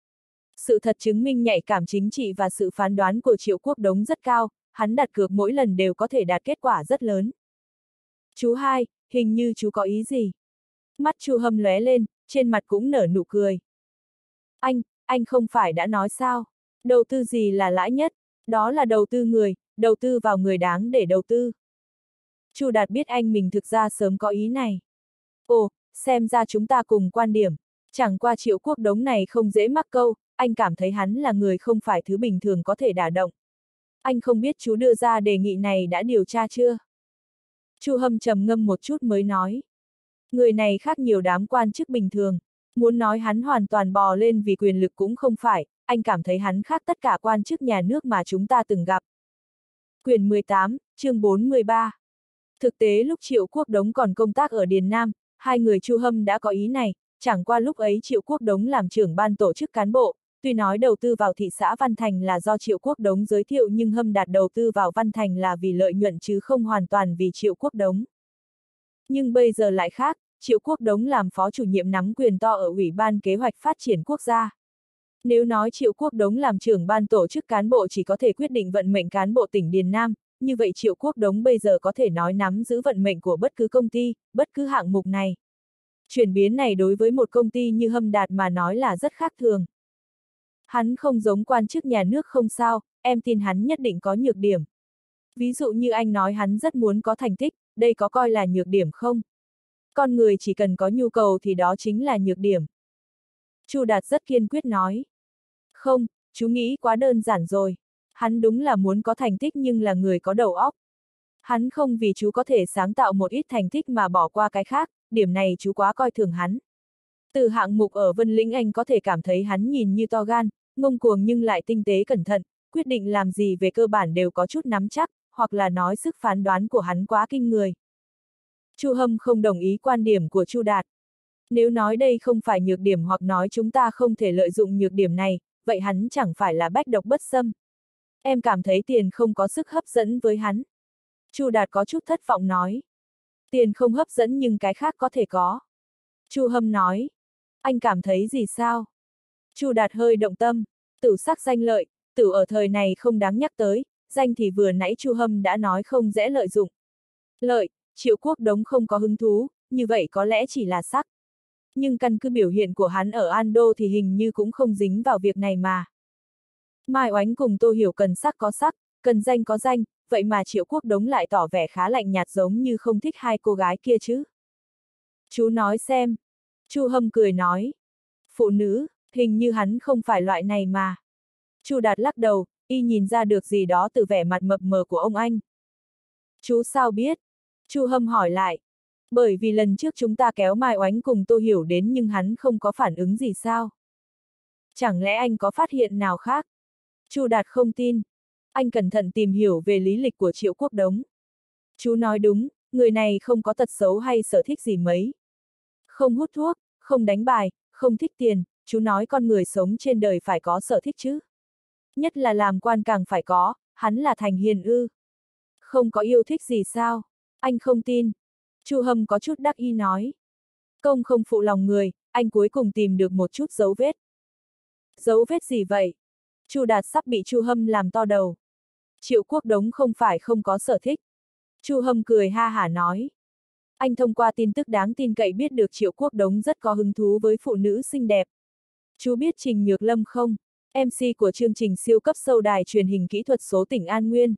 Sự thật chứng minh nhạy cảm chính trị và sự phán đoán của Triệu Quốc Đống rất cao, hắn đặt cược mỗi lần đều có thể đạt kết quả rất lớn. Chú hai, hình như chú có ý gì? Mắt Chu Hâm lóe lên, trên mặt cũng nở nụ cười. Anh, anh không phải đã nói sao? Đầu tư gì là lãi nhất? Đó là đầu tư người, đầu tư vào người đáng để đầu tư. Chu Đạt biết anh mình thực ra sớm có ý này. Ồ, xem ra chúng ta cùng quan điểm. Chẳng qua Triệu Quốc Đống này không dễ mắc câu, anh cảm thấy hắn là người không phải thứ bình thường có thể đả động. Anh không biết chú đưa ra đề nghị này đã điều tra chưa? Chu Hâm trầm ngâm một chút mới nói. Người này khác nhiều đám quan chức bình thường. Muốn nói hắn hoàn toàn bò lên vì quyền lực cũng không phải, anh cảm thấy hắn khác tất cả quan chức nhà nước mà chúng ta từng gặp. Quyển mười tám, chương bốn mươi ba. Thực tế lúc Triệu Quốc Đống còn công tác ở Điền Nam, hai người Chu Hâm đã có ý này, chẳng qua lúc ấy Triệu Quốc Đống làm trưởng ban tổ chức cán bộ, tuy nói đầu tư vào thị xã Văn Thành là do Triệu Quốc Đống giới thiệu nhưng Hâm Đạt đầu tư vào Văn Thành là vì lợi nhuận chứ không hoàn toàn vì Triệu Quốc Đống. Nhưng bây giờ lại khác, Triệu Quốc Đống làm phó chủ nhiệm nắm quyền to ở Ủy ban Kế hoạch Phát triển Quốc gia. Nếu nói Triệu Quốc Đống làm trưởng ban tổ chức cán bộ chỉ có thể quyết định vận mệnh cán bộ tỉnh Điền Nam, như vậy Triệu Quốc Đống bây giờ có thể nói nắm giữ vận mệnh của bất cứ công ty, bất cứ hạng mục này. Chuyển biến này đối với một công ty như Hâm Đạt mà nói là rất khác thường. Hắn không giống quan chức nhà nước không sao, em tin hắn nhất định có nhược điểm. Ví dụ như anh nói hắn rất muốn có thành tích, đây có coi là nhược điểm không? Con người chỉ cần có nhu cầu thì đó chính là nhược điểm. Chu Đạt rất kiên quyết nói. Không, chú nghĩ quá đơn giản rồi. Hắn đúng là muốn có thành tích nhưng là người có đầu óc. Hắn không vì chú có thể sáng tạo một ít thành tích mà bỏ qua cái khác, điểm này chú quá coi thường hắn. Từ hạng mục ở Vân Lĩnh anh có thể cảm thấy hắn nhìn như to gan, ngông cuồng nhưng lại tinh tế cẩn thận, quyết định làm gì về cơ bản đều có chút nắm chắc, hoặc là nói sức phán đoán của hắn quá kinh người. Chu Hâm không đồng ý quan điểm của Chu Đạt. Nếu nói đây không phải nhược điểm hoặc nói chúng ta không thể lợi dụng nhược điểm này, vậy hắn chẳng phải là bách độc bất xâm. Em cảm thấy tiền không có sức hấp dẫn với hắn. Chu Đạt có chút thất vọng nói. Tiền không hấp dẫn nhưng cái khác có thể có. Chu Hâm nói. Anh cảm thấy gì sao? Chu Đạt hơi động tâm. Tử sắc danh lợi, tử ở thời này không đáng nhắc tới, danh thì vừa nãy Chu Hâm đã nói không dễ lợi dụng. Lợi, Triệu Quốc Đống không có hứng thú, như vậy có lẽ chỉ là sắc. Nhưng căn cứ biểu hiện của hắn ở Ando thì hình như cũng không dính vào việc này mà. Mai Oánh cùng Tô Hiểu cần sắc có sắc, cần danh có danh, vậy mà Triệu Quốc Đống lại tỏ vẻ khá lạnh nhạt giống như không thích hai cô gái kia chứ. Chú nói xem. Chu Hâm cười nói. Phụ nữ, hình như hắn không phải loại này mà. Chu Đạt lắc đầu, y nhìn ra được gì đó từ vẻ mặt mập mờ của ông anh. Chú sao biết? Chu Hâm hỏi lại. Bởi vì lần trước chúng ta kéo Mai Oánh cùng Tô Hiểu đến nhưng hắn không có phản ứng gì sao? Chẳng lẽ anh có phát hiện nào khác? Chu Đạt không tin. Anh cẩn thận tìm hiểu về lý lịch của Triệu Quốc Đống. Chú nói đúng, người này không có tật xấu hay sở thích gì mấy. Không hút thuốc, không đánh bài, không thích tiền, chú nói con người sống trên đời phải có sở thích chứ. Nhất là làm quan càng phải có, hắn là Thành Hiền ư. Không có yêu thích gì sao? Anh không tin. Chu Hâm có chút đắc ý nói. Công không phụ lòng người, anh cuối cùng tìm được một chút dấu vết. Dấu vết gì vậy? Chu Đạt sắp bị Chu Hâm làm to đầu. Triệu Quốc Đống không phải không có sở thích. Chu Hâm cười ha hả nói. Anh thông qua tin tức đáng tin cậy biết được Triệu Quốc Đống rất có hứng thú với phụ nữ xinh đẹp. Chú biết Trình Nhược Lâm không? em xê của chương trình siêu cấp show đài truyền hình kỹ thuật số tỉnh An Nguyên.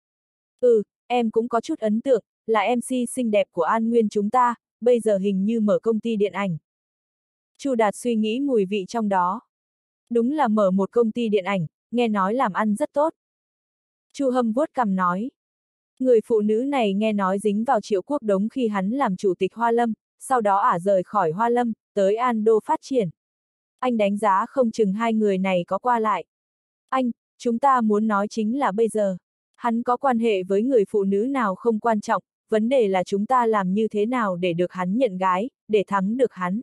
Ừ, em cũng có chút ấn tượng, là em xê xinh đẹp của An Nguyên chúng ta, bây giờ hình như mở công ty điện ảnh. Chu Đạt suy nghĩ mùi vị trong đó. Đúng là mở một công ty điện ảnh, nghe nói làm ăn rất tốt. Chu Hâm vuốt cằm nói. Người phụ nữ này nghe nói dính vào Triệu Quốc Đống khi hắn làm chủ tịch Hoa Lâm, sau đó ả rời khỏi Hoa Lâm, tới An Đô phát triển. Anh đánh giá không chừng hai người này có qua lại. Anh, chúng ta muốn nói chính là bây giờ. Hắn có quan hệ với người phụ nữ nào không quan trọng, vấn đề là chúng ta làm như thế nào để được hắn nhận gái, để thắng được hắn.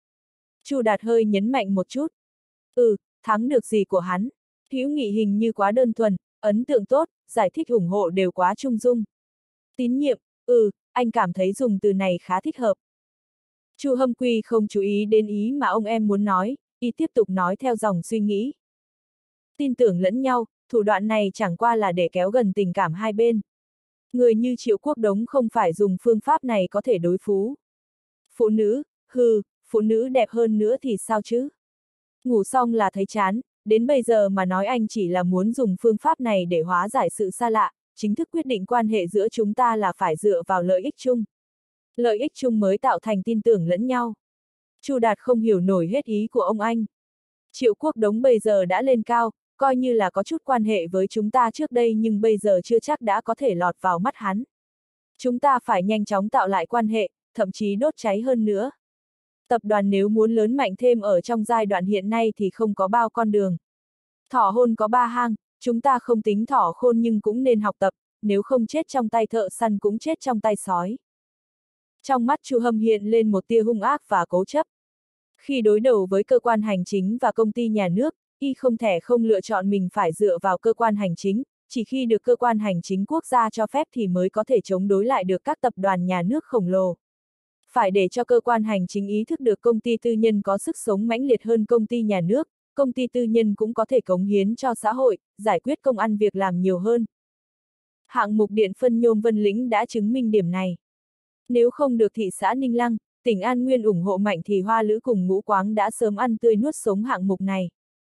Chu Đạt hơi nhấn mạnh một chút. Ừ, thắng được gì của hắn? Hữu nghị hình như quá đơn thuần, ấn tượng tốt, giải thích ủng hộ đều quá trung dung. Tín nhiệm, ừ, anh cảm thấy dùng từ này khá thích hợp. Chu Hâm Quy không chú ý đến ý mà ông em muốn nói, y tiếp tục nói theo dòng suy nghĩ. Tin tưởng lẫn nhau, thủ đoạn này chẳng qua là để kéo gần tình cảm hai bên. Người như Triệu Quốc Đống không phải dùng phương pháp này có thể đối phú. Phụ nữ, hừ, phụ nữ đẹp hơn nữa thì sao chứ? Ngủ xong là thấy chán, đến bây giờ mà nói anh chỉ là muốn dùng phương pháp này để hóa giải sự xa lạ, chính thức quyết định quan hệ giữa chúng ta là phải dựa vào lợi ích chung. Lợi ích chung mới tạo thành tin tưởng lẫn nhau. Chu Đạt không hiểu nổi hết ý của ông anh. Triệu Quốc Đống bây giờ đã lên cao, coi như là có chút quan hệ với chúng ta trước đây nhưng bây giờ chưa chắc đã có thể lọt vào mắt hắn. Chúng ta phải nhanh chóng tạo lại quan hệ, thậm chí đốt cháy hơn nữa. Tập đoàn nếu muốn lớn mạnh thêm ở trong giai đoạn hiện nay thì không có bao con đường. Thỏ hôn có ba hang, chúng ta không tính thỏ khôn nhưng cũng nên học tập, nếu không chết trong tay thợ săn cũng chết trong tay sói. Trong mắt Chu Hâm hiện lên một tia hung ác và cố chấp. Khi đối đầu với cơ quan hành chính và công ty nhà nước, y không thể không lựa chọn mình phải dựa vào cơ quan hành chính, chỉ khi được cơ quan hành chính quốc gia cho phép thì mới có thể chống đối lại được các tập đoàn nhà nước khổng lồ. Phải để cho cơ quan hành chính ý thức được công ty tư nhân có sức sống mãnh liệt hơn công ty nhà nước, công ty tư nhân cũng có thể cống hiến cho xã hội, giải quyết công ăn việc làm nhiều hơn. Hạng mục điện phân nhôm Vân Lĩnh đã chứng minh điểm này. Nếu không được thị xã Ninh Lăng, tỉnh An Nguyên ủng hộ mạnh thì Hoa Lữ cùng Ngũ Quáng đã sớm ăn tươi nuốt sống hạng mục này.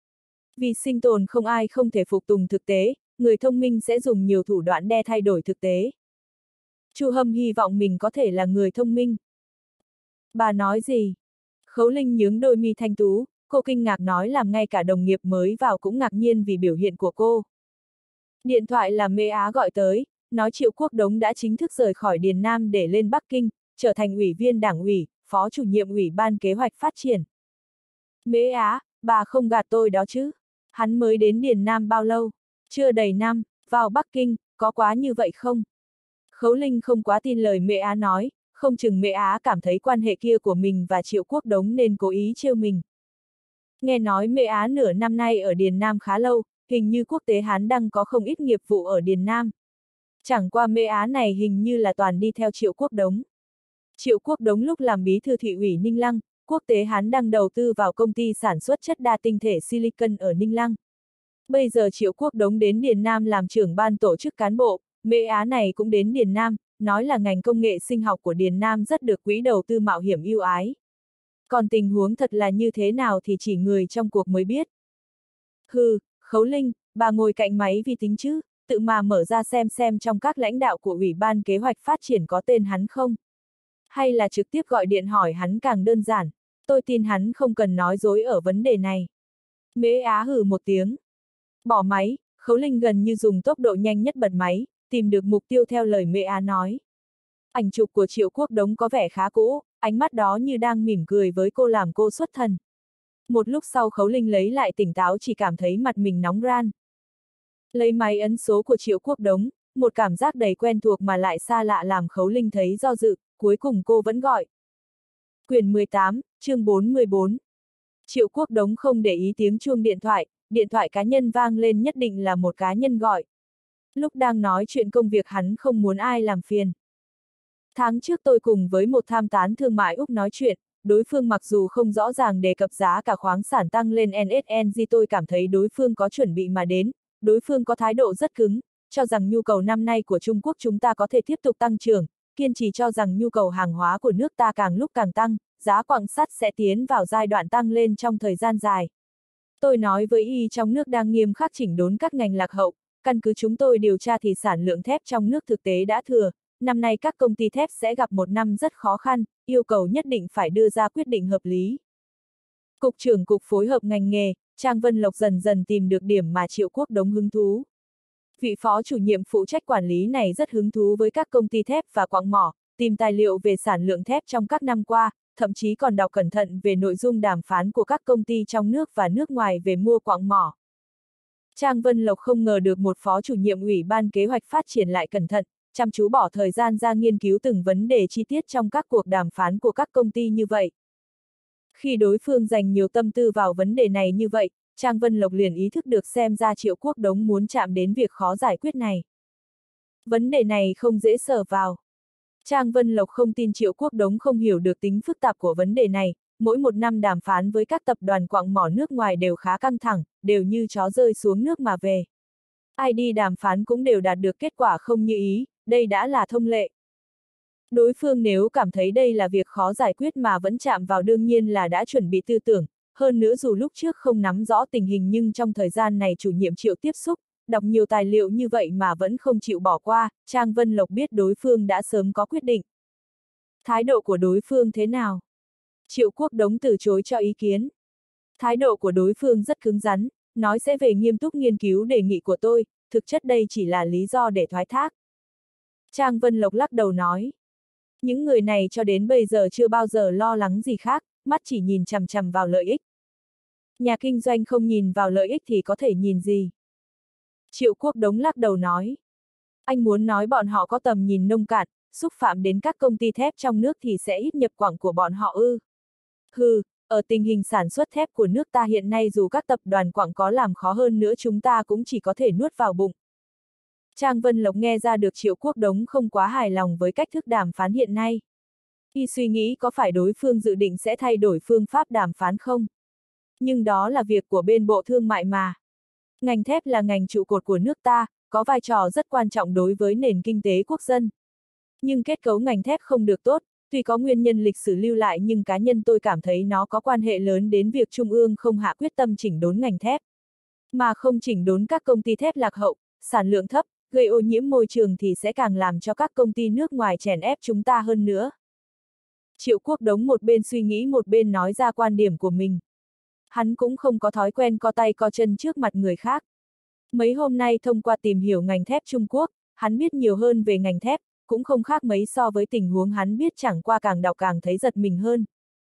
Vì sinh tồn không ai không thể phục tùng thực tế, người thông minh sẽ dùng nhiều thủ đoạn để thay đổi thực tế. Chu Hâm hy vọng mình có thể là người thông minh. Bà nói gì? Khấu Linh nhướng đôi mi thanh tú, cô kinh ngạc nói làm ngay cả đồng nghiệp mới vào cũng ngạc nhiên vì biểu hiện của cô. Điện thoại là Mễ Á gọi tới, nói Triệu Quốc Đống đã chính thức rời khỏi Điền Nam để lên Bắc Kinh, trở thành ủy viên đảng ủy, phó chủ nhiệm ủy ban kế hoạch phát triển. Mễ Á, bà không gạt tôi đó chứ? Hắn mới đến Điền Nam bao lâu? Chưa đầy năm, vào Bắc Kinh, có quá như vậy không? Khấu Linh không quá tin lời Mễ Á nói, không chừng Mễ Á cảm thấy quan hệ kia của mình và Triệu Quốc Đống nên cố ý trêu mình. Nghe nói Mễ Á nửa năm nay ở Điền Nam khá lâu, hình như quốc tế Hán Đăng có không ít nghiệp vụ ở Điền Nam. Chẳng qua Mễ Á này hình như là toàn đi theo Triệu Quốc Đống. Triệu Quốc Đống lúc làm bí thư thị ủy Ninh Lăng, quốc tế Hán Đăng đầu tư vào công ty sản xuất chất đa tinh thể silicon ở Ninh Lăng. Bây giờ Triệu Quốc Đống đến Điền Nam làm trưởng ban tổ chức cán bộ, Mễ Á này cũng đến Điền Nam, nói là ngành công nghệ sinh học của Điền Nam rất được quỹ đầu tư mạo hiểm ưu ái. Còn tình huống thật là như thế nào thì chỉ người trong cuộc mới biết. Hừ, Khấu Linh, bà ngồi cạnh máy vi tính chứ, tự mà mở ra xem xem trong các lãnh đạo của Ủy ban Kế hoạch Phát triển có tên hắn không? Hay là trực tiếp gọi điện hỏi hắn càng đơn giản, tôi tin hắn không cần nói dối ở vấn đề này. Mễ Á hừ một tiếng. Bỏ máy, Khấu Linh gần như dùng tốc độ nhanh nhất bật máy, tìm được mục tiêu theo lời Mễ Á nói. Ảnh chụp của Triệu Quốc Đống có vẻ khá cũ, ánh mắt đó như đang mỉm cười với cô làm cô xuất thần. Một lúc sau Khấu Linh lấy lại tỉnh táo chỉ cảm thấy mặt mình nóng ran. Lấy máy ấn số của Triệu Quốc Đống, một cảm giác đầy quen thuộc mà lại xa lạ làm Khấu Linh thấy do dự, cuối cùng cô vẫn gọi. Quyển mười tám, chương bốn mươi bốn. Triệu Quốc Đống không để ý tiếng chuông điện thoại, điện thoại cá nhân vang lên nhất định là một cá nhân gọi. Lúc đang nói chuyện công việc hắn không muốn ai làm phiền. Tháng trước tôi cùng với một tham tán thương mại Úc nói chuyện, đối phương mặc dù không rõ ràng đề cập giá cả khoáng sản tăng lên en ét en giê tôi cảm thấy đối phương có chuẩn bị mà đến, đối phương có thái độ rất cứng, cho rằng nhu cầu năm nay của Trung Quốc chúng ta có thể tiếp tục tăng trưởng, kiên trì cho rằng nhu cầu hàng hóa của nước ta càng lúc càng tăng, giá quặng sắt sẽ tiến vào giai đoạn tăng lên trong thời gian dài. Tôi nói với y trong nước đang nghiêm khắc chỉnh đốn các ngành lạc hậu, căn cứ chúng tôi điều tra thì sản lượng thép trong nước thực tế đã thừa, năm nay các công ty thép sẽ gặp một năm rất khó khăn, yêu cầu nhất định phải đưa ra quyết định hợp lý. Cục trưởng Cục phối hợp ngành nghề, Trang Vân Lộc dần dần tìm được điểm mà Triệu Quốc Đống hứng thú. Vị phó chủ nhiệm phụ trách quản lý này rất hứng thú với các công ty thép và quặng mỏ, tìm tài liệu về sản lượng thép trong các năm qua, thậm chí còn đọc cẩn thận về nội dung đàm phán của các công ty trong nước và nước ngoài về mua quặng mỏ. Trang Vân Lộc không ngờ được một phó chủ nhiệm ủy ban kế hoạch phát triển lại cẩn thận, chăm chú bỏ thời gian ra nghiên cứu từng vấn đề chi tiết trong các cuộc đàm phán của các công ty như vậy. Khi đối phương dành nhiều tâm tư vào vấn đề này như vậy, Trang Vân Lộc liền ý thức được xem ra Triệu Quốc Đống muốn chạm đến việc khó giải quyết này. Vấn đề này không dễ sờ vào. Trang Vân Lộc không tin Triệu Quốc Đống không hiểu được tính phức tạp của vấn đề này, mỗi một năm đàm phán với các tập đoàn quặng mỏ nước ngoài đều khá căng thẳng, đều như chó rơi xuống nước mà về. Ai đi đàm phán cũng đều đạt được kết quả không như ý, đây đã là thông lệ. Đối phương nếu cảm thấy đây là việc khó giải quyết mà vẫn chạm vào đương nhiên là đã chuẩn bị tư tưởng, hơn nữa dù lúc trước không nắm rõ tình hình nhưng trong thời gian này chủ nhiệm Triệu tiếp xúc, đọc nhiều tài liệu như vậy mà vẫn không chịu bỏ qua, Trang Vân Lộc biết đối phương đã sớm có quyết định. Thái độ của đối phương thế nào? Triệu Quốc Đống từ chối cho ý kiến. Thái độ của đối phương rất cứng rắn, nói sẽ về nghiêm túc nghiên cứu đề nghị của tôi, thực chất đây chỉ là lý do để thoái thác. Trang Vân Lộc lắc đầu nói. Những người này cho đến bây giờ chưa bao giờ lo lắng gì khác, mắt chỉ nhìn chằm chằm vào lợi ích. Nhà kinh doanh không nhìn vào lợi ích thì có thể nhìn gì? Triệu Quốc Đống lắc đầu nói. Anh muốn nói bọn họ có tầm nhìn nông cạn, xúc phạm đến các công ty thép trong nước thì sẽ ít nhập quặng của bọn họ ư. Hừ, ở tình hình sản xuất thép của nước ta hiện nay dù các tập đoàn quặng có làm khó hơn nữa chúng ta cũng chỉ có thể nuốt vào bụng. Trang Vân Lộc nghe ra được Triệu Quốc Đống không quá hài lòng với cách thức đàm phán hiện nay. Y suy nghĩ có phải đối phương dự định sẽ thay đổi phương pháp đàm phán không? Nhưng đó là việc của bên Bộ Thương mại mà. Ngành thép là ngành trụ cột của nước ta, có vai trò rất quan trọng đối với nền kinh tế quốc dân. Nhưng kết cấu ngành thép không được tốt, tuy có nguyên nhân lịch sử lưu lại nhưng cá nhân tôi cảm thấy nó có quan hệ lớn đến việc Trung ương không hạ quyết tâm chỉnh đốn ngành thép. Mà không chỉnh đốn các công ty thép lạc hậu, sản lượng thấp, gây ô nhiễm môi trường thì sẽ càng làm cho các công ty nước ngoài chèn ép chúng ta hơn nữa. Triệu Quốc Đống một bên suy nghĩ một bên nói ra quan điểm của mình. Hắn cũng không có thói quen co tay co chân trước mặt người khác. Mấy hôm nay thông qua tìm hiểu ngành thép Trung Quốc, hắn biết nhiều hơn về ngành thép, cũng không khác mấy so với tình huống hắn biết chẳng qua càng đọc càng thấy giật mình hơn.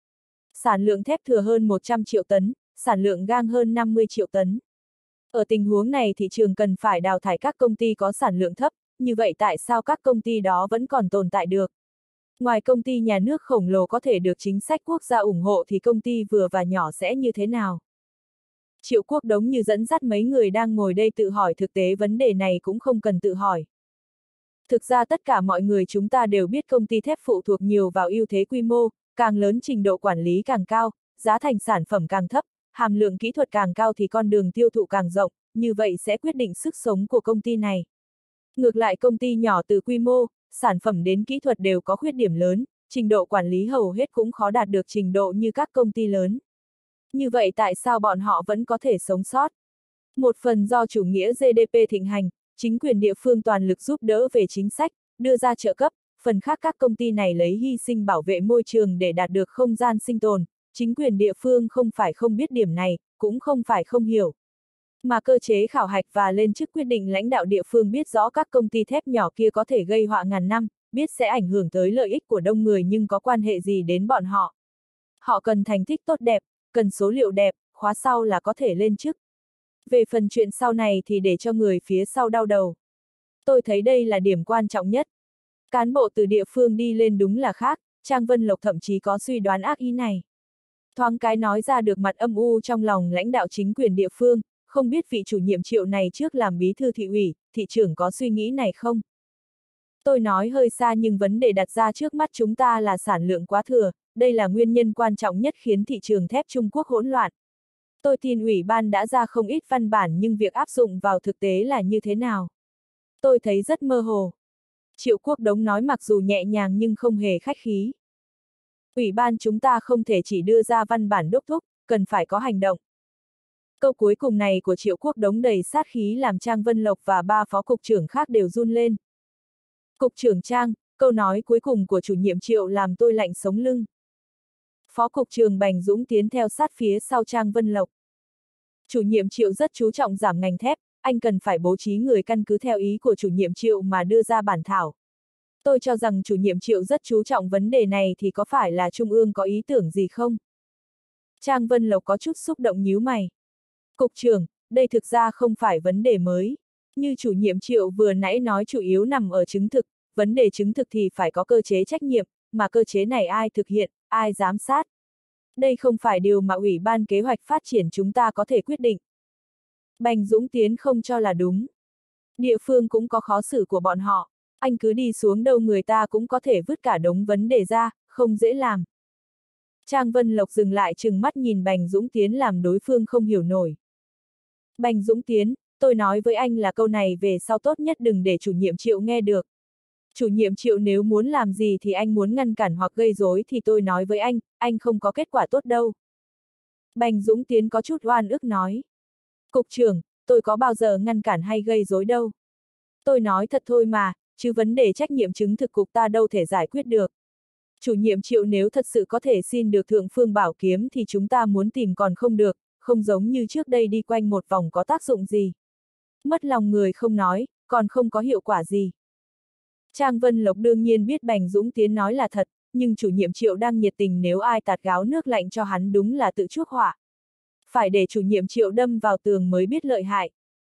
Sản lượng thép thừa hơn một trăm triệu tấn, sản lượng gang hơn năm mươi triệu tấn. Ở tình huống này thị trường cần phải đào thải các công ty có sản lượng thấp, như vậy tại sao các công ty đó vẫn còn tồn tại được? Ngoài công ty nhà nước khổng lồ có thể được chính sách quốc gia ủng hộ thì công ty vừa và nhỏ sẽ như thế nào? Triệu Quốc Đống như dẫn dắt mấy người đang ngồi đây tự hỏi thực tế vấn đề này cũng không cần tự hỏi. Thực ra tất cả mọi người chúng ta đều biết công ty thép phụ thuộc nhiều vào ưu thế quy mô, càng lớn trình độ quản lý càng cao, giá thành sản phẩm càng thấp, hàm lượng kỹ thuật càng cao thì con đường tiêu thụ càng rộng, như vậy sẽ quyết định sức sống của công ty này. Ngược lại công ty nhỏ từ quy mô, sản phẩm đến kỹ thuật đều có khuyết điểm lớn, trình độ quản lý hầu hết cũng khó đạt được trình độ như các công ty lớn. Như vậy tại sao bọn họ vẫn có thể sống sót? Một phần do chủ nghĩa giê đê pê thịnh hành, chính quyền địa phương toàn lực giúp đỡ về chính sách, đưa ra trợ cấp, phần khác các công ty này lấy hy sinh bảo vệ môi trường để đạt được không gian sinh tồn, chính quyền địa phương không phải không biết điểm này, cũng không phải không hiểu. Mà cơ chế khảo hạch và lên chức quyết định lãnh đạo địa phương biết rõ các công ty thép nhỏ kia có thể gây họa ngàn năm, biết sẽ ảnh hưởng tới lợi ích của đông người nhưng có quan hệ gì đến bọn họ. Họ cần thành tích tốt đẹp, cần số liệu đẹp, khóa sau là có thể lên chức. Về phần chuyện sau này thì để cho người phía sau đau đầu. Tôi thấy đây là điểm quan trọng nhất. Cán bộ từ địa phương đi lên đúng là khác, Trang Vân Lộc thậm chí có suy đoán ác ý này. Thoáng cái nói ra được mặt âm u trong lòng lãnh đạo chính quyền địa phương, không biết vị chủ nhiệm Triệu này trước làm bí thư thị ủy, thị trưởng có suy nghĩ này không? Tôi nói hơi xa nhưng vấn đề đặt ra trước mắt chúng ta là sản lượng quá thừa, đây là nguyên nhân quan trọng nhất khiến thị trường thép Trung Quốc hỗn loạn. Tôi tin ủy ban đã ra không ít văn bản nhưng việc áp dụng vào thực tế là như thế nào? Tôi thấy rất mơ hồ. Triệu Quốc Đống nói mặc dù nhẹ nhàng nhưng không hề khách khí. Ủy ban chúng ta không thể chỉ đưa ra văn bản đốc thúc, cần phải có hành động. Câu cuối cùng này của Triệu Quốc Đống đầy sát khí làm Trang Vân Lộc và ba phó cục trưởng khác đều run lên. Cục trưởng Trang, câu nói cuối cùng của chủ nhiệm Triệu làm tôi lạnh sống lưng. Phó cục trưởng Bành Dũng tiến theo sát phía sau Trang Vân Lộc. Chủ nhiệm Triệu rất chú trọng giảm ngành thép, anh cần phải bố trí người căn cứ theo ý của chủ nhiệm Triệu mà đưa ra bản thảo. Tôi cho rằng chủ nhiệm Triệu rất chú trọng vấn đề này thì có phải là Trung ương có ý tưởng gì không? Trang Vân Lộc có chút xúc động nhíu mày. Cục trưởng, đây thực ra không phải vấn đề mới. Như chủ nhiệm Triệu vừa nãy nói chủ yếu nằm ở chứng thực, vấn đề chứng thực thì phải có cơ chế trách nhiệm, mà cơ chế này ai thực hiện, ai giám sát. Đây không phải điều mà Ủy ban Kế hoạch Phát triển chúng ta có thể quyết định. Bành Dũng Tiến không cho là đúng. Địa phương cũng có khó xử của bọn họ, anh cứ đi xuống đâu người ta cũng có thể vứt cả đống vấn đề ra, không dễ làm. Trang Vân Lộc dừng lại trừng mắt nhìn Bành Dũng Tiến làm đối phương không hiểu nổi. Bành Dũng Tiến, tôi nói với anh là câu này về sau tốt nhất đừng để chủ nhiệm Triệu nghe được. Chủ nhiệm Triệu nếu muốn làm gì thì anh muốn ngăn cản hoặc gây rối thì tôi nói với anh, anh không có kết quả tốt đâu. Bành Dũng Tiến có chút oan ức nói. Cục trưởng, tôi có bao giờ ngăn cản hay gây rối đâu. Tôi nói thật thôi mà, chứ vấn đề trách nhiệm chứng thực cục ta đâu thể giải quyết được. Chủ nhiệm Triệu nếu thật sự có thể xin được Thượng Phương Bảo Kiếm thì chúng ta muốn tìm còn không được, không giống như trước đây đi quanh một vòng có tác dụng gì. Mất lòng người không nói, còn không có hiệu quả gì. Trang Vân Lộc đương nhiên biết Bành Dũng Tiến nói là thật, nhưng chủ nhiệm Triệu đang nhiệt tình nếu ai tạt gáo nước lạnh cho hắn đúng là tự chuốc họa. Phải để chủ nhiệm Triệu đâm vào tường mới biết lợi hại.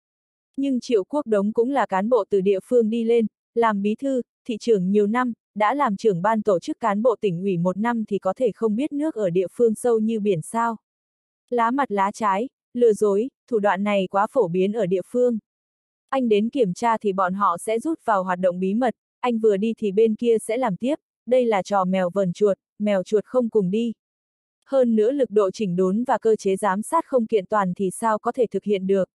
Nhưng Triệu Quốc Đống cũng là cán bộ từ địa phương đi lên, làm bí thư, thị trưởng nhiều năm, đã làm trưởng ban tổ chức cán bộ tỉnh ủy một năm thì có thể không biết nước ở địa phương sâu như biển sao. Lá mặt lá trái, lừa dối, thủ đoạn này quá phổ biến ở địa phương. Anh đến kiểm tra thì bọn họ sẽ rút vào hoạt động bí mật, anh vừa đi thì bên kia sẽ làm tiếp, đây là trò mèo vờn chuột, mèo chuột không cùng đi. Hơn nữa lực độ chỉnh đốn và cơ chế giám sát không kiện toàn thì sao có thể thực hiện được.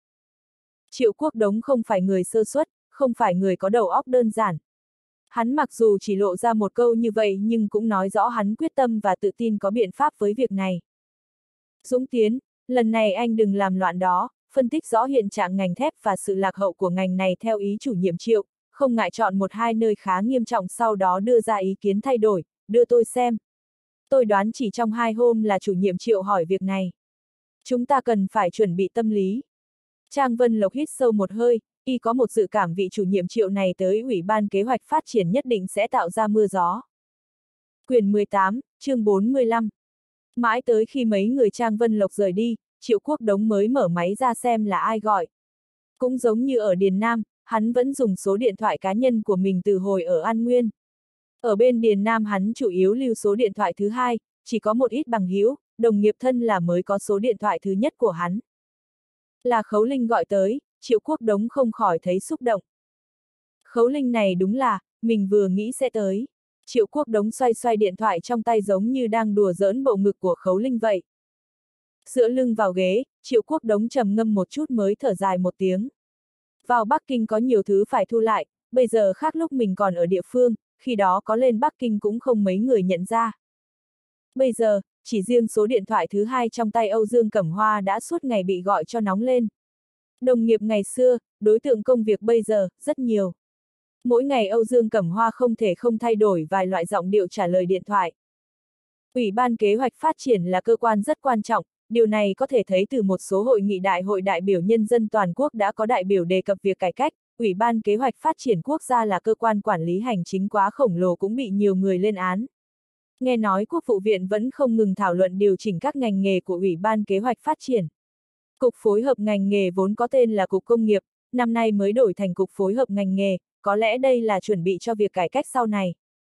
Triệu Quốc Đống không phải người sơ suất, không phải người có đầu óc đơn giản. Hắn mặc dù chỉ lộ ra một câu như vậy nhưng cũng nói rõ hắn quyết tâm và tự tin có biện pháp với việc này. Dũng Tiến, lần này anh đừng làm loạn đó, phân tích rõ hiện trạng ngành thép và sự lạc hậu của ngành này theo ý chủ nhiệm Triệu, không ngại chọn một hai nơi khá nghiêm trọng sau đó đưa ra ý kiến thay đổi, đưa tôi xem. Tôi đoán chỉ trong hai hôm là chủ nhiệm Triệu hỏi việc này. Chúng ta cần phải chuẩn bị tâm lý. Trang Vân Lộc hít sâu một hơi, y có một dự cảm vị chủ nhiệm Triệu này tới Ủy ban Kế hoạch Phát triển nhất định sẽ tạo ra mưa gió. Quyển mười tám, chương bốn mươi lăm. Mãi tới khi mấy người Trang Vân Lộc rời đi, Triệu Quốc Đống mới mở máy ra xem là ai gọi. Cũng giống như ở Điền Nam, hắn vẫn dùng số điện thoại cá nhân của mình từ hồi ở An Nguyên. Ở bên Điền Nam hắn chủ yếu lưu số điện thoại thứ hai, chỉ có một ít bằng hữu, đồng nghiệp thân là mới có số điện thoại thứ nhất của hắn. Là Khấu Linh gọi tới, Triệu Quốc Đống không khỏi thấy xúc động. Khấu Linh này đúng là, mình vừa nghĩ sẽ tới. Triệu Quốc Đống xoay xoay điện thoại trong tay giống như đang đùa giỡn bộ ngực của Khấu Linh vậy. Dựa lưng vào ghế, Triệu Quốc Đống trầm ngâm một chút mới thở dài một tiếng. Vào Bắc Kinh có nhiều thứ phải thu lại, bây giờ khác lúc mình còn ở địa phương, khi đó có lên Bắc Kinh cũng không mấy người nhận ra. Bây giờ, chỉ riêng số điện thoại thứ hai trong tay Âu Dương Cẩm Hoa đã suốt ngày bị gọi cho nóng lên. Đồng nghiệp ngày xưa, đối tượng công việc bây giờ, rất nhiều. Mỗi ngày Âu Dương Cẩm Hoa không thể không thay đổi vài loại giọng điệu trả lời điện thoại. Ủy ban Kế hoạch Phát triển là cơ quan rất quan trọng, điều này có thể thấy từ một số hội nghị đại hội đại biểu nhân dân toàn quốc đã có đại biểu đề cập việc cải cách. Ủy ban Kế hoạch Phát triển quốc gia là cơ quan quản lý hành chính quá khổng lồ cũng bị nhiều người lên án. Nghe nói Quốc vụ viện vẫn không ngừng thảo luận điều chỉnh các ngành nghề của Ủy ban Kế hoạch Phát triển. Cục phối hợp ngành nghề vốn có tên là Cục Công nghiệp, năm nay mới đổi thành Cục phối hợp ngành nghề, có lẽ đây là chuẩn bị cho việc cải cách sau này.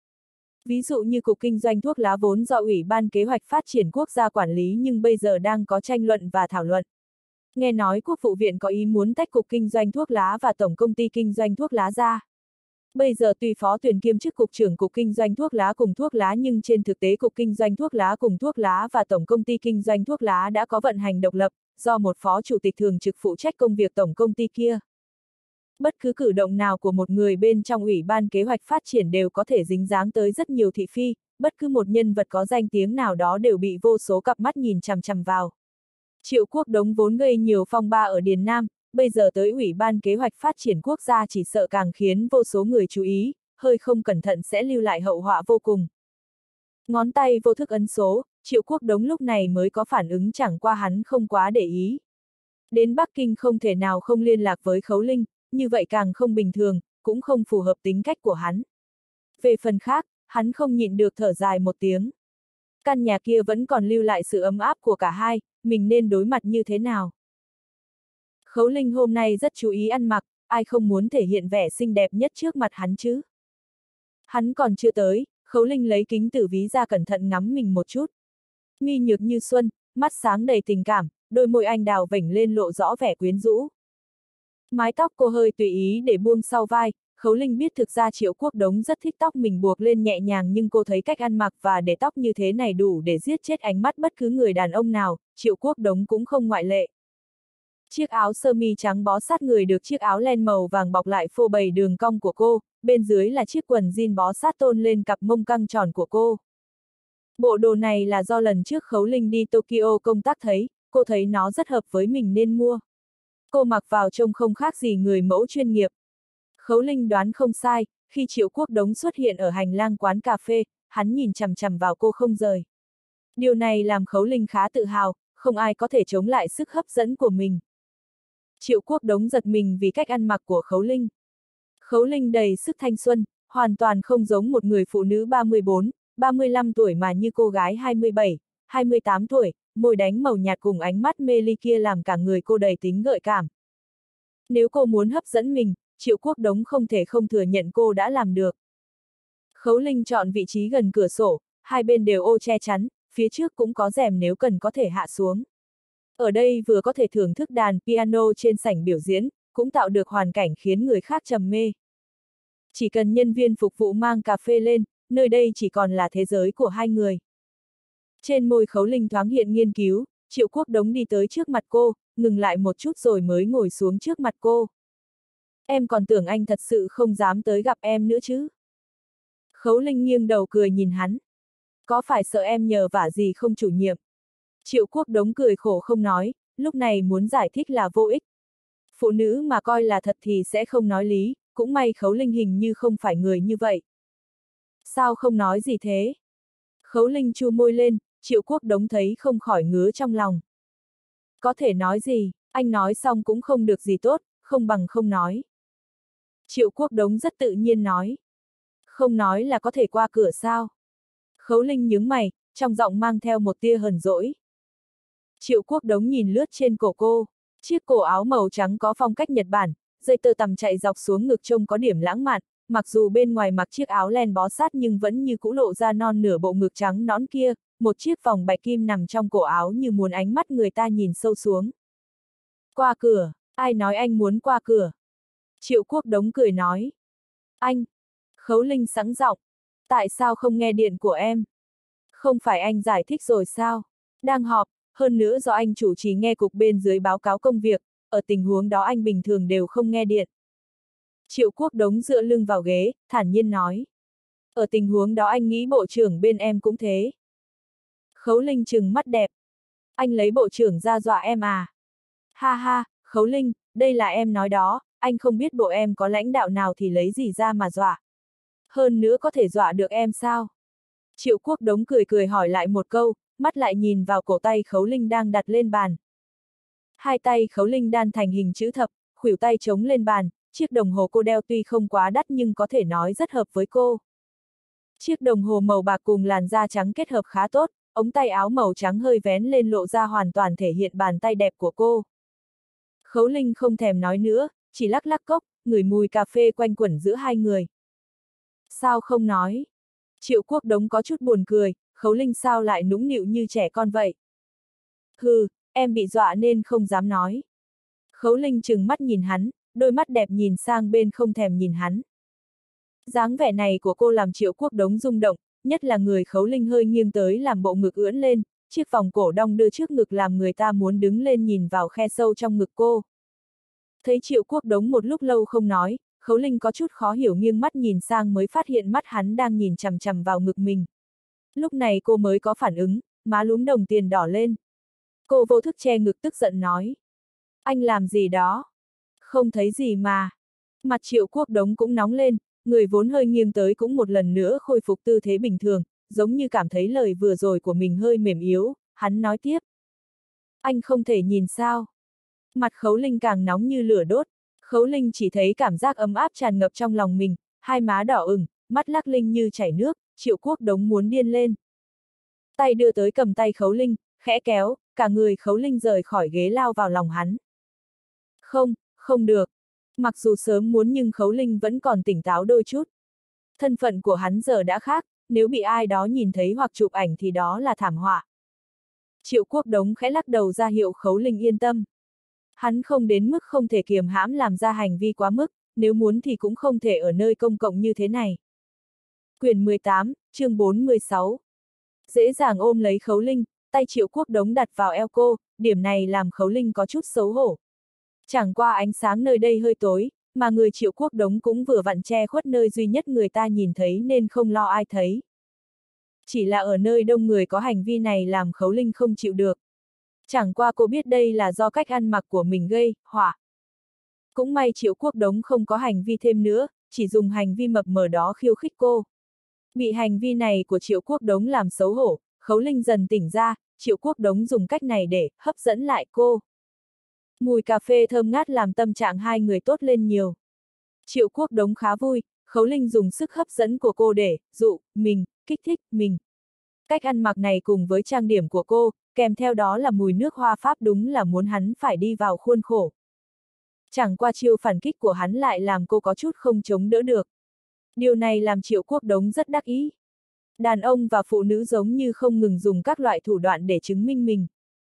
Ví dụ như Cục Kinh doanh thuốc lá vốn do Ủy ban Kế hoạch Phát triển quốc gia quản lý nhưng bây giờ đang có tranh luận và thảo luận. Nghe nói Quốc vụ viện có ý muốn tách Cục Kinh doanh thuốc lá và Tổng công ty Kinh doanh thuốc lá ra. Bây giờ tuy phó tuyển kiêm chức Cục trưởng Cục Kinh doanh thuốc lá cùng thuốc lá nhưng trên thực tế Cục Kinh doanh thuốc lá cùng thuốc lá và Tổng công ty Kinh doanh thuốc lá đã có vận hành độc lập, do một phó chủ tịch thường trực phụ trách công việc tổng công ty kia. Bất cứ cử động nào của một người bên trong Ủy ban Kế hoạch Phát triển đều có thể dính dáng tới rất nhiều thị phi, bất cứ một nhân vật có danh tiếng nào đó đều bị vô số cặp mắt nhìn chằm chằm vào. Triệu Quốc Đống vốn gây nhiều phong ba ở Điền Nam, bây giờ tới Ủy ban Kế hoạch Phát triển quốc gia chỉ sợ càng khiến vô số người chú ý, hơi không cẩn thận sẽ lưu lại hậu họa vô cùng. Ngón tay vô thức ấn số, Triệu Quốc Đống lúc này mới có phản ứng chẳng qua hắn không quá để ý. Đến Bắc Kinh không thể nào không liên lạc với Khấu Linh, như vậy càng không bình thường, cũng không phù hợp tính cách của hắn. Về phần khác, hắn không nhịn được thở dài một tiếng. Căn nhà kia vẫn còn lưu lại sự ấm áp của cả hai, mình nên đối mặt như thế nào? Khấu Linh hôm nay rất chú ý ăn mặc, ai không muốn thể hiện vẻ xinh đẹp nhất trước mặt hắn chứ? Hắn còn chưa tới, Khấu Linh lấy kính tử ví ra cẩn thận ngắm mình một chút. Mi nhược như xuân, mắt sáng đầy tình cảm, đôi môi anh đào vểnh lên lộ rõ vẻ quyến rũ. Mái tóc cô hơi tùy ý để buông sau vai, Khấu Linh biết thực ra Triệu Quốc Đống rất thích tóc mình buộc lên nhẹ nhàng, nhưng cô thấy cách ăn mặc và để tóc như thế này đủ để giết chết ánh mắt bất cứ người đàn ông nào, Triệu Quốc Đống cũng không ngoại lệ. Chiếc áo sơ mi trắng bó sát người được chiếc áo len màu vàng bọc lại phô bày đường cong của cô, bên dưới là chiếc quần jean bó sát tôn lên cặp mông căng tròn của cô. Bộ đồ này là do lần trước Khấu Linh đi Tokyo công tác thấy, cô thấy nó rất hợp với mình nên mua. Cô mặc vào trông không khác gì người mẫu chuyên nghiệp. Khấu Linh đoán không sai, khi Triệu Quốc Đống xuất hiện ở hành lang quán cà phê, hắn nhìn chằm chằm vào cô không rời. Điều này làm Khấu Linh khá tự hào, không ai có thể chống lại sức hấp dẫn của mình. Triệu Quốc Đống giật mình vì cách ăn mặc của Khấu Linh. Khấu Linh đầy sức thanh xuân, hoàn toàn không giống một người phụ nữ ba mươi bốn, ba mươi lăm tuổi mà như cô gái hai mươi bảy, hai mươi tám tuổi, môi đánh màu nhạt cùng ánh mắt mê ly kia làm cả người cô đầy tính gợi cảm. Nếu cô muốn hấp dẫn mình, Triệu Quốc Đống không thể không thừa nhận cô đã làm được. Khấu Linh chọn vị trí gần cửa sổ, hai bên đều ô che chắn, phía trước cũng có rèm nếu cần có thể hạ xuống. Ở đây vừa có thể thưởng thức đàn piano trên sảnh biểu diễn, cũng tạo được hoàn cảnh khiến người khác trầm mê. Chỉ cần nhân viên phục vụ mang cà phê lên, nơi đây chỉ còn là thế giới của hai người. Trên môi Khấu Linh thoáng hiện nghiên cứu, Triệu Quốc Đống đi tới trước mặt cô, ngừng lại một chút rồi mới ngồi xuống trước mặt cô. Em còn tưởng anh thật sự không dám tới gặp em nữa chứ? Khấu Linh nghiêng đầu cười nhìn hắn. Có phải sợ em nhờ vả gì không chủ nhiệm? Triệu Quốc Đống cười khổ không nói, lúc này muốn giải thích là vô ích. Phụ nữ mà coi là thật thì sẽ không nói lý, cũng may Khấu Linh hình như không phải người như vậy. Sao không nói gì thế? Khấu Linh chu môi lên, Triệu Quốc Đống thấy không khỏi ngứa trong lòng. Có thể nói gì, anh nói xong cũng không được gì tốt, không bằng không nói. Triệu Quốc Đống rất tự nhiên nói. Không nói là có thể qua cửa sao? Khấu Linh nhướng mày, trong giọng mang theo một tia hờn dỗi. Triệu Quốc Đống nhìn lướt trên cổ cô, chiếc cổ áo màu trắng có phong cách Nhật Bản, dây tơ tằm chạy dọc xuống ngực trông có điểm lãng mạn, mặc dù bên ngoài mặc chiếc áo len bó sát nhưng vẫn như cũ lộ ra non nửa bộ ngực trắng nõn kia, một chiếc vòng bạch kim nằm trong cổ áo như muốn ánh mắt người ta nhìn sâu xuống. Qua cửa, ai nói anh muốn qua cửa? Triệu Quốc Đống cười nói. Anh! Khấu Linh sẵn giọng. Tại sao không nghe điện của em? Không phải anh giải thích rồi sao? Đang họp, hơn nữa do anh chủ trì nghe cục bên dưới báo cáo công việc, ở tình huống đó anh bình thường đều không nghe điện. Triệu Quốc Đống dựa lưng vào ghế, thản nhiên nói. Ở tình huống đó anh nghĩ bộ trưởng bên em cũng thế. Khấu Linh trừng mắt đẹp. Anh lấy bộ trưởng ra dọa em à? Ha ha, Khấu Linh, đây là em nói đó, anh không biết bộ em có lãnh đạo nào thì lấy gì ra mà dọa. Hơn nữa có thể dọa được em sao? Triệu Quốc Đống cười cười hỏi lại một câu, mắt lại nhìn vào cổ tay Khấu Linh đang đặt lên bàn. Hai tay Khấu Linh đan thành hình chữ thập, khuỷu tay chống lên bàn, chiếc đồng hồ cô đeo tuy không quá đắt nhưng có thể nói rất hợp với cô. Chiếc đồng hồ màu bạc cùng làn da trắng kết hợp khá tốt, ống tay áo màu trắng hơi vén lên lộ ra hoàn toàn thể hiện bàn tay đẹp của cô. Khấu Linh không thèm nói nữa, chỉ lắc lắc cốc, ngửi mùi cà phê quanh quẩn giữa hai người. Sao không nói? Triệu Quốc Đống có chút buồn cười, Khấu Linh sao lại nũng nịu như trẻ con vậy? Hừ, em bị dọa nên không dám nói. Khấu Linh trừng mắt nhìn hắn, đôi mắt đẹp nhìn sang bên không thèm nhìn hắn. Dáng vẻ này của cô làm Triệu Quốc Đống rung động, nhất là người Khấu Linh hơi nghiêng tới làm bộ ngực ưỡn lên, chiếc vòng cổ đong đưa trước ngực làm người ta muốn đứng lên nhìn vào khe sâu trong ngực cô. Thấy Triệu Quốc Đống một lúc lâu không nói, Khấu Linh có chút khó hiểu nghiêng mắt nhìn sang mới phát hiện mắt hắn đang nhìn chằm chằm vào ngực mình. Lúc này cô mới có phản ứng, má lúm đồng tiền đỏ lên. Cô vô thức che ngực tức giận nói. Anh làm gì đó? Không thấy gì mà. Mặt Triệu Quốc Đống cũng nóng lên, người vốn hơi nghiêng tới cũng một lần nữa khôi phục tư thế bình thường, giống như cảm thấy lời vừa rồi của mình hơi mềm yếu, hắn nói tiếp. Anh không thể nhìn sao? Mặt Khấu Linh càng nóng như lửa đốt. Khấu Linh chỉ thấy cảm giác ấm áp tràn ngập trong lòng mình, hai má đỏ ửng, mắt lắc linh như chảy nước, Triệu Quốc Đống muốn điên lên. Tay đưa tới cầm tay Khấu Linh, khẽ kéo, cả người Khấu Linh rời khỏi ghế lao vào lòng hắn. Không, không được. Mặc dù sớm muốn nhưng Khấu Linh vẫn còn tỉnh táo đôi chút. Thân phận của hắn giờ đã khác, nếu bị ai đó nhìn thấy hoặc chụp ảnh thì đó là thảm họa. Triệu Quốc Đống khẽ lắc đầu ra hiệu Khấu Linh yên tâm. Hắn không đến mức không thể kiềm hãm làm ra hành vi quá mức, nếu muốn thì cũng không thể ở nơi công cộng như thế này. Quyển mười tám, chương bốn mươi sáu. Dễ dàng ôm lấy Khấu Linh, tay Triệu Quốc Đống đặt vào eo cô, điểm này làm Khấu Linh có chút xấu hổ. Chẳng qua ánh sáng nơi đây hơi tối, mà người Triệu Quốc Đống cũng vừa vặn che khuất nơi duy nhất người ta nhìn thấy nên không lo ai thấy. Chỉ là ở nơi đông người có hành vi này làm Khấu Linh không chịu được. Chẳng qua cô biết đây là do cách ăn mặc của mình gây họa. Cũng may Triệu Quốc Đống không có hành vi thêm nữa, chỉ dùng hành vi mập mờ đó khiêu khích cô. Bị hành vi này của Triệu Quốc Đống làm xấu hổ, Khấu Linh dần tỉnh ra, Triệu Quốc Đống dùng cách này để hấp dẫn lại cô. Mùi cà phê thơm ngát làm tâm trạng hai người tốt lên nhiều. Triệu Quốc Đống khá vui, Khấu Linh dùng sức hấp dẫn của cô để dụ mình, kích thích mình. Cách ăn mặc này cùng với trang điểm của cô, kèm theo đó là mùi nước hoa Pháp đúng là muốn hắn phải đi vào khuôn khổ. Chẳng qua chiêu phản kích của hắn lại làm cô có chút không chống đỡ được. Điều này làm Triệu Quốc Đống rất đắc ý. Đàn ông và phụ nữ giống như không ngừng dùng các loại thủ đoạn để chứng minh mình.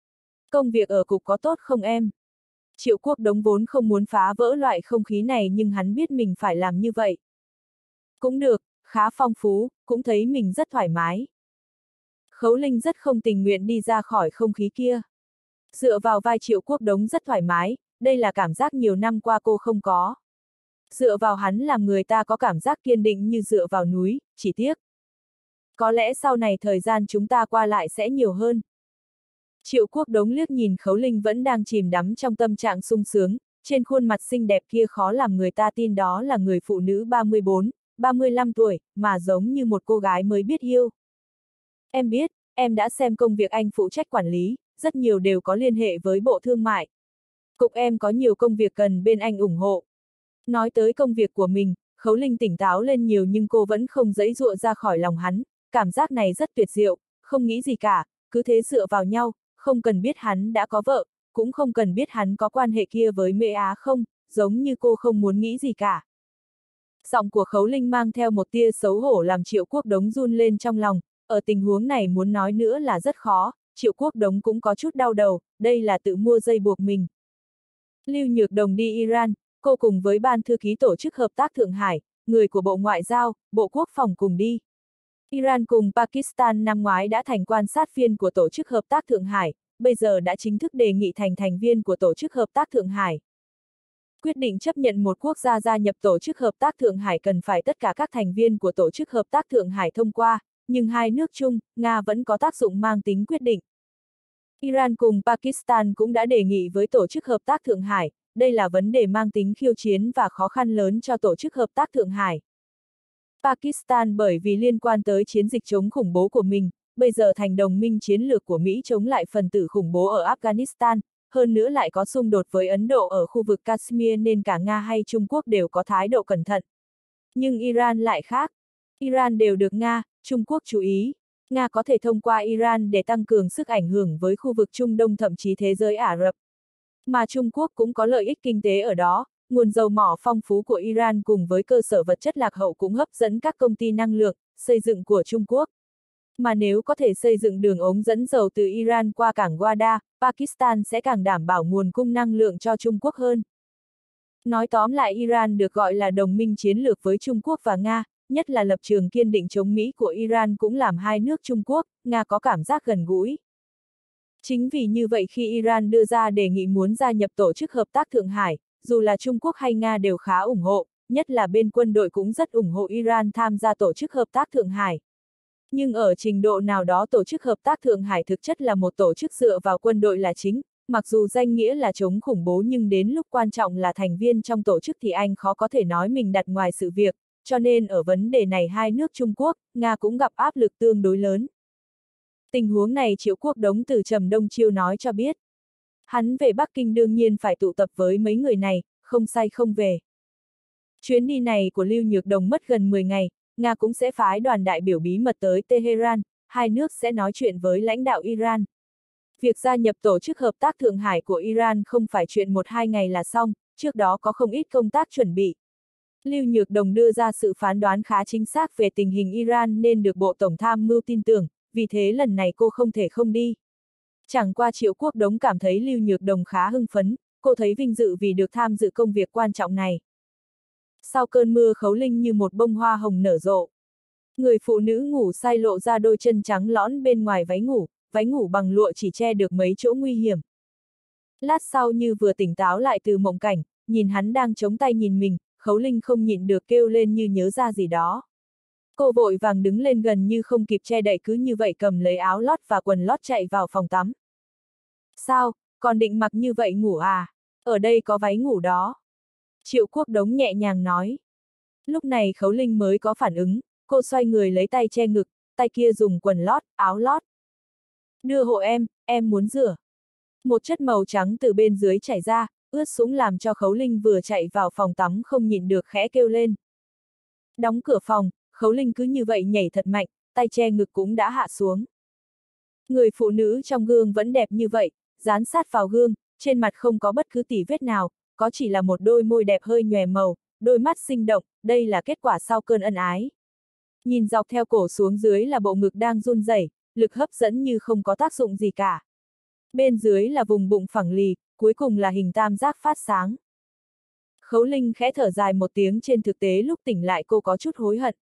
Công việc ở cục có tốt không em? Triệu Quốc Đống vốn không muốn phá vỡ loại không khí này nhưng hắn biết mình phải làm như vậy. Cũng được, khá phong phú, cũng thấy mình rất thoải mái. Khấu Linh rất không tình nguyện đi ra khỏi không khí kia. Dựa vào vai Triệu Quốc Đống rất thoải mái, đây là cảm giác nhiều năm qua cô không có. Dựa vào hắn làm người ta có cảm giác kiên định như dựa vào núi, chỉ tiếc. Có lẽ sau này thời gian chúng ta qua lại sẽ nhiều hơn. Triệu Quốc Đống liếc nhìn Khấu Linh vẫn đang chìm đắm trong tâm trạng sung sướng, trên khuôn mặt xinh đẹp kia khó làm người ta tin đó là người phụ nữ ba mươi bốn, ba mươi lăm tuổi, mà giống như một cô gái mới biết yêu. Em biết, em đã xem công việc anh phụ trách quản lý, rất nhiều đều có liên hệ với Bộ Thương mại. Cục em có nhiều công việc cần bên anh ủng hộ. Nói tới công việc của mình, Khấu Linh tỉnh táo lên nhiều nhưng cô vẫn không giãy giụa ra khỏi lòng hắn, cảm giác này rất tuyệt diệu, không nghĩ gì cả, cứ thế dựa vào nhau, không cần biết hắn đã có vợ, cũng không cần biết hắn có quan hệ kia với Mễ Á không, giống như cô không muốn nghĩ gì cả. Giọng của Khấu Linh mang theo một tia xấu hổ làm Triệu Quốc Đống run lên trong lòng, ở tình huống này muốn nói nữa là rất khó, Triệu Quốc Đống cũng có chút đau đầu, đây là tự mua dây buộc mình. Lưu Nhược Đồng đi Iran, cô cùng với Ban Thư ký Tổ chức Hợp tác Thượng Hải, người của Bộ Ngoại giao, Bộ Quốc phòng cùng đi. Iran cùng Pakistan năm ngoái đã thành quan sát viên của Tổ chức Hợp tác Thượng Hải, bây giờ đã chính thức đề nghị thành thành viên của Tổ chức Hợp tác Thượng Hải. Quyết định chấp nhận một quốc gia gia nhập Tổ chức Hợp tác Thượng Hải cần phải tất cả các thành viên của Tổ chức Hợp tác Thượng Hải thông qua, nhưng hai nước chung, Nga vẫn có tác dụng mang tính quyết định. Iran cùng Pakistan cũng đã đề nghị với Tổ chức Hợp tác Thượng Hải, đây là vấn đề mang tính khiêu chiến và khó khăn lớn cho Tổ chức Hợp tác Thượng Hải. Pakistan bởi vì liên quan tới chiến dịch chống khủng bố của mình, bây giờ thành đồng minh chiến lược của Mỹ chống lại phần tử khủng bố ở Afghanistan, hơn nữa lại có xung đột với Ấn Độ ở khu vực Kashmir nên cả Nga hay Trung Quốc đều có thái độ cẩn thận. Nhưng Iran lại khác. Iran đều được Nga, Trung Quốc chú ý. Nga có thể thông qua Iran để tăng cường sức ảnh hưởng với khu vực Trung Đông thậm chí thế giới Ả Rập. Mà Trung Quốc cũng có lợi ích kinh tế ở đó, nguồn dầu mỏ phong phú của Iran cùng với cơ sở vật chất lạc hậu cũng hấp dẫn các công ty năng lượng, xây dựng của Trung Quốc. Mà nếu có thể xây dựng đường ống dẫn dầu từ Iran qua cảng Gwadar, Pakistan sẽ càng đảm bảo nguồn cung năng lượng cho Trung Quốc hơn. Nói tóm lại Iran được gọi là đồng minh chiến lược với Trung Quốc và Nga, nhất là lập trường kiên định chống Mỹ của Iran cũng làm hai nước Trung Quốc, Nga có cảm giác gần gũi. Chính vì như vậy khi Iran đưa ra đề nghị muốn gia nhập Tổ chức Hợp tác Thượng Hải, dù là Trung Quốc hay Nga đều khá ủng hộ, nhất là bên quân đội cũng rất ủng hộ Iran tham gia Tổ chức Hợp tác Thượng Hải. Nhưng ở trình độ nào đó Tổ chức Hợp tác Thượng Hải thực chất là một tổ chức dựa vào quân đội là chính, mặc dù danh nghĩa là chống khủng bố nhưng đến lúc quan trọng là thành viên trong tổ chức thì anh khó có thể nói mình đặt ngoài sự việc, cho nên ở vấn đề này hai nước Trung Quốc, Nga cũng gặp áp lực tương đối lớn. Tình huống này Triệu Quốc Đống từ Trầm Đông Chiêu nói cho biết. Hắn về Bắc Kinh đương nhiên phải tụ tập với mấy người này, không say không về. Chuyến đi này của Lưu Nhược Đồng mất gần mười ngày, Nga cũng sẽ phái đoàn đại biểu bí mật tới Tehran, hai nước sẽ nói chuyện với lãnh đạo Iran. Việc gia nhập Tổ chức Hợp tác Thượng Hải của Iran không phải chuyện một hai ngày là xong, trước đó có không ít công tác chuẩn bị. Lưu Nhược Đồng đưa ra sự phán đoán khá chính xác về tình hình Iran nên được Bộ Tổng tham mưu tin tưởng, vì thế lần này cô không thể không đi. Chẳng qua Triệu Quốc Đống cảm thấy Lưu Nhược Đồng khá hưng phấn, cô thấy vinh dự vì được tham dự công việc quan trọng này. Sau cơn mưa Khấu Linh như một bông hoa hồng nở rộ. Người phụ nữ ngủ say lộ ra đôi chân trắng lõn bên ngoài váy ngủ, váy ngủ bằng lụa chỉ che được mấy chỗ nguy hiểm. Lát sau như vừa tỉnh táo lại từ mộng cảnh, nhìn hắn đang chống tay nhìn mình, Khấu Linh không nhịn được kêu lên như nhớ ra gì đó. Cô vội vàng đứng lên gần như không kịp che đậy cứ như vậy cầm lấy áo lót và quần lót chạy vào phòng tắm. Sao, còn định mặc như vậy ngủ à? Ở đây có váy ngủ đó. Triệu Quốc Đống nhẹ nhàng nói. Lúc này Khấu Linh mới có phản ứng, cô xoay người lấy tay che ngực, tay kia dùng quần lót, áo lót. Đưa hộ em, em muốn rửa. Một chất màu trắng từ bên dưới chảy ra, ướt sũng làm cho Khấu Linh vừa chạy vào phòng tắm không nhịn được khẽ kêu lên. Đóng cửa phòng, Khấu Linh cứ như vậy nhảy thật mạnh, tay che ngực cũng đã hạ xuống. Người phụ nữ trong gương vẫn đẹp như vậy, dán sát vào gương, trên mặt không có bất cứ tỉ vết nào, có chỉ là một đôi môi đẹp hơi nhòe màu, đôi mắt sinh động, đây là kết quả sau cơn ân ái. Nhìn dọc theo cổ xuống dưới là bộ ngực đang run rẩy, lực hấp dẫn như không có tác dụng gì cả. Bên dưới là vùng bụng phẳng lì, cuối cùng là hình tam giác phát sáng. Khấu Linh khẽ thở dài một tiếng, trên thực tế lúc tỉnh lại cô có chút hối hận.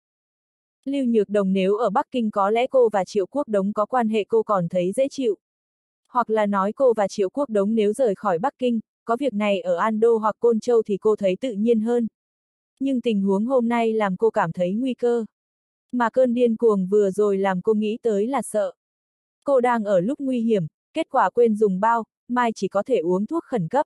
Lưu Nhược Đồng nếu ở Bắc Kinh có lẽ cô và Triệu Quốc Đống có quan hệ cô còn thấy dễ chịu. Hoặc là nói cô và Triệu Quốc Đống nếu rời khỏi Bắc Kinh, có việc này ở An Đô hoặc Côn Châu thì cô thấy tự nhiên hơn. Nhưng tình huống hôm nay làm cô cảm thấy nguy cơ. Mà cơn điên cuồng vừa rồi làm cô nghĩ tới là sợ. Cô đang ở lúc nguy hiểm, kết quả quên dùng bao, mai chỉ có thể uống thuốc khẩn cấp.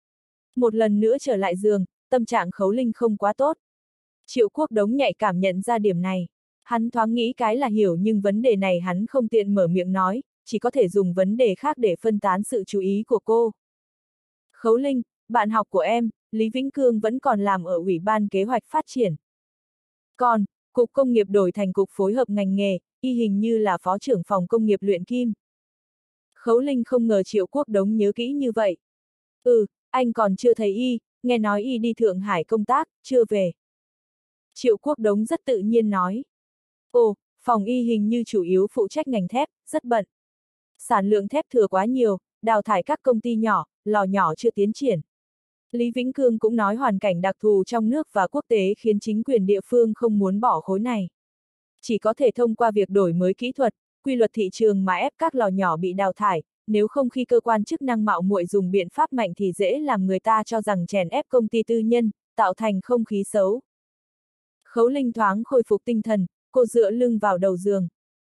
Một lần nữa trở lại giường, tâm trạng Khấu Linh không quá tốt. Triệu Quốc Đống nhạy cảm nhận ra điểm này. Hắn thoáng nghĩ cái là hiểu nhưng vấn đề này hắn không tiện mở miệng nói, chỉ có thể dùng vấn đề khác để phân tán sự chú ý của cô. Khấu Linh, bạn học của em, Lý Vĩnh Cương vẫn còn làm ở Ủy ban Kế hoạch Phát triển. Còn, Cục Công nghiệp đổi thành Cục Phối hợp ngành nghề, y hình như là Phó trưởng phòng công nghiệp luyện kim. Khấu Linh không ngờ Triệu Quốc Đống nhớ kỹ như vậy. Ừ, anh còn chưa thấy y, nghe nói y đi Thượng Hải công tác, chưa về. Triệu Quốc Đống rất tự nhiên nói. Ồ, phòng y hình như chủ yếu phụ trách ngành thép, rất bận. Sản lượng thép thừa quá nhiều, đào thải các công ty nhỏ, lò nhỏ chưa tiến triển. Lý Vĩnh Cương cũng nói hoàn cảnh đặc thù trong nước và quốc tế khiến chính quyền địa phương không muốn bỏ khối này. Chỉ có thể thông qua việc đổi mới kỹ thuật, quy luật thị trường mà ép các lò nhỏ bị đào thải, nếu không khi cơ quan chức năng mạo muội dùng biện pháp mạnh thì dễ làm người ta cho rằng chèn ép công ty tư nhân, tạo thành không khí xấu. Khấu Linh thoáng khôi phục tinh thần, cô dựa lưng vào đầu giường.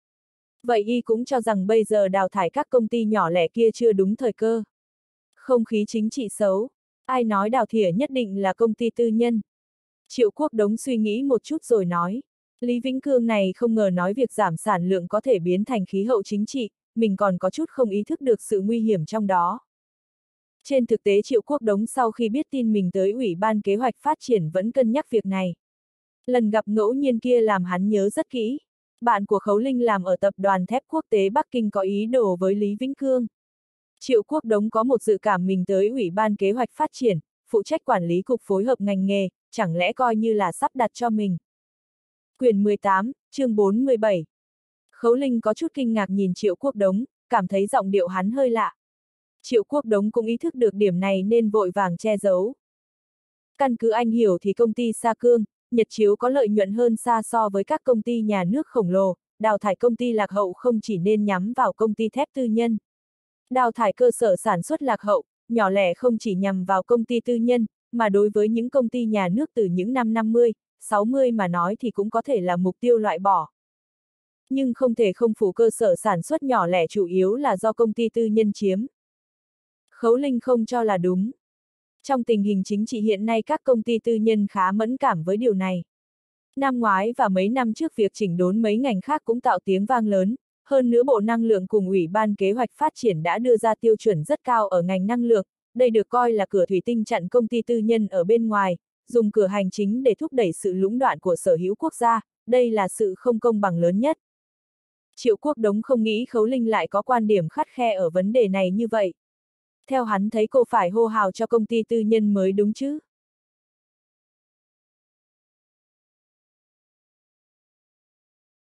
Vậy y cũng cho rằng bây giờ đào thải các công ty nhỏ lẻ kia chưa đúng thời cơ. Không khí chính trị xấu, ai nói đào thải nhất định là công ty tư nhân. Triệu Quốc Đống suy nghĩ một chút rồi nói. Lý Vĩnh Cương này không ngờ nói việc giảm sản lượng có thể biến thành khí hậu chính trị, mình còn có chút không ý thức được sự nguy hiểm trong đó. Trên thực tế Triệu Quốc Đống sau khi biết tin mình tới Ủy ban Kế hoạch Phát triển vẫn cân nhắc việc này. Lần gặp ngẫu nhiên kia làm hắn nhớ rất kỹ. Bạn của Khấu Linh làm ở tập đoàn thép quốc tế Bắc Kinh có ý đồ với Lý Vĩnh Cương. Triệu Quốc Đống có một dự cảm mình tới Ủy ban Kế hoạch Phát triển, phụ trách quản lý cục phối hợp ngành nghề, chẳng lẽ coi như là sắp đặt cho mình. Quyển mười tám, chương bốn mươi bảy. Khấu Linh có chút kinh ngạc nhìn Triệu Quốc Đống, cảm thấy giọng điệu hắn hơi lạ. Triệu Quốc Đống cũng ý thức được điểm này nên vội vàng che giấu. Căn cứ anh hiểu thì công ty Sa Cương, Nhật Chiếu có lợi nhuận hơn xa so với các công ty nhà nước khổng lồ, đào thải công ty lạc hậu không chỉ nên nhắm vào công ty thép tư nhân. Đào thải cơ sở sản xuất lạc hậu, nhỏ lẻ không chỉ nhằm vào công ty tư nhân, mà đối với những công ty nhà nước từ những năm năm mươi, sáu mươi mà nói thì cũng có thể là mục tiêu loại bỏ. Nhưng không thể không phủ cơ sở sản xuất nhỏ lẻ chủ yếu là do công ty tư nhân chiếm. Khấu Linh không cho là đúng. Trong tình hình chính trị hiện nay các công ty tư nhân khá mẫn cảm với điều này. Năm ngoái và mấy năm trước việc chỉnh đốn mấy ngành khác cũng tạo tiếng vang lớn, Hơn nữa Bộ Năng lượng cùng Ủy ban Kế hoạch Phát triển đã đưa ra tiêu chuẩn rất cao ở ngành năng lượng, đây được coi là cửa thủy tinh chặn công ty tư nhân ở bên ngoài, dùng cửa hành chính để thúc đẩy sự lũng đoạn của sở hữu quốc gia, đây là sự không công bằng lớn nhất. Triệu Quốc Đống không nghĩ Khấu Linh lại có quan điểm khắt khe ở vấn đề này như vậy. Theo hắn thấy cô phải hô hào cho công ty tư nhân mới đúng chứ.